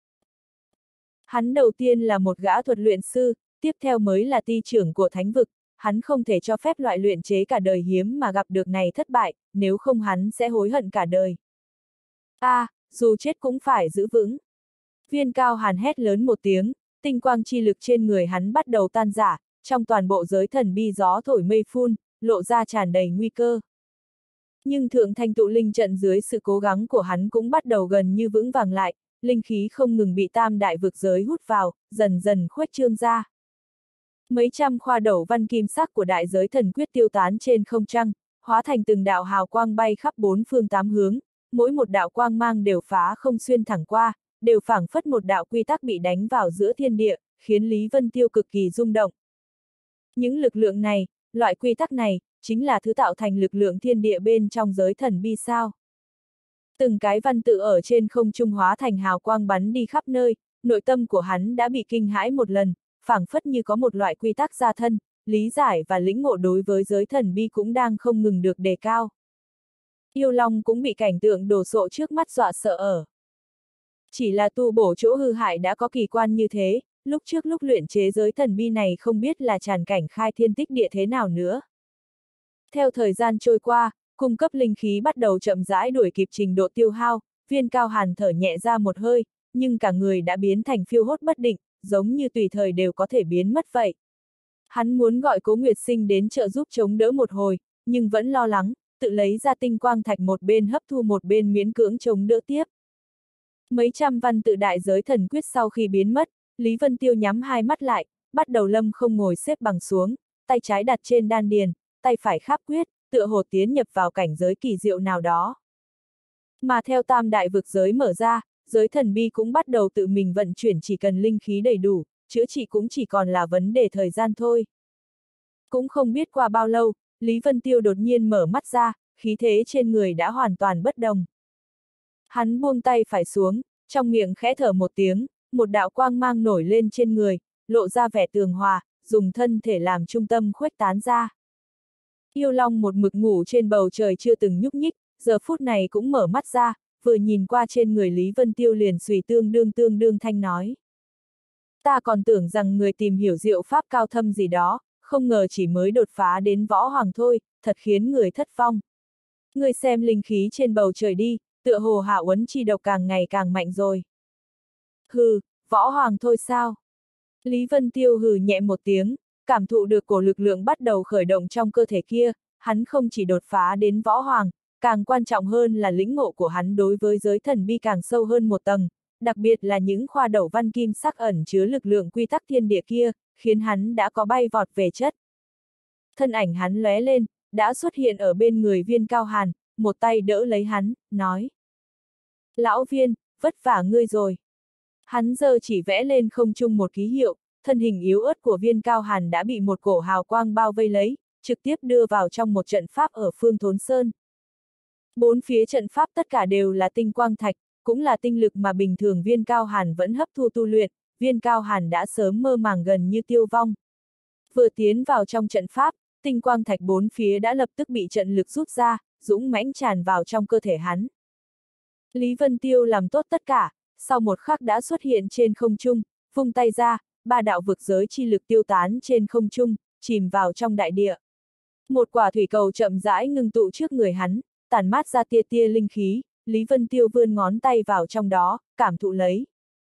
Hắn đầu tiên là một gã thuật luyện sư, tiếp theo mới là ty trưởng của thánh vực, hắn không thể cho phép loại luyện chế cả đời hiếm mà gặp được này thất bại, nếu không hắn sẽ hối hận cả đời. A, à, dù chết cũng phải giữ vững. Viên Cao Hàn hét lớn một tiếng, tinh quang chi lực trên người hắn bắt đầu tan rã, trong toàn bộ giới thần bi gió thổi mây phun, lộ ra tràn đầy nguy cơ. Nhưng thượng thanh tụ linh trận dưới sự cố gắng của hắn cũng bắt đầu gần như vững vàng lại, linh khí không ngừng bị tam đại vực giới hút vào, dần dần khuếch trương ra. Mấy trăm khoa đầu văn kim sắc của đại giới thần quyết tiêu tán trên không trung, hóa thành từng đạo hào quang bay khắp bốn phương tám hướng, mỗi một đạo quang mang đều phá không xuyên thẳng qua, đều phảng phất một đạo quy tắc bị đánh vào giữa thiên địa, khiến Lý Vân Tiêu cực kỳ rung động. Những lực lượng này, loại quy tắc này, chính là thứ tạo thành lực lượng thiên địa bên trong giới thần bi sao. Từng cái văn tự ở trên không trung hóa thành hào quang bắn đi khắp nơi, nội tâm của hắn đã bị kinh hãi một lần, phảng phất như có một loại quy tắc gia thân, lý giải và lĩnh ngộ đối với giới thần bi cũng đang không ngừng được đề cao. Yêu Long cũng bị cảnh tượng đồ sộ trước mắt dọa sợ ở. Chỉ là tu bổ chỗ hư hại đã có kỳ quan như thế, lúc trước lúc luyện chế giới thần bi này không biết là tràn cảnh khai thiên tích địa thế nào nữa. Theo thời gian trôi qua, cung cấp linh khí bắt đầu chậm rãi đuổi kịp trình độ tiêu hao, Viên Cao Hàn thở nhẹ ra một hơi, nhưng cả người đã biến thành phiêu hốt bất định, giống như tùy thời đều có thể biến mất vậy. Hắn muốn gọi Cố Nguyệt Sinh đến trợ giúp chống đỡ một hồi, nhưng vẫn lo lắng, tự lấy ra tinh quang thạch một bên hấp thu một bên miễn cưỡng chống đỡ tiếp. Mấy trăm văn tự đại giới thần quyết sau khi biến mất, Lý Vân Tiêu nhắm hai mắt lại, bắt đầu lâm không ngồi xếp bằng xuống, tay trái đặt trên đan điền, tay phải kháp quyết, tựa hồ tiến nhập vào cảnh giới kỳ diệu nào đó. Mà theo tam đại vực giới mở ra, giới thần bi cũng bắt đầu tự mình vận chuyển, chỉ cần linh khí đầy đủ, chữa trị cũng chỉ còn là vấn đề thời gian thôi. Cũng không biết qua bao lâu, Lý Vân Tiêu đột nhiên mở mắt ra, khí thế trên người đã hoàn toàn bất đồng. Hắn buông tay phải xuống, trong miệng khẽ thở một tiếng, một đạo quang mang nổi lên trên người, lộ ra vẻ tường hòa, dùng thân thể làm trung tâm khuếch tán ra. Yêu Long một mực ngủ trên bầu trời chưa từng nhúc nhích, giờ phút này cũng mở mắt ra, vừa nhìn qua trên người Lý Vân Tiêu liền suy tương đương tương đương thanh nói. Ta còn tưởng rằng người tìm hiểu diệu pháp cao thâm gì đó, không ngờ chỉ mới đột phá đến võ hoàng thôi, thật khiến người thất vọng. Người xem linh khí trên bầu trời đi, tựa hồ hạ uấn chi độc càng ngày càng mạnh rồi. Hừ, võ hoàng thôi sao? Lý Vân Tiêu hừ nhẹ một tiếng, cảm thụ được cổ lực lượng bắt đầu khởi động trong cơ thể kia, hắn không chỉ đột phá đến võ hoàng, càng quan trọng hơn là lĩnh ngộ của hắn đối với giới thần bi càng sâu hơn một tầng, đặc biệt là những khoa đầu văn kim sắc ẩn chứa lực lượng quy tắc thiên địa kia, khiến hắn đã có bay vọt về chất. Thân ảnh hắn lóe lên, đã xuất hiện ở bên người Viên Cao Hàn, một tay đỡ lấy hắn, nói. Lão Viên, vất vả ngươi rồi. Hắn giờ chỉ vẽ lên không trung một ký hiệu, thân hình yếu ớt của Viên Cao Hàn đã bị một cổ hào quang bao vây lấy, trực tiếp đưa vào trong một trận pháp ở Phương Thốn Sơn. Bốn phía trận pháp tất cả đều là tinh quang thạch, cũng là tinh lực mà bình thường Viên Cao Hàn vẫn hấp thu tu luyện, Viên Cao Hàn đã sớm mơ màng gần như tiêu vong. Vừa tiến vào trong trận pháp, tinh quang thạch bốn phía đã lập tức bị trận lực rút ra, dũng mãnh tràn vào trong cơ thể hắn. Lý Vân Tiêu làm tốt tất cả, sau một khắc đã xuất hiện trên không trung, vung tay ra, ba đạo vực giới chi lực tiêu tán trên không trung, chìm vào trong đại địa. Một quả thủy cầu chậm rãi ngưng tụ trước người hắn, tản mát ra tia tia linh khí, Lý Vân Tiêu vươn ngón tay vào trong đó, cảm thụ lấy.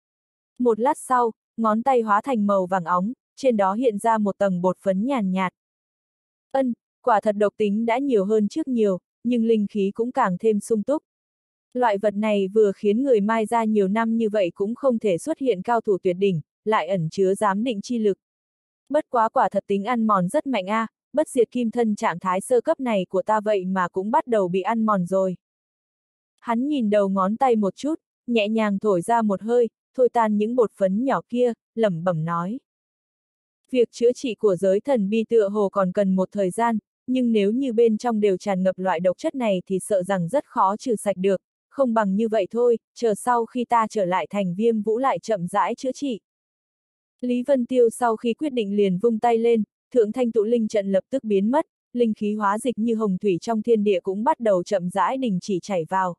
Một lát sau, ngón tay hóa thành màu vàng óng, trên đó hiện ra một tầng bột phấn nhàn nhạt. Ân, quả thật độc tính đã nhiều hơn trước nhiều, nhưng linh khí cũng càng thêm sung túc. Loại vật này vừa khiến người mai ra nhiều năm như vậy cũng không thể xuất hiện cao thủ tuyệt đỉnh, lại ẩn chứa giám định chi lực. Bất quá quả thật tính ăn mòn rất mạnh a, à, bất diệt kim thân trạng thái sơ cấp này của ta vậy mà cũng bắt đầu bị ăn mòn rồi. Hắn nhìn đầu ngón tay một chút, nhẹ nhàng thổi ra một hơi, thôi tan những bột phấn nhỏ kia, lẩm bẩm nói. Việc chữa trị của giới thần bi tựa hồ còn cần một thời gian, nhưng nếu như bên trong đều tràn ngập loại độc chất này thì sợ rằng rất khó trừ sạch được, không bằng như vậy thôi, chờ sau khi ta trở lại thành Viêm Vũ lại chậm rãi chữa trị. Lý Vân Tiêu sau khi quyết định liền vung tay lên, thượng thanh tụ linh trận lập tức biến mất, linh khí hóa dịch như hồng thủy trong thiên địa cũng bắt đầu chậm rãi đình chỉ chảy vào.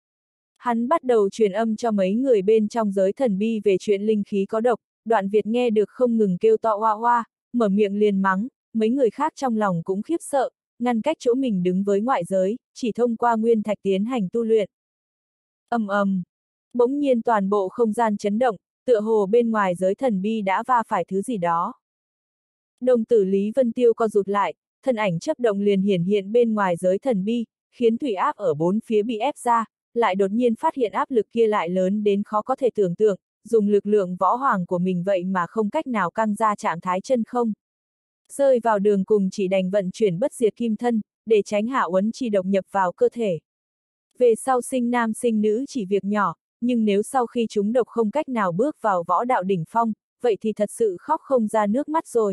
Hắn bắt đầu truyền âm cho mấy người bên trong giới thần bi về chuyện linh khí có độc, Đoạn Việt nghe được không ngừng kêu to oa oa, mở miệng liền mắng, mấy người khác trong lòng cũng khiếp sợ, ngăn cách chỗ mình đứng với ngoại giới, chỉ thông qua nguyên thạch tiến hành tu luyện. Ầm ầm, bỗng nhiên toàn bộ không gian chấn động, tựa hồ bên ngoài giới thần bi đã va phải thứ gì đó. Đồng tử Lý Vân Tiêu co rụt lại, thân ảnh chấp động liền hiển hiện bên ngoài giới thần bi, khiến thủy áp ở bốn phía bị ép ra, lại đột nhiên phát hiện áp lực kia lại lớn đến khó có thể tưởng tượng, dùng lực lượng võ hoàng của mình vậy mà không cách nào căng ra trạng thái chân không. Rơi vào đường cùng chỉ đành vận chuyển bất diệt kim thân, để tránh hạ uấn chi độc nhập vào cơ thể. Về sau sinh nam sinh nữ chỉ việc nhỏ, nhưng nếu sau khi chúng độc không cách nào bước vào võ đạo đỉnh phong, vậy thì thật sự khóc không ra nước mắt rồi.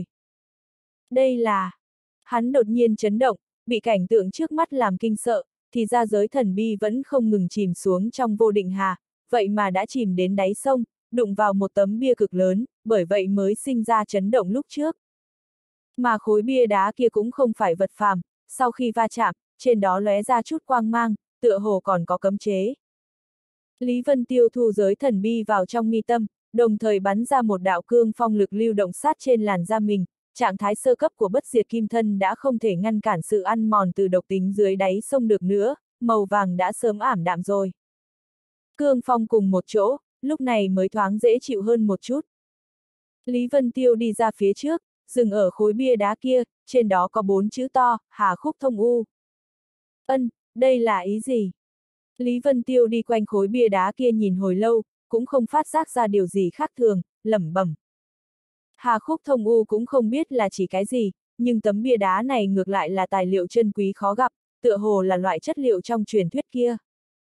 Đây là... Hắn đột nhiên chấn động, bị cảnh tượng trước mắt làm kinh sợ, thì ra giới thần bi vẫn không ngừng chìm xuống trong vô định hà, vậy mà đã chìm đến đáy sông, đụng vào một tấm bia cực lớn, bởi vậy mới sinh ra chấn động lúc trước. Mà khối bia đá kia cũng không phải vật phàm, sau khi va chạm, trên đó lóe ra chút quang mang, tựa hồ còn có cấm chế. Lý Vân Tiêu thu giới thần bi vào trong mi tâm, đồng thời bắn ra một đạo cương phong lực lưu động sát trên làn da mình, trạng thái sơ cấp của bất diệt kim thân đã không thể ngăn cản sự ăn mòn từ độc tính dưới đáy sông được nữa, màu vàng đã sớm ảm đạm rồi. Cương phong cùng một chỗ, lúc này mới thoáng dễ chịu hơn một chút. Lý Vân Tiêu đi ra phía trước, dừng ở khối bia đá kia, trên đó có bốn chữ to, Hà Khúc Thông U. Ân, đây là ý gì? Lý Vân Tiêu đi quanh khối bia đá kia nhìn hồi lâu, cũng không phát giác ra điều gì khác thường, lẩm bẩm. Hà Khúc Thông U cũng không biết là chỉ cái gì, nhưng tấm bia đá này ngược lại là tài liệu chân quý khó gặp, tựa hồ là loại chất liệu trong truyền thuyết kia.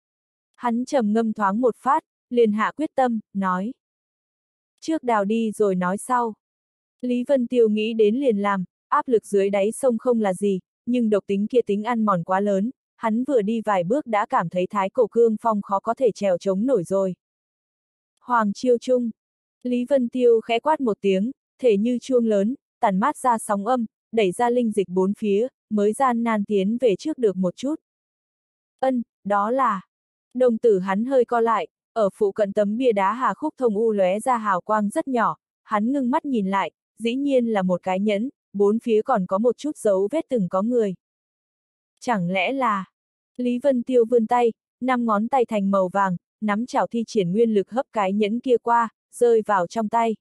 Hắn trầm ngâm thoáng một phát, liền hạ quyết tâm, nói. Trước đào đi rồi nói sau. Lý Vân Tiêu nghĩ đến liền làm, áp lực dưới đáy sông không là gì, nhưng độc tính kia tính ăn mòn quá lớn, hắn vừa đi vài bước đã cảm thấy thái cổ cương phong khó có thể trèo chống nổi rồi. Hoàng Chiêu Trung. Lý Vân Tiêu khẽ quát một tiếng, thể như chuông lớn, tản mát ra sóng âm, đẩy ra linh dịch bốn phía, mới gian nan tiến về trước được một chút. Ân, đó là... Đồng tử hắn hơi co lại, ở phụ cận tấm bia đá Hà Khúc Thông U lóe ra hào quang rất nhỏ, hắn ngưng mắt nhìn lại, dĩ nhiên là một cái nhẫn, bốn phía còn có một chút dấu vết từng có người. Chẳng lẽ là... Lý Vân Tiêu vươn tay, năm ngón tay thành màu vàng, nắm chảo thi triển nguyên lực hấp cái nhẫn kia qua, rơi vào trong tay.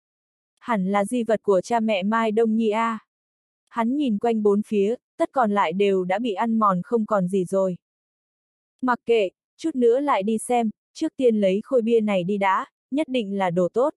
Hẳn là di vật của cha mẹ Mai Đông Nhi a. Hắn nhìn quanh bốn phía, tất còn lại đều đã bị ăn mòn không còn gì rồi. Mặc kệ, chút nữa lại đi xem, trước tiên lấy khối bia này đi đã, nhất định là đồ tốt.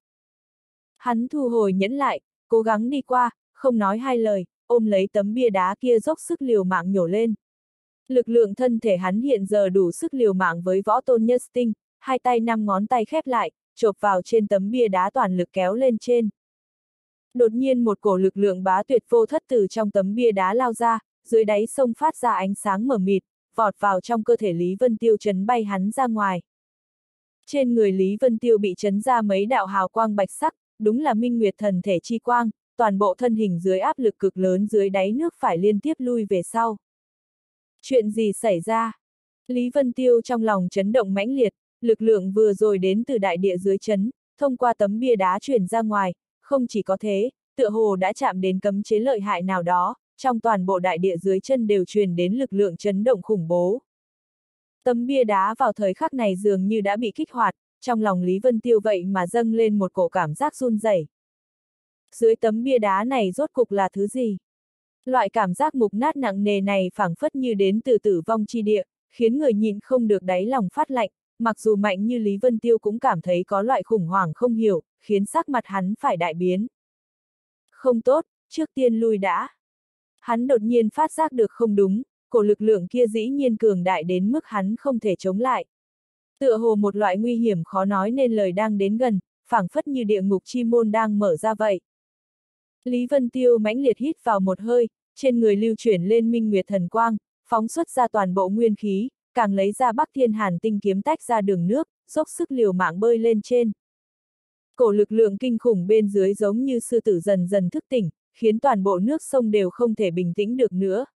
Hắn thu hồi nhẫn lại, cố gắng đi qua, không nói hai lời, ôm lấy tấm bia đá kia dốc sức liều mạng nhổ lên. Lực lượng thân thể hắn hiện giờ đủ sức liều mạng với võ tôn nhất tinh, hai tay năm ngón tay khép lại, chộp vào trên tấm bia đá toàn lực kéo lên trên. Đột nhiên một cổ lực lượng bá tuyệt vô thất từ trong tấm bia đá lao ra, dưới đáy sông phát ra ánh sáng mờ mịt, vọt vào trong cơ thể Lý Vân Tiêu chấn bay hắn ra ngoài. Trên người Lý Vân Tiêu bị chấn ra mấy đạo hào quang bạch sắc, đúng là minh nguyệt thần thể chi quang, toàn bộ thân hình dưới áp lực cực lớn dưới đáy nước phải liên tiếp lui về sau. Chuyện gì xảy ra? Lý Vân Tiêu trong lòng chấn động mãnh liệt, lực lượng vừa rồi đến từ đại địa dưới chấn, thông qua tấm bia đá truyền ra ngoài, không chỉ có thế, tựa hồ đã chạm đến cấm chế lợi hại nào đó, trong toàn bộ đại địa dưới chân đều truyền đến lực lượng chấn động khủng bố. Tấm bia đá vào thời khắc này dường như đã bị kích hoạt, trong lòng Lý Vân Tiêu vậy mà dâng lên một cổ cảm giác run rẩy. Dưới tấm bia đá này rốt cục là thứ gì? Loại cảm giác mục nát nặng nề này phảng phất như đến từ tử vong chi địa, khiến người nhịn không được đáy lòng phát lạnh, mặc dù mạnh như Lý Vân Tiêu cũng cảm thấy có loại khủng hoảng không hiểu, khiến sắc mặt hắn phải đại biến. Không tốt, trước tiên lui đã. Hắn đột nhiên phát giác được không đúng, cổ lực lượng kia dĩ nhiên cường đại đến mức hắn không thể chống lại. Tựa hồ một loại nguy hiểm khó nói nên lời đang đến gần, phảng phất như địa ngục chi môn đang mở ra vậy. Lý Vân Tiêu mãnh liệt hít vào một hơi, trên người lưu chuyển lên minh nguyệt thần quang, phóng xuất ra toàn bộ nguyên khí, càng lấy ra Bắc Thiên Hàn tinh kiếm tách ra đường nước, dốc sức liều mạng bơi lên trên. Cổ lực lượng kinh khủng bên dưới giống như sư tử dần dần thức tỉnh, khiến toàn bộ nước sông đều không thể bình tĩnh được nữa.